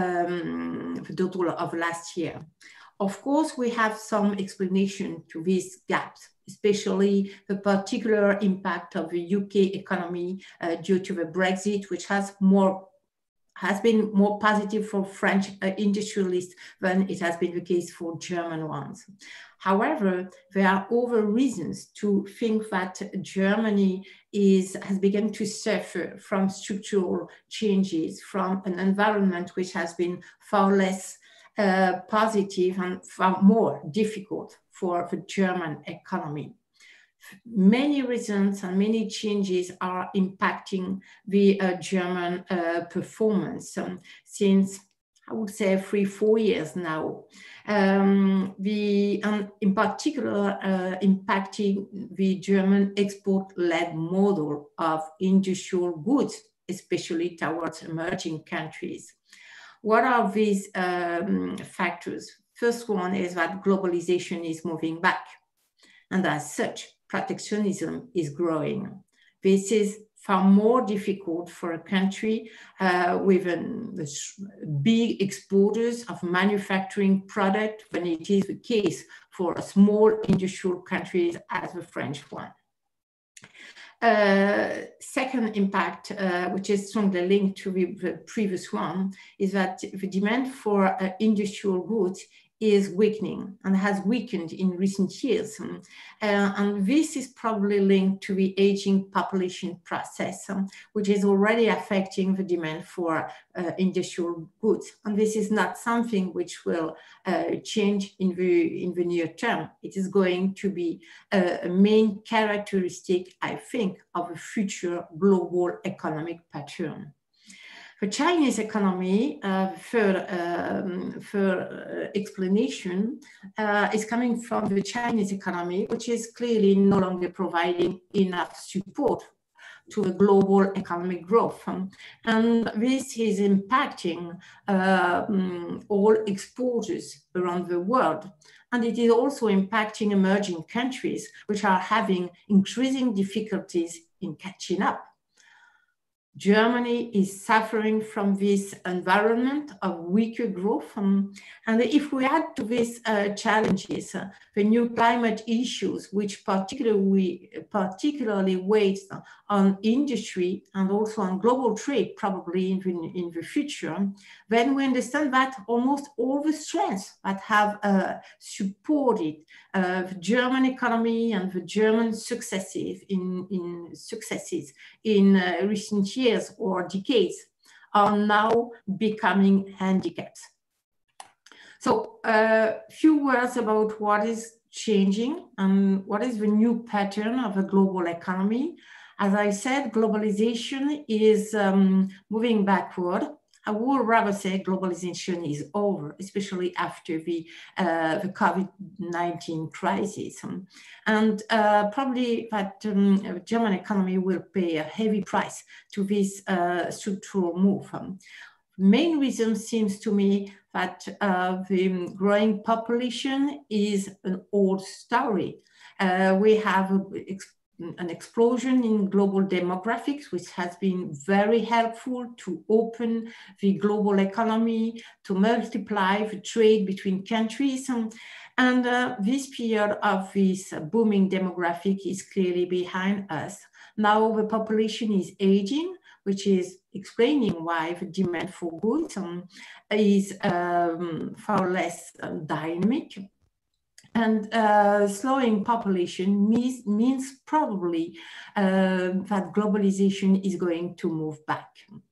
um, the total of last year. Of course, we have some explanation to these gaps, especially the particular impact of the U K economy uh, due to the Brexit, which has more has been more positive for French uh, industrialists than it has been the case for German ones. However, there are other reasons to think that Germany is, has begun to suffer from structural changes, from an environment which has been far less uh, positive and far more difficult for the German economy. Many reasons and many changes are impacting the uh, German uh, performance um, since, I would say, three, four years now. Um, the, and in particular, uh, impacting the German export-led model of industrial goods, especially towards emerging countries. What are these um, factors? First one is that globalization is moving back, and as such, protectionism is growing. This is far more difficult for a country uh, with an, big exporters of manufacturing product than it is the case for a small industrial countries as the French one. Uh, second impact, uh, which is strongly linked to the, the previous one, is that the demand for uh, industrial goods is weakening and has weakened in recent years. Um, uh, and this is probably linked to the aging population process, um, which is already affecting the demand for uh, industrial goods. And this is not something which will uh, change in the, in the near term. It is going to be a, a main characteristic, I think, of a future global economic pattern. The Chinese economy, uh, third, um, third uh, explanation, uh, is coming from the Chinese economy, which is clearly no longer providing enough support to the global economic growth. Um, and this is impacting uh, um, all exporters around the world. And it is also impacting emerging countries, which are having increasing difficulties in catching up. Germany is suffering from this environment of weaker growth. Um, and if we add to these uh, challenges, uh, the new climate issues, which particularly, particularly weighs on industry and also on global trade, probably in the, in the future, then we understand that almost all the strengths that have uh, supported uh, the German economy and the German successes in, in, successes in uh, recent years or decades are now becoming handicaps. So a uh, few words about what is changing and what is the new pattern of a global economy. As I said, globalization is um, moving backward. I would rather say globalization is over, especially after the, uh, the COVID nineteen crisis. And uh, probably that um, the German economy will pay a heavy price to this uh, structural move. Um, main reason seems to me that uh, the growing population is an old story. Uh, we have a, an explosion in global demographics, which has been very helpful to open the global economy, to multiply the trade between countries. And, and uh, this period of this booming demographic is clearly behind us. Now the population is aging, which is explaining why the demand for goods um, is um, far less um, dynamic. And uh, slowing population means, means probably uh, that globalization is going to move back.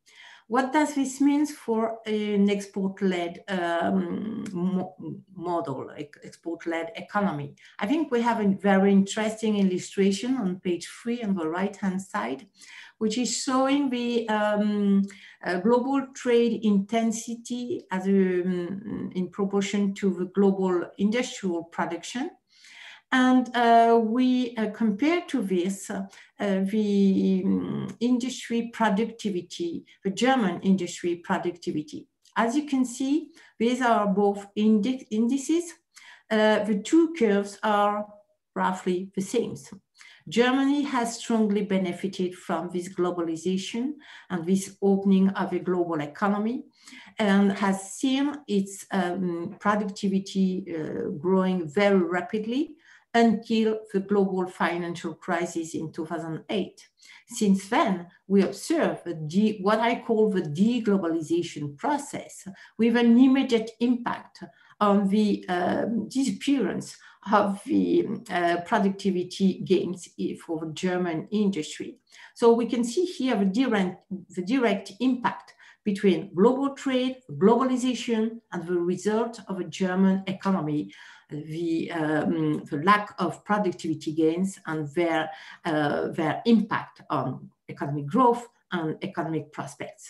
What does this mean for an export-led um, mo model, export-led economy? I think we have a very interesting illustration on page three on the right-hand side, which is showing the um, uh, global trade intensity as a, um, in proportion to the global industrial production. And uh, we uh, compare to this uh, uh, the um, industry productivity, the German industry productivity. As you can see, these are both indi indices. Uh, the two curves are roughly the same. Germany has strongly benefited from this globalization and this opening of a global economy, and has seen its um, productivity uh, growing very rapidly until the global financial crisis in two thousand eight. Since then, we observe the, what I call the deglobalization process, with an immediate impact on the um, disappearance of the uh, productivity gains for the German industry. So we can see here the direct, the direct impact between global trade, globalization, and the result of a German economy, the, um, the lack of productivity gains and their, uh, their impact on economic growth and economic prospects.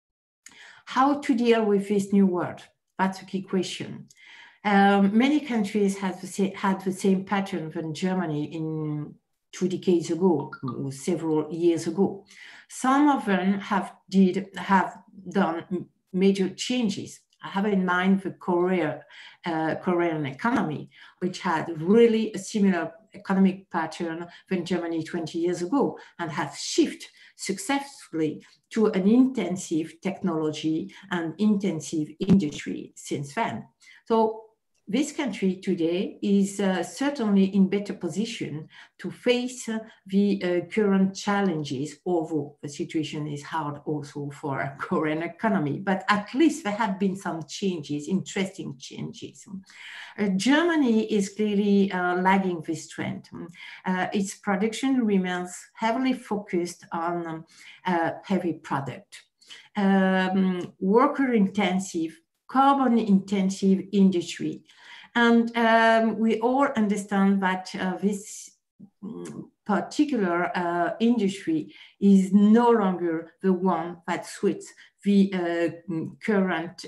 How to deal with this new world? That's a key question. Um, many countries have the same, had the same pattern than Germany in two decades ago, several years ago. Some of them have, did, have done major changes. I have in mind the Korea, uh, Korean economy, which had really a similar economic pattern than Germany twenty years ago, and has shifted successfully to an intensive technology and intensive industry since then. So this country today is uh, certainly in better position to face uh, the uh, current challenges, although the situation is hard also for a Korean economy, but at least there have been some changes, interesting changes. Uh, Germany is clearly uh, lagging this trend. Uh, its production remains heavily focused on um, uh, heavy product, um, worker intensive, carbon intensive industry. And um, we all understand that uh, this particular uh, industry is no longer the one that suits the uh, current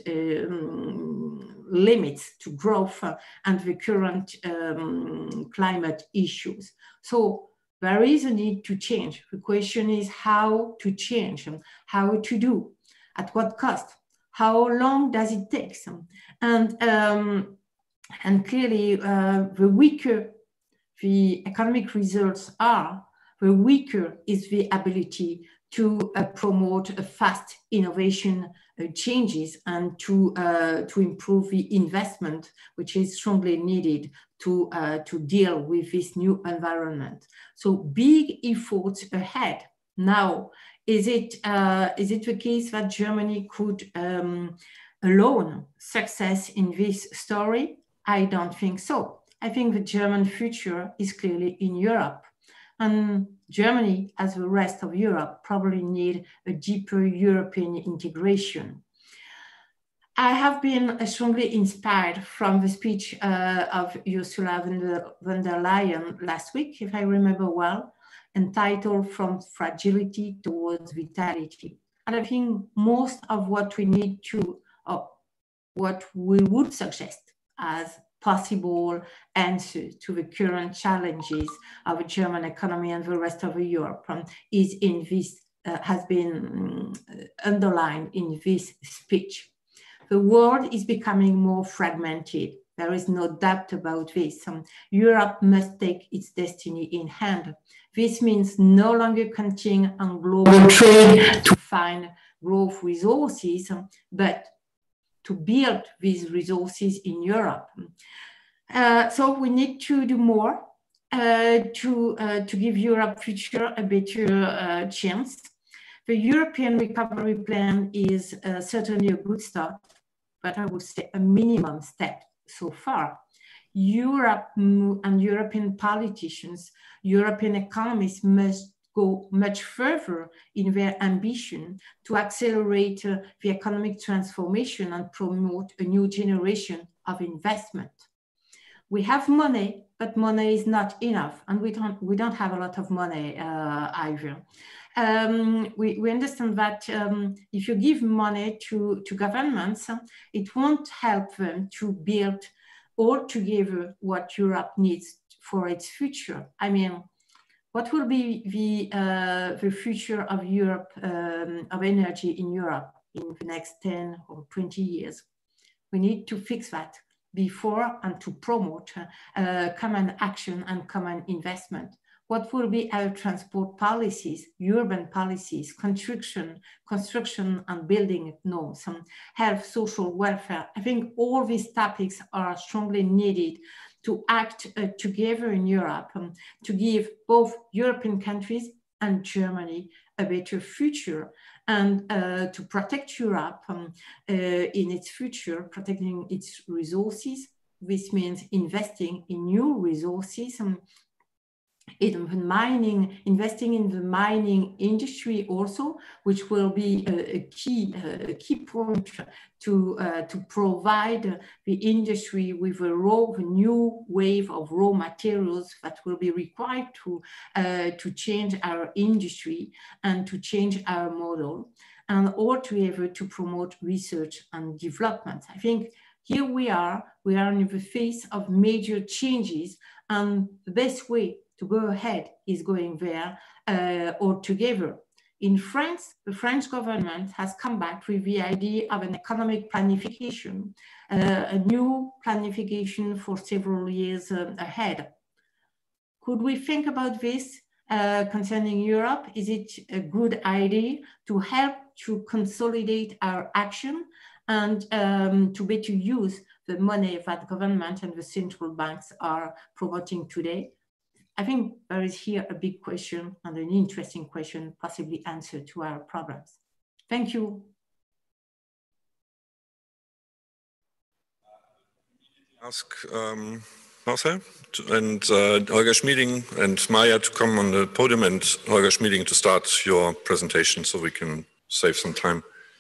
um, limits to growth and the current um, climate issues. So there is a need to change. The question is how to change, how to do, at what cost, how long does it take? And, um, and clearly uh, the weaker the economic results are, the weaker is the ability to uh, promote a fast innovation uh, changes and to, uh, to improve the investment, which is strongly needed to, uh, to deal with this new environment. So big efforts ahead. Now, is it, uh, is it the case that Germany could um, alone success in this story? I don't think so. I think the German future is clearly in Europe. And Germany, as the rest of Europe, probably need a deeper European integration. I have been strongly inspired from the speech uh, of Ursula von der, von der Leyen last week, if I remember well, entitled From Fragility Towards Vitality. And I think most of what we need to, or what we would suggest as possible answer to the current challenges of the German economy and the rest of Europe um, is in this, uh, has been um, underlined in this speech. The world is becoming more fragmented. There is no doubt about this. Um, Europe must take its destiny in hand. This means no longer counting on global trade to find growth resources, um, but to build these resources in Europe. Uh, so we need to do more uh, to, uh, to give Europe future a better uh, chance. The European Recovery Plan is uh, certainly a good start, but I would say a minimum step so far. Europe and European politicians, European economists must go much further in their ambition to accelerate uh, the economic transformation and promote a new generation of investment. We have money, but money is not enough, and we don't, we don't have a lot of money uh, either. Um, we, we understand that um, if you give money to, to governments, it won't help them to build altogether what Europe needs for its future. I mean, what will be the, uh, the future of Europe, um, of energy in Europe in the next ten or twenty years? We need to fix that before and to promote uh, common action and common investment. What will be our transport policies, urban policies, construction, construction and building norms, um, health, social welfare? I think all these topics are strongly needed to act uh, together in Europe, um, to give both European countries and Germany a better future, and uh, to protect Europe um, uh, in its future, protecting its resources. This means investing in new resources, um, in the mining, investing in the mining industry also, which will be a, a key a key point to uh, to provide the industry with a raw, a new wave of raw materials that will be required to uh, to change our industry and to change our model, and altogether to promote research and development. I think here we are, we are in the face of major changes, and the best way to go ahead is going there uh, all together. In France, the French government has come back with the idea of an economic planification, uh, a new planification for several years uh, ahead. Could we think about this uh, concerning Europe? Is it a good idea to help to consolidate our action and um, to better use the money that government and the central banks are promoting today? I think there is here a big question and an interesting question, possibly answer to our problems. Thank you. Ask um, Marcel and uh, Holger Schmieding and Maya to come on the podium, and Holger Schmieding to start your presentation so we can save some time.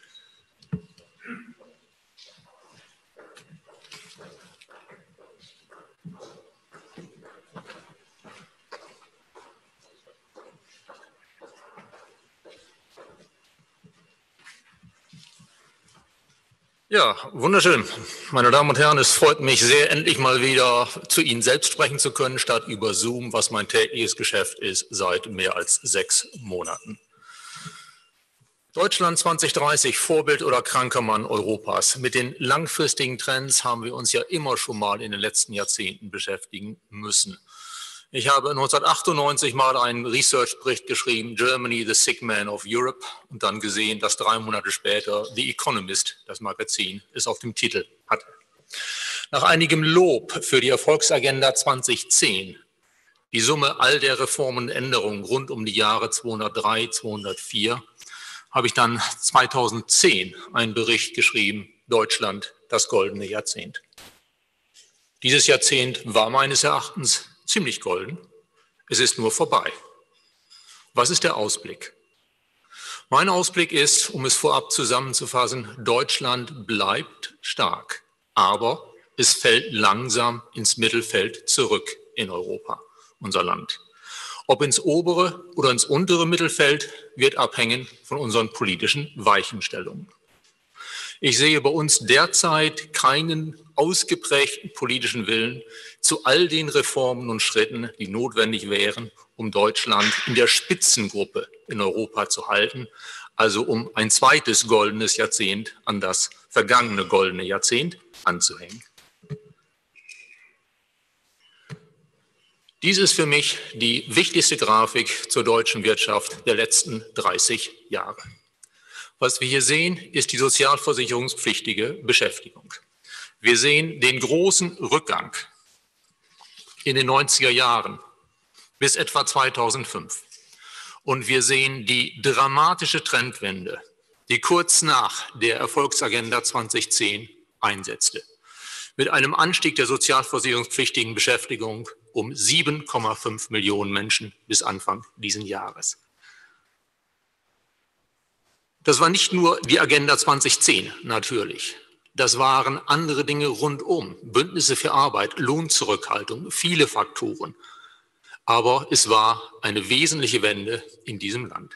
Ja, wunderschön. Meine Damen und Herren, es freut mich sehr, endlich mal wieder zu Ihnen selbst sprechen zu können, statt über Zoom, was mein tägliches Geschäft ist seit mehr als sechs Monaten. Deutschland zwanzig dreißig, Vorbild oder kranker Mann Europas. Mit den langfristigen Trends haben wir uns ja immer schon mal in den letzten Jahrzehnten beschäftigen müssen. Ich habe neunzehnhundertachtundneunzig mal einen Research-Bericht geschrieben, Germany, the sick man of Europe, und dann gesehen, dass drei Monate später The Economist, das Magazin, es auf dem Titel hatte. Nach einigem Lob für die Erfolgsagenda zwanzig zehn, die Summe all der Reformen und Änderungen rund um die Jahre zweitausenddrei, zweitausendvier, habe ich dann zweitausendzehn einen Bericht geschrieben, Deutschland, das goldene Jahrzehnt. Dieses Jahrzehnt war meines Erachtens ziemlich golden. Es ist nur vorbei. Was ist der Ausblick? Mein Ausblick ist, um es vorab zusammenzufassen, Deutschland bleibt stark, aber es fällt langsam ins Mittelfeld zurück in Europa, unser Land. Ob ins obere oder ins untere Mittelfeld, wird abhängen von unseren politischen Weichenstellungen. Ich sehe bei uns derzeit keinen ausgeprägten politischen Willen zu all den Reformen und Schritten, die notwendig wären, um Deutschland in der Spitzengruppe in Europa zu halten, also um ein zweites goldenes Jahrzehnt an das vergangene goldene Jahrzehnt anzuhängen. Dies ist für mich die wichtigste Grafik zur deutschen Wirtschaft der letzten dreißig Jahre. Was wir hier sehen, ist die sozialversicherungspflichtige Beschäftigung. Wir sehen den großen Rückgang in den neunziger Jahren bis etwa zweitausendfünf. Und wir sehen die dramatische Trendwende, die kurz nach der Erfolgsagenda zwanzig zehn einsetzte, mit einem Anstieg der sozialversicherungspflichtigen Beschäftigung um sieben Komma fünf Millionen Menschen bis Anfang dieses Jahres. Das war nicht nur die Agenda zweitausendzehn, natürlich. Das waren andere Dinge rundum. Bündnisse für Arbeit, Lohnzurückhaltung, viele Faktoren. Aber es war eine wesentliche Wende in diesem Land.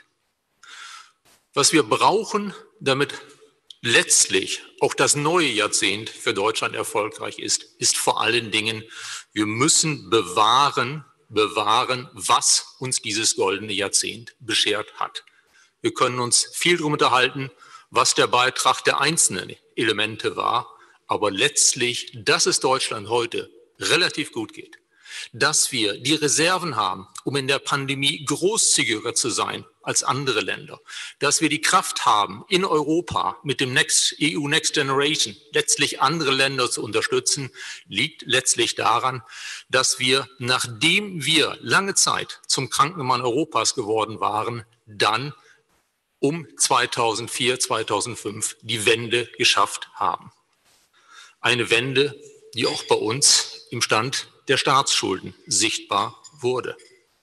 Was wir brauchen, damit letztlich auch das neue Jahrzehnt für Deutschland erfolgreich ist, ist vor allen Dingen, wir müssen bewahren, bewahren, was uns dieses goldene Jahrzehnt beschert hat. Wir können uns viel darüber unterhalten, was der Beitrag der einzelnen Elemente war, aber letztlich, dass es Deutschland heute relativ gut geht, dass wir die Reserven haben, um in der Pandemie großzügiger zu sein als andere Länder, dass wir die Kraft haben, in Europa mit dem Next, E U Next Generation letztlich andere Länder zu unterstützen, liegt letztlich daran, dass wir, nachdem wir lange Zeit zum Krankenmann Europas geworden waren, dann um zweitausendvier, zweitausendfünf die Wende geschafft haben. Eine Wende, die auch bei uns im Stand der Staatsschulden sichtbar wurde.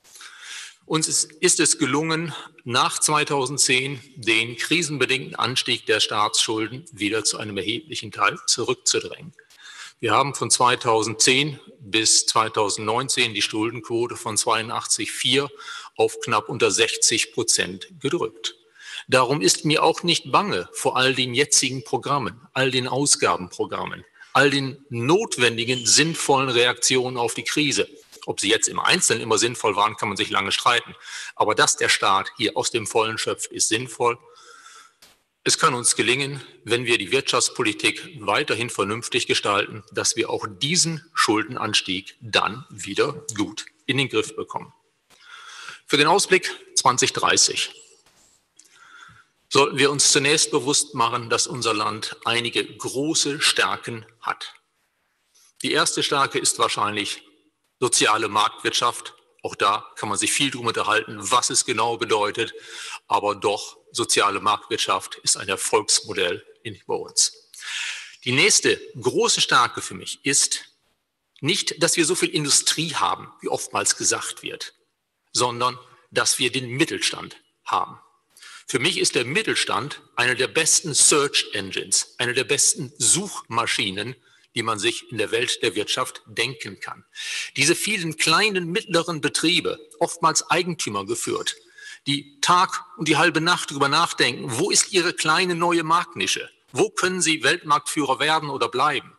Uns ist, ist es gelungen, nach zweitausendzehn den krisenbedingten Anstieg der Staatsschulden wieder zu einem erheblichen Teil zurückzudrängen. Wir haben von zweitausendzehn bis zweitausendneunzehn die Schuldenquote von zweiundachtzig Komma vier auf knapp unter sechzig Prozent gedrückt. Darum ist mir auch nicht bange vor all den jetzigen Programmen, all den Ausgabenprogrammen, all den notwendigen, sinnvollen Reaktionen auf die Krise. Ob sie jetzt im Einzelnen immer sinnvoll waren, kann man sich lange streiten. Aber dass der Staat hier aus dem Vollen schöpft, ist sinnvoll. Es kann uns gelingen, wenn wir die Wirtschaftspolitik weiterhin vernünftig gestalten, dass wir auch diesen Schuldenanstieg dann wieder gut in den Griff bekommen. Für den Ausblick zwanzig dreißig sollten wir uns zunächst bewusst machen, dass unser Land einige große Stärken hat. Die erste Stärke ist wahrscheinlich soziale Marktwirtschaft. Auch da kann man sich viel darüber unterhalten, was es genau bedeutet. Aber doch, soziale Marktwirtschaft ist ein Erfolgsmodell in, bei uns. Die nächste große Stärke für mich ist nicht, dass wir so viel Industrie haben, wie oftmals gesagt wird, sondern dass wir den Mittelstand haben. Für mich ist der Mittelstand eine der besten Search Engines, eine der besten Suchmaschinen, die man sich in der Welt der Wirtschaft denken kann. Diese vielen kleinen, mittleren Betriebe, oftmals Eigentümer geführt, die Tag und die halbe Nacht darüber nachdenken, wo ist ihre kleine neue Marktnische? Wo können sie Weltmarktführer werden oder bleiben?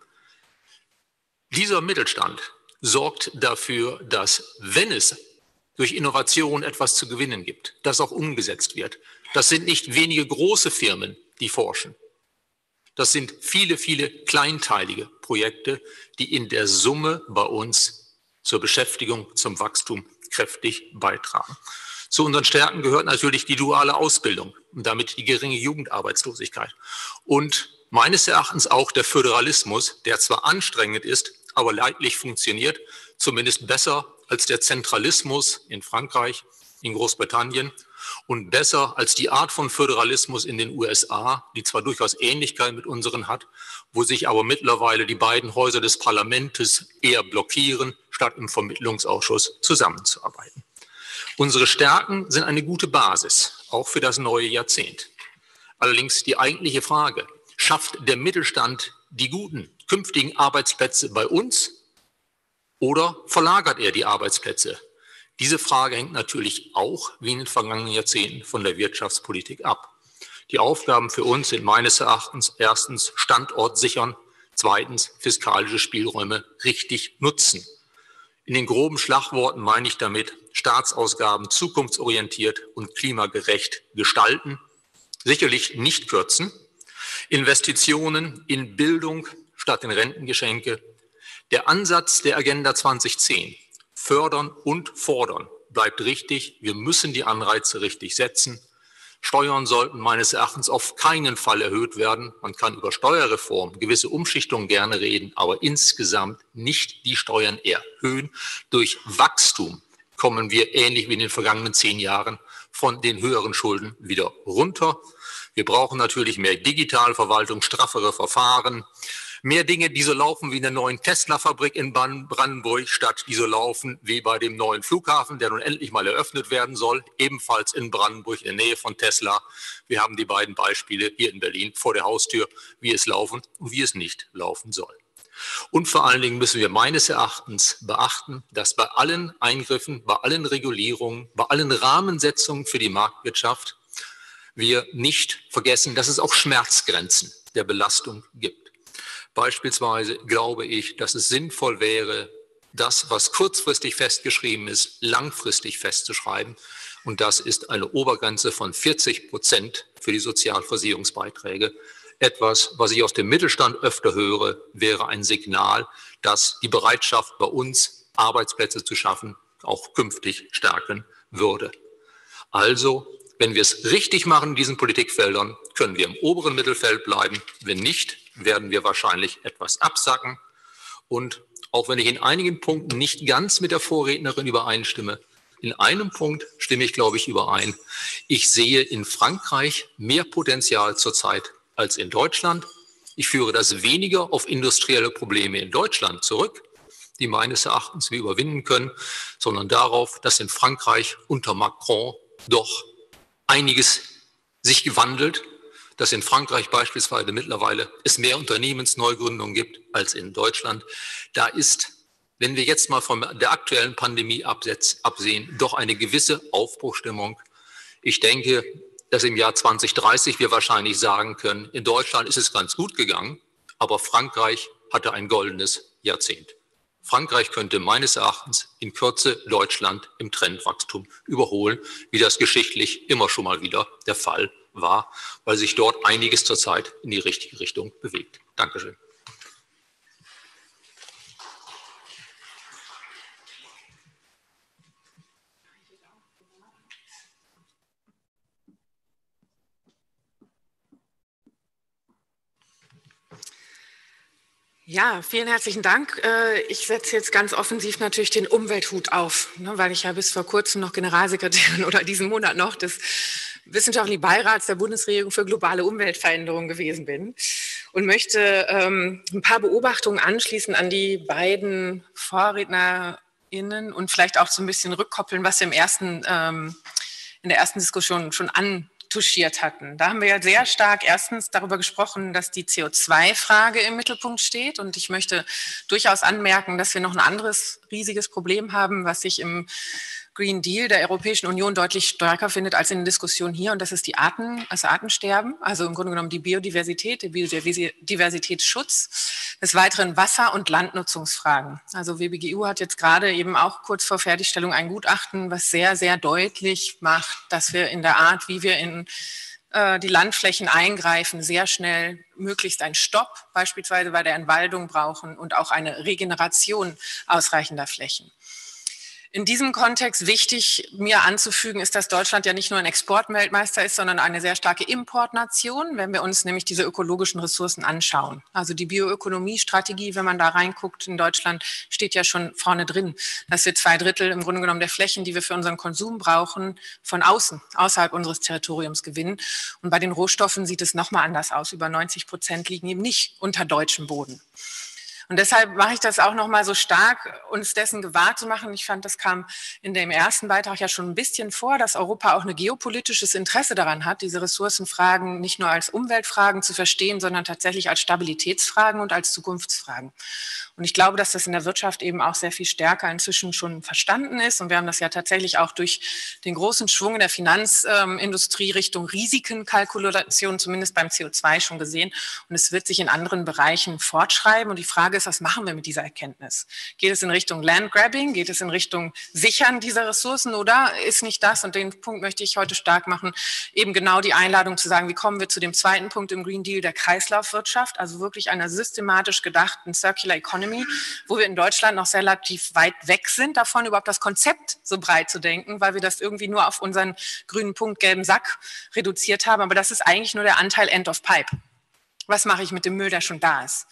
Dieser Mittelstand sorgt dafür, dass, wenn es durch Innovation etwas zu gewinnen gibt, das auch umgesetzt wird. Das sind nicht wenige große Firmen, die forschen. Das sind viele, viele kleinteilige Projekte, die in der Summe bei uns zur Beschäftigung, zum Wachstum kräftig beitragen. Zu unseren Stärken gehört natürlich die duale Ausbildung und damit die geringe Jugendarbeitslosigkeit. Und meines Erachtens auch der Föderalismus, der zwar anstrengend ist, aber leidlich funktioniert, zumindest besser als der Zentralismus in Frankreich, in Großbritannien und besser als die Art von Föderalismus in den U S A, die zwar durchaus Ähnlichkeit mit unseren hat, wo sich aber mittlerweile die beiden Häuser des Parlaments eher blockieren, statt im Vermittlungsausschuss zusammenzuarbeiten. Unsere Stärken sind eine gute Basis, auch für das neue Jahrzehnt. Allerdings die eigentliche Frage, schafft der Mittelstand die guten künftigen Arbeitsplätze bei uns oder verlagert er die Arbeitsplätze? Diese Frage hängt natürlich auch, wie in den vergangenen Jahrzehnten, von der Wirtschaftspolitik ab. Die Aufgaben für uns sind meines Erachtens erstens Standort sichern, zweitens fiskalische Spielräume richtig nutzen. In den groben Schlagworten meine ich damit Staatsausgaben zukunftsorientiert und klimagerecht gestalten, sicherlich nicht kürzen, Investitionen in Bildung statt in Rentengeschenke. Der Ansatz der Agenda zweitausendzehn, fördern und fordern, bleibt richtig. Wir müssen die Anreize richtig setzen. Steuern sollten meines Erachtens auf keinen Fall erhöht werden. Man kann über Steuerreform, gewisse Umschichtungen gerne reden, aber insgesamt nicht die Steuern erhöhen. Durch Wachstum kommen wir ähnlich wie in den vergangenen zehn Jahren von den höheren Schulden wieder runter. Wir brauchen natürlich mehr Digitalverwaltung, straffere Verfahren. Mehr Dinge, die so laufen wie in der neuen Tesla-Fabrik in Brandenburg, statt die so laufen wie bei dem neuen Flughafen, der nun endlich mal eröffnet werden soll, ebenfalls in Brandenburg in der Nähe von Tesla. Wir haben die beiden Beispiele hier in Berlin vor der Haustür, wie es laufen und wie es nicht laufen soll. Und vor allen Dingen müssen wir meines Erachtens beachten, dass bei allen Eingriffen, bei allen Regulierungen, bei allen Rahmensetzungen für die Marktwirtschaft wir nicht vergessen, dass es auch Schmerzgrenzen der Belastung gibt. Beispielsweise glaube ich, dass es sinnvoll wäre, das, was kurzfristig festgeschrieben ist, langfristig festzuschreiben. Und das ist eine Obergrenze von vierzig Prozent für die Sozialversicherungsbeiträge. Etwas, was ich aus dem Mittelstand öfter höre, wäre ein Signal, dass die Bereitschaft bei uns, Arbeitsplätze zu schaffen, auch künftig stärken würde. Also, wenn wir es richtig machen in diesen Politikfeldern, können wir im oberen Mittelfeld bleiben. Wenn nicht, werden wir wahrscheinlich etwas absacken. Und auch wenn ich in einigen Punkten nicht ganz mit der Vorrednerin übereinstimme, in einem Punkt stimme ich, glaube ich, überein. Ich sehe in Frankreich mehr Potenzial zurzeit als in Deutschland. Ich führe das weniger auf industrielle Probleme in Deutschland zurück, die meines Erachtens wir überwinden können, sondern darauf, dass in Frankreich unter Macron doch einiges sich gewandelt, dass in Frankreich beispielsweise mittlerweile es mehr Unternehmensneugründungen gibt als in Deutschland. Da ist, wenn wir jetzt mal von der aktuellen Pandemie absehen, doch eine gewisse Aufbruchstimmung. Ich denke, dass im Jahr zwanzig dreißig wir wahrscheinlich sagen können, in Deutschland ist es ganz gut gegangen, aber Frankreich hatte ein goldenes Jahrzehnt. Frankreich könnte meines Erachtens in Kürze Deutschland im Trendwachstum überholen, wie das geschichtlich immer schon mal wieder der Fall war, weil sich dort einiges zurzeit in die richtige Richtung bewegt. Dankeschön. Ja, vielen herzlichen Dank. Ich setze jetzt ganz offensiv natürlich den Umwelthut auf, weil ich ja bis vor kurzem noch Generalsekretärin oder diesen Monat noch des Wissenschaftlichen Beirats der Bundesregierung für globale Umweltveränderung gewesen bin und möchte ähm, ein paar Beobachtungen anschließen an die beiden VorrednerInnen und vielleicht auch so ein bisschen rückkoppeln, was wir im ersten, ähm, in der ersten Diskussion schon an touchiert hatten. Da haben wir ja sehr stark erstens darüber gesprochen, dass die C O zwei Frage im Mittelpunkt steht. Und ich möchte durchaus anmerken, dass wir noch ein anderes riesiges Problem haben, was sich im Green Deal der Europäischen Union deutlich stärker findet als in den Diskussionen hier. Und das ist die Arten, das Artensterben, also im Grunde genommen die Biodiversität, der Biodiversitätsschutz, des Weiteren Wasser- und Landnutzungsfragen. Also W B G U hat jetzt gerade eben auch kurz vor Fertigstellung ein Gutachten, was sehr, sehr deutlich macht, dass wir in der Art, wie wir in äh, die Landflächen eingreifen, sehr schnell möglichst einen Stopp, beispielsweise bei der Entwaldung brauchen und auch eine Regeneration ausreichender Flächen. In diesem Kontext wichtig mir anzufügen ist, dass Deutschland ja nicht nur ein Exportweltmeister ist, sondern eine sehr starke Importnation, wenn wir uns nämlich diese ökologischen Ressourcen anschauen. Also die Bioökonomie-Strategie, wenn man da reinguckt in Deutschland, steht ja schon vorne drin, dass wir zwei Drittel im Grunde genommen der Flächen, die wir für unseren Konsum brauchen, von außen, außerhalb unseres Territoriums gewinnen. Und bei den Rohstoffen sieht es nochmal anders aus. Über neunzig Prozent liegen eben nicht unter deutschem Boden. Und deshalb mache ich das auch noch mal so stark, uns dessen gewahr zu machen. Ich fand, das kam in dem ersten Beitrag ja schon ein bisschen vor, dass Europa auch ein geopolitisches Interesse daran hat, diese Ressourcenfragen nicht nur als Umweltfragen zu verstehen, sondern tatsächlich als Stabilitätsfragen und als Zukunftsfragen. Und ich glaube, dass das in der Wirtschaft eben auch sehr viel stärker inzwischen schon verstanden ist. Und wir haben das ja tatsächlich auch durch den großen Schwung in der Finanzindustrie Richtung Risikenkalkulation, zumindest beim C O zwei schon gesehen. Und es wird sich in anderen Bereichen fortschreiben. Und die Frage ist, was machen wir mit dieser Erkenntnis? Geht es in Richtung Landgrabbing? Geht es in Richtung Sichern dieser Ressourcen? Oder ist nicht das, und den Punkt möchte ich heute stark machen, eben genau die Einladung zu sagen, wie kommen wir zu dem zweiten Punkt im Green Deal, der Kreislaufwirtschaft, also wirklich einer systematisch gedachten Circular Economy, wo wir in Deutschland noch relativ weit weg sind davon, überhaupt das Konzept so breit zu denken, weil wir das irgendwie nur auf unseren grünen Punkt, gelben Sack reduziert haben. Aber das ist eigentlich nur der Anteil End of Pipe. Was mache ich mit dem Müll, der schon da ist?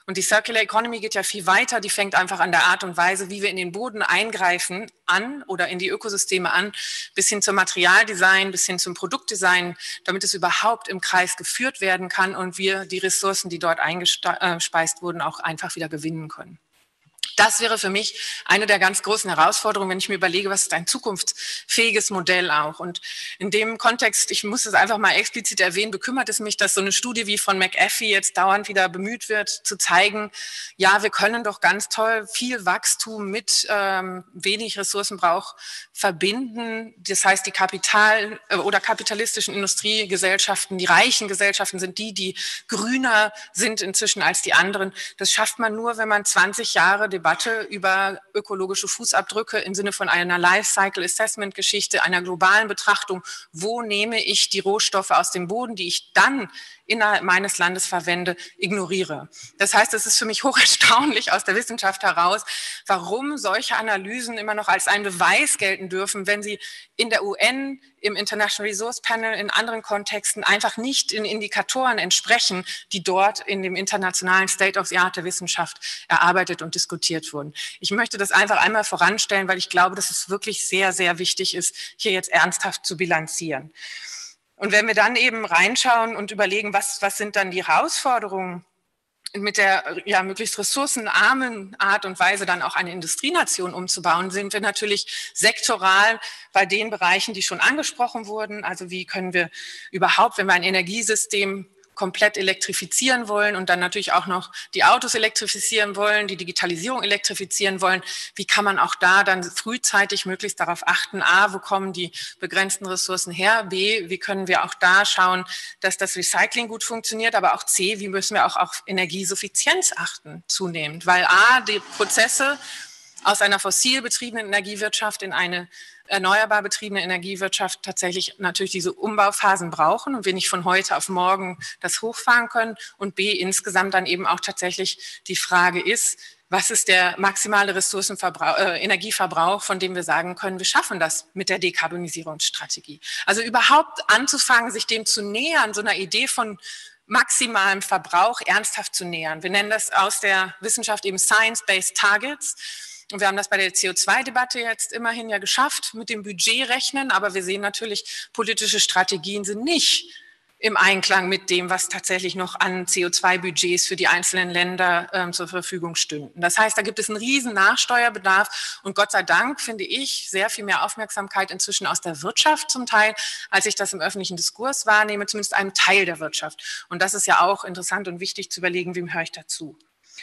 Und die Circular Economy geht ja viel weiter, die fängt einfach an der Art und Weise, wie wir in den Boden eingreifen, an oder in die Ökosysteme an, bis hin zum Materialdesign, bis hin zum Produktdesign, damit es überhaupt im Kreis geführt werden kann und wir die Ressourcen, die dort eingespeist wurden, auch einfach wieder gewinnen können. Das wäre für mich eine der ganz großen Herausforderungen, wenn ich mir überlege, was ist ein zukunftsfähiges Modell auch. Und in dem Kontext, ich muss es einfach mal explizit erwähnen, bekümmert es mich, dass so eine Studie wie von McAfee jetzt dauernd wieder bemüht wird, zu zeigen, ja, wir können doch ganz toll viel Wachstum mit ähm, wenig Ressourcenbrauch verbinden. Das heißt, die Kapital- oder kapitalistischen Industriegesellschaften, die reichen Gesellschaften sind die, die grüner sind inzwischen als die anderen. Das schafft man nur, wenn man zwanzig Jahre Debatte über ökologische Fußabdrücke im Sinne von einer Life-Cycle-Assessment-Geschichte, einer globalen Betrachtung, wo nehme ich die Rohstoffe aus dem Boden, die ich dann innerhalb meines Landes verwende, ignoriere. Das heißt, es ist für mich hocherstaunlich aus der Wissenschaft heraus, warum solche Analysen immer noch als ein Beweis gelten dürfen, wenn sie in der U N, im International Resource Panel, in anderen Kontexten einfach nicht in Indikatoren entsprechen, die dort in dem internationalen State of the Art der Wissenschaft erarbeitet und diskutiert wurden. Ich möchte das einfach einmal voranstellen, weil ich glaube, dass es wirklich sehr, sehr wichtig ist, hier jetzt ernsthaft zu bilanzieren. Und wenn wir dann eben reinschauen und überlegen, was, was sind dann die Herausforderungen, mit der ja, möglichst ressourcenarmen Art und Weise dann auch eine Industrienation umzubauen, sind wir natürlich sektoral bei den Bereichen, die schon angesprochen wurden. Also wie können wir überhaupt, wenn wir ein Energiesystem komplett elektrifizieren wollen und dann natürlich auch noch die Autos elektrifizieren wollen, die Digitalisierung elektrifizieren wollen, wie kann man auch da dann frühzeitig möglichst darauf achten, a, wo kommen die begrenzten Ressourcen her, b, wie können wir auch da schauen, dass das Recycling gut funktioniert, aber auch c, wie müssen wir auch auf Energiesuffizienz achten zunehmend, weil a, die Prozesse aus einer fossil betriebenen Energiewirtschaft in eine erneuerbar betriebene Energiewirtschaft tatsächlich natürlich diese Umbauphasen brauchen und wir nicht von heute auf morgen das hochfahren können und b, insgesamt dann eben auch tatsächlich die Frage ist, was ist der maximale Ressourcenverbrauch, äh, Energieverbrauch, von dem wir sagen können, wir schaffen das mit der Dekarbonisierungsstrategie. Also überhaupt anzufangen, sich dem zu nähern, so einer Idee von maximalem Verbrauch ernsthaft zu nähern. Wir nennen das aus der Wissenschaft eben Science-Based Targets. Und wir haben das bei der C O zwei Debatte jetzt immerhin ja geschafft, mit dem Budget rechnen, aber wir sehen natürlich, politische Strategien sind nicht im Einklang mit dem, was tatsächlich noch an C O zwei Budgets für die einzelnen Länder ähm, zur Verfügung stünden. Das heißt, da gibt es einen riesen Nachsteuerbedarf und Gott sei Dank finde ich sehr viel mehr Aufmerksamkeit inzwischen aus der Wirtschaft zum Teil, als ich das im öffentlichen Diskurs wahrnehme, zumindest einem Teil der Wirtschaft. Und das ist ja auch interessant und wichtig zu überlegen, wem höre ich dazu.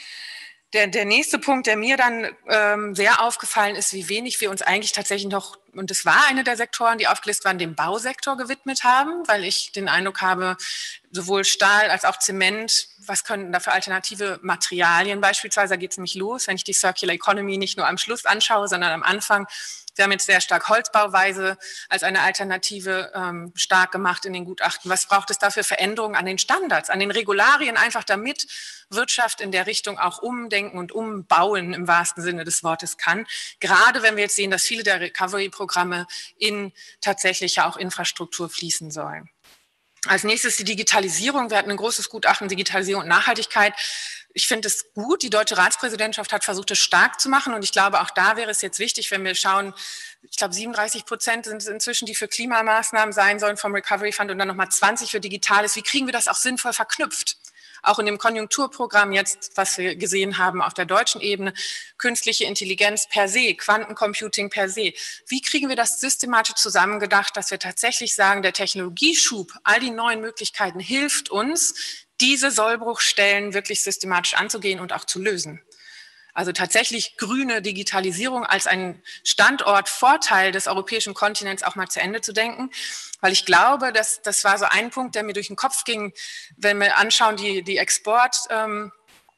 Der, der nächste Punkt, der mir dann ähm, sehr aufgefallen ist, wie wenig wir uns eigentlich tatsächlich noch, und das war eine der Sektoren, die aufgelistet waren, dem Bausektor gewidmet haben, weil ich den Eindruck habe, sowohl Stahl als auch Zement, was können da für alternative Materialien beispielsweise, da geht es nämlich los, wenn ich die Circular Economy nicht nur am Schluss anschaue, sondern am Anfang. Wir haben jetzt sehr stark Holzbauweise als eine Alternative ähm, stark gemacht in den Gutachten. Was braucht es da für Veränderungen an den Standards, an den Regularien, einfach damit Wirtschaft in der Richtung auch umdenken und umbauen im wahrsten Sinne des Wortes kann. Gerade wenn wir jetzt sehen, dass viele der Recovery-Programme in tatsächlich ja auch Infrastruktur fließen sollen. Als nächstes die Digitalisierung. Wir hatten ein großes Gutachten Digitalisierung und Nachhaltigkeit. Ich finde es gut, die deutsche Ratspräsidentschaft hat versucht, es stark zu machen. Und ich glaube, auch da wäre es jetzt wichtig, wenn wir schauen, ich glaube, siebenunddreißig Prozent sind es inzwischen, die für Klimamaßnahmen sein sollen vom Recovery Fund und dann nochmal zwanzig für Digitales. Wie kriegen wir das auch sinnvoll verknüpft? Auch in dem Konjunkturprogramm jetzt, was wir gesehen haben auf der deutschen Ebene, künstliche Intelligenz per se, Quantencomputing per se. Wie kriegen wir das systematisch zusammengedacht, dass wir tatsächlich sagen, der Technologieschub, all die neuen Möglichkeiten hilft uns, diese Sollbruchstellen wirklich systematisch anzugehen und auch zu lösen. Also tatsächlich grüne Digitalisierung als einen Standortvorteil des europäischen Kontinents auch mal zu Ende zu denken. Weil ich glaube, dass, das war so ein Punkt, der mir durch den Kopf ging, wenn wir anschauen, die, die Exportstruktur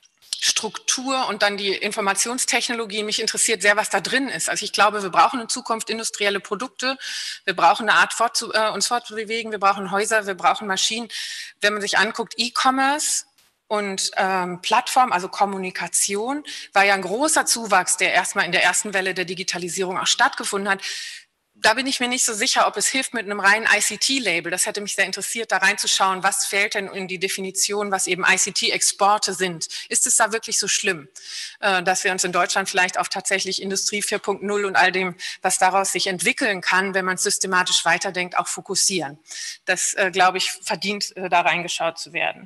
ähm, und dann die Informationstechnologie. Mich interessiert sehr, was da drin ist. Also ich glaube, wir brauchen in Zukunft industrielle Produkte. Wir brauchen eine Art, fortzu, äh, uns fortzubewegen. Wir brauchen Häuser, wir brauchen Maschinen. Wenn man sich anguckt, E-Commerce und ähm, Plattform, also Kommunikation, war ja ein großer Zuwachs, der erstmal in der ersten Welle der Digitalisierung auch stattgefunden hat. da bin ich mir nicht so sicher, ob es hilft mit einem reinen I C T-Label. Das hätte mich sehr interessiert, da reinzuschauen, was fällt denn in die Definition, was eben I C T-Exporte sind. Ist es da wirklich so schlimm, dass wir uns in Deutschland vielleicht auf tatsächlich Industrie vier Punkt null und all dem, was daraus sich entwickeln kann, wenn man es systematisch weiterdenkt, auch fokussieren? Das, glaube ich, verdient, da reingeschaut zu werden.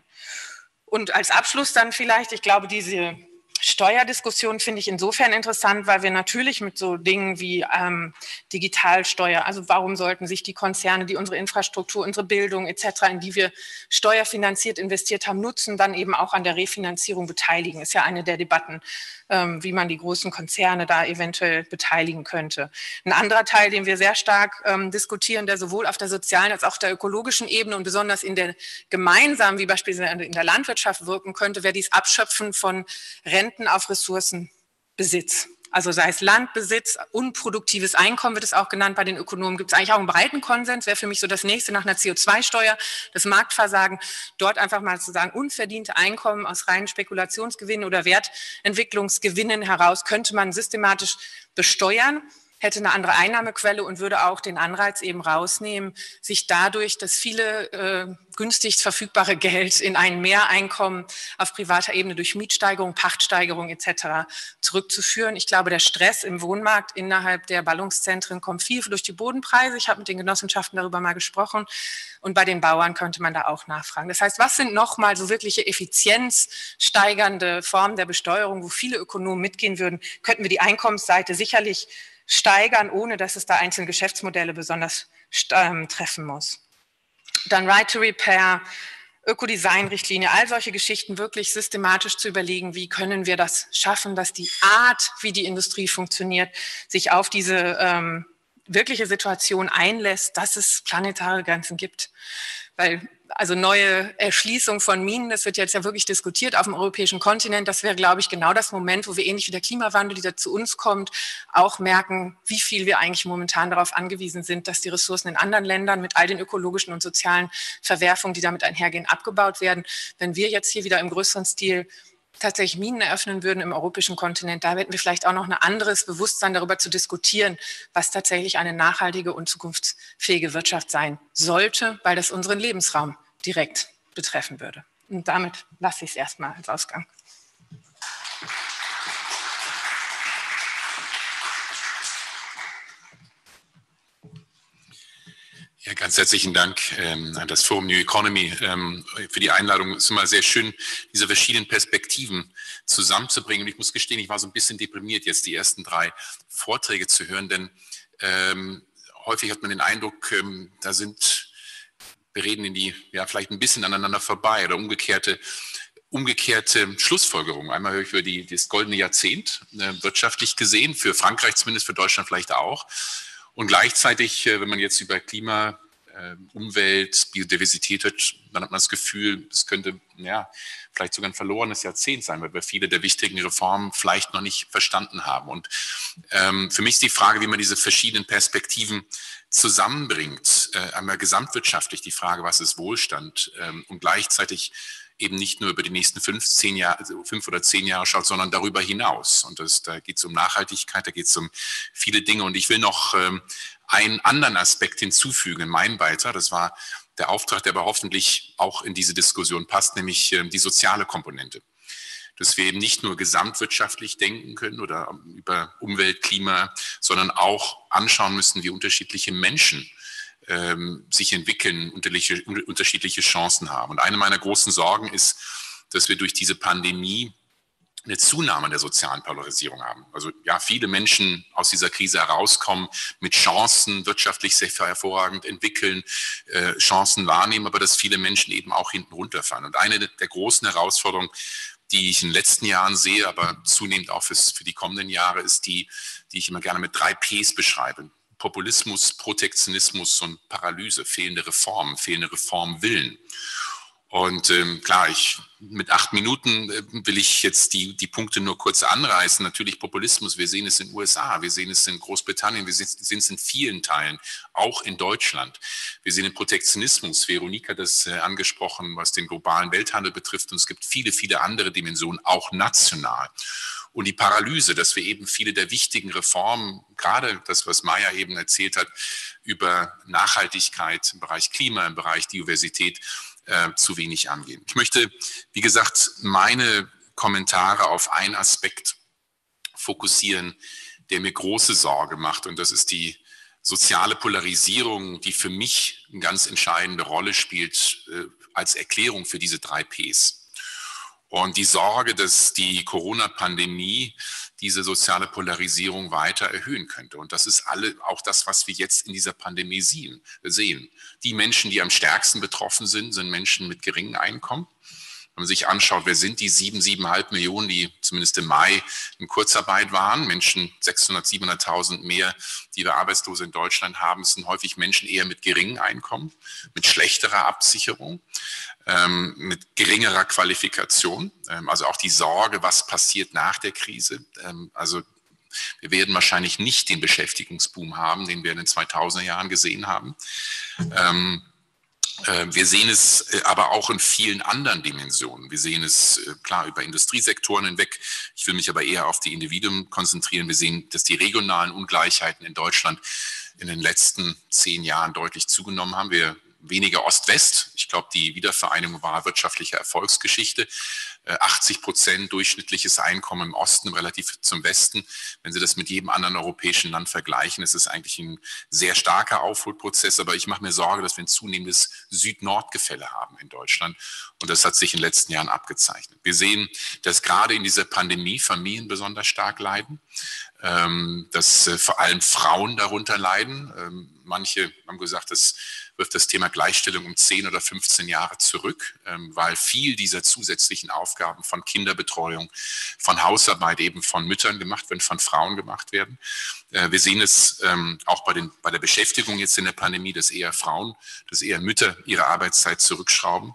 Und als Abschluss dann vielleicht, ich glaube, diese Steuerdiskussion finde ich insofern interessant, weil wir natürlich mit so Dingen wie ähm, Digitalsteuer, also warum sollten sich die Konzerne, die unsere Infrastruktur, unsere Bildung et cetera, in die wir steuerfinanziert investiert haben, nutzen, dann eben auch an der Refinanzierung beteiligen. Ist ja eine der Debatten, ähm, wie man die großen Konzerne da eventuell beteiligen könnte. Ein anderer Teil, den wir sehr stark ähm, diskutieren, der sowohl auf der sozialen als auch der ökologischen Ebene und besonders in der gemeinsamen, wie beispielsweise in der Landwirtschaft wirken könnte, wäre dies Abschöpfen von Renten auf Ressourcenbesitz. Also sei es Landbesitz, unproduktives Einkommen wird es auch genannt. Bei den Ökonomen gibt es eigentlich auch einen breiten Konsens, wäre für mich so das nächste nach einer C O zwei Steuer, das Marktversagen, dort einfach mal zu sagen, unverdiente Einkommen aus reinen Spekulationsgewinnen oder Wertentwicklungsgewinnen heraus könnte man systematisch besteuern, hätte eine andere Einnahmequelle und würde auch den Anreiz eben rausnehmen, sich dadurch das viele äh, günstig verfügbare Geld in ein Mehreinkommen auf privater Ebene durch Mietsteigerung, Pachtsteigerung et cetera zurückzuführen. Ich glaube, der Stress im Wohnmarkt innerhalb der Ballungszentren kommt viel durch die Bodenpreise. Ich habe mit den Genossenschaften darüber mal gesprochen und bei den Bauern könnte man da auch nachfragen. Das heißt, was sind nochmal so wirkliche effizienzsteigernde Formen der Besteuerung, wo viele Ökonomen mitgehen würden? Könnten wir die Einkommensseite sicherlich steigern, ohne dass es da einzelne Geschäftsmodelle besonders ähm, treffen muss. Dann Right to Repair, Ökodesign-Richtlinie, all solche Geschichten wirklich systematisch zu überlegen, wie können wir das schaffen, dass die Art, wie die Industrie funktioniert, sich auf diese ähm, wirkliche Situation einlässt, dass es planetare Grenzen gibt. Weil also neue Erschließung von Minen, das wird jetzt ja wirklich diskutiert auf dem europäischen Kontinent. Das wäre, glaube ich, genau das Moment, wo wir ähnlich wie der Klimawandel, der zu uns kommt, auch merken, wie viel wir eigentlich momentan darauf angewiesen sind, dass die Ressourcen in anderen Ländern mit all den ökologischen und sozialen Verwerfungen, die damit einhergehen, abgebaut werden. Wenn wir jetzt hier wieder im größeren Stil tatsächlich Minen eröffnen würden im europäischen Kontinent, da hätten wir vielleicht auch noch ein anderes Bewusstsein darüber zu diskutieren, was tatsächlich eine nachhaltige und zukunftsfähige Wirtschaft sein sollte, weil das unseren Lebensraum direkt betreffen würde. Und damit lasse ich es erstmal als Ausgang. Ja, ganz herzlichen Dank ähm, an das Forum New Economy ähm, für die Einladung. Es ist immer sehr schön, diese verschiedenen Perspektiven zusammenzubringen. Und ich muss gestehen, ich war so ein bisschen deprimiert, jetzt die ersten drei Vorträge zu hören, denn ähm, häufig hat man den Eindruck, ähm, da sind, wir reden in die, ja, vielleicht ein bisschen aneinander vorbei oder umgekehrte umgekehrte Schlussfolgerungen. Einmal höre ich über die, das goldene Jahrzehnt, äh, wirtschaftlich gesehen, für Frankreich zumindest, für Deutschland vielleicht auch. Und gleichzeitig, wenn man jetzt über Klima, Umwelt, Biodiversität hört, dann hat man das Gefühl, es könnte ja vielleicht sogar ein verlorenes Jahrzehnt sein, weil wir viele der wichtigen Reformen vielleicht noch nicht verstanden haben. Und ähm, für mich ist die Frage, wie man diese verschiedenen Perspektiven zusammenbringt. Äh, einmal gesamtwirtschaftlich die Frage, was ist Wohlstand, ähm, und gleichzeitig eben nicht nur über die nächsten fünf, zehn Jahre, also fünf oder zehn Jahre schaut, sondern darüber hinaus. Und das, da geht es um Nachhaltigkeit, da geht es um viele Dinge. Und ich will noch ähm, einen anderen Aspekt hinzufügen in meinem Beitrag. Das war der Auftrag, der aber hoffentlich auch in diese Diskussion passt, nämlich ähm, die soziale Komponente. Dass wir eben nicht nur gesamtwirtschaftlich denken können oder über Umwelt, Klima, sondern auch anschauen müssen, wie unterschiedliche Menschen sich entwickeln, unterschiedliche, unterschiedliche Chancen haben. Und eine meiner großen Sorgen ist, dass wir durch diese Pandemie eine Zunahme der sozialen Polarisierung haben. Also ja, viele Menschen aus dieser Krise herauskommen mit Chancen, wirtschaftlich sehr hervorragend entwickeln, äh, Chancen wahrnehmen, aber dass viele Menschen eben auch hinten runterfallen. Und eine der großen Herausforderungen, die ich in den letzten Jahren sehe, aber zunehmend auch fürs, für die kommenden Jahre, ist die, die ich immer gerne mit drei Ps beschreibe. Populismus, Protektionismus und Paralyse, fehlende Reformen, fehlende Reformwillen. Und ähm, klar, ich, mit acht Minuten äh, will ich jetzt die, die Punkte nur kurz anreißen. Natürlich Populismus, wir sehen es in den U S A, wir sehen es in Großbritannien, wir sehen es in vielen Teilen, auch in Deutschland. Wir sehen den Protektionismus, Veronique hat das äh, angesprochen, was den globalen Welthandel betrifft. Und es gibt viele, viele andere Dimensionen, auch national. und die Paralyse, dass wir eben viele der wichtigen Reformen, gerade das, was Maya eben erzählt hat, über Nachhaltigkeit im Bereich Klima, im Bereich Diversität, äh, zu wenig angehen. Ich möchte, wie gesagt, meine Kommentare auf einen Aspekt fokussieren, der mir große Sorge macht, und das ist die soziale Polarisierung, die für mich eine ganz entscheidende Rolle spielt äh, als Erklärung für diese drei Ps. Und die Sorge, dass die Corona-Pandemie diese soziale Polarisierung weiter erhöhen könnte. Und das ist alle, auch das, was wir jetzt in dieser Pandemie sehen. Die Menschen, die am stärksten betroffen sind, sind Menschen mit geringem Einkommen. Wenn man sich anschaut, wer sind die sieben, siebeneinhalb Millionen, die zumindest im Mai in Kurzarbeit waren, Menschen, sechshundert, siebenhunderttausend mehr, die wir Arbeitslose in Deutschland haben, sind häufig Menschen eher mit geringem Einkommen, mit schlechterer Absicherung, ähm, mit geringerer Qualifikation. Ähm, also auch die Sorge, was passiert nach der Krise. Ähm, also wir werden wahrscheinlich nicht den Beschäftigungsboom haben, den wir in den zweitausender Jahren gesehen haben. Ähm, Wir sehen es aber auch in vielen anderen Dimensionen. Wir sehen es klar über Industriesektoren hinweg. Ich will mich aber eher auf die Individuen konzentrieren. Wir sehen, dass die regionalen Ungleichheiten in Deutschland in den letzten zehn Jahren deutlich zugenommen haben. Wir weniger Ost-West. Ich glaube, die Wiedervereinigung war wirtschaftliche Erfolgsgeschichte. achtzig Prozent durchschnittliches Einkommen im Osten relativ zum Westen. Wenn Sie das mit jedem anderen europäischen Land vergleichen, ist es eigentlich ein sehr starker Aufholprozess. Aber ich mache mir Sorge, dass wir ein zunehmendes Süd-Nord-Gefälle haben in Deutschland. Und das hat sich in den letzten Jahren abgezeichnet. Wir sehen, dass gerade in dieser Pandemie Familien besonders stark leiden, dass vor allem Frauen darunter leiden. Manche haben gesagt, das wirft das Thema Gleichstellung um zehn oder fünfzehn Jahre zurück, weil viel dieser zusätzlichen Aufgaben von Kinderbetreuung, von Hausarbeit eben von Müttern gemacht werden, von Frauen gemacht werden. Wir sehen es auch bei, den, bei der Beschäftigung jetzt in der Pandemie, dass eher Frauen, dass eher Mütter ihre Arbeitszeit zurückschrauben.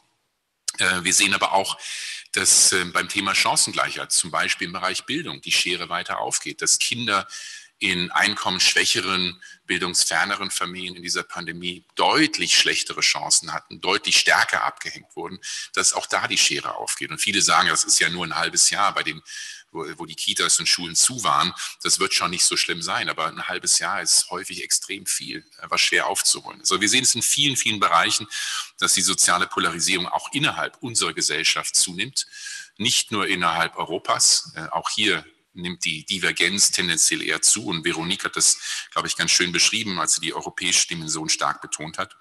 Wir sehen aber auch, dass beim Thema Chancengleichheit, zum Beispiel im Bereich Bildung, die Schere weiter aufgeht, dass Kinder in einkommensschwächeren, bildungsferneren Familien in dieser Pandemie deutlich schlechtere Chancen hatten, deutlich stärker abgehängt wurden, dass auch da die Schere aufgeht. Und viele sagen, das ist ja nur ein halbes Jahr, bei dem, wo, wo die Kitas und Schulen zu waren. Das wird schon nicht so schlimm sein, aber ein halbes Jahr ist häufig extrem viel, was schwer aufzuholen ist. Also wir sehen es in vielen, vielen Bereichen, dass die soziale Polarisierung auch innerhalb unserer Gesellschaft zunimmt, nicht nur innerhalb Europas, auch hier nimmt die Divergenz tendenziell eher zu. Und Veronique hat das, glaube ich, ganz schön beschrieben, als sie die europäische Dimension stark betont hat.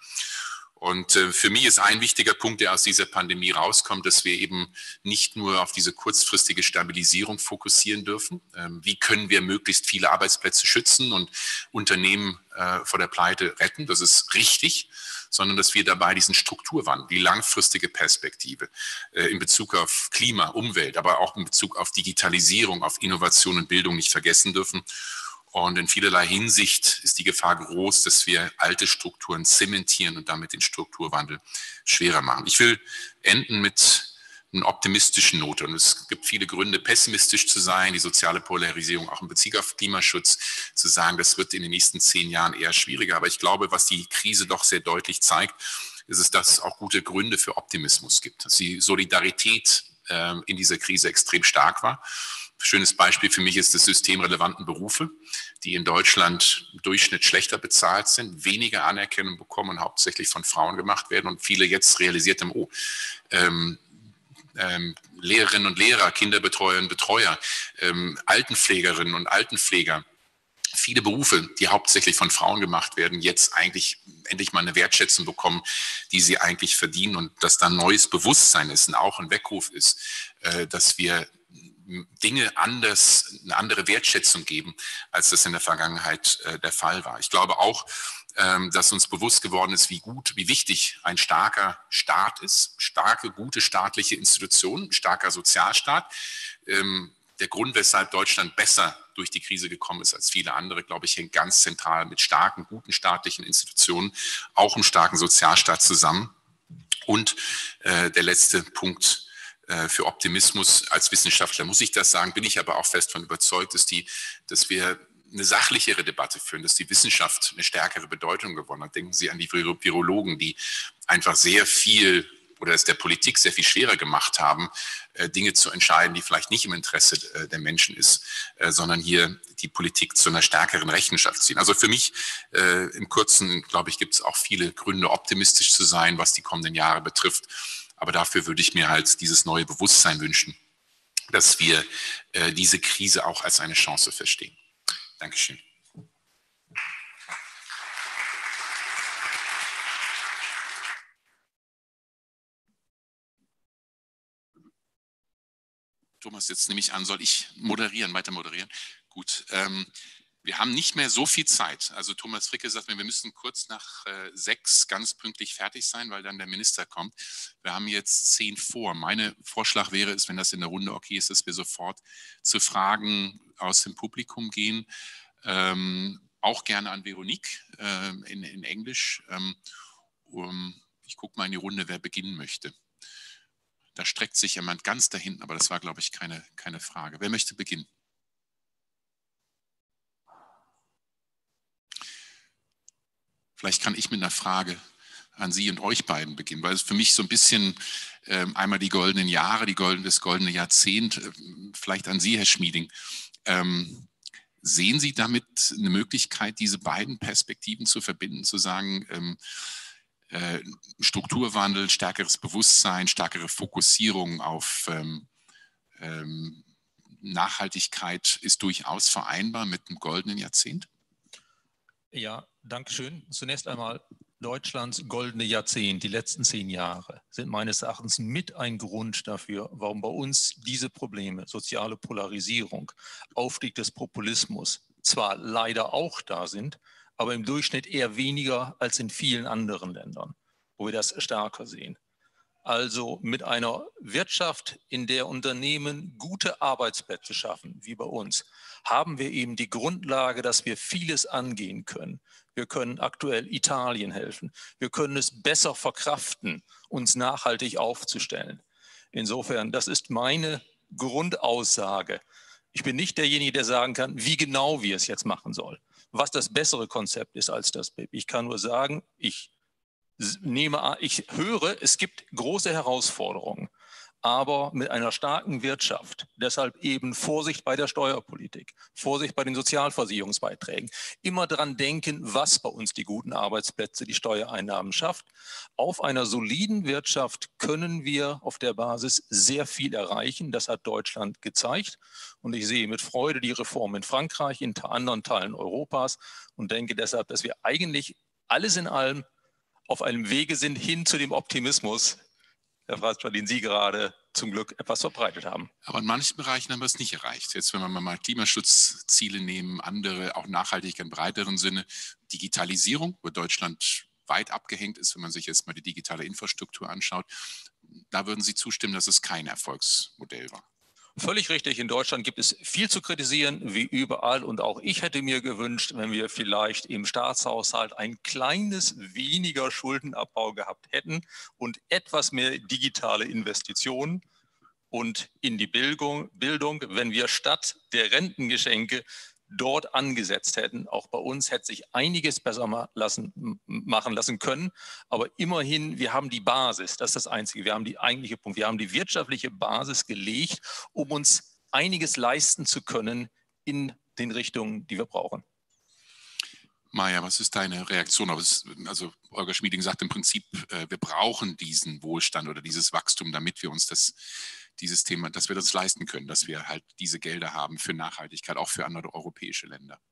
Und äh, für mich ist ein wichtiger Punkt, der aus dieser Pandemie rauskommt, dass wir eben nicht nur auf diese kurzfristige Stabilisierung fokussieren dürfen. Ähm, wie können wir möglichst viele Arbeitsplätze schützen und Unternehmen äh, vor der Pleite retten? Das ist richtig, sondern dass wir dabei diesen Strukturwandel, die langfristige Perspektive äh, in Bezug auf Klima, Umwelt, aber auch in Bezug auf Digitalisierung, auf Innovation und Bildung nicht vergessen dürfen. Und in vielerlei Hinsicht ist die Gefahr groß, dass wir alte Strukturen zementieren und damit den Strukturwandel schwerer machen. Ich will enden mit einer optimistischen Note. Und es gibt viele Gründe, pessimistisch zu sein, die soziale Polarisierung auch in Bezug auf Klimaschutz zu sagen, das wird in den nächsten zehn Jahren eher schwieriger. Aber ich glaube, was die Krise doch sehr deutlich zeigt, ist es, dass es auch gute Gründe für Optimismus gibt. Dass die Solidarität äh, in dieser Krise extrem stark war. Schönes Beispiel für mich ist das systemrelevanten Berufe, die in Deutschland im Durchschnitt schlechter bezahlt sind, weniger Anerkennung bekommen und hauptsächlich von Frauen gemacht werden und viele jetzt realisiert haben, oh, ähm, ähm, Lehrerinnen und Lehrer, Kinderbetreuerinnen und Betreuer, ähm, Altenpflegerinnen und Altenpfleger, viele Berufe, die hauptsächlich von Frauen gemacht werden, jetzt eigentlich endlich mal eine Wertschätzung bekommen, die sie eigentlich verdienen und dass da ein neues Bewusstsein ist und auch ein Weckruf ist, äh, dass wir Dinge anders, eine andere Wertschätzung geben, als das in der Vergangenheit äh, der Fall war. Ich glaube auch, ähm, dass uns bewusst geworden ist, wie gut, wie wichtig ein starker Staat ist, starke, gute staatliche Institutionen, starker Sozialstaat. Ähm, der Grund, weshalb Deutschland besser durch die Krise gekommen ist als viele andere, glaube ich, hängt ganz zentral mit starken, guten staatlichen Institutionen, auch im starken Sozialstaat zusammen. Und äh, der letzte Punkt, für Optimismus als Wissenschaftler muss ich das sagen, bin ich aber auch fest davon überzeugt, dass, die, dass wir eine sachlichere Debatte führen, dass die Wissenschaft eine stärkere Bedeutung gewonnen hat. Denken Sie an die Virologen, die einfach sehr viel oder es der Politik sehr viel schwerer gemacht haben, Dinge zu entscheiden, die vielleicht nicht im Interesse der Menschen ist, sondern hier die Politik zu einer stärkeren Rechenschaft ziehen. Also für mich im Kurzen, glaube ich, gibt es auch viele Gründe, optimistisch zu sein, was die kommenden Jahre betrifft. Aber dafür würde ich mir halt dieses neue Bewusstsein wünschen, dass wir diese Krise auch als eine Chance verstehen. Dankeschön. Thomas, jetzt nehme ich an, soll ich moderieren, weiter moderieren? Gut, ähm, wir haben nicht mehr so viel Zeit. Also Thomas Fricke sagt mir, wir müssen kurz nach äh, sechs ganz pünktlich fertig sein, weil dann der Minister kommt. Wir haben jetzt zehn vor. Mein Vorschlag wäre es, wenn das in der Runde okay ist, dass wir sofort zu Fragen aus dem Publikum gehen. Ähm, auch gerne an Veronique äh, in, in Englisch. Ähm, um, ich gucke mal in die Runde, wer beginnen möchte. Da streckt sich jemand ganz da hinten, aber das war, glaube ich, keine, keine Frage. Wer möchte beginnen? Vielleicht kann ich mit einer Frage an Sie und euch beiden beginnen, weil es für mich so ein bisschen äh, einmal die goldenen Jahre, die golden, das goldene Jahrzehnt, äh, vielleicht an Sie, Herr Schmieding. Ähm, sehen Sie damit eine Möglichkeit, diese beiden Perspektiven zu verbinden, zu sagen, ähm, Strukturwandel, stärkeres Bewusstsein, stärkere Fokussierung auf ähm, ähm, Nachhaltigkeit ist durchaus vereinbar mit dem goldenen Jahrzehnt? Ja, danke schön. Zunächst einmal, Deutschlands goldene Jahrzehnt, die letzten zehn Jahre, sind meines Erachtens mit ein Grund dafür, warum bei uns diese Probleme, soziale Polarisierung, Aufstieg des Populismus, zwar leider auch da sind, aber im Durchschnitt eher weniger als in vielen anderen Ländern, wo wir das stärker sehen. Also mit einer Wirtschaft, in der Unternehmen gute Arbeitsplätze schaffen, wie bei uns, haben wir eben die Grundlage, dass wir vieles angehen können. Wir können aktuell Italien helfen. Wir können es besser verkraften, uns nachhaltig aufzustellen. Insofern, das ist meine Grundaussage. Ich bin nicht derjenige, der sagen kann, wie genau wir es jetzt machen sollen. Was das bessere Konzept ist als das B I P. Ich kann nur sagen, ich nehme an, ich höre, es gibt große Herausforderungen, aber mit einer starken Wirtschaft. Deshalb eben Vorsicht bei der Steuerpolitik, Vorsicht bei den Sozialversicherungsbeiträgen. Immer dran denken, was bei uns die guten Arbeitsplätze, die Steuereinnahmen schafft. Auf einer soliden Wirtschaft können wir auf der Basis sehr viel erreichen. Das hat Deutschland gezeigt. Und ich sehe mit Freude die Reform in Frankreich, in anderen Teilen Europas und denke deshalb, dass wir eigentlich alles in allem auf einem Wege sind hin zu dem Optimismus, Herr Fratscher, den Sie gerade zum Glück etwas verbreitet haben. Aber in manchen Bereichen haben wir es nicht erreicht. Jetzt, wenn wir mal Klimaschutzziele nehmen, andere, auch Nachhaltigkeit im breiteren Sinne, Digitalisierung, wo Deutschland weit abgehängt ist, wenn man sich jetzt mal die digitale Infrastruktur anschaut, da würden Sie zustimmen, dass es kein Erfolgsmodell war. Völlig richtig, in Deutschland gibt es viel zu kritisieren, wie überall. Und auch ich hätte mir gewünscht, wenn wir vielleicht im Staatshaushalt ein kleines weniger Schuldenabbau gehabt hätten und etwas mehr digitale Investitionen und in die Bildung, Bildung, wenn wir statt der Rentengeschenke dort angesetzt hätten. Auch bei uns hätte sich einiges besser ma lassen, machen lassen können. Aber immerhin, wir haben die Basis, das ist das Einzige, wir haben die eigentliche Punkt, wir haben die wirtschaftliche Basis gelegt, um uns einiges leisten zu können in den Richtungen, die wir brauchen. Maja, was ist deine Reaktion? Also Olga Schmieding sagt im Prinzip, wir brauchen diesen Wohlstand oder dieses Wachstum, damit wir uns das dieses Thema, dass wir das leisten können, dass wir halt diese Gelder haben für Nachhaltigkeit, auch für andere europäische Länder.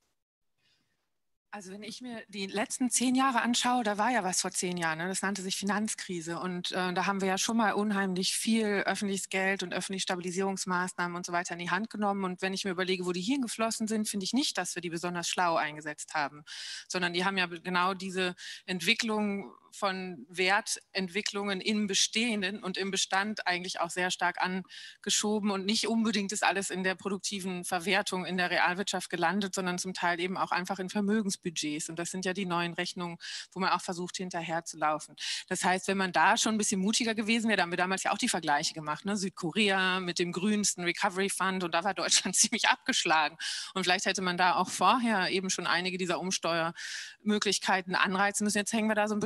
Also wenn ich mir die letzten zehn Jahre anschaue, da war ja was vor zehn Jahren, ne? Das nannte sich Finanzkrise und äh, da haben wir ja schon mal unheimlich viel öffentliches Geld und öffentliche Stabilisierungsmaßnahmen und so weiter in die Hand genommen und wenn ich mir überlege, wo die hingeflossen sind, finde ich nicht, dass wir die besonders schlau eingesetzt haben, sondern die haben ja genau diese Entwicklung von Wertentwicklungen im Bestehenden und im Bestand eigentlich auch sehr stark angeschoben und nicht unbedingt ist alles in der produktiven Verwertung in der Realwirtschaft gelandet, sondern zum Teil eben auch einfach in Vermögensbudgets und das sind ja die neuen Rechnungen, wo man auch versucht hinterher zu laufen. Das heißt, wenn man da schon ein bisschen mutiger gewesen wäre, da haben wir damals ja auch die Vergleiche gemacht, ne? Südkorea mit dem grünsten Recovery Fund und da war Deutschland ziemlich abgeschlagen und vielleicht hätte man da auch vorher eben schon einige dieser Umsteuermöglichkeiten anreizen müssen. Jetzt hängen wir da so ein bisschen hinterher.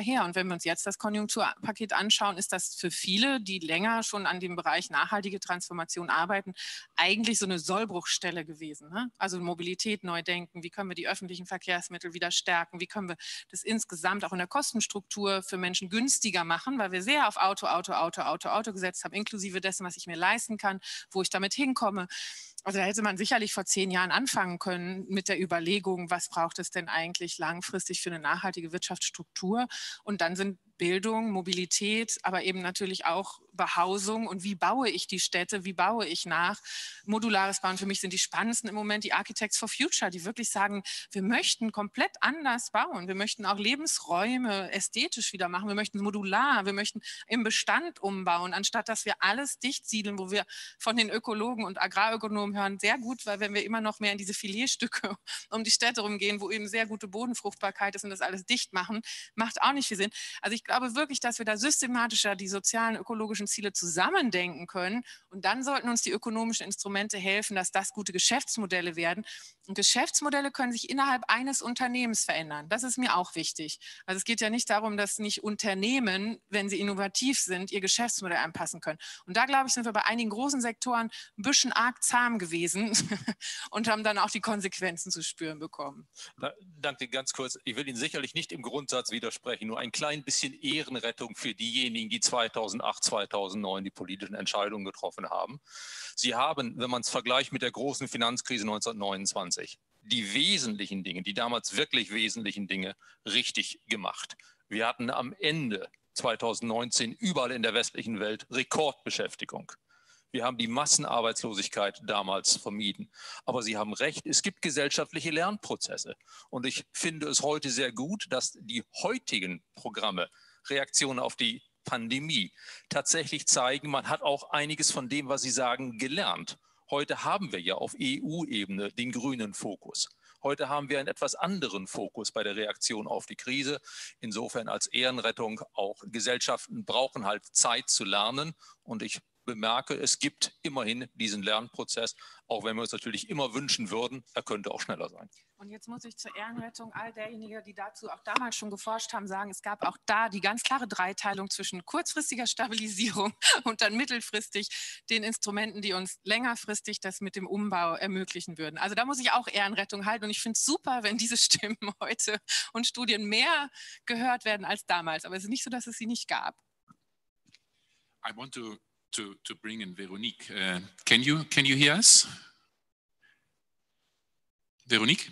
hinterher. Und wenn wir uns jetzt das Konjunkturpaket anschauen, ist das für viele, die länger schon an dem Bereich nachhaltige Transformation arbeiten, eigentlich so eine Sollbruchstelle gewesen. Ne? Also Mobilität neu denken, wie können wir die öffentlichen Verkehrsmittel wieder stärken, wie können wir das insgesamt auch in der Kostenstruktur für Menschen günstiger machen, weil wir sehr auf Auto, Auto, Auto, Auto, Auto gesetzt haben, inklusive dessen, was ich mir leisten kann, wo ich damit hinkomme. Also da hätte man sicherlich vor zehn Jahren anfangen können mit der Überlegung, was braucht es denn eigentlich langfristig für eine nachhaltige Wirtschaftsstruktur? Und dann sind Bildung, Mobilität, aber eben natürlich auch Behausung und wie baue ich die Städte, wie baue ich nach. Modulares Bauen für mich sind die spannendsten im Moment die Architects for Future, die wirklich sagen, wir möchten komplett anders bauen. Wir möchten auch Lebensräume ästhetisch wieder machen. Wir möchten modular, wir möchten im Bestand umbauen, anstatt dass wir alles dicht siedeln, wo wir von den Ökologen und Agrarökonomen hören, sehr gut, weil wenn wir immer noch mehr in diese Filetstücke um die Städte rumgehen, wo eben sehr gute Bodenfruchtbarkeit ist und das alles dicht machen, macht auch nicht viel Sinn. Also ich glaube wirklich, dass wir da systematischer die sozialen, ökologischen Ziele zusammendenken können und dann sollten uns die ökonomischen Instrumente helfen, dass das gute Geschäftsmodelle werden. Und Geschäftsmodelle können sich innerhalb eines Unternehmens verändern. Das ist mir auch wichtig. Also es geht ja nicht darum, dass nicht Unternehmen, wenn sie innovativ sind, ihr Geschäftsmodell anpassen können. Und da, glaube ich, sind wir bei einigen großen Sektoren ein bisschen arg zahm gewesen und haben dann auch die Konsequenzen zu spüren bekommen. Na, danke, ganz kurz. Ich will Ihnen sicherlich nicht im Grundsatz widersprechen, nur ein klein bisschen Ehrenrettung für diejenigen, die zweitausendacht, zweitausendneun die politischen Entscheidungen getroffen haben. Sie haben, wenn man es vergleicht mit der großen Finanzkrise neunzehnhundertneunundzwanzig, die wesentlichen Dinge, die damals wirklich wesentlichen Dinge richtig gemacht. Wir hatten am Ende zweitausendneunzehn überall in der westlichen Welt Rekordbeschäftigung. Wir haben die Massenarbeitslosigkeit damals vermieden. Aber Sie haben recht, es gibt gesellschaftliche Lernprozesse. Und ich finde es heute sehr gut, dass die heutigen Programme Reaktionen auf die Pandemie tatsächlich zeigen, man hat auch einiges von dem, was Sie sagen, gelernt. Heute haben wir ja auf E U-Ebene den grünen Fokus. Heute haben wir einen etwas anderen Fokus bei der Reaktion auf die Krise. Insofern als Ehrenrettung, auch Gesellschaften brauchen halt Zeit zu lernen. Und ich bemerke, es gibt immerhin diesen Lernprozess, auch wenn wir uns natürlich immer wünschen würden, er könnte auch schneller sein. Und jetzt muss ich zur Ehrenrettung all derjenigen, die dazu auch damals schon geforscht haben, sagen, es gab auch da die ganz klare Dreiteilung zwischen kurzfristiger Stabilisierung und dann mittelfristig den Instrumenten, die uns längerfristig das mit dem Umbau ermöglichen würden. Also da muss ich auch Ehrenrettung halten und ich finde es super, wenn diese Stimmen heute und Studien mehr gehört werden als damals. Aber es ist nicht so, dass es sie nicht gab. I want to To, to bring in Veronique. Uh, can you can you hear us? Veronique?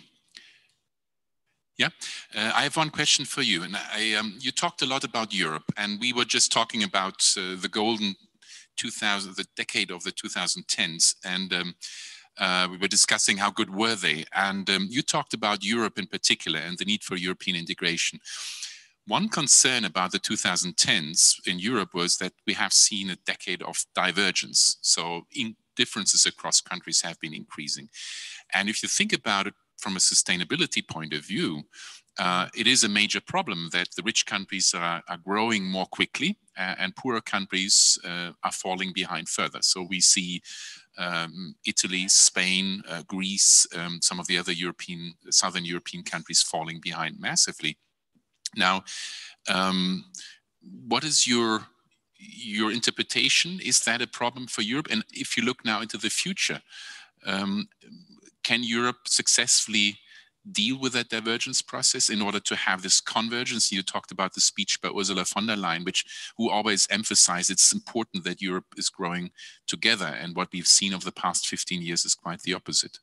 Yeah, uh, I have one question for you. And I, um, you talked a lot about Europe, and we were just talking about uh, the golden two thousand, the decade of the twenty tens, and um, uh, we were discussing how good were they. And um, you talked about Europe in particular and the need for European integration. One concern about the twenty tens in Europe was that we have seen a decade of divergence. So in differences across countries have been increasing. And if you think about it from a sustainability point of view, uh, it is a major problem that the rich countries are, are growing more quickly uh, and poorer countries uh, are falling behind further. So we see um, Italy, Spain, uh, Greece, um, some of the other European, Southern European countries falling behind massively. Now, um, what is your your interpretation? Is that a problem for Europe? And if you look now into the future, um, can Europe successfully deal with that divergence process in order to have this convergence? You talked about the speech by Ursula von der Leyen, which who always emphasized it's important that Europe is growing together. And what we've seen over the past fifteen years is quite the opposite.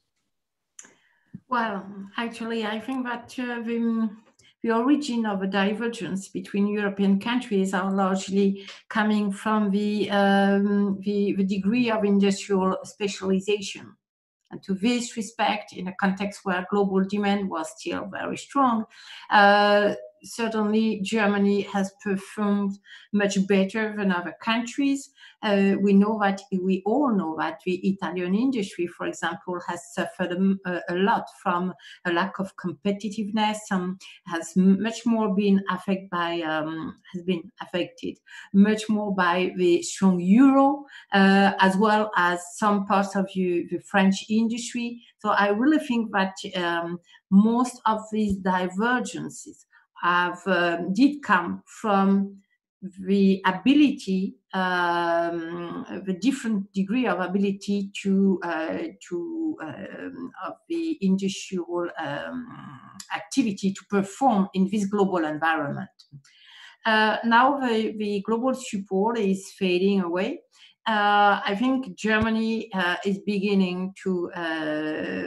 Well, actually, I think that uh, the The origin of a divergence between European countries are largely coming from the, um, the, the degree of industrial specialization. And to this respect, in a context where global demand was still very strong, uh, certainly Germany has performed much better than other countries. Uh, we know that, we all know that the Italian industry, for example, has suffered a, a lot from a lack of competitiveness, and has much more been affected by, um, has been affected much more by the strong euro, uh, as well as some parts of the, the French industry. So I really think that um, most of these divergences have um, did come from the ability, um, the different degree of ability to uh, to um, of the industrial um, activity to perform in this global environment. Uh, now the, the global support is fading away. Uh, I think Germany uh, is beginning to uh,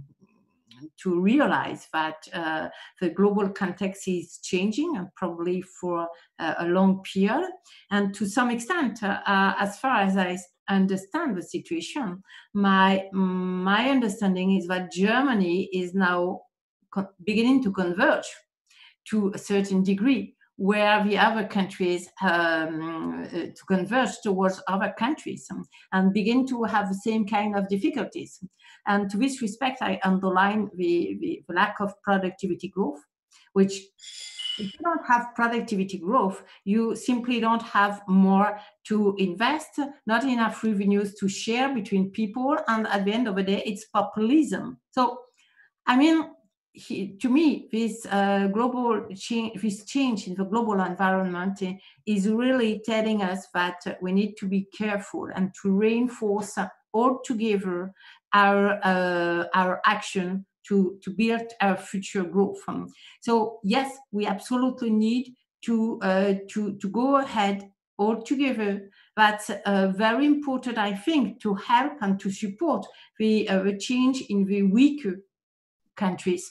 to realize that uh, the global context is changing, and probably for uh, a long period. And to some extent, uh, uh, as far as I understand the situation, my my understanding is that Germany is now beginning to converge to a certain degree, where the other countries um, uh, to converge towards other countries um, and begin to have the same kind of difficulties. And to this respect, I underline the, the, the lack of productivity growth, which if you don't have productivity growth, you simply don't have more to invest, not enough revenues to share between people, and at the end of the day, it's populism. So, I mean, He, to me, this uh, global change, this change in the global environment uh, is really telling us that uh, we need to be careful and to reinforce uh, all together our uh, our action to to build our future growth. Um, so yes, we absolutely need to uh, to to go ahead all together. That's uh, very important, I think, to help and to support the uh, the change in the weaker countries.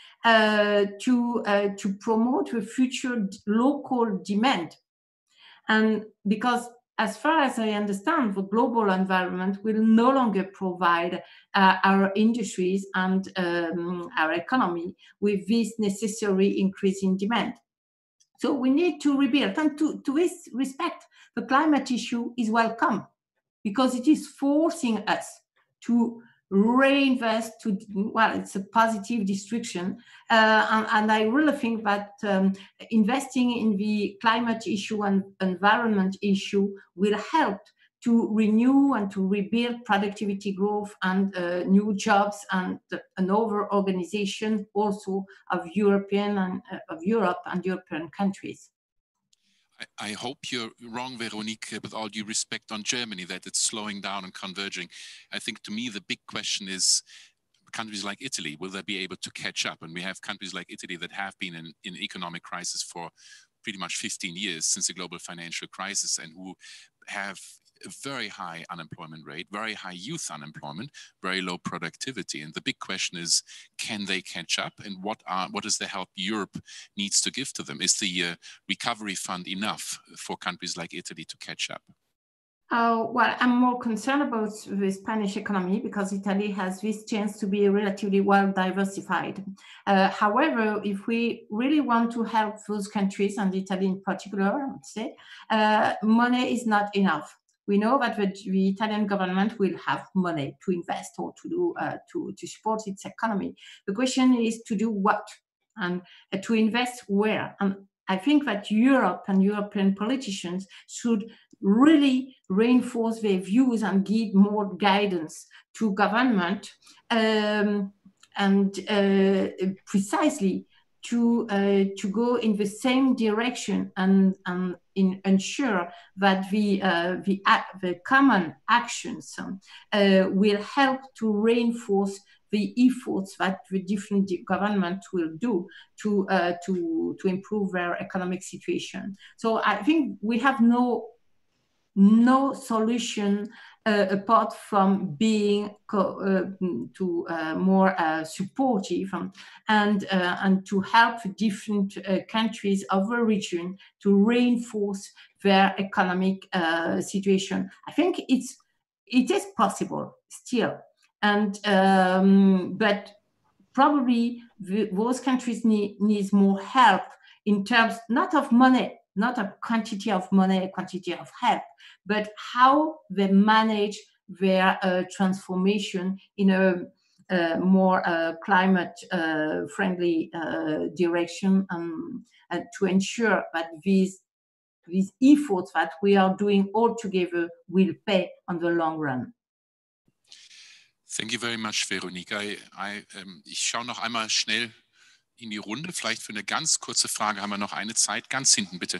Uh, to uh, to promote the future local demand, and because as far as I understand, the global environment will no longer provide uh, our industries and um, our economy with this necessary increase in demand. So we need to rebuild, and to, to this respect, the climate issue is welcome because it is forcing us to reinvest to, well, it's a positive destruction. Uh, and, and I really think that um, investing in the climate issue and environment issue will help to renew and to rebuild productivity growth and uh, new jobs and another organization also of European and uh, of Europe and European countries. I hope you're wrong, Veronique, with all due respect on Germany, that it's slowing down and converging. I think to me, the big question is countries like Italy, will they be able to catch up? And we have countries like Italy that have been in, in economic crisis for pretty much fifteen years since the global financial crisis, and who have a very high unemployment rate, very high youth unemployment, very low productivity. And the big question is, can they catch up? And what are what is the help Europe needs to give to them? Is the uh, recovery fund enough for countries like Italy to catch up? Uh, well, I'm more concerned about the Spanish economy because Italy has this chance to be relatively well diversified. Uh, however, if we really want to help those countries, and Italy in particular, I would say, uh, money is not enough. We know that the, the Italian government will have money to invest or to do uh, to, to support its economy. The question is to do what and uh, to invest where. And I think that Europe and European politicians should really reinforce their views and give more guidance to government um, and uh, precisely to uh, to go in the same direction and, and in ensure that the uh, the the common actions um, uh, will help to reinforce the efforts that the different governments will do to uh, to to improve their economic situation. So I think we have no no solution uh, apart from being co uh, to uh, more uh, supportive um, and uh, and to help different uh, countries of the region to reinforce their economic uh, situation. I think it's it is possible still, and um, but probably the, those countries need needs more help in terms not of money, not a quantity of money, a quantity of help, but how they manage their uh, transformation in a uh, more uh, climate-friendly uh, uh, direction, um, and to ensure that these these efforts that we are doing all together will pay on the long run. Thank you very much, Veronique. I, I, um, ich schaue noch einmal schnell in die Runde. Vielleicht für eine ganz kurze Frage haben wir noch eine Zeit. Ganz hinten, bitte.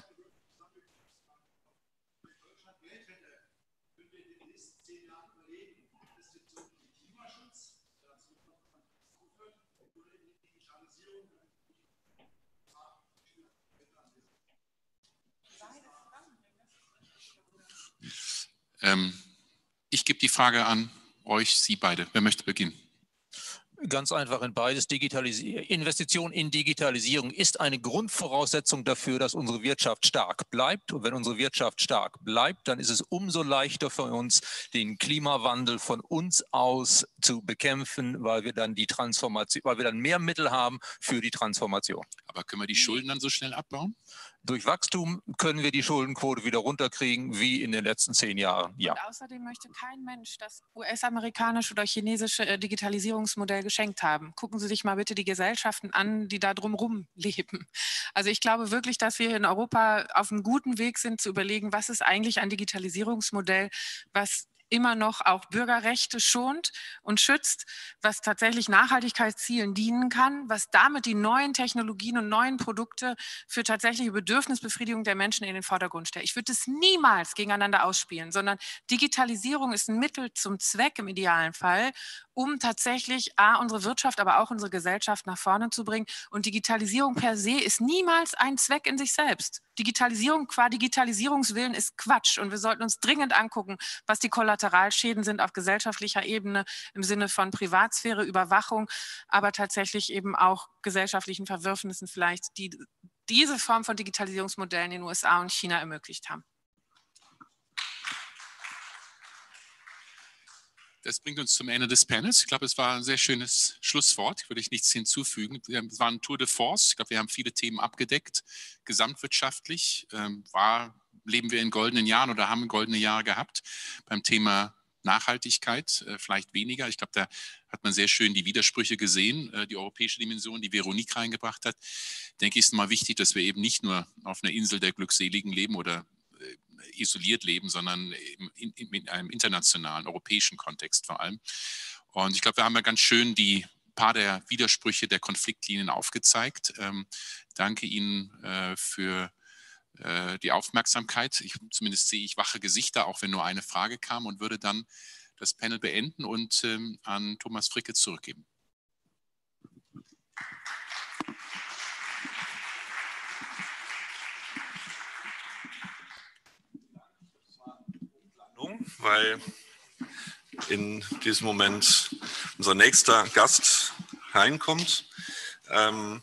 Ähm, ich gebe die Frage an euch, Sie beide. Wer möchte beginnen? Ganz einfach in beides. Digitalisi- Investition in Digitalisierung ist eine Grundvoraussetzung dafür, dass unsere Wirtschaft stark bleibt. Und wenn unsere Wirtschaft stark bleibt, dann ist es umso leichter für uns, den Klimawandel von uns aus zu bekämpfen, weil wir dann die Transformation, weil wir dann mehr Mittel haben für die Transformation. Aber können wir die Schulden dann so schnell abbauen? Durch Wachstum können wir die Schuldenquote wieder runterkriegen, wie in den letzten zehn Jahren. Ja. Und außerdem möchte kein Mensch das U S-amerikanische oder chinesische äh, Digitalisierungsmodell geschenkt haben. Gucken Sie sich mal bitte die Gesellschaften an, die da drumherum leben. Also ich glaube wirklich, dass wir in Europa auf einem guten Weg sind, zu überlegen, was ist eigentlich ein Digitalisierungsmodell, was immer noch auch Bürgerrechte schont und schützt, was tatsächlich Nachhaltigkeitszielen dienen kann, was damit die neuen Technologien und neuen Produkte für tatsächliche Bedürfnisbefriedigung der Menschen in den Vordergrund stellen. Ich würde es niemals gegeneinander ausspielen, sondern Digitalisierung ist ein Mittel zum Zweck im idealen Fall, um tatsächlich A, unsere Wirtschaft, aber auch unsere Gesellschaft nach vorne zu bringen. Und Digitalisierung per se ist niemals ein Zweck in sich selbst. Digitalisierung qua Digitalisierungswillen ist Quatsch. Und wir sollten uns dringend angucken, was die Kollateralschäden sind auf gesellschaftlicher Ebene im Sinne von Privatsphäre, Überwachung, aber tatsächlich eben auch gesellschaftlichen Verwürfnissen vielleicht, die diese Form von Digitalisierungsmodellen in den U S A und China ermöglicht haben. Das bringt uns zum Ende des Panels. Ich glaube, es war ein sehr schönes Schlusswort. Würde ich nichts hinzufügen. Es war ein Tour de force. Ich glaube, wir haben viele Themen abgedeckt. Gesamtwirtschaftlich ähm, war, leben wir in goldenen Jahren oder haben goldene Jahre gehabt. Beim Thema Nachhaltigkeit äh, vielleicht weniger. Ich glaube, da hat man sehr schön die Widersprüche gesehen, äh, die europäische Dimension, die Veronique reingebracht hat. Denke ich, ist mal wichtig, dass wir eben nicht nur auf einer Insel der Glückseligen leben oder isoliert leben, sondern in, in, in einem internationalen, europäischen Kontext vor allem. Und ich glaube, wir haben ja ganz schön die paar der Widersprüche der Konfliktlinien aufgezeigt. Ähm, danke Ihnen äh, für äh, die Aufmerksamkeit. Ich, zumindest sehe ich wache Gesichter, auch wenn nur eine Frage kam, und würde dann das Panel beenden und ähm, an Thomas Fricke zurückgeben. Weil in diesem Moment unser nächster Gast reinkommt. Ähm,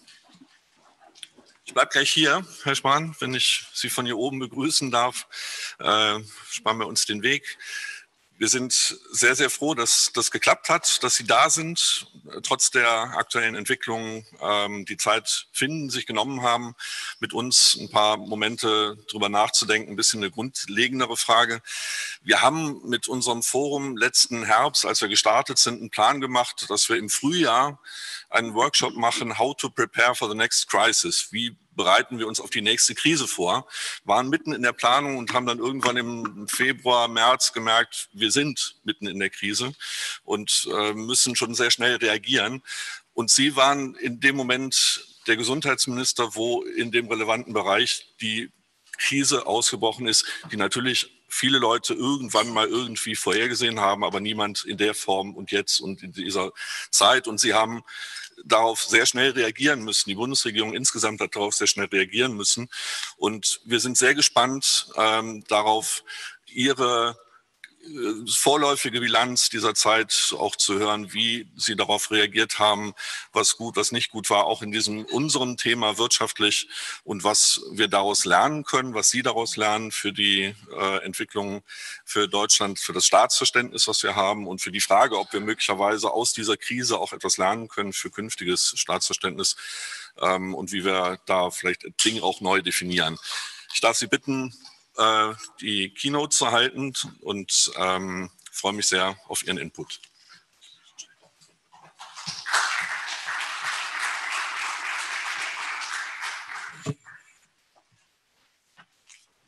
ich bleibe gleich hier, Herr Spahn, wenn ich Sie von hier oben begrüßen darf. Äh, sparen wir uns den Weg. Wir sind sehr, sehr froh, dass das geklappt hat, dass Sie da sind, trotz der aktuellen Entwicklung ähm, die Zeit finden, sich genommen haben, mit uns ein paar Momente drüber nachzudenken, ein bisschen eine grundlegendere Frage. Wir haben mit unserem Forum letzten Herbst, als wir gestartet sind, einen Plan gemacht, dass wir im Frühjahr einen Workshop machen, How to Prepare for the Next Crisis. Wie bereiten wir uns auf die nächste Krise vor, waren mitten in der Planung und haben dann irgendwann im Februar, März gemerkt, wir sind mitten in der Krise und äh, müssen schon sehr schnell reagieren. Und Sie waren in dem Moment der Gesundheitsminister, wo in dem relevanten Bereich die Krise ausgebrochen ist, die natürlich viele Leute irgendwann mal irgendwie vorhergesehen haben, aber niemand in der Form und jetzt und in dieser Zeit. Und Sie haben darauf sehr schnell reagieren müssen. Die Bundesregierung insgesamt hat darauf sehr schnell reagieren müssen. Und wir sind sehr gespannt ähm, darauf, Ihre äh, vorläufige Bilanz dieser Zeit auch zu hören, wie Sie darauf reagiert haben, was gut, was nicht gut war, auch in diesem unserem Thema wirtschaftlich und was wir daraus lernen können, was Sie daraus lernen für die äh, Entwicklung für Deutschland, für das Staatsverständnis, was wir haben und für die Frage, ob wir möglicherweise aus dieser Krise auch etwas lernen können für künftiges Staatsverständnis ähm, und wie wir da vielleicht Dinge auch neu definieren. Ich darf Sie bitten, die Keynote zu halten und ähm, freue mich sehr auf Ihren Input.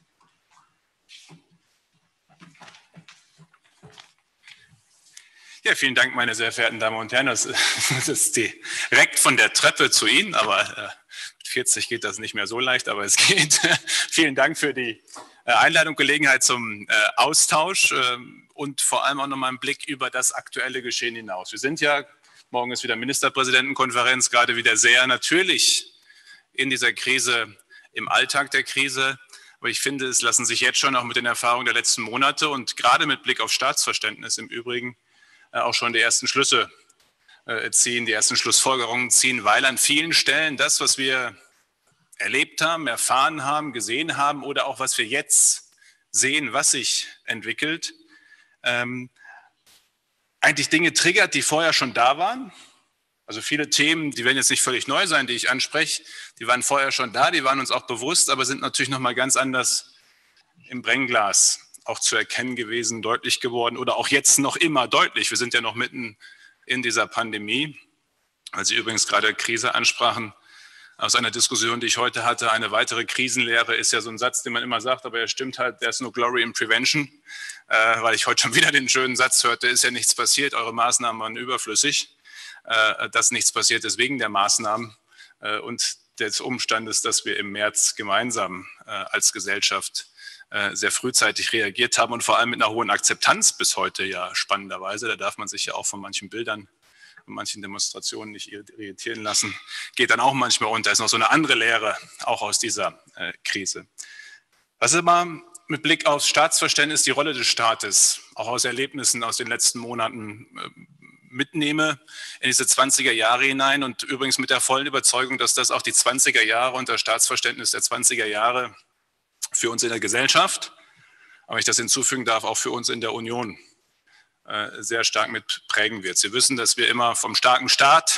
Ja, Ja, vielen Dank, meine sehr verehrten Damen und Herren. Das, das ist direkt von der Treppe zu Ihnen, aber äh, mit vierzig geht das nicht mehr so leicht, aber es geht. Vielen Dank für die äh, Einladung, Gelegenheit zum äh, Austausch äh, und vor allem auch nochmal einen Blick über das aktuelle Geschehen hinaus. Wir sind ja, morgen ist wieder Ministerpräsidentenkonferenz, gerade wieder sehr natürlich in dieser Krise, im Alltag der Krise. Aber ich finde, es lassen sich jetzt schon auch mit den Erfahrungen der letzten Monate und gerade mit Blick auf Staatsverständnis im Übrigen auch schon die ersten Schlüsse ziehen, die ersten Schlussfolgerungen ziehen, weil an vielen Stellen das, was wir erlebt haben, erfahren haben, gesehen haben oder auch was wir jetzt sehen, was sich entwickelt, ähm, eigentlich Dinge triggert, die vorher schon da waren. Also viele Themen, die werden jetzt nicht völlig neu sein, die ich anspreche, die waren vorher schon da, die waren uns auch bewusst, aber sind natürlich nochmal ganz anders im Brennglas auch zu erkennen gewesen, deutlich geworden oder auch jetzt noch immer deutlich. Wir sind ja noch mitten in dieser Pandemie, weil Sie übrigens gerade Krise ansprachen. Aus einer Diskussion, die ich heute hatte, eine weitere Krisenlehre ist ja so ein Satz, den man immer sagt, aber er stimmt halt, there's no glory in prevention, äh, weil ich heute schon wieder den schönen Satz hörte, ist ja nichts passiert, eure Maßnahmen waren überflüssig. Äh, dass nichts passiert ist wegen der Maßnahmen äh, und des Umstandes, dass wir im März gemeinsam äh, als Gesellschaft sehr frühzeitig reagiert haben und vor allem mit einer hohen Akzeptanz bis heute ja spannenderweise. Da darf man sich ja auch von manchen Bildern und manchen Demonstrationen nicht irritieren lassen. Geht dann auch manchmal unter. Ist noch so eine andere Lehre, auch aus dieser äh, Krise. Was ist aber mit Blick aufs Staatsverständnis die Rolle des Staates, auch aus Erlebnissen aus den letzten Monaten äh, mitnehme in diese zwanziger Jahre hinein und übrigens mit der vollen Überzeugung, dass das auch die zwanziger Jahre und das Staatsverständnis der zwanziger Jahre für uns in der Gesellschaft, aber ich das hinzufügen darf, auch für uns in der Union äh, sehr stark mit prägen wird. Sie wissen, dass wir immer vom starken Staat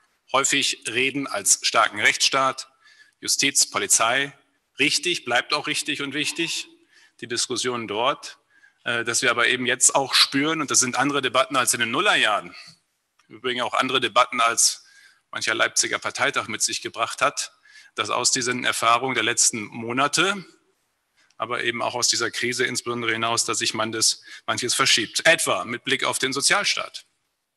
häufig reden als starken Rechtsstaat, Justiz, Polizei, richtig, bleibt auch richtig und wichtig, die Diskussion dort, äh, dass wir aber eben jetzt auch spüren, und das sind andere Debatten als in den Nullerjahren, übrigens auch andere Debatten als mancher Leipziger Parteitag mit sich gebracht hat, dass aus diesen Erfahrungen der letzten Monate, aber eben auch aus dieser Krise insbesondere hinaus, dass sich manches, manches verschiebt. Etwa mit Blick auf den Sozialstaat.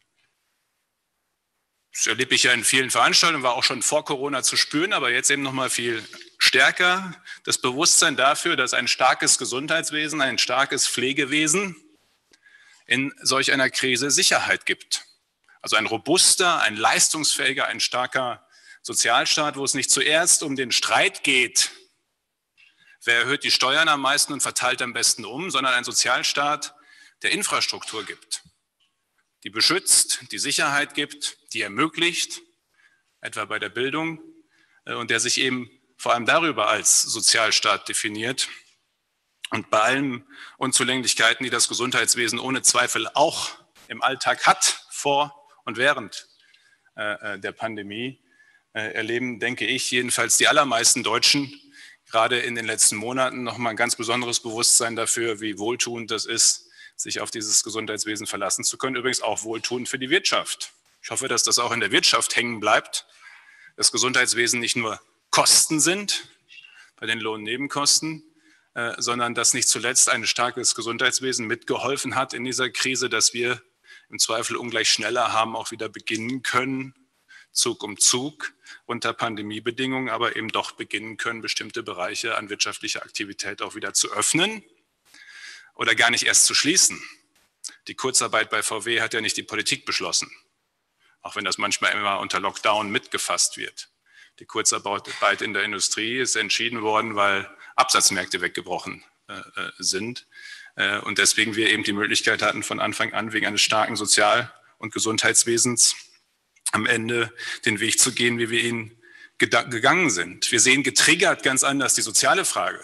Das erlebe ich ja in vielen Veranstaltungen, war auch schon vor Corona zu spüren, aber jetzt eben noch mal viel stärker das Bewusstsein dafür, dass ein starkes Gesundheitswesen, ein starkes Pflegewesen in solch einer Krise Sicherheit gibt. Also ein robuster, ein leistungsfähiger, ein starker Sozialstaat, wo es nicht zuerst um den Streit geht, wer erhöht die Steuern am meisten und verteilt am besten um, sondern ein Sozialstaat, der Infrastruktur gibt, die beschützt, die Sicherheit gibt, die ermöglicht, etwa bei der Bildung, und der sich eben vor allem darüber als Sozialstaat definiert. Und bei allen Unzulänglichkeiten, die das Gesundheitswesen ohne Zweifel auch im Alltag hat, vor und während äh, der Pandemie, äh, erleben, denke ich, jedenfalls die allermeisten Deutschen, gerade in den letzten Monaten noch mal ein ganz besonderes Bewusstsein dafür, wie wohltuend das ist, sich auf dieses Gesundheitswesen verlassen zu können. Übrigens auch wohltuend für die Wirtschaft. Ich hoffe, dass das auch in der Wirtschaft hängen bleibt. Das Gesundheitswesen nicht nur Kosten sind, bei den Lohnnebenkosten, äh, sondern dass nicht zuletzt ein starkes Gesundheitswesen mitgeholfen hat in dieser Krise, dass wir im Zweifel ungleich schneller haben auch wieder beginnen können, Zug um Zug unter Pandemiebedingungen, aber eben doch beginnen können, bestimmte Bereiche an wirtschaftlicher Aktivität auch wieder zu öffnen oder gar nicht erst zu schließen. Die Kurzarbeit bei V W hat ja nicht die Politik beschlossen, auch wenn das manchmal immer unter Lockdown mitgefasst wird. Die Kurzarbeit in der Industrie ist entschieden worden, weil Absatzmärkte weggebrochen äh, sind äh, und deswegen wir eben die Möglichkeit hatten, von Anfang an wegen eines starken Sozial- und Gesundheitswesens am Ende den Weg zu gehen, wie wir ihn gegangen sind. Wir sehen getriggert ganz anders die soziale Frage.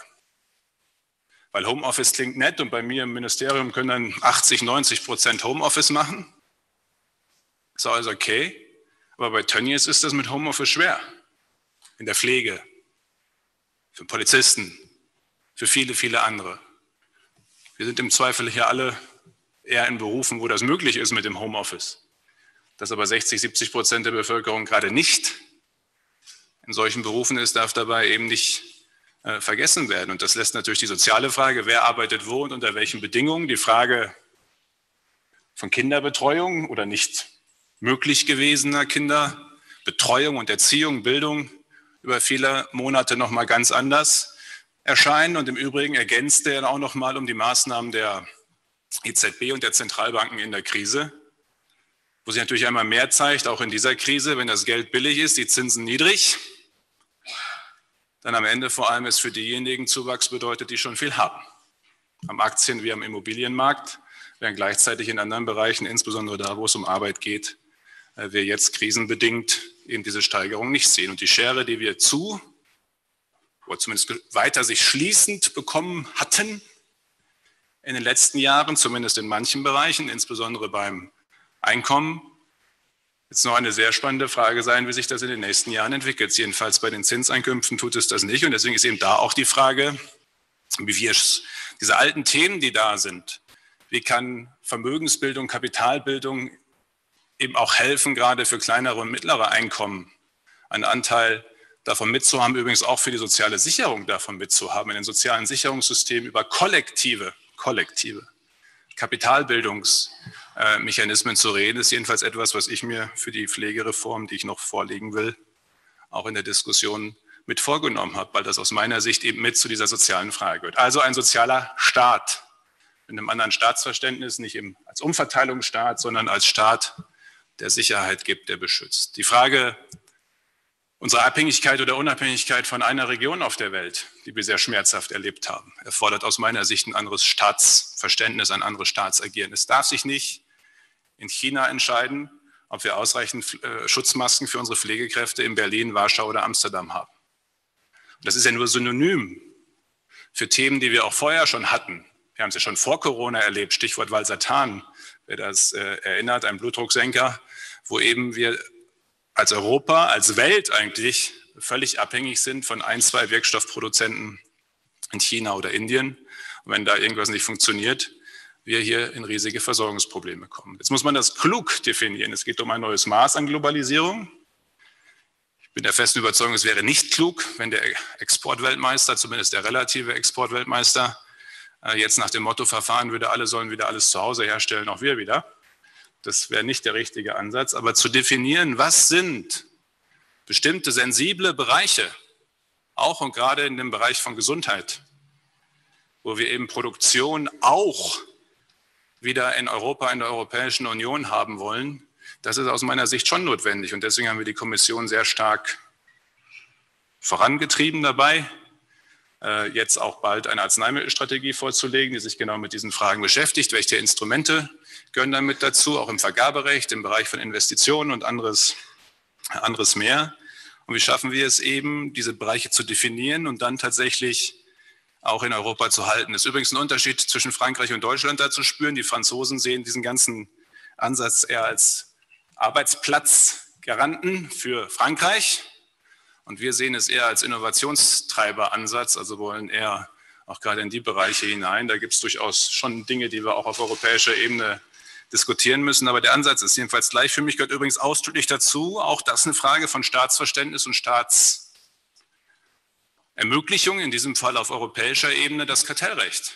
Weil Homeoffice klingt nett und bei mir im Ministerium können dann achtzig, neunzig Prozent Homeoffice machen. Ist alles okay. Aber bei Tönnies ist das mit Homeoffice schwer. In der Pflege, für Polizisten, für viele, viele andere. Wir sind im Zweifel hier alle eher in Berufen, wo das möglich ist mit dem Homeoffice. Dass aber sechzig, siebzig Prozent der Bevölkerung gerade nicht in solchen Berufen ist, darf dabei eben nicht äh, vergessen werden. Und das lässt natürlich die soziale Frage, wer arbeitet wo und unter welchen Bedingungen, die Frage von Kinderbetreuung oder nicht möglich gewesener Kinderbetreuung und Erziehung, Bildung über viele Monate noch mal ganz anders erscheinen. Und im Übrigen ergänzt er auch noch mal um die Maßnahmen der E Z B und der Zentralbanken in der Krise, wo sich natürlich einmal mehr zeigt, auch in dieser Krise, wenn das Geld billig ist, die Zinsen niedrig, dann am Ende vor allem es für diejenigen Zuwachs bedeutet, die schon viel haben. Am Aktien- wie am Immobilienmarkt, während gleichzeitig in anderen Bereichen, insbesondere da, wo es um Arbeit geht, wir jetzt krisenbedingt eben diese Steigerung nicht sehen. Und die Schere, die wir zu, oder zumindest weiter sich schließend bekommen hatten in den letzten Jahren, zumindest in manchen Bereichen, insbesondere beim Einkommen, jetzt noch eine sehr spannende Frage sein, wie sich das in den nächsten Jahren entwickelt. Jedenfalls bei den Zinseinkünften tut es das nicht. Und deswegen ist eben da auch die Frage, wie wir diese alten Themen, die da sind, wie kann Vermögensbildung, Kapitalbildung eben auch helfen, gerade für kleinere und mittlere Einkommen einen Anteil davon mitzuhaben, übrigens auch für die soziale Sicherung davon mitzuhaben, in den sozialen Sicherungssystemen über kollektive, kollektive Kapitalbildungsmechanismen zu reden, ist jedenfalls etwas, was ich mir für die Pflegereform, die ich noch vorlegen will, auch in der Diskussion mit vorgenommen habe, weil das aus meiner Sicht eben mit zu dieser sozialen Frage gehört. Also ein sozialer Staat mit einem anderen Staatsverständnis, nicht im, als Umverteilungsstaat, sondern als Staat, der Sicherheit gibt, der beschützt. Die Frage unserer Abhängigkeit oder Unabhängigkeit von einer Region auf der Welt, die wir sehr schmerzhaft erlebt haben, erfordert aus meiner Sicht ein anderes Staatsverständnis, ein anderes Staatsagieren. Es darf sich nicht in China entscheiden, ob wir ausreichend äh, Schutzmasken für unsere Pflegekräfte in Berlin, Warschau oder Amsterdam haben. Und das ist ja nur synonym für Themen, die wir auch vorher schon hatten. Wir haben es ja schon vor Corona erlebt, Stichwort Valsartan, wer das äh, erinnert, ein Blutdrucksenker, wo eben wir als Europa, als Welt eigentlich völlig abhängig sind von ein, zwei Wirkstoffproduzenten in China oder Indien. Und wenn da irgendwas nicht funktioniert, wir hier in riesige Versorgungsprobleme kommen. Jetzt muss man das klug definieren. Es geht um ein neues Maß an Globalisierung. Ich bin der festen Überzeugung, es wäre nicht klug, wenn der Exportweltmeister, zumindest der relative Exportweltmeister, jetzt nach dem Motto verfahren würde, alle sollen wieder alles zu Hause herstellen, auch wir wieder. Das wäre nicht der richtige Ansatz. Aber zu definieren, was sind bestimmte sensible Bereiche, auch und gerade in dem Bereich von Gesundheit, wo wir eben Produktion auch wieder in Europa, in der Europäischen Union haben wollen, das ist aus meiner Sicht schon notwendig. Und deswegen haben wir die Kommission sehr stark vorangetrieben dabei, jetzt auch bald eine Arzneimittelstrategie vorzulegen, die sich genau mit diesen Fragen beschäftigt. Welche Instrumente gehören damit dazu, auch im Vergaberecht, im Bereich von Investitionen und anderes, anderes mehr. Und wie schaffen wir es eben, diese Bereiche zu definieren und dann tatsächlich auch in Europa zu halten. Das ist übrigens ein Unterschied zwischen Frankreich und Deutschland da zu spüren. Die Franzosen sehen diesen ganzen Ansatz eher als Arbeitsplatzgaranten für Frankreich. Und wir sehen es eher als Innovationstreiberansatz, also wollen eher auch gerade in die Bereiche hinein. Da gibt es durchaus schon Dinge, die wir auch auf europäischer Ebene diskutieren müssen. Aber der Ansatz ist jedenfalls gleich. Für mich gehört übrigens ausdrücklich dazu, auch das eine Frage von Staatsverständnis und Staatsermöglichung, in diesem Fall auf europäischer Ebene das Kartellrecht.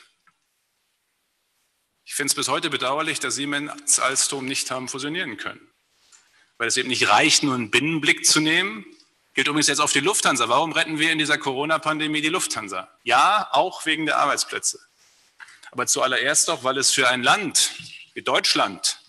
Ich finde es bis heute bedauerlich, dass Siemens Alstom nicht haben fusionieren können, weil es eben nicht reicht, nur einen Binnenblick zu nehmen. Gilt übrigens jetzt auf die Lufthansa. Warum retten wir in dieser Corona-Pandemie die Lufthansa? Ja, auch wegen der Arbeitsplätze. Aber zuallererst doch, weil es für ein Land wie Deutschland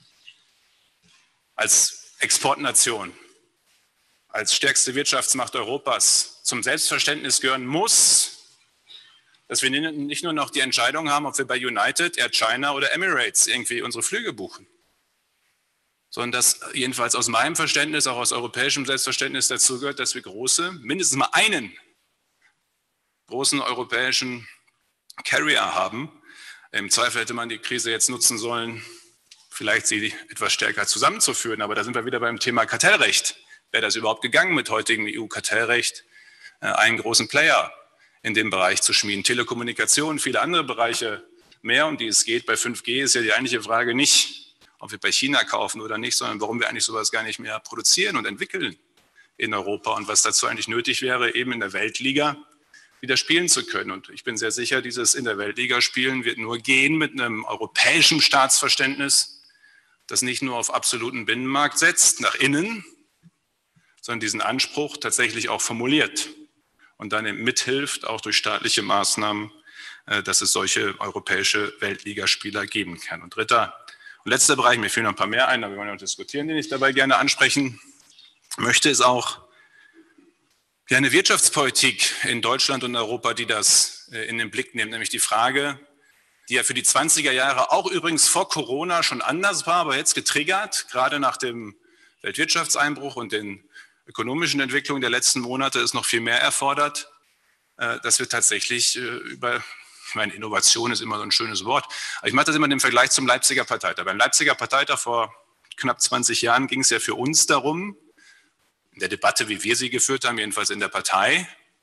als Exportnation, als stärkste Wirtschaftsmacht Europas zum Selbstverständnis gehören muss, dass wir nicht nur noch die Entscheidung haben, ob wir bei United, Air China oder Emirates irgendwie unsere Flüge buchen, sondern dass jedenfalls aus meinem Verständnis, auch aus europäischem Selbstverständnis dazu gehört, dass wir große, mindestens mal einen großen europäischen Carrier haben. Im Zweifel hätte man die Krise jetzt nutzen sollen, vielleicht sie etwas stärker zusammenzuführen. Aber da sind wir wieder beim Thema Kartellrecht. Wäre das überhaupt gegangen mit heutigem E U-Kartellrecht, einen großen Player in dem Bereich zu schmieden? Telekommunikation, viele andere Bereiche mehr, um die es geht. Bei fünf G ist ja die eigentliche Frage nicht, ob wir bei China kaufen oder nicht, sondern warum wir eigentlich sowas gar nicht mehr produzieren und entwickeln in Europa und was dazu eigentlich nötig wäre, eben in der Weltliga wieder spielen zu können. Und ich bin sehr sicher, dieses in der Weltliga spielen wird nur gehen mit einem europäischen Staatsverständnis das nicht nur auf absoluten Binnenmarkt setzt, nach innen, sondern diesen Anspruch tatsächlich auch formuliert und dann eben mithilft, auch durch staatliche Maßnahmen, dass es solche europäische Weltligaspieler geben kann. Und dritter und letzter Bereich, mir fehlen noch ein paar mehr ein, aber wir wollen noch diskutieren, den ich dabei gerne ansprechen möchte, ist auch ja, eine Wirtschaftspolitik in Deutschland und Europa, die das in den Blick nimmt, nämlich die Frage, die ja für die zwanziger Jahre auch übrigens vor Corona schon anders war, aber jetzt getriggert, gerade nach dem Weltwirtschaftseinbruch und den ökonomischen Entwicklungen der letzten Monate ist noch viel mehr erfordert, dass wir tatsächlich über, ich meine, Innovation ist immer so ein schönes Wort, aber ich mache das immer im Vergleich zum Leipziger Parteitag. Beim Leipziger Parteitag vor knapp zwanzig Jahren ging es ja für uns darum, in der Debatte, wie wir sie geführt haben, jedenfalls in der Partei,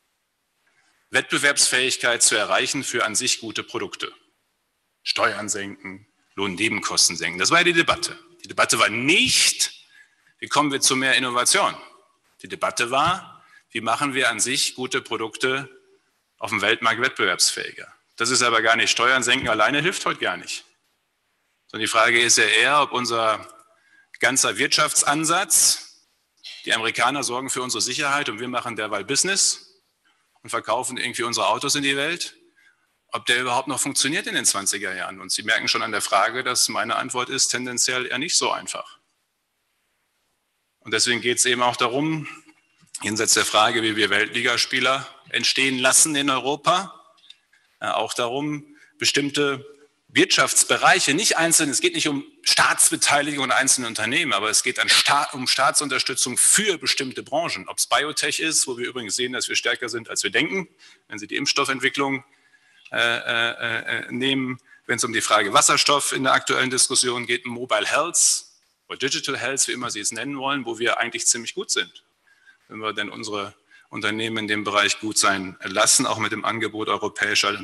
Wettbewerbsfähigkeit zu erreichen für an sich gute Produkte. Steuern senken, Lohnnebenkosten senken. Das war ja die Debatte. Die Debatte war nicht, wie kommen wir zu mehr Innovation. Die Debatte war, wie machen wir an sich gute Produkte auf dem Weltmarkt wettbewerbsfähiger. Das ist aber gar nicht, Steuern senken alleine hilft heute gar nicht. Sondern die Frage ist ja eher, ob unser ganzer Wirtschaftsansatz, die Amerikaner sorgen für unsere Sicherheit und wir machen derweil Business und verkaufen irgendwie unsere Autos in die Welt, ob der überhaupt noch funktioniert in den zwanziger Jahren. Und Sie merken schon an der Frage, dass meine Antwort ist tendenziell eher nicht so einfach. Und deswegen geht es eben auch darum, jenseits der Frage, wie wir Weltligaspieler entstehen lassen in Europa, äh, auch darum, bestimmte Wirtschaftsbereiche, nicht einzeln, es geht nicht um Staatsbeteiligung an einzelnen Unternehmen, aber es geht an Staat, um Staatsunterstützung für bestimmte Branchen. Ob es Biotech ist, wo wir übrigens sehen, dass wir stärker sind, als wir denken, wenn Sie die Impfstoffentwicklung Äh, äh, nehmen, wenn es um die Frage Wasserstoff in der aktuellen Diskussion geht, Mobile Health oder Digital Health, wie immer Sie es nennen wollen, wo wir eigentlich ziemlich gut sind. Wenn wir denn unsere Unternehmen in dem Bereich gut sein lassen, auch mit dem Angebot europäischer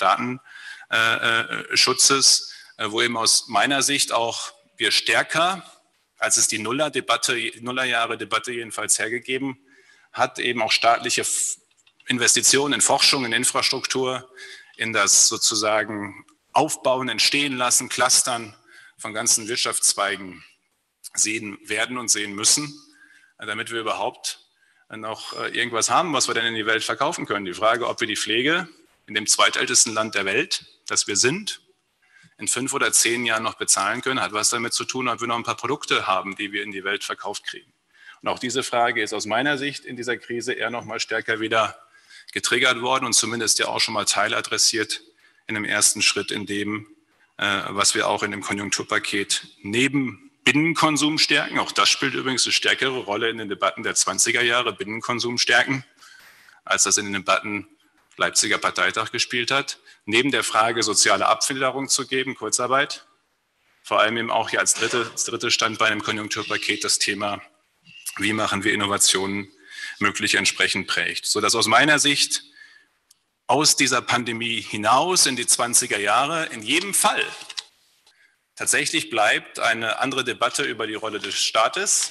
Datenschutzes, äh, wo eben aus meiner Sicht auch wir stärker, als es die Nuller-Debatte, Nullerjahre-Debatte jedenfalls hergegeben hat, eben auch staatliche Investitionen in Forschung, in Infrastruktur, in das sozusagen Aufbauen, Entstehen lassen, Clustern von ganzen Wirtschaftszweigen sehen werden und sehen müssen, damit wir überhaupt noch irgendwas haben, was wir dann in die Welt verkaufen können. Die Frage, ob wir die Pflege in dem zweitältesten Land der Welt, das wir sind, in fünf oder zehn Jahren noch bezahlen können, hat was damit zu tun, ob wir noch ein paar Produkte haben, die wir in die Welt verkauft kriegen. Und auch diese Frage ist aus meiner Sicht in dieser Krise eher noch mal stärker wieder getriggert worden und zumindest ja auch schon mal teiladressiert in einem ersten Schritt in dem, äh, was wir auch in dem Konjunkturpaket neben Binnenkonsum stärken, auch das spielt übrigens eine stärkere Rolle in den Debatten der zwanziger Jahre, Binnenkonsum stärken, als das in den Debatten Leipziger Parteitag gespielt hat, neben der Frage soziale Abfilderung zu geben, Kurzarbeit, vor allem eben auch hier als dritte, als dritte Standbein im Konjunkturpaket das Thema, wie machen wir Innovationen möglich entsprechend prägt. Sodass aus meiner Sicht aus dieser Pandemie hinaus in die zwanziger Jahre in jedem Fall tatsächlich bleibt eine andere Debatte über die Rolle des Staates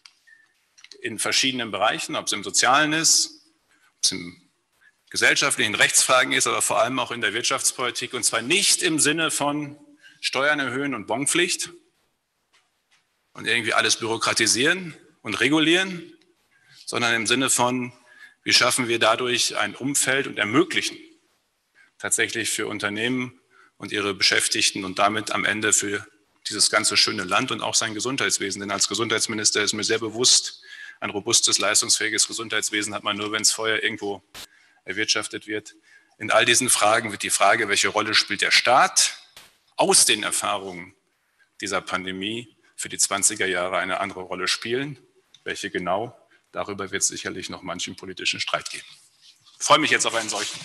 in verschiedenen Bereichen, ob es im Sozialen ist, ob es im gesellschaftlichen Rechtsfragen ist, aber vor allem auch in der Wirtschaftspolitik und zwar nicht im Sinne von Steuern erhöhen und Bonpflicht und irgendwie alles bürokratisieren und regulieren, sondern im Sinne von, wie schaffen wir dadurch ein Umfeld und ermöglichen tatsächlich für Unternehmen und ihre Beschäftigten und damit am Ende für dieses ganze schöne Land und auch sein Gesundheitswesen. Denn als Gesundheitsminister ist mir sehr bewusst, ein robustes, leistungsfähiges Gesundheitswesen hat man nur, wenn es vorher irgendwo erwirtschaftet wird. In all diesen Fragen wird die Frage, welche Rolle spielt der Staat aus den Erfahrungen dieser Pandemie für die zwanziger Jahre eine andere Rolle spielen. Welche genau? Darüber wird es sicherlich noch manchen politischen Streit geben. Ich freue mich jetzt auf einen solchen.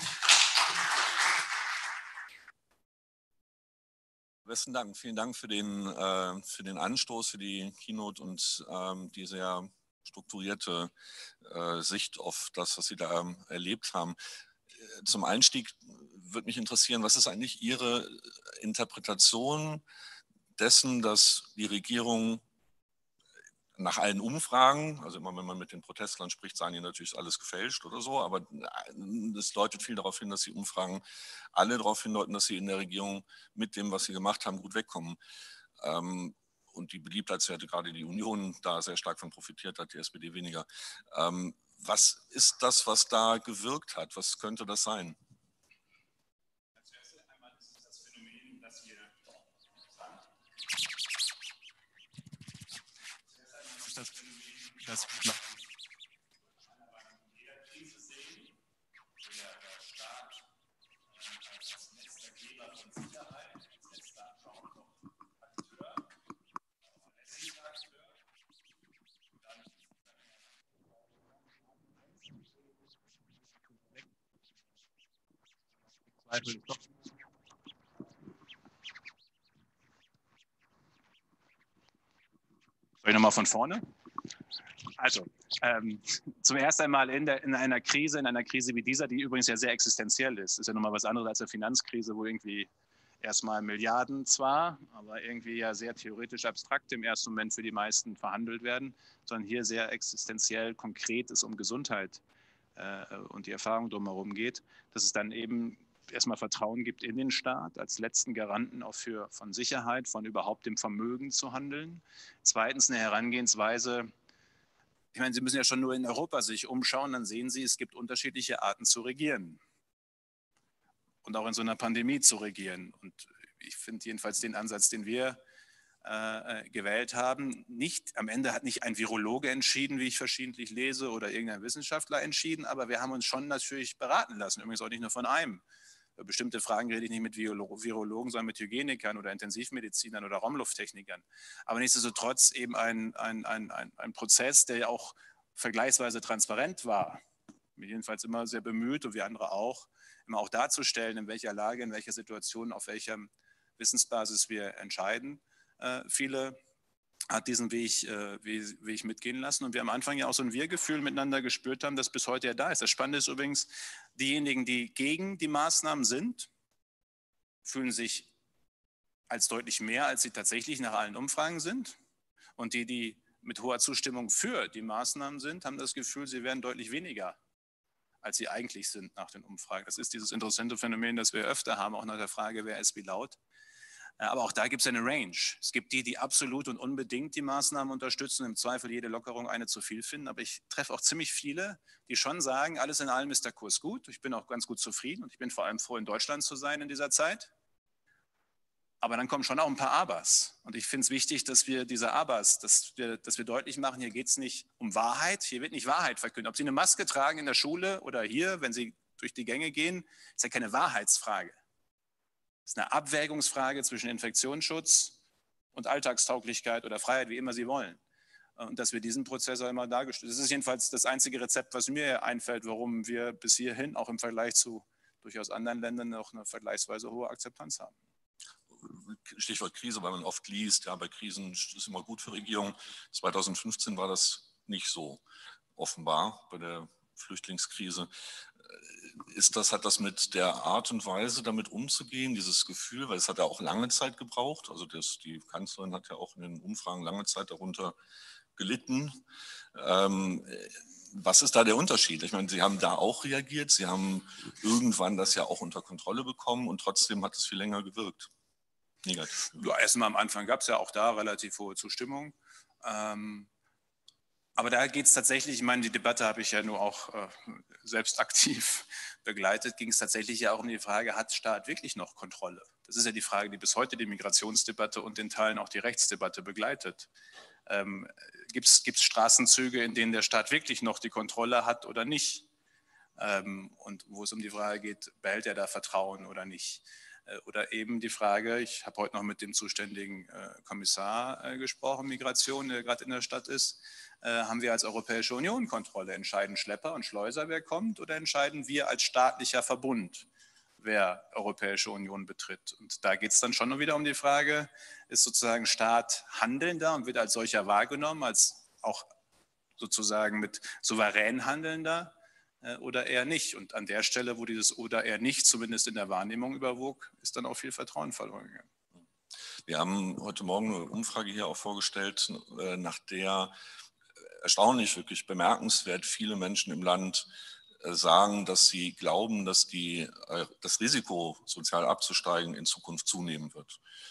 Besten Dank. Vielen Dank für den, äh, für den Anstoß, für die Keynote und ähm, die sehr strukturierte äh, Sicht auf das, was Sie da ähm, erlebt haben. Zum Einstieg würde mich interessieren, was ist eigentlich Ihre Interpretation dessen, dass die Regierung nach allen Umfragen, also immer wenn man mit den Protestlern spricht, sagen die natürlich, ist alles gefälscht oder so, aber es deutet viel darauf hin, dass die Umfragen alle darauf hindeuten, dass sie in der Regierung mit dem, was sie gemacht haben, gut wegkommen. Ähm, und die Beliebtheitswerte, gerade die Union, da sehr stark von profitiert hat, die S P D weniger. Ähm, was ist das, was da gewirkt hat? Was könnte das sein? Das, das, Soll ich nochmal von vorne? Also, ähm, zum ersten einmal in, der, in einer Krise, in einer Krise wie dieser, die übrigens ja sehr existenziell ist, ist ja nochmal was anderes als eine Finanzkrise, wo irgendwie erstmal Milliarden zwar, aber irgendwie ja sehr theoretisch abstrakt im ersten Moment für die meisten verhandelt werden, sondern hier sehr existenziell konkret es um Gesundheit äh, und die Erfahrung drumherum geht, dass es dann eben erstmal Vertrauen gibt in den Staat als letzten Garanten auch für, von Sicherheit, von überhaupt dem Vermögen zu handeln. Zweitens eine Herangehensweise, ich meine, Sie müssen ja schon nur in Europa sich umschauen, dann sehen Sie, es gibt unterschiedliche Arten zu regieren und auch in so einer Pandemie zu regieren. Und ich finde jedenfalls den Ansatz, den wir äh, gewählt haben, nicht, am Ende hat nicht ein Virologe entschieden, wie ich verschiedentlich lese, oder irgendein Wissenschaftler entschieden, aber wir haben uns schon natürlich beraten lassen, übrigens auch nicht nur von einem. Bestimmte Fragen rede ich nicht mit Virologen, sondern mit Hygienikern oder Intensivmedizinern oder Raumlufttechnikern. Aber nichtsdestotrotz eben ein, ein, ein, ein, ein Prozess, der ja auch vergleichsweise transparent war, jedenfalls immer sehr bemüht, und wir andere auch, immer auch darzustellen, in welcher Lage, in welcher Situation, auf welcher Wissensbasis wir entscheiden. Äh, viele hat diesen Weg, äh, Weg mitgehen lassen. Und wir am Anfang ja auch so ein Wir-Gefühl miteinander gespürt haben, das bis heute ja da ist. Das Spannende ist übrigens, diejenigen, die gegen die Maßnahmen sind, fühlen sich als deutlich mehr, als sie tatsächlich nach allen Umfragen sind. Und die, die mit hoher Zustimmung für die Maßnahmen sind, haben das Gefühl, sie werden deutlich weniger, als sie eigentlich sind nach den Umfragen. Das ist dieses interessante Phänomen, das wir öfter haben, auch nach der Frage, wer ist wie laut. Aber auch da gibt es eine Range. Es gibt die, die absolut und unbedingt die Maßnahmen unterstützen, im Zweifel jede Lockerung eine zu viel finden. Aber ich treffe auch ziemlich viele, die schon sagen, alles in allem ist der Kurs gut. Ich bin auch ganz gut zufrieden und ich bin vor allem froh, in Deutschland zu sein in dieser Zeit. Aber dann kommen schon auch ein paar Abers. Und ich finde es wichtig, dass wir diese Abers, dass wir, dass wir deutlich machen, hier geht es nicht um Wahrheit, hier wird nicht Wahrheit verkündet. Ob Sie eine Maske tragen in der Schule oder hier, wenn Sie durch die Gänge gehen, ist ja keine Wahrheitsfrage. Es ist eine Abwägungsfrage zwischen Infektionsschutz und Alltagstauglichkeit oder Freiheit, wie immer Sie wollen. Und dass wir diesen Prozess auch immer dargestellt haben. Das ist jedenfalls das einzige Rezept, was mir einfällt, warum wir bis hierhin auch im Vergleich zu durchaus anderen Ländern noch eine vergleichsweise hohe Akzeptanz haben. Stichwort Krise, weil man oft liest, ja, bei Krisen ist es immer gut für Regierungen. zweitausendfünfzehn war das nicht so, offenbar, bei der Flüchtlingskrise. Ist das, hat das mit der Art und Weise, damit umzugehen, dieses Gefühl, weil es hat ja auch lange Zeit gebraucht, also das, die Kanzlerin hat ja auch in den Umfragen lange Zeit darunter gelitten. Ähm, was ist da der Unterschied? Ich meine, Sie haben da auch reagiert, Sie haben irgendwann das ja auch unter Kontrolle bekommen und trotzdem hat es viel länger gewirkt. Negativ. Ja, erstmal am Anfang gab es ja auch da relativ hohe Zustimmung. Ähm, aber da geht es tatsächlich, ich meine, die Debatte habe ich ja nur auch äh, selbst aktiv begleitet, ging es tatsächlich ja auch um die Frage, hat Staat wirklich noch Kontrolle? Das ist ja die Frage, die bis heute die Migrationsdebatte und in Teilen auch die Rechtsdebatte begleitet. Ähm, gibt es Straßenzüge, in denen der Staat wirklich noch die Kontrolle hat oder nicht? Ähm, und wo es um die Frage geht, behält er da Vertrauen oder nicht? Oder eben die Frage, ich habe heute noch mit dem zuständigen äh, Kommissar äh, gesprochen, Migration, der gerade in der Stadt ist, äh, haben wir als Europäische Union Kontrolle? Entscheiden Schlepper und Schleuser, wer kommt, oder entscheiden wir als staatlicher Verbund, wer Europäische Union betritt? Und da geht es dann schon wieder um die Frage, ist sozusagen Staat handelnder und wird als solcher wahrgenommen, als auch sozusagen mit souverän handelnder? Oder eher nicht. Und an der Stelle, wo dieses oder eher nicht zumindest in der Wahrnehmung überwog, ist dann auch viel Vertrauen verloren gegangen. Wir haben heute Morgen eine Umfrage hier auch vorgestellt, nach der erstaunlich, wirklich bemerkenswert viele Menschen im Land sagen, dass sie glauben, dass die, das Risiko, sozial abzusteigen, in Zukunft zunehmen wird.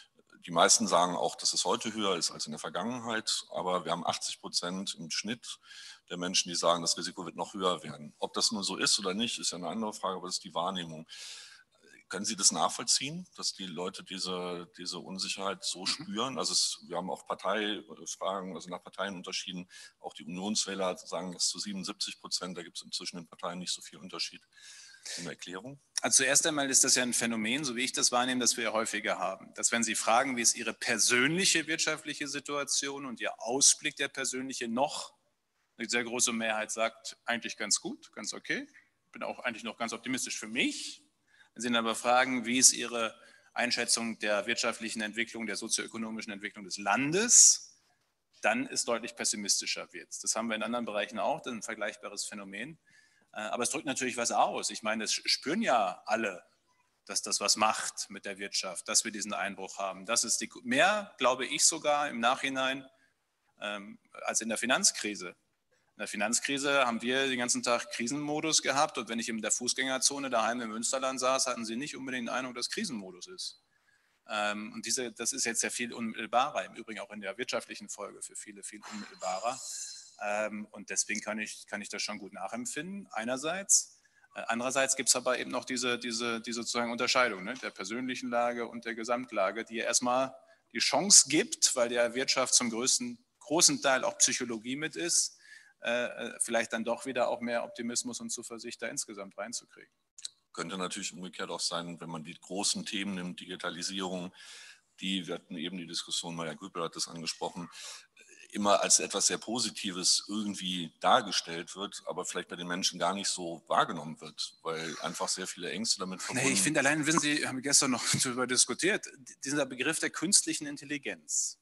die meisten sagen auch, dass es heute höher ist als in der Vergangenheit, aber wir haben achtzig Prozent im Schnitt der Menschen, die sagen, das Risiko wird noch höher werden. Ob das nun so ist oder nicht, ist ja eine andere Frage, aber das ist die Wahrnehmung. Können Sie das nachvollziehen, dass die Leute diese, diese Unsicherheit so spüren? Also es, wir haben auch Parteifragen, also nach Parteien unterschieden. Auch die Unionswähler sagen das zu siebenundsiebzig Prozent. Da gibt es inzwischen in den Parteien nicht so viel Unterschied. Eine Erklärung? Also zuerst einmal ist das ja ein Phänomen, so wie ich das wahrnehme, das wir ja häufiger haben. Dass wenn Sie fragen, wie ist Ihre persönliche wirtschaftliche Situation und Ihr Ausblick der persönliche noch, eine sehr große Mehrheit sagt, eigentlich ganz gut, ganz okay. Bin auch eigentlich noch ganz optimistisch für mich. Wenn Sie dann aber fragen, wie ist Ihre Einschätzung der wirtschaftlichen Entwicklung, der sozioökonomischen Entwicklung des Landes, dann ist deutlich pessimistischer wird. Das haben wir in anderen Bereichen auch, das ist ein vergleichbares Phänomen. Aber es drückt natürlich was aus. Ich meine, es spüren ja alle, dass das was macht mit der Wirtschaft, dass wir diesen Einbruch haben. Das ist die, mehr, glaube ich sogar im Nachhinein, ähm, als in der Finanzkrise. In der Finanzkrise haben wir den ganzen Tag Krisenmodus gehabt und wenn ich in der Fußgängerzone daheim im Münsterland saß, hatten Sie nicht unbedingt den Eindruck, dass Krisenmodus ist. Ähm, und diese, das ist jetzt sehr viel unmittelbarer, im Übrigen auch in der wirtschaftlichen Folge für viele viel unmittelbarer. Ähm, und deswegen kann ich, kann ich das schon gut nachempfinden, einerseits. Äh, andererseits gibt es aber eben noch diese, diese, diese sozusagen Unterscheidung, ne, der persönlichen Lage und der Gesamtlage, die ja erstmal die Chance gibt, weil der Wirtschaft zum größten, großen Teil auch Psychologie mit ist, äh, vielleicht dann doch wieder auch mehr Optimismus und Zuversicht da insgesamt reinzukriegen. Könnte natürlich umgekehrt auch sein, wenn man die großen Themen nimmt, Digitalisierung, die, wir hatten eben die Diskussion, Maja Güppel hat das angesprochen, immer als etwas sehr Positives irgendwie dargestellt wird, aber vielleicht bei den Menschen gar nicht so wahrgenommen wird, weil einfach sehr viele Ängste damit verbunden sind. Nee, ich finde allein, wissen Sie, haben wir gestern noch darüber diskutiert, dieser Begriff der künstlichen Intelligenz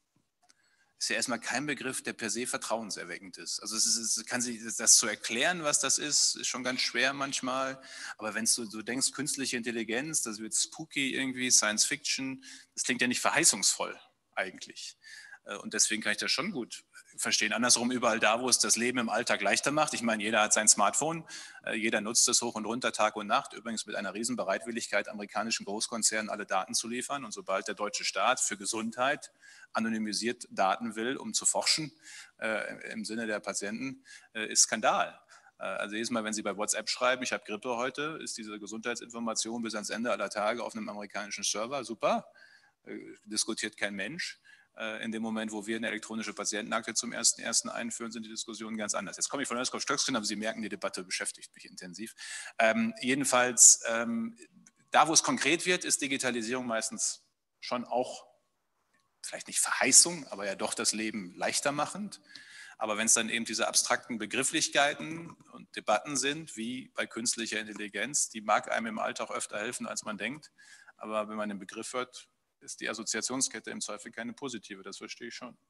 ist ja erstmal kein Begriff, der per se vertrauenserweckend ist. Also es ist, es kann sich, das zu erklären, was das ist, ist schon ganz schwer manchmal. Aber wenn du, du denkst, künstliche Intelligenz, das wird spooky irgendwie, Science Fiction, das klingt ja nicht verheißungsvoll eigentlich. Und deswegen kann ich das schon gut verstehen. Andersrum überall da, wo es das Leben im Alltag leichter macht. Ich meine, jeder hat sein Smartphone, jeder nutzt es hoch und runter, Tag und Nacht. Übrigens mit einer riesen Bereitwilligkeit, amerikanischen Großkonzernen alle Daten zu liefern. Und sobald der deutsche Staat für Gesundheit anonymisiert Daten will, um zu forschen, äh, im Sinne der Patienten, äh, ist Skandal. Äh, also jedes Mal, wenn Sie bei WhatsApp schreiben, ich habe Grippe heute, ist diese Gesundheitsinformation bis ans Ende aller Tage auf einem amerikanischen Server. Super, äh, diskutiert kein Mensch. In dem Moment, wo wir eine elektronische Patientenakte zum ersten ersten einführen, sind die Diskussionen ganz anders. Jetzt komme ich von Özkow Stöckskin, aber Sie merken, die Debatte beschäftigt mich intensiv. Ähm, jedenfalls, ähm, da wo es konkret wird, ist Digitalisierung meistens schon auch, vielleicht nicht Verheißung, aber ja doch das Leben leichter machend. Aber wenn es dann eben diese abstrakten Begrifflichkeiten und Debatten sind, wie bei künstlicher Intelligenz, die mag einem im Alltag öfter helfen, als man denkt. Aber wenn man den Begriff hört, ist die Assoziationskette im Zweifel keine positive, das verstehe ich schon.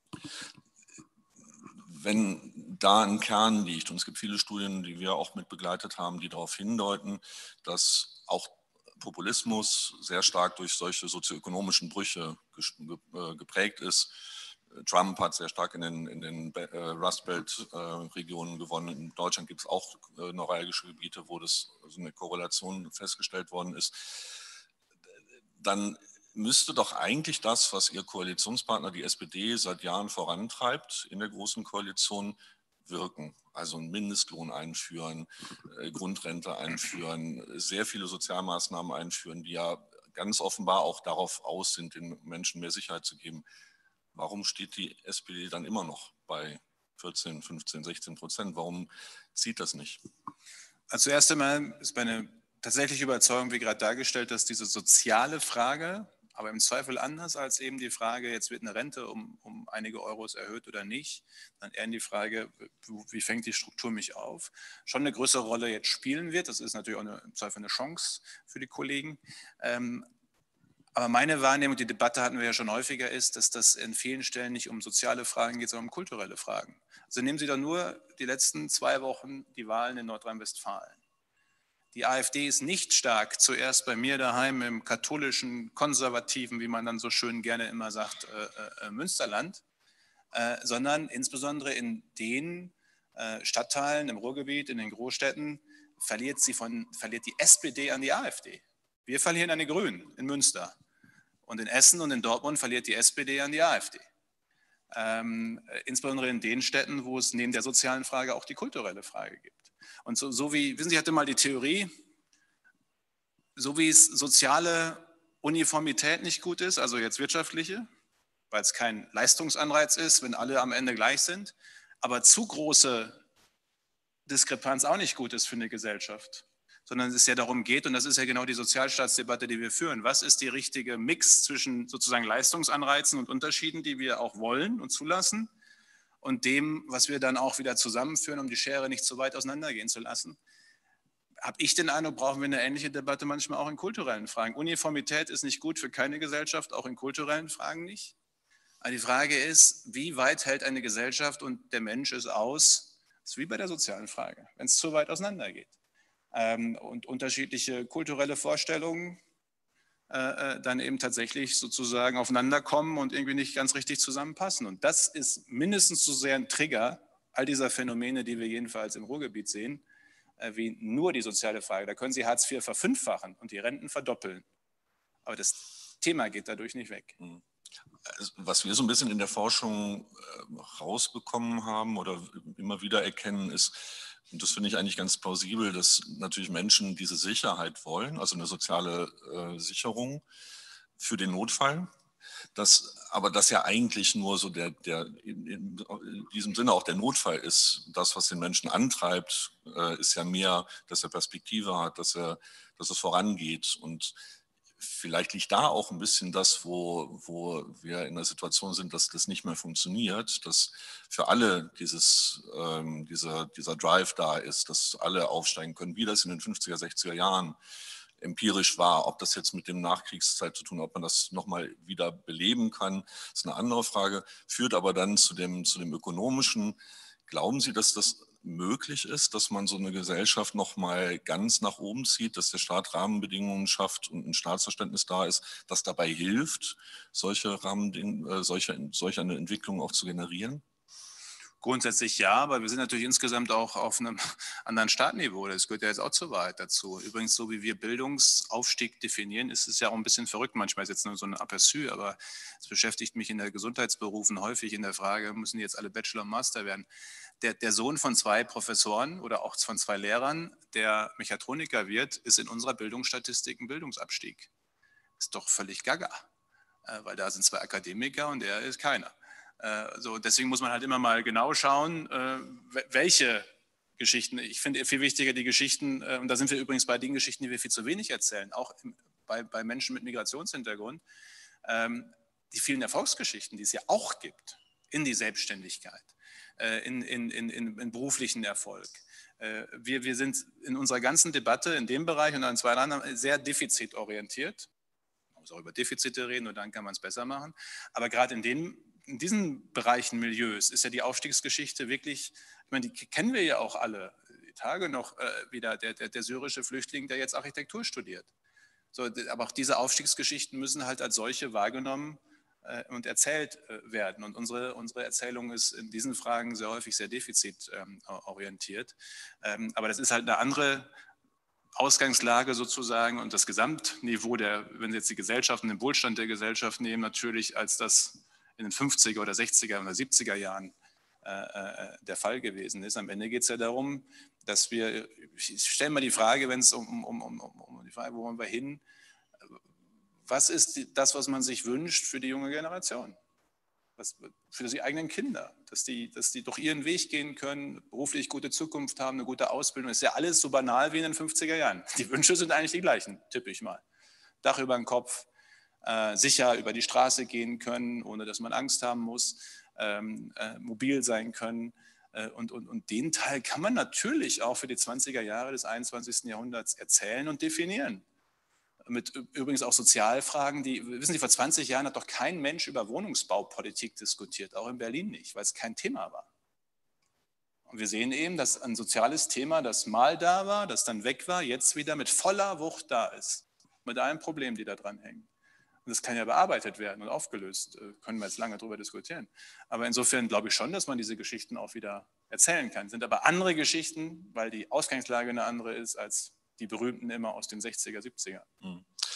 Wenn da ein Kern liegt, und es gibt viele Studien, die wir auch mit begleitet haben, die darauf hindeuten, dass auch Populismus sehr stark durch solche sozioökonomischen Brüche geprägt ist. Trump hat sehr stark in den, in den Rust Belt-Regionen gewonnen. In Deutschland gibt es auch neuralgische Gebiete, wo das also eine Korrelation festgestellt worden ist. Dann müsste doch eigentlich das, was Ihr Koalitionspartner, die S P D, seit Jahren vorantreibt in der Großen Koalition, wirken. Also einen Mindestlohn einführen, Grundrente einführen, sehr viele Sozialmaßnahmen einführen, die ja ganz offenbar auch darauf aus sind, den Menschen mehr Sicherheit zu geben. Warum steht die S P D dann immer noch bei vierzehn, fünfzehn, sechzehn Prozent? Warum zieht das nicht? Also zuerst einmal ist meine tatsächliche Überzeugung, wie gerade dargestellt, dass diese soziale Frage, aber im Zweifel anders als eben die Frage, jetzt wird eine Rente um, um einige Euros erhöht oder nicht, dann eher die Frage, wie fängt die Struktur mich auf, schon eine größere Rolle jetzt spielen wird. Das ist natürlich auch eine, im Zweifel eine Chance für die Kollegen. Ähm, aber meine Wahrnehmung, die Debatte hatten wir ja schon häufiger, ist, dass das in vielen Stellen nicht um soziale Fragen geht, sondern um kulturelle Fragen. Also nehmen Sie doch nur die letzten zwei Wochen die Wahlen in Nordrhein-Westfalen. Die AfD ist nicht stark, zuerst bei mir daheim im katholischen, konservativen, wie man dann so schön gerne immer sagt, äh, äh, Münsterland, äh, sondern insbesondere in den äh, Stadtteilen im Ruhrgebiet, in den Großstädten, verliert, sie von, verliert die S P D an die AfD. Wir verlieren an die Grünen in Münster. Und in Essen und in Dortmund verliert die S P D an die AfD. Ähm, insbesondere in den Städten, wo es neben der sozialen Frage auch die kulturelle Frage gibt. Und so, so wie, wissen Sie, ich hatte mal die Theorie, so wie es soziale Uniformität nicht gut ist, also jetzt wirtschaftliche, weil es kein Leistungsanreiz ist, wenn alle am Ende gleich sind, aber zu große Diskrepanz auch nicht gut ist für eine Gesellschaft, sondern es ja darum geht, und das ist ja genau die Sozialstaatsdebatte, die wir führen, was ist die richtige Mix zwischen sozusagen Leistungsanreizen und Unterschieden, die wir auch wollen und zulassen, und dem, was wir dann auch wieder zusammenführen, um die Schere nicht zu weit auseinandergehen zu lassen. Habe ich den Eindruck, brauchen wir eine ähnliche Debatte manchmal auch in kulturellen Fragen. Uniformität ist nicht gut für keine Gesellschaft, auch in kulturellen Fragen nicht. Aber die Frage ist, wie weit hält eine Gesellschaft und der Mensch es aus? Das ist wie bei der sozialen Frage, wenn es zu weit auseinandergeht. Ähm, und unterschiedliche kulturelle Vorstellungen äh, dann eben tatsächlich sozusagen aufeinanderkommen und irgendwie nicht ganz richtig zusammenpassen. Und das ist mindestens so sehr ein Trigger all dieser Phänomene, die wir jedenfalls im Ruhrgebiet sehen, äh, wie nur die soziale Frage. Da können Sie Hartz vier verfünffachen und die Renten verdoppeln. Aber das Thema geht dadurch nicht weg. Was wir so ein bisschen in der Forschung rausbekommen haben oder immer wieder erkennen, ist, und das finde ich eigentlich ganz plausibel, dass natürlich Menschen diese Sicherheit wollen, also eine soziale äh, Sicherung für den Notfall. Dass, aber das ja eigentlich nur so der, der in, in diesem Sinne auch der Notfall ist. Das, was den Menschen antreibt, äh, ist ja mehr, dass er Perspektive hat, dass, er, dass es vorangeht. Und vielleicht liegt da auch ein bisschen das, wo, wo wir in der Situation sind, dass das nicht mehr funktioniert, dass für alle dieses, ähm, dieser, dieser Drive da ist, dass alle aufsteigen können, wie das in den fünfziger, sechziger Jahren empirisch war. Ob das jetzt mit dem Nachkriegszeit zu tun hat, ob man das nochmal wieder beleben kann, ist eine andere Frage, führt aber dann zu dem, zu dem ökonomischen. Glauben Sie, dass das möglich ist, dass man so eine Gesellschaft noch mal ganz nach oben zieht, dass der Staat Rahmenbedingungen schafft und ein Staatsverständnis da ist, das dabei hilft, solche Rahmenbedingungen, solche, solche eine Entwicklung auch zu generieren? Grundsätzlich ja, aber wir sind natürlich insgesamt auch auf einem anderen Startniveau. Das gehört ja jetzt auch zur Wahrheit dazu. Übrigens, so wie wir Bildungsaufstieg definieren, ist es ja auch ein bisschen verrückt. Manchmal ist jetzt nur so ein Aperçu, aber es beschäftigt mich in der Gesundheitsberufen häufig in der Frage, müssen die jetzt alle Bachelor und Master werden? Der, der Sohn von zwei Professoren oder auch von zwei Lehrern, der Mechatroniker wird, ist in unserer Bildungsstatistik ein Bildungsabstieg. Ist doch völlig gaga, weil da sind zwei Akademiker und er ist keiner. So, deswegen muss man halt immer mal genau schauen, welche Geschichten. Ich finde viel wichtiger die Geschichten, und da sind wir übrigens bei den Geschichten, die wir viel zu wenig erzählen, auch bei, bei Menschen mit Migrationshintergrund, die vielen Erfolgsgeschichten, die es ja auch gibt, in die Selbstständigkeit, in, in, in, in beruflichen Erfolg. Wir, wir sind in unserer ganzen Debatte in dem Bereich und an zwei anderen sehr defizitorientiert. Man muss auch über Defizite reden und dann kann man es besser machen. Aber gerade in den in diesen Bereichen, Milieus, ist ja die Aufstiegsgeschichte wirklich, ich meine, die kennen wir ja auch alle, die Tage noch äh, wieder, der, der, der syrische Flüchtling, der jetzt Architektur studiert. So, aber auch diese Aufstiegsgeschichten müssen halt als solche wahrgenommen äh, und erzählt äh, werden. Und unsere, unsere Erzählung ist in diesen Fragen sehr häufig sehr defizitorientiert. Ähm, aber das ist halt eine andere Ausgangslage sozusagen und das Gesamtniveau, der, wenn Sie jetzt die Gesellschaft und den Wohlstand der Gesellschaft nehmen, natürlich als das in den fünfziger oder sechziger oder siebziger Jahren äh, der Fall gewesen ist. Am Ende geht es ja darum, dass wir, ich stelle mal die Frage, wenn es um, um, um, um die Frage, wo wollen wir hin, was ist die, das, was man sich wünscht für die junge Generation? Was, für die eigenen Kinder, dass die, dass die durch ihren Weg gehen können, beruflich gute Zukunft haben, eine gute Ausbildung. Das ist ja alles so banal wie in den fünfziger Jahren. Die Wünsche sind eigentlich die gleichen, tippe ich mal. Dach über den Kopf, Äh, sicher über die Straße gehen können, ohne dass man Angst haben muss, ähm, äh, mobil sein können. Äh, und, und, und den Teil kann man natürlich auch für die zwanziger Jahre des einundzwanzigsten Jahrhunderts erzählen und definieren. Mit übrigens auch Sozialfragen, die, wissen Sie, vor zwanzig Jahren hat doch kein Mensch über Wohnungsbaupolitik diskutiert, auch in Berlin nicht, weil es kein Thema war. Und wir sehen eben, dass ein soziales Thema, das mal da war, das dann weg war, jetzt wieder mit voller Wucht da ist. Mit allen Problemen, die da dran hängen. Und das kann ja bearbeitet werden und aufgelöst, können wir jetzt lange darüber diskutieren. Aber insofern glaube ich schon, dass man diese Geschichten auch wieder erzählen kann. Sind aber andere Geschichten, weil die Ausgangslage eine andere ist als die berühmten immer aus den sechziger, siebziger.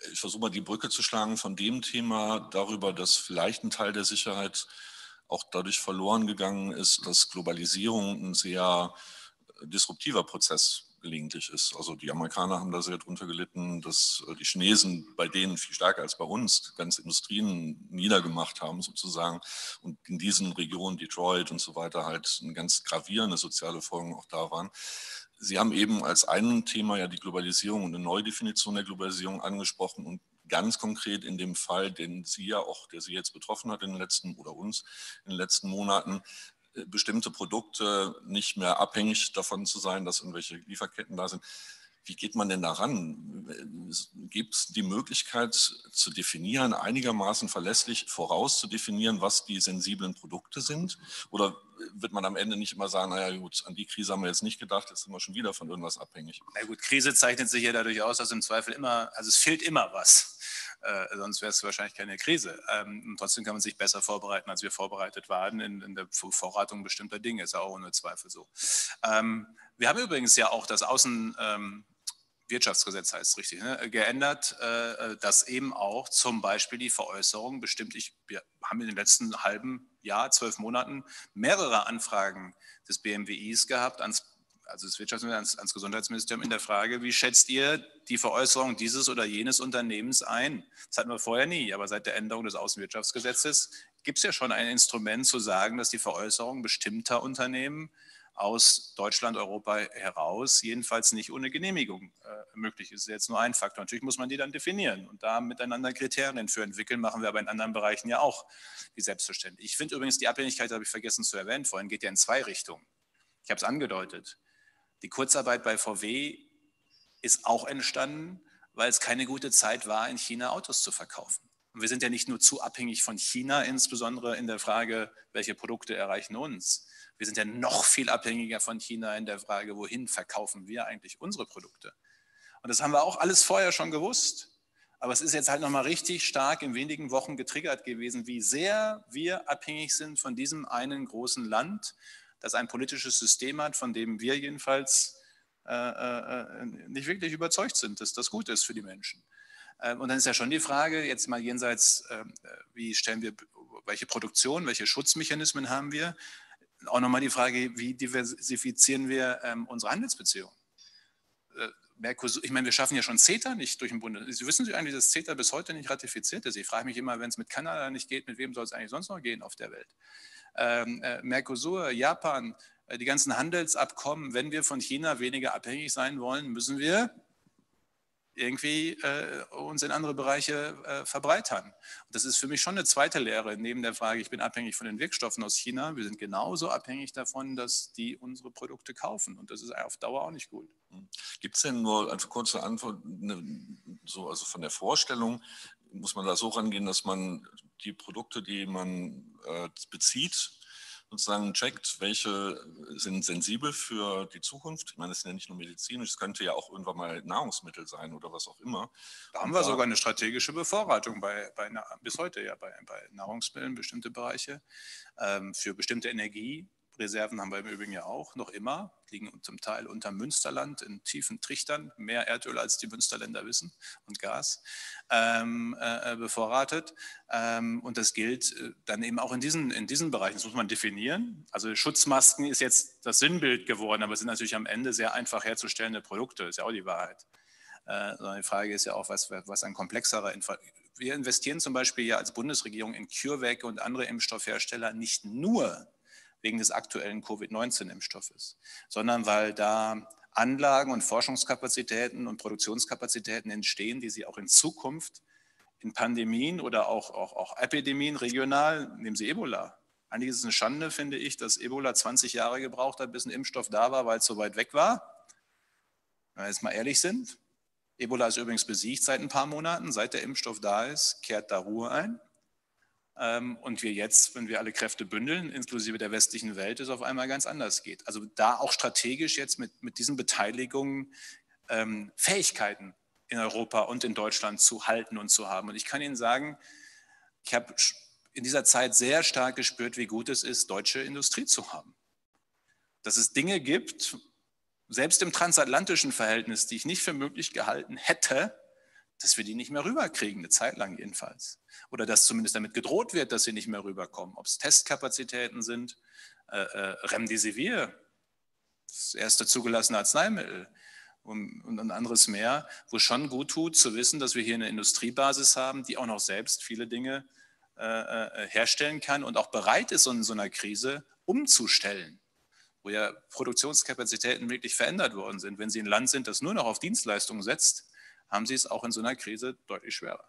ich versuche mal die Brücke zu schlagen von dem Thema darüber, dass vielleicht ein Teil der Sicherheit auch dadurch verloren gegangen ist, dass Globalisierung ein sehr disruptiver Prozess gelegentlich ist. Also die Amerikaner haben da sehr drunter gelitten, dass die Chinesen bei denen viel stärker als bei uns ganze Industrien niedergemacht haben sozusagen und in diesen Regionen, Detroit und so weiter, halt eine ganz gravierende soziale Folgen auch da waren. Sie haben eben als ein Thema ja die Globalisierung und eine Neudefinition der Globalisierung angesprochen und ganz konkret in dem Fall, den Sie ja auch, der Sie jetzt betroffen hat in den letzten oder uns in den letzten Monaten, bestimmte Produkte nicht mehr abhängig davon zu sein, dass irgendwelche Lieferketten da sind. Wie geht man denn daran? Gibt es die Möglichkeit zu definieren, einigermaßen verlässlich vorauszudefinieren, was die sensiblen Produkte sind? Oder wird man am Ende nicht immer sagen, naja gut, an die Krise haben wir jetzt nicht gedacht, jetzt sind wir schon wieder von irgendwas abhängig? Na gut, Krise zeichnet sich ja dadurch aus, dass im Zweifel immer, also es fehlt immer was. Äh, sonst wäre es wahrscheinlich keine Krise. Ähm, und trotzdem kann man sich besser vorbereiten, als wir vorbereitet waren in, in der Vorratung bestimmter Dinge. Ist ja auch ohne Zweifel so. Ähm, wir haben übrigens ja auch das Außenwirtschaftsgesetz, ähm, heißt es richtig, ne, geändert, äh, dass eben auch zum Beispiel die Veräußerung bestimmt, ich, wir haben in den letzten halben Jahr, zwölf Monaten, mehrere Anfragen des B M W Is gehabt, ans also das Wirtschaftsministerium, ans, ans Gesundheitsministerium in der Frage, wie schätzt ihr die Veräußerung dieses oder jenes Unternehmens ein? Das hatten wir vorher nie, aber seit der Änderung des Außenwirtschaftsgesetzes gibt es ja schon ein Instrument zu sagen, dass die Veräußerung bestimmter Unternehmen aus Deutschland, Europa heraus jedenfalls nicht ohne Genehmigung äh, möglich ist. Das ist jetzt nur ein Faktor. Natürlich muss man die dann definieren und da miteinander Kriterien für entwickeln, machen wir aber in anderen Bereichen ja auch wie selbstverständlich. Ich finde übrigens, die Abhängigkeit, habe ich vergessen zu erwähnen vorhin, geht ja in zwei Richtungen. Ich habe es angedeutet. Die Kurzarbeit bei V W ist auch entstanden, weil es keine gute Zeit war, in China Autos zu verkaufen. Und wir sind ja nicht nur zu abhängig von China, insbesondere in der Frage, welche Produkte erreichen uns. Wir sind ja noch viel abhängiger von China in der Frage, wohin verkaufen wir eigentlich unsere Produkte. Und das haben wir auch alles vorher schon gewusst. Aber es ist jetzt halt nochmal richtig stark in wenigen Wochen getriggert gewesen, wie sehr wir abhängig sind von diesem einen großen Land, das ein politisches System hat, von dem wir jedenfalls äh, äh, nicht wirklich überzeugt sind, dass das gut ist für die Menschen. Äh, und dann ist ja schon die Frage, jetzt mal jenseits, äh, wie stellen wir, welche Produktion, welche Schutzmechanismen haben wir? Auch nochmal die Frage, wie diversifizieren wir ähm, unsere Handelsbeziehungen? Äh, Mercosur, ich meine, wir schaffen ja schon CETA nicht durch den Bund. Sie wissen Sie eigentlich, dass CETA bis heute nicht ratifiziert ist? Ich frage mich immer, wenn es mit Kanada nicht geht, mit wem soll es eigentlich sonst noch gehen auf der Welt? Ähm, äh, Mercosur, Japan, äh, die ganzen Handelsabkommen, wenn wir von China weniger abhängig sein wollen, müssen wir irgendwie äh, uns in andere Bereiche äh, verbreitern. Und das ist für mich schon eine zweite Lehre, neben der Frage, ich bin abhängig von den Wirkstoffen aus China. Wir sind genauso abhängig davon, dass die unsere Produkte kaufen. Und das ist auf Dauer auch nicht gut. Gibt es denn nur, also kurze Antwort, ne, so, also von der Vorstellung, muss man da so rangehen, dass man die Produkte, die man äh, bezieht, sozusagen checkt, welche sind sensibel für die Zukunft. Ich meine, das sind ja nicht nur medizinisch, es könnte ja auch irgendwann mal Nahrungsmittel sein oder was auch immer. Da haben wir da sogar eine strategische Bevorratung bei, bei, bis heute ja bei, bei Nahrungsmitteln, bestimmte Bereiche, ähm, für bestimmte Energiereserven haben wir im Übrigen ja auch noch immer, liegen zum Teil unter Münsterland in tiefen Trichtern, mehr Erdöl als die Münsterländer wissen und Gas, ähm, äh, bevorratet. Ähm, und das gilt äh, dann eben auch in diesen, in diesen Bereichen, das muss man definieren. Also Schutzmasken ist jetzt das Sinnbild geworden, aber es sind natürlich am Ende sehr einfach herzustellende Produkte, ist ja auch die Wahrheit. Äh, sondern die Frage ist ja auch, was, was ein komplexerer Infra Wir investieren zum Beispiel ja als Bundesregierung in CureVac und andere Impfstoffhersteller nicht nur wegen des aktuellen Covid neunzehn Impfstoffes, sondern weil da Anlagen und Forschungskapazitäten und Produktionskapazitäten entstehen, die sie auch in Zukunft in Pandemien oder auch, auch, auch Epidemien regional, nehmen Sie Ebola. Eigentlich ist es eine Schande, finde ich, dass Ebola zwanzig Jahre gebraucht hat, bis ein Impfstoff da war, weil es so weit weg war. Wenn wir jetzt mal ehrlich sind, Ebola ist übrigens besiegt seit ein paar Monaten. Seit der Impfstoff da ist, kehrt da Ruhe ein. Und wir jetzt, wenn wir alle Kräfte bündeln, inklusive der westlichen Welt, es auf einmal ganz anders geht. Also da auch strategisch jetzt mit, mit diesen Beteiligungen ähm, Fähigkeiten in Europa und in Deutschland zu halten und zu haben. Und ich kann Ihnen sagen, ich habe in dieser Zeit sehr stark gespürt, wie gut es ist, deutsche Industrie zu haben. Dass es Dinge gibt, selbst im transatlantischen Verhältnis, die ich nicht für möglich gehalten hätte, dass wir die nicht mehr rüberkriegen, eine Zeit lang jedenfalls. Oder dass zumindest damit gedroht wird, dass sie nicht mehr rüberkommen. Ob es Testkapazitäten sind, äh, äh, Remdesivir, das erste zugelassene Arzneimittel und, und ein anderes mehr, wo es schon gut tut zu wissen, dass wir hier eine Industriebasis haben, die auch noch selbst viele Dinge äh, herstellen kann und auch bereit ist, in so einer Krise umzustellen, wo ja Produktionskapazitäten wirklich verändert worden sind. Wenn Sie ein Land sind, das nur noch auf Dienstleistungen setzt, haben Sie es auch in so einer Krise deutlich schwerer.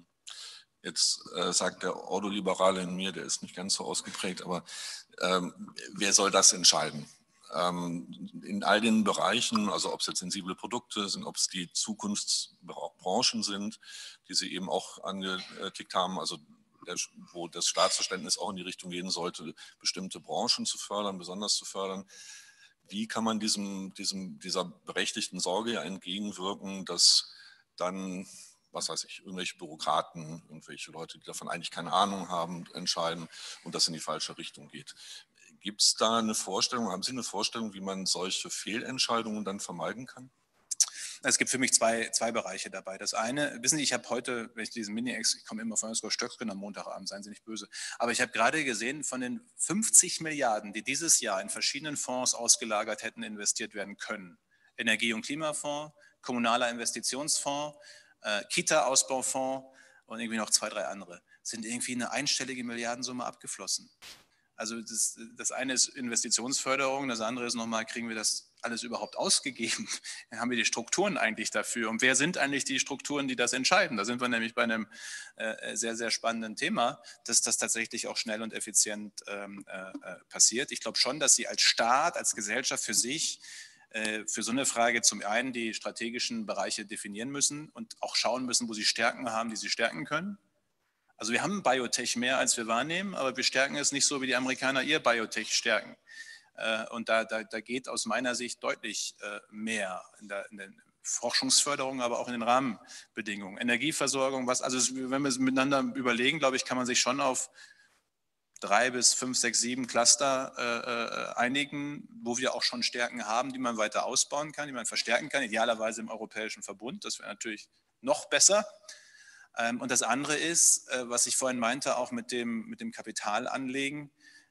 Jetzt äh, sagt der Ordoliberale in mir, der ist nicht ganz so ausgeprägt, aber ähm, wer soll das entscheiden? Ähm, in all den Bereichen, also ob es jetzt sensible Produkte sind, ob es die Zukunftsbranchen sind, die Sie eben auch angetickt haben, also der, wo das Staatsverständnis auch in die Richtung gehen sollte, bestimmte Branchen zu fördern, besonders zu fördern. Wie kann man diesem, diesem, dieser berechtigten Sorge entgegenwirken, dass dann, was weiß ich, irgendwelche Bürokraten, irgendwelche Leute, die davon eigentlich keine Ahnung haben, entscheiden und das in die falsche Richtung geht? Gibt es da eine Vorstellung, haben Sie eine Vorstellung, wie man solche Fehlentscheidungen dann vermeiden kann? Es gibt für mich zwei, zwei Bereiche dabei. Das eine, wissen Sie, ich habe heute, wenn ich diesen Mini-Ex, ich komme immer von Oskar Stöcksken am Montagabend, seien Sie nicht böse, aber ich habe gerade gesehen, von den fünfzig Milliarden, die dieses Jahr in verschiedenen Fonds ausgelagert hätten investiert werden können, Energie- und Klimafonds, kommunaler Investitionsfonds, äh, Kita-Ausbaufonds und irgendwie noch zwei, drei andere, sind irgendwie eine einstellige Milliardensumme abgeflossen. Also das, das eine ist Investitionsförderung, das andere ist nochmal, kriegen wir das alles überhaupt ausgegeben? Haben wir die Strukturen eigentlich dafür? Und wer sind eigentlich die Strukturen, die das entscheiden? Da sind wir nämlich bei einem äh, sehr, sehr spannenden Thema, dass das tatsächlich auch schnell und effizient ähm, äh, passiert. Ich glaube schon, dass Sie als Staat, als Gesellschaft für sich äh, für so eine Frage zum einen die strategischen Bereiche definieren müssen und auch schauen müssen, wo Sie Stärken haben, die Sie stärken können. Also wir haben Biotech mehr, als wir wahrnehmen, aber wir stärken es nicht so, wie die Amerikaner ihr Biotech stärken. Und da, da, da geht aus meiner Sicht deutlich mehr in der, in der Forschungsförderung, aber auch in den Rahmenbedingungen. Energieversorgung, was, also wenn wir es miteinander überlegen, glaube ich, kann man sich schon auf drei bis fünf, sechs, sieben Cluster äh, einigen, wo wir auch schon Stärken haben, die man weiter ausbauen kann, die man verstärken kann, idealerweise im Europäischen Verbund. Das wäre natürlich noch besser. Und das andere ist, was ich vorhin meinte, auch mit dem, mit dem Kapitalanlegen.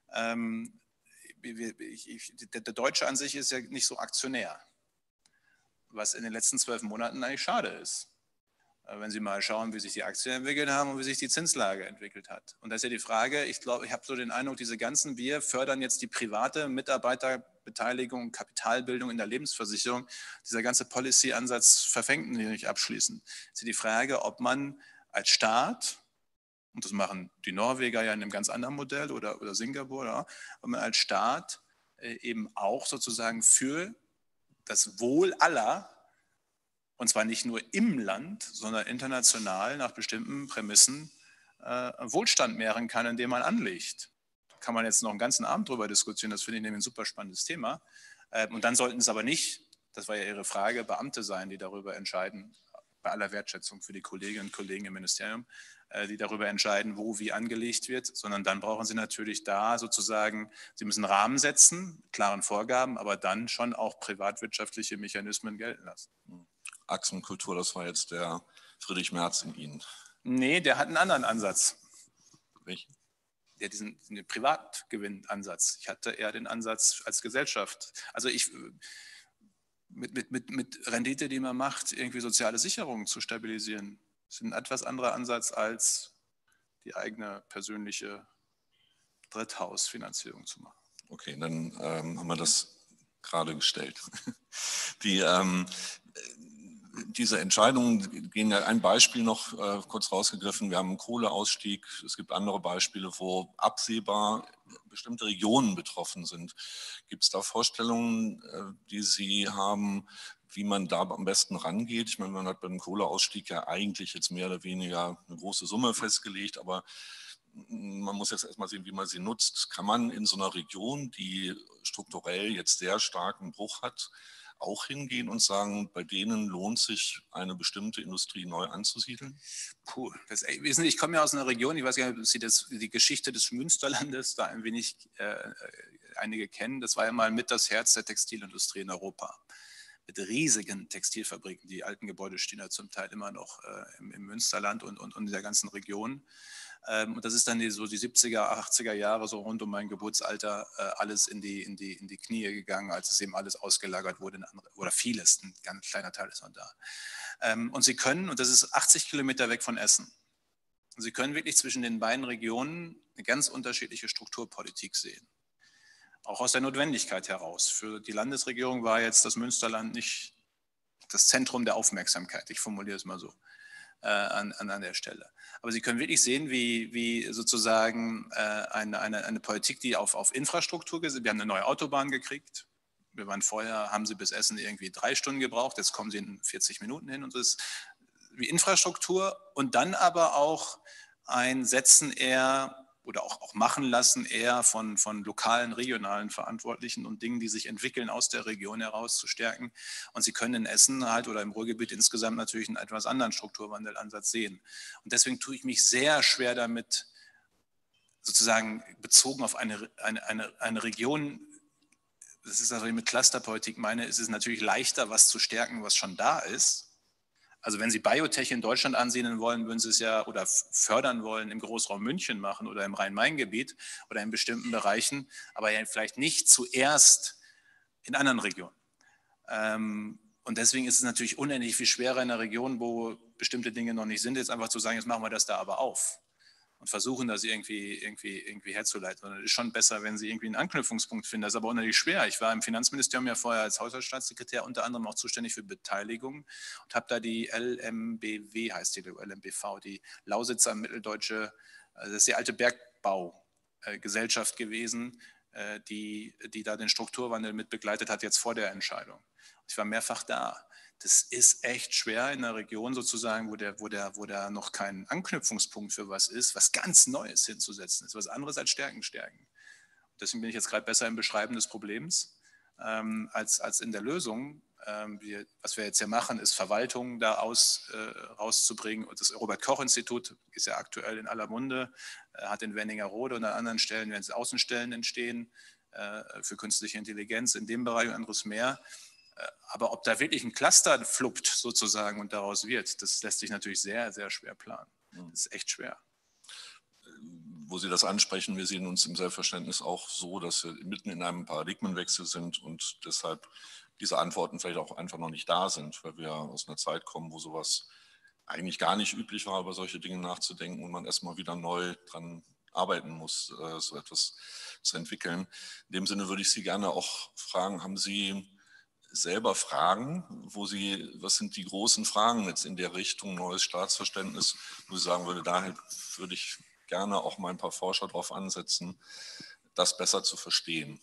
Der Deutsche an sich ist ja nicht so Aktionär, was in den letzten zwölf Monaten eigentlich schade ist. Wenn Sie mal schauen, wie sich die Aktien entwickelt haben und wie sich die Zinslage entwickelt hat. Und da ist ja die Frage, ich glaube, ich habe so den Eindruck, diese ganzen, wir fördern jetzt die private Mitarbeiterbeteiligung, Kapitalbildung in der Lebensversicherung. Dieser ganze Policy-Ansatz verfängt nicht abschließend. Es ist die Frage, ob man als Staat, und das machen die Norweger ja in einem ganz anderen Modell oder, oder Singapur, oder, ob man als Staat eben auch sozusagen für das Wohl aller, und zwar nicht nur im Land, sondern international nach bestimmten Prämissen äh, Wohlstand mehren kann, indem man anlegt. Da kann man jetzt noch einen ganzen Abend drüber diskutieren, das finde ich nämlich ein super spannendes Thema. Äh, und dann sollten es aber nicht, das war ja Ihre Frage, Beamte sein, die darüber entscheiden, bei aller Wertschätzung für die Kolleginnen und Kollegen im Ministerium, äh, die darüber entscheiden, wo wie angelegt wird, sondern dann brauchen Sie natürlich da sozusagen, Sie müssen Rahmen setzen, klaren Vorgaben, aber dann schon auch privatwirtschaftliche Mechanismen gelten lassen. Achsenkultur, das war jetzt der Friedrich Merz in Ihnen. Nee, der hat einen anderen Ansatz. Welchen? Der diesen, diesen Privatgewinnansatz. Ich hatte eher den Ansatz als Gesellschaft. Also ich mit, mit, mit, mit Rendite, die man macht, irgendwie soziale Sicherungen zu stabilisieren. Das ist ein etwas anderer Ansatz als die eigene persönliche Dritthausfinanzierung zu machen. Okay, dann ähm, haben wir das gerade gestellt. Die, ähm, diese Entscheidungen gehen ja, ein Beispiel noch äh, kurz rausgegriffen, wir haben einen Kohleausstieg, es gibt andere Beispiele, wo absehbar bestimmte Regionen betroffen sind. Gibt es da Vorstellungen, äh, die Sie haben, wie man da am besten rangeht? Ich meine, man hat beim Kohleausstieg ja eigentlich jetzt mehr oder weniger eine große Summe festgelegt, aber man muss jetzt erstmal sehen, wie man sie nutzt. Kann man in so einer Region, die strukturell jetzt sehr starken Bruch hat, auch hingehen und sagen, bei denen lohnt sich eine bestimmte Industrie neu anzusiedeln? Puh, das, wissen Sie, ich komme ja aus einer Region, ich weiß gar nicht, ob Sie das, die Geschichte des Münsterlandes da ein wenig äh, einige kennen. Das war ja mal mit das Herz der Textilindustrie in Europa. mit riesigen Textilfabriken. Die alten Gebäude stehen ja zum Teil immer noch äh, im, im Münsterland und, und, und in der ganzen Region. Ähm, und das ist dann die, so die siebziger, achtziger Jahre, so rund um mein Geburtsalter, äh, alles in die, in, die, in die Knie gegangen, als es eben alles ausgelagert wurde, in andere, oder vieles, ein ganz kleiner Teil ist noch da. Ähm, und Sie können, und das ist achtzig Kilometer weg von Essen, und Sie können wirklich zwischen den beiden Regionen eine ganz unterschiedliche Strukturpolitik sehen. Auch aus der Notwendigkeit heraus. Für die Landesregierung war jetzt das Münsterland nicht das Zentrum der Aufmerksamkeit. Ich formuliere es mal so äh, an, an, an der Stelle. Aber Sie können wirklich sehen, wie, wie sozusagen äh, eine, eine, eine Politik, die auf, auf Infrastruktur gesetzt, wir haben eine neue Autobahn gekriegt. Wir waren vorher, haben Sie bis Essen irgendwie drei Stunden gebraucht, jetzt kommen Sie in vierzig Minuten hin und das ist wie Infrastruktur und dann aber auch ein Setzen eher oder auch, auch machen lassen eher von, von lokalen, regionalen Verantwortlichen und Dingen, die sich entwickeln aus der Region heraus zu stärken. Und Sie können in Essen halt oder im Ruhrgebiet insgesamt natürlich einen etwas anderen Strukturwandelansatz sehen. Und deswegen tue ich mich sehr schwer damit, sozusagen bezogen auf eine, eine, eine, eine Region, das ist, was ich mit Clusterpolitik meine, ist es natürlich leichter, was zu stärken, was schon da ist. Also wenn Sie Biotech in Deutschland ansiedeln wollen, würden Sie es ja oder fördern wollen im Großraum München machen oder im Rhein-Main-Gebiet oder in bestimmten Bereichen, aber ja vielleicht nicht zuerst in anderen Regionen. Und deswegen ist es natürlich unendlich viel schwerer in einer Region, wo bestimmte Dinge noch nicht sind, jetzt einfach zu sagen, jetzt machen wir das da aber auf und versuchen das irgendwie, irgendwie, irgendwie herzuleiten. Und es ist schon besser, wenn Sie irgendwie einen Anknüpfungspunkt finden. Das ist aber unheimlich schwer. Ich war im Finanzministerium ja vorher als Haushaltsstaatssekretär unter anderem auch zuständig für Beteiligung und habe da die L M B W, heißt die, L M B V, die Lausitzer Mitteldeutsche, das ist die alte Bergbaugesellschaft gewesen, die, die da den Strukturwandel mit begleitet hat, jetzt vor der Entscheidung. Ich war mehrfach da. Das ist echt schwer in einer Region sozusagen, wo der, wo, der, wo der noch kein Anknüpfungspunkt für was ist, was ganz Neues hinzusetzen ist, was anderes als Stärken stärken. Deswegen bin ich jetzt gerade besser im Beschreiben des Problems ähm, als, als in der Lösung. Ähm, wir, was wir jetzt hier machen, ist Verwaltung da aus, äh, rauszubringen. Und das Robert-Koch-Institut ist ja aktuell in aller Munde, äh, hat in Wernigerode und an anderen Stellen, wenn es Außenstellen entstehen, äh, für künstliche Intelligenz in dem Bereich und anderes mehr. Aber ob da wirklich ein Cluster fluppt sozusagen und daraus wird, das lässt sich natürlich sehr, sehr schwer planen. Das ist echt schwer. Wo Sie das ansprechen, wir sehen uns im Selbstverständnis auch so, dass wir mitten in einem Paradigmenwechsel sind und deshalb diese Antworten vielleicht auch einfach noch nicht da sind, weil wir aus einer Zeit kommen, wo sowas eigentlich gar nicht üblich war, über solche Dinge nachzudenken und man erstmal wieder neu dran arbeiten muss, so etwas zu entwickeln. In dem Sinne würde ich Sie gerne auch fragen, haben Sie selber Fragen, wo Sie, was sind die großen Fragen jetzt in der Richtung neues Staatsverständnis, wo ich sagen würde, daher würde ich gerne auch mal ein paar Forscher darauf ansetzen, das besser zu verstehen.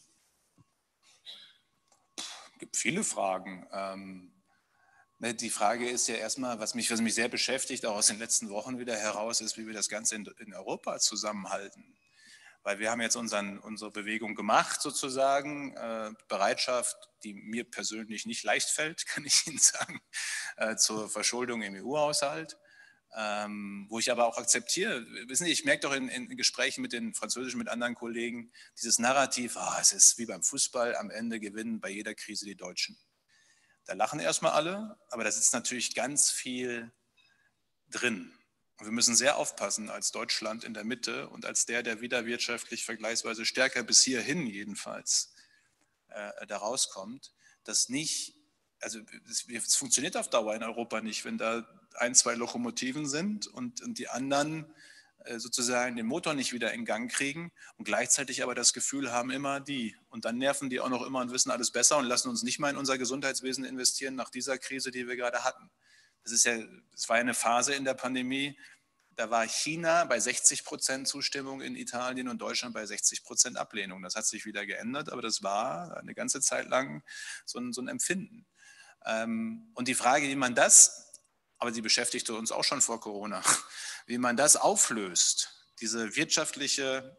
Es gibt viele Fragen. Ähm, die Frage ist ja erstmal, was mich, was mich sehr beschäftigt, auch aus den letzten Wochen wieder heraus, ist, wie wir das Ganze in, in Europa zusammenhalten. Weil wir haben jetzt unseren, unsere Bewegung gemacht sozusagen, äh, Bereitschaft, die mir persönlich nicht leicht fällt, kann ich Ihnen sagen, äh, zur Verschuldung im E U-Haushalt, ähm, wo ich aber auch akzeptiere. Wissen Sie, ich merke doch in, in Gesprächen mit den französischen, mit anderen Kollegen, dieses Narrativ, oh, es ist wie beim Fußball, am Ende gewinnen bei jeder Krise die Deutschen. Da lachen erstmal alle, aber da sitzt natürlich ganz viel drin. Und wir müssen sehr aufpassen als Deutschland in der Mitte und als der, der wieder wirtschaftlich vergleichsweise stärker bis hierhin jedenfalls äh, da rauskommt, dass nicht, also es, es funktioniert auf Dauer in Europa nicht, wenn da ein, zwei Lokomotiven sind und, und die anderen äh, sozusagen den Motor nicht wieder in Gang kriegen und gleichzeitig aber das Gefühl haben, immer die. Und dann nerven die auch noch immer und wissen alles besser und lassen uns nicht mal in unser Gesundheitswesen investieren nach dieser Krise, die wir gerade hatten. Das ist ja, es war ja eine Phase in der Pandemie, da war China bei sechzig Prozent Zustimmung in Italien und Deutschland bei sechzig Prozent Ablehnung. Das hat sich wieder geändert, aber das war eine ganze Zeit lang so ein, so ein Empfinden. Und die Frage, wie man das, aber die beschäftigte uns auch schon vor Corona, wie man das auflöst, diese wirtschaftliche,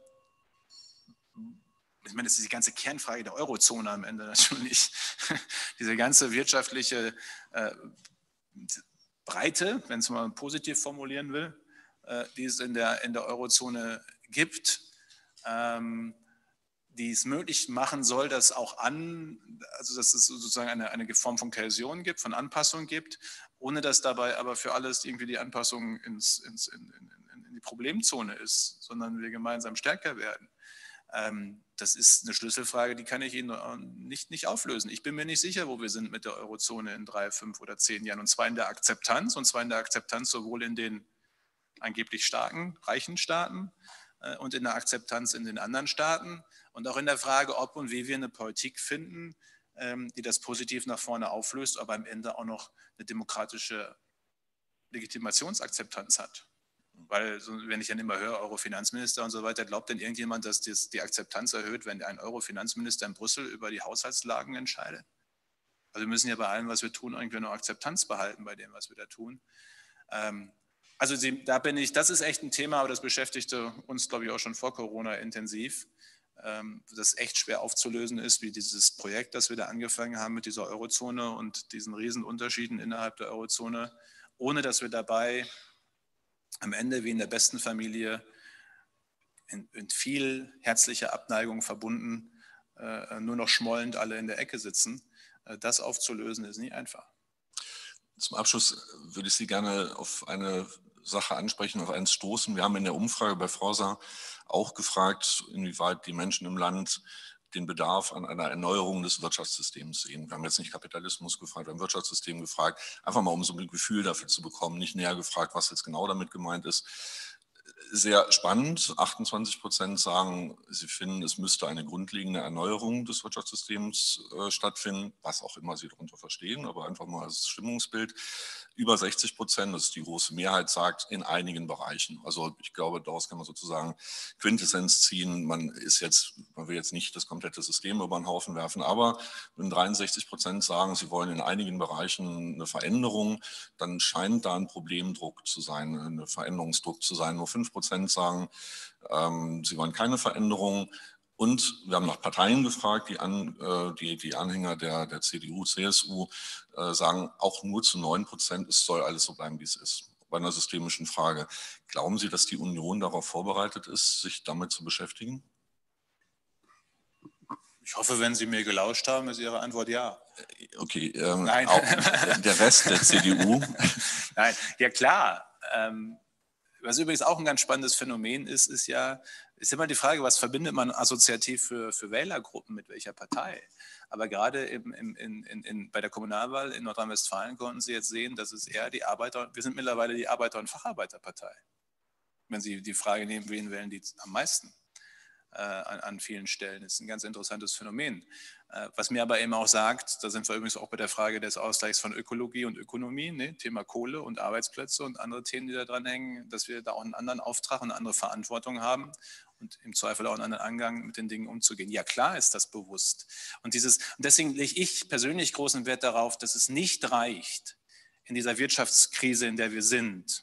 ich meine, das ist die ganze Kernfrage der Eurozone am Ende natürlich, diese ganze wirtschaftliche äh, Breite, wenn es mal positiv formulieren will, äh, die es in der, in der Eurozone gibt, ähm, die es möglich machen soll, dass auch an, also dass es sozusagen eine, eine Form von Kohäsion gibt, von Anpassung gibt, ohne dass dabei aber für alles irgendwie die Anpassung ins, ins, in, in, in die Problemzone ist, sondern wir gemeinsam stärker werden. Ähm, das ist eine Schlüsselfrage, die kann ich Ihnen nicht, nicht auflösen. Ich bin mir nicht sicher, wo wir sind mit der Eurozone in drei, fünf oder zehn Jahren. Und zwar in der Akzeptanz, und zwar in der Akzeptanz sowohl in den angeblich starken, reichen Staaten äh, und in der Akzeptanz in den anderen Staaten und auch in der Frage, ob und wie wir eine Politik finden, ähm, die das positiv nach vorne auflöst, aber am Ende auch noch eine demokratische Legitimationsakzeptanz hat. Weil, so, wenn ich dann immer höre, Euro-Finanzminister und so weiter, glaubt denn irgendjemand, dass das die Akzeptanz erhöht, wenn ein Euro-Finanzminister in Brüssel über die Haushaltslagen entscheidet? Also wir müssen ja bei allem, was wir tun, irgendwie noch Akzeptanz behalten bei dem, was wir da tun. Ähm, also Sie, da bin ich, das ist echt ein Thema, aber das beschäftigte uns, glaube ich, auch schon vor Corona intensiv, ähm, das echt schwer aufzulösen ist, wie dieses Projekt, das wir da angefangen haben mit dieser Eurozone und diesen Riesenunterschieden innerhalb der Eurozone, ohne dass wir dabei am Ende wie in der besten Familie in, in viel herzlicher Abneigung verbunden, äh, nur noch schmollend alle in der Ecke sitzen. Äh, das aufzulösen ist nie einfach. Zum Abschluss würde ich Sie gerne auf eine Sache ansprechen, auf eins stoßen. Wir haben in der Umfrage bei Forsa auch gefragt, inwieweit die Menschen im Land den Bedarf an einer Erneuerung des Wirtschaftssystems sehen. Wir haben jetzt nicht Kapitalismus gefragt, wir haben Wirtschaftssystem gefragt, einfach mal um so ein Gefühl dafür zu bekommen, nicht näher gefragt, was jetzt genau damit gemeint ist. Sehr spannend, achtundzwanzig Prozent sagen, sie finden, es müsste eine grundlegende Erneuerung des Wirtschaftssystems äh, stattfinden, was auch immer sie darunter verstehen, aber einfach mal als Stimmungsbild. Über sechzig Prozent, das ist die große Mehrheit, sagt, in einigen Bereichen. Also ich glaube, daraus kann man sozusagen Quintessenz ziehen. Man ist jetzt, man will jetzt nicht das komplette System über den Haufen werfen, aber wenn dreiundsechzig Prozent sagen, sie wollen in einigen Bereichen eine Veränderung, dann scheint da ein Problemdruck zu sein, ein Veränderungsdruck zu sein. Nur fünf Prozent sagen, ähm, sie wollen keine Veränderung. Und wir haben nach Parteien gefragt, die, an, äh, die, die Anhänger der, der C D U, C S U äh, sagen auch nur zu neun Prozent, es soll alles so bleiben, wie es ist. Bei einer systemischen Frage. Glauben Sie, dass die Union darauf vorbereitet ist, sich damit zu beschäftigen? Ich hoffe, wenn Sie mir gelauscht haben, ist Ihre Antwort ja. Okay, ähm, Nein. Auch der Rest der C D U? Nein, ja klar. Ähm, was übrigens auch ein ganz spannendes Phänomen ist, ist ja, ist immer die Frage, was verbindet man assoziativ für, für Wählergruppen mit welcher Partei? Aber gerade im, im, in, in, in, bei der Kommunalwahl in Nordrhein-Westfalen konnten Sie jetzt sehen, dass es eher die Arbeiter, wir sind mittlerweile die Arbeiter- und Facharbeiterpartei. Wenn Sie die Frage nehmen, wen wählen die am meisten äh, an, an vielen Stellen, ist ein ganz interessantes Phänomen. Äh, was mir aber eben auch sagt, da sind wir übrigens auch bei der Frage des Ausgleichs von Ökologie und Ökonomie, ne, Thema Kohle und Arbeitsplätze und andere Themen, die da dran hängen, dass wir da auch einen anderen Auftrag und eine andere Verantwortung haben und im Zweifel auch einen anderen Angang mit den Dingen umzugehen. Ja, klar ist das bewusst. Und, dieses, und deswegen lege ich persönlich großen Wert darauf, dass es nicht reicht, in dieser Wirtschaftskrise, in der wir sind,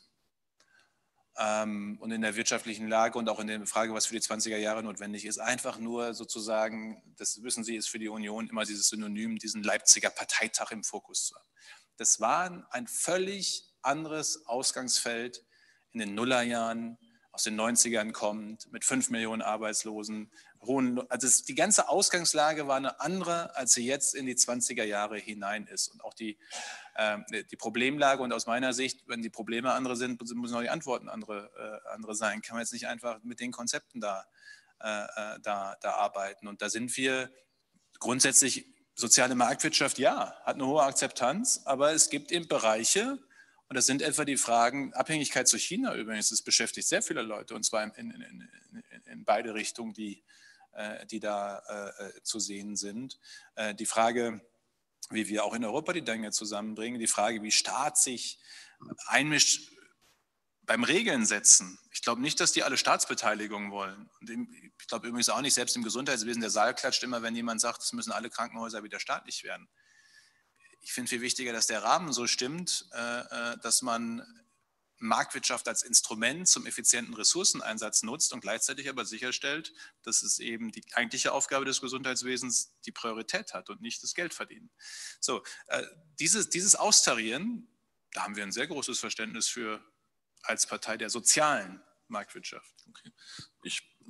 ähm, und in der wirtschaftlichen Lage und auch in der Frage, was für die zwanziger Jahre notwendig ist, einfach nur sozusagen, das wissen Sie, ist für die Union immer dieses Synonym, diesen Leipziger Parteitag im Fokus zu haben. Das war ein völlig anderes Ausgangsfeld in den Nullerjahren, aus den neunzigern kommt, mit fünf Millionen Arbeitslosen, hohen, also es, die ganze Ausgangslage war eine andere, als sie jetzt in die zwanziger Jahre hinein ist. Und auch die, äh, die Problemlage und aus meiner Sicht, wenn die Probleme andere sind, müssen auch die Antworten andere, äh, andere sein. Kann man jetzt nicht einfach mit den Konzepten da, äh, da, da arbeiten. Und da sind wir grundsätzlich, soziale Marktwirtschaft, ja, hat eine hohe Akzeptanz, aber es gibt eben Bereiche, und das sind etwa die Fragen, Abhängigkeit zu China übrigens, das beschäftigt sehr viele Leute, und zwar in, in, in, in beide Richtungen, die, die da äh, zu sehen sind. Äh, die Frage, wie wir auch in Europa die Dinge zusammenbringen, die Frage, wie Staat sich einmischt beim Regeln setzen. Ich glaube nicht, dass die alle Staatsbeteiligung wollen. Und ich glaube übrigens auch nicht, selbst im Gesundheitswesen, der Saal klatscht immer, wenn jemand sagt, es müssen alle Krankenhäuser wieder staatlich werden. Ich finde viel wichtiger, dass der Rahmen so stimmt, dass man Marktwirtschaft als Instrument zum effizienten Ressourceneinsatz nutzt und gleichzeitig aber sicherstellt, dass es eben die eigentliche Aufgabe des Gesundheitswesens die Priorität hat und nicht das Geld verdienen. So, dieses, dieses Austarieren, da haben wir ein sehr großes Verständnis für als Partei der sozialen Marktwirtschaft. Okay. Ich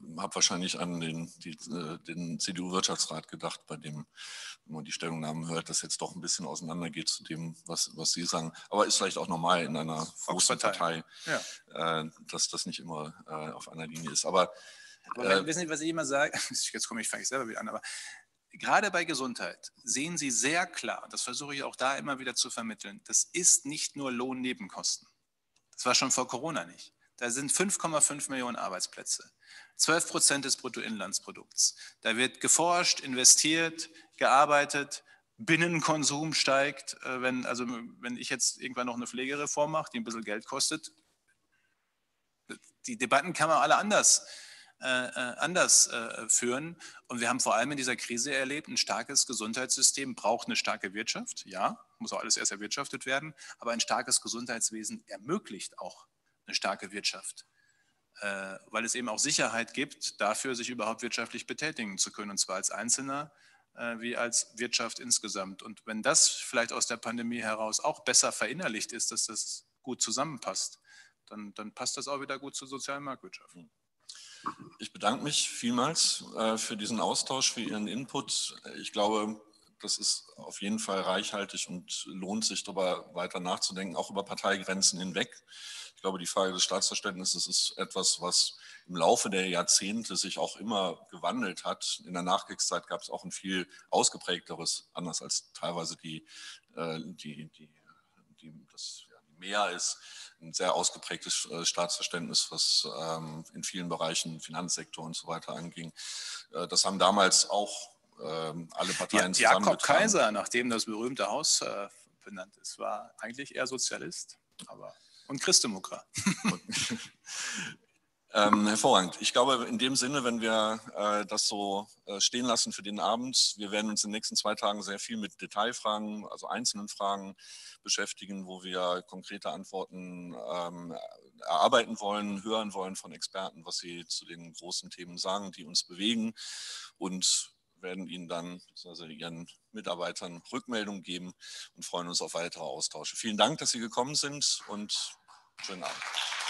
habe wahrscheinlich an den, die, den C D U-Wirtschaftsrat gedacht, bei dem, wenn man die Stellungnahmen hört, das jetzt doch ein bisschen auseinandergeht zu dem, was, was Sie sagen. Aber ist vielleicht auch normal in einer großen Partei, ja. äh, dass das nicht immer äh, auf einer Linie ist. Aber, aber wenn, äh, wissen Sie, was ich immer sage? Jetzt komme ich, fange ich selber wieder an, aber gerade bei Gesundheit sehen Sie sehr klar, das versuche ich auch da immer wieder zu vermitteln, das ist nicht nur Lohnnebenkosten. Das war schon vor Corona nicht. Da sind fünf Komma fünf Millionen Arbeitsplätze, zwölf Prozent des Bruttoinlandsprodukts. Da wird geforscht, investiert, gearbeitet, Binnenkonsum steigt. Wenn, also wenn ich jetzt irgendwann noch eine Pflegereform mache, die ein bisschen Geld kostet, die Debatten kann man alle anders, äh, anders äh, führen. Und wir haben vor allem in dieser Krise erlebt, ein starkes Gesundheitssystem braucht eine starke Wirtschaft. Ja, muss auch alles erst erwirtschaftet werden, aber ein starkes Gesundheitswesen ermöglicht auch eine starke Wirtschaft, äh, weil es eben auch Sicherheit gibt, dafür sich überhaupt wirtschaftlich betätigen zu können, und zwar als Einzelner äh, wie als Wirtschaft insgesamt. Und wenn das vielleicht aus der Pandemie heraus auch besser verinnerlicht ist, dass das gut zusammenpasst, dann, dann passt das auch wieder gut zur sozialen Marktwirtschaft. Ich bedanke mich vielmals äh, für diesen Austausch, für Ihren Input. Ich glaube, das ist auf jeden Fall reichhaltig und lohnt sich, darüber weiter nachzudenken, auch über Parteigrenzen hinweg. Ich glaube, die Frage des Staatsverständnisses ist etwas, was im Laufe der Jahrzehnte sich auch immer gewandelt hat. In der Nachkriegszeit gab es auch ein viel ausgeprägteres, anders als teilweise die, äh, die, die, die, das ja, die Mehr ist, ein sehr ausgeprägtes äh, Staatsverständnis, was ähm, in vielen Bereichen, Finanzsektor und so weiter anging. Äh, das haben damals auch ähm, alle Parteien ja, zusammengetragen. Jakob Kaiser, nachdem das berühmte Haus äh, benannt ist, war eigentlich eher Sozialist, aber und Christdemokrat. ähm, hervorragend. Ich glaube, in dem Sinne, wenn wir äh, das so äh, stehen lassen für den Abend, wir werden uns in den nächsten zwei Tagen sehr viel mit Detailfragen, also einzelnen Fragen beschäftigen, wo wir konkrete Antworten ähm, erarbeiten wollen, hören wollen von Experten, was sie zu den großen Themen sagen, die uns bewegen, und werden Ihnen dann, also Ihren Mitarbeitern, Rückmeldung geben und freuen uns auf weitere Austausche. Vielen Dank, dass Sie gekommen sind und schönen Abend.